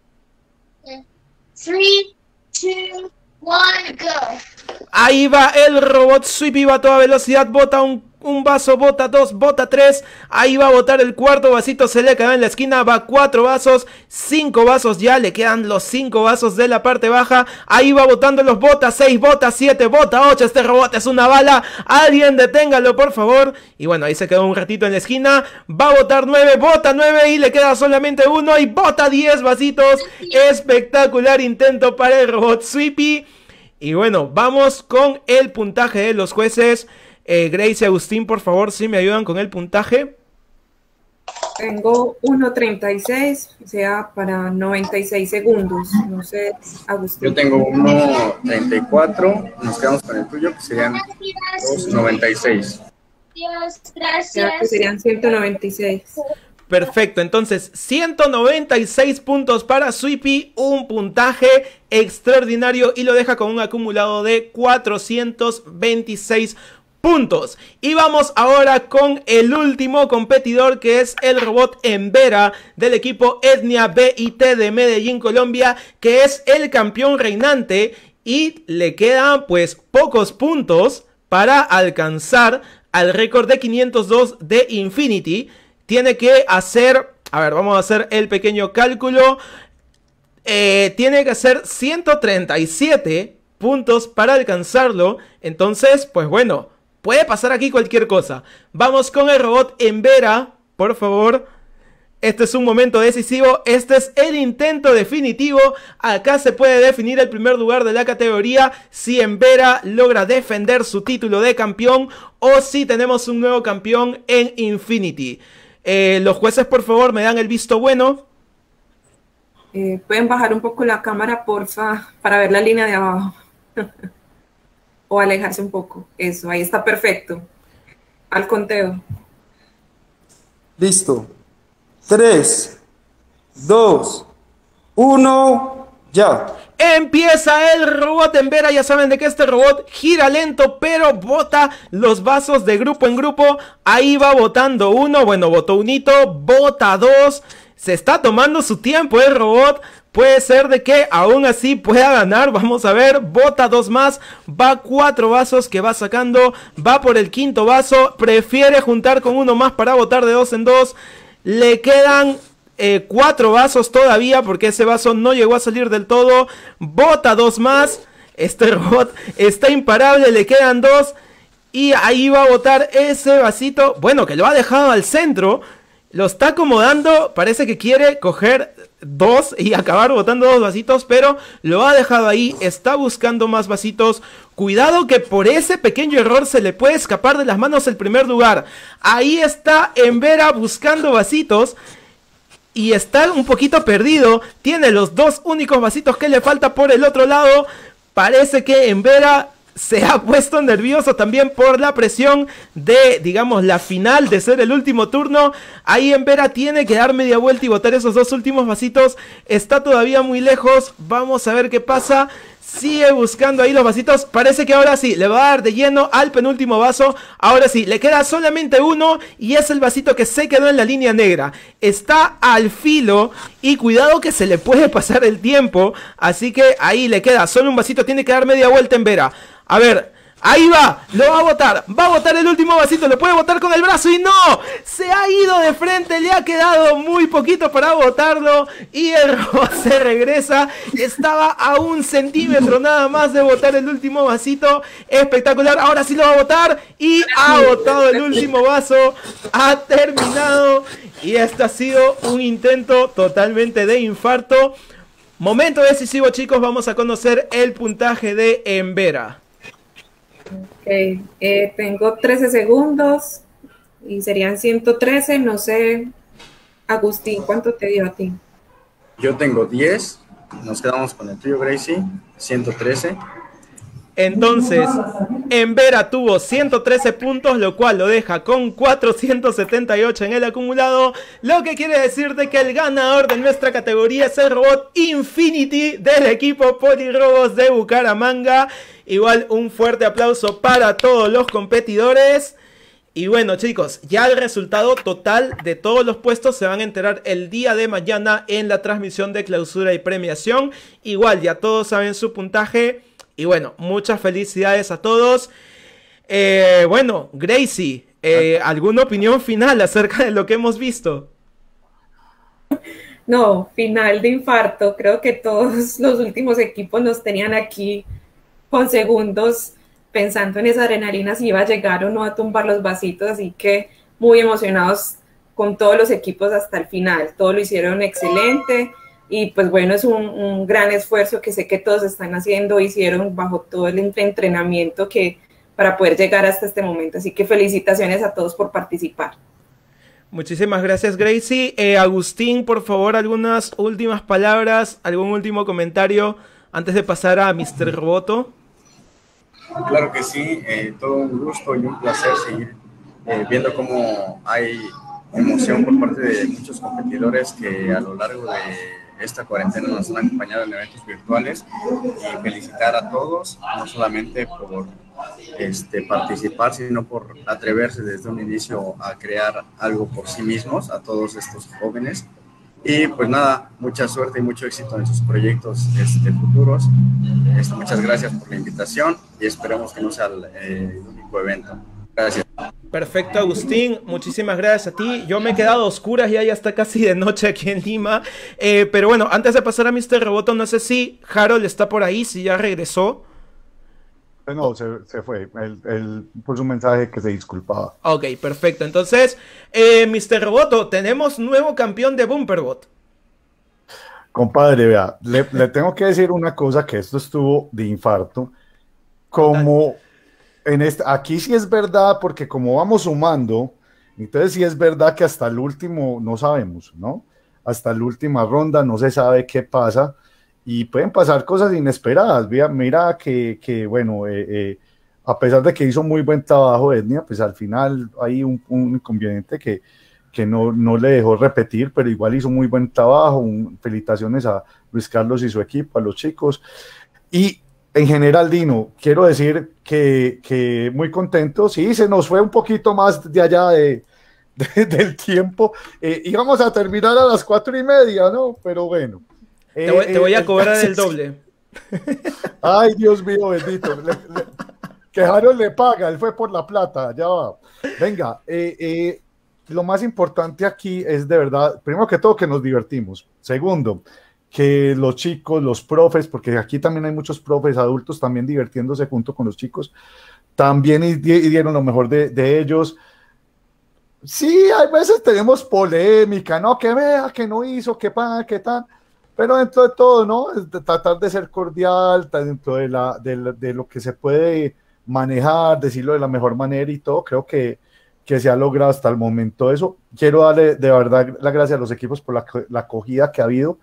3, 2, 1, go. Ahí va el robot Sweepy, va a toda velocidad, bota un vaso, bota 2, bota 3, ahí va a botar el cuarto vasito, se le queda en la esquina, va 4 vasos, 5 vasos ya, le quedan los 5 vasos de la parte baja, ahí va botando los, bota 6, bota 7, bota 8, este robot es una bala, alguien deténgalo por favor, y bueno, ahí se quedó un ratito en la esquina, va a botar 9, bota 9 y le queda solamente 1 y bota 10 vasitos, espectacular intento para el robot Sweepy. Y bueno, vamos con el puntaje de los jueces. Grace y Agustín, por favor, si me ayudan con el puntaje. Tengo 1.36, o sea, para 96 segundos. No sé, Agustín. Yo tengo 1.34, nos quedamos con el tuyo, que serían 2.96. Dios, gracias. Ya que serían 196. Perfecto, entonces 196 puntos para Sweepy, un puntaje extraordinario y lo deja con un acumulado de 426 puntos. Y vamos ahora con el último competidor, que es el robot Embera del equipo Etnia BIT de Medellín, Colombia, que es el campeón reinante y le quedan pues pocos puntos para alcanzar al récord de 502 de Infinity. Tiene que hacer, a ver, vamos a hacer el pequeño cálculo. Tiene que hacer 137 puntos para alcanzarlo. Entonces, pues bueno, puede pasar aquí cualquier cosa. Vamos con el robot Embera, por favor. Este es un momento decisivo, este es el intento definitivo. Acá se puede definir el primer lugar de la categoría, si Embera logra defender su título de campeón o si tenemos un nuevo campeón en Infinity. Los jueces, por favor, me dan el visto bueno. Pueden bajar un poco la cámara, porfa, para ver la línea de abajo. O alejarse un poco. Eso, ahí está perfecto. Al conteo. Listo. 3, 2, 1, ya. Empieza el robot Embera, ya saben de que este robot gira lento, pero bota los vasos de grupo en grupo. Ahí va botando uno, bueno, botó un hito, bota 2. Se está tomando su tiempo el robot. Puede ser de que aún así pueda ganar, vamos a ver, bota 2 más, va 4 vasos que va sacando, va por el quinto vaso, prefiere juntar con uno más para botar de 2 en 2. Le quedan 4 vasos todavía porque ese vaso no llegó a salir del todo. Bota 2 más. Este robot está imparable, le quedan 2. Y ahí va a botar ese vasito. Bueno, que lo ha dejado al centro. Lo está acomodando. Parece que quiere coger 2 y acabar botando 2 vasitos. Pero lo ha dejado ahí. Está buscando más vasitos. Cuidado que por ese pequeño error se le puede escapar de las manos el primer lugar. Ahí está Embera buscando vasitos. Y está un poquito perdido. Tiene los 2 únicos vasitos que le falta por el otro lado. Parece que Embera se ha puesto nervioso también por la presión de, digamos, la final de ser el último turno. Ahí Embera tiene que dar media vuelta y botar esos 2 últimos vasitos. Está todavía muy lejos. Vamos a ver qué pasa. Sigue buscando ahí los vasitos. Parece que ahora sí, le va a dar de lleno al penúltimo vaso. Ahora sí, le queda solamente uno y es el vasito que se quedó en la línea negra. Está al filo y cuidado que se le puede pasar el tiempo. Así que ahí le queda solo un vasito. Tiene que dar media vuelta Embera. A ver, ahí va, lo va a botar. Va a botar el último vasito, lo puede botar con el brazo y no. Se ha ido de frente, le ha quedado muy poquito para botarlo. Y el robot se regresa. Estaba a 1 centímetro nada más de botar el último vasito. Espectacular, ahora sí lo va a botar. Y ha botado el último vaso. Ha terminado. Y este ha sido un intento totalmente de infarto. Momento decisivo, chicos, vamos a conocer el puntaje de Embera. Tengo 13 segundos y serían 113, no sé, Agustín, ¿cuánto te dio a ti? Yo tengo 10, nos quedamos con el tuyo, Gracie, 113. Entonces, Embera tuvo 113 puntos, lo cual lo deja con 478 en el acumulado, lo que quiere decir de que el ganador de nuestra categoría es el robot Infinity del equipo Polirobos de Bucaramanga. Igual un fuerte aplauso para todos los competidores. Y bueno, chicos, ya el resultado total de todos los puestos se van a enterar el día de mañana en la transmisión de clausura y premiación. Igual ya todos saben su puntaje. Y bueno, muchas felicidades a todos. Bueno, Gracie, ¿alguna opinión final acerca de lo que hemos visto? No, final de infarto. Creo que todos los últimos equipos nos tenían aquí con segundos pensando en esa adrenalina, si iba a llegar o no a tumbar los vasitos, así que muy emocionados con todos los equipos hasta el final. Todos lo hicieron excelente y pues bueno, es un gran esfuerzo que sé que todos están haciendo, hicieron bajo todo el entrenamiento que para poder llegar hasta este momento, así que felicitaciones a todos por participar. Muchísimas gracias, Gracie. Agustín, por favor, algunas últimas palabras, algún último comentario antes de pasar a Mr. Roboto. Claro que sí, todo un gusto y un placer seguir viendo cómo hay emoción por parte de muchos competidores que a lo largo de esta cuarentena nos han acompañado en eventos virtuales, y felicitar a todos, no solamente por participar, sino por atreverse desde un inicio a crear algo por sí mismos, a todos estos jóvenes. Y pues nada, mucha suerte y mucho éxito en sus proyectos futuros. Muchas gracias por la invitación y esperemos que no sea el único evento. Gracias. Perfecto, Agustín, muchísimas gracias a ti. Yo me he quedado a oscuras, ya está casi de noche aquí en Lima. Pero bueno, antes de pasar a Mr. Roboto, no sé si Harold está por ahí, si ya regresó. No, se fue. Él puso un mensaje que se disculpaba. Ok, perfecto. Entonces, Mr. Roboto, tenemos nuevo campeón de Bumperbot. Compadre, vea, le tengo que decir una cosa, que esto estuvo de infarto. Como aquí sí es verdad, porque como vamos sumando, entonces sí es verdad que hasta el último no sabemos, ¿no? Hasta la última ronda no se sabe qué pasa. Y pueden pasar cosas inesperadas. Mira que bueno, a pesar de que hizo muy buen trabajo Etnia, pues al final hay un inconveniente que no le dejó repetir, pero igual hizo muy buen trabajo. Felicitaciones a Luis Carlos y su equipo, a los chicos. Y en general, Dino, quiero decir que muy contento. Sí, se nos fue un poquito más de allá del tiempo. Íbamos a terminar a las 4:30, ¿no? Pero bueno. Te voy a cobrar el doble. Ay, Dios mío, bendito. Que Harold le paga, él fue por la plata, ya va. Venga, lo más importante aquí es de verdad, primero que todo, que nos divertimos. Segundo, que los chicos, los profes, porque aquí también hay muchos profes adultos también divirtiéndose junto con los chicos, también dieron lo mejor de ellos. Sí, hay veces tenemos polémica, ¿no? Que vea, que no hizo, que pan, que tan. Pero dentro de todo, ¿no? Es de tratar de ser cordial, dentro de lo que se puede manejar, decirlo de la mejor manera y todo, creo que se ha logrado hasta el momento eso. Quiero darle de verdad las gracias a los equipos por la acogida que ha habido.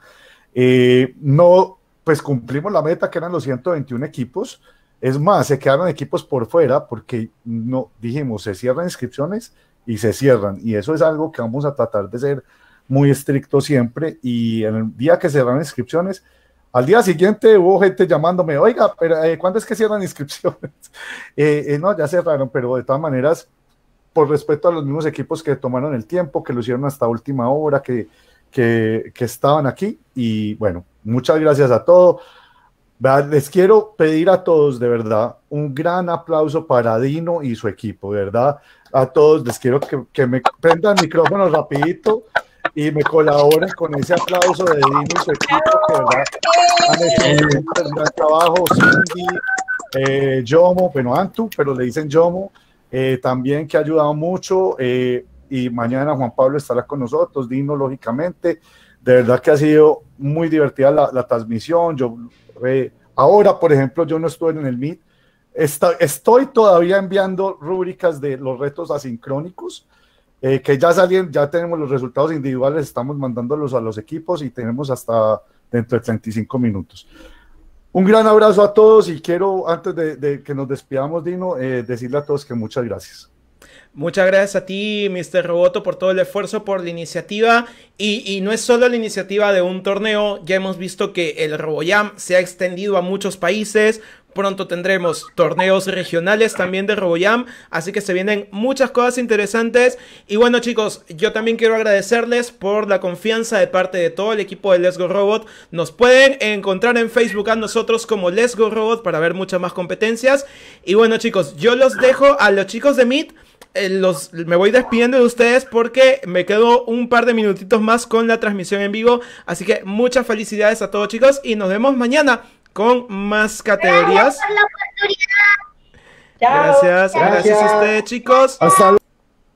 No, pues cumplimos la meta que eran los 121 equipos. Es más, se quedaron equipos por fuera porque no dijimos, se cierran inscripciones y se cierran. Y eso es algo que vamos a tratar de ser muy estricto siempre, y en el día que cerraron inscripciones, al día siguiente hubo gente llamándome, oiga, pero ¿cuándo es que cierran inscripciones? No, ya cerraron, pero de todas maneras, por respeto a los mismos equipos que tomaron el tiempo, que lo hicieron hasta última hora, que estaban aquí, y bueno, muchas gracias a todos. Les quiero pedir a todos, de verdad, un gran aplauso para Dino y su equipo, de verdad, a todos les quiero que me prendan el micrófono rapidito y me colaboren con ese aplauso de Dino y su equipo, que de verdad han hecho un gran trabajo. Cindy, Yomo, bueno, Antu, pero le dicen Yomo, también, que ha ayudado mucho, y mañana Juan Pablo estará con nosotros, Dino, lógicamente. De verdad que ha sido muy divertida la transmisión. Ahora, por ejemplo, yo no estuve en el Meet, Estoy todavía enviando rúbricas de los retos asincrónicos, que ya salieron, ya tenemos los resultados individuales, estamos mandándolos a los equipos y tenemos hasta dentro de 35 minutos. Un gran abrazo a todos y quiero, antes de que nos despidamos, Dino, decirle a todos que muchas gracias. Muchas gracias a ti, Mr. Roboto, por todo el esfuerzo, por la iniciativa. Y no es solo la iniciativa de un torneo, ya hemos visto que el RoboJam se ha extendido a muchos países. Pronto tendremos torneos regionales también de RoboJam, así que se vienen muchas cosas interesantes. Y bueno, chicos, yo también quiero agradecerles por la confianza de parte de todo el equipo de Let's Go Robot. Nos pueden encontrar en Facebook a nosotros como Let's Go Robot para ver muchas más competencias. Y bueno, chicos, yo los dejo a los chicos de Meet. Me voy despidiendo de ustedes porque me quedo un par de minutitos más con la transmisión en vivo. Así que muchas felicidades a todos, chicos, y nos vemos mañana con más categorías. Gracias, gracias a ustedes, chicos. Hasta luego.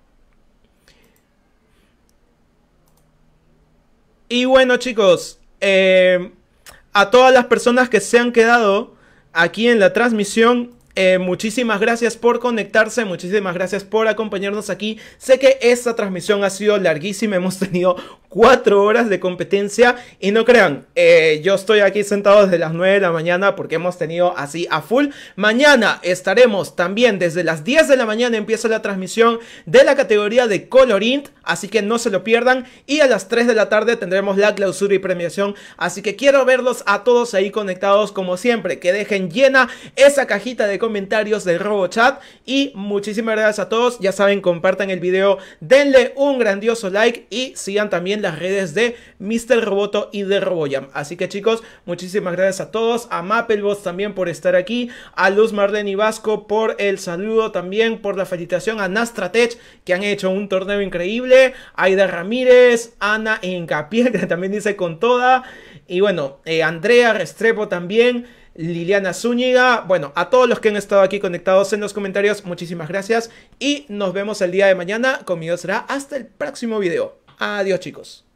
Y bueno, chicos, a todas las personas que se han quedado aquí en la transmisión, muchísimas gracias por conectarse, muchísimas gracias por acompañarnos aquí. Sé que esta transmisión ha sido larguísima, hemos tenido 4 horas de competencia y no crean, yo estoy aquí sentado desde las 9 de la mañana porque hemos tenido así a full. Mañana estaremos también desde las 10 de la mañana, empieza la transmisión de la categoría de Colorint, así que no se lo pierdan, y a las 3 de la tarde tendremos la clausura y premiación, así que quiero verlos a todos ahí conectados como siempre, que dejen llena esa cajita de comentarios del RoboChat. Y muchísimas gracias a todos, ya saben, compartan el video, denle un grandioso like y sigan también las redes de Mr. Roboto y de RoboJam. Así que chicos, muchísimas gracias a todos, a Mapplebots también por estar aquí, a Luz Marlene y Vasco por el saludo, también por la felicitación, a Nastratech que han hecho un torneo increíble, Aida Ramírez, Ana Encapié que también dice con toda, y bueno, Andrea Restrepo también, Liliana Zúñiga. Bueno, a todos los que han estado aquí conectados en los comentarios, muchísimas gracias y nos vemos el día de mañana. Conmigo será hasta el próximo video. Adiós, chicos.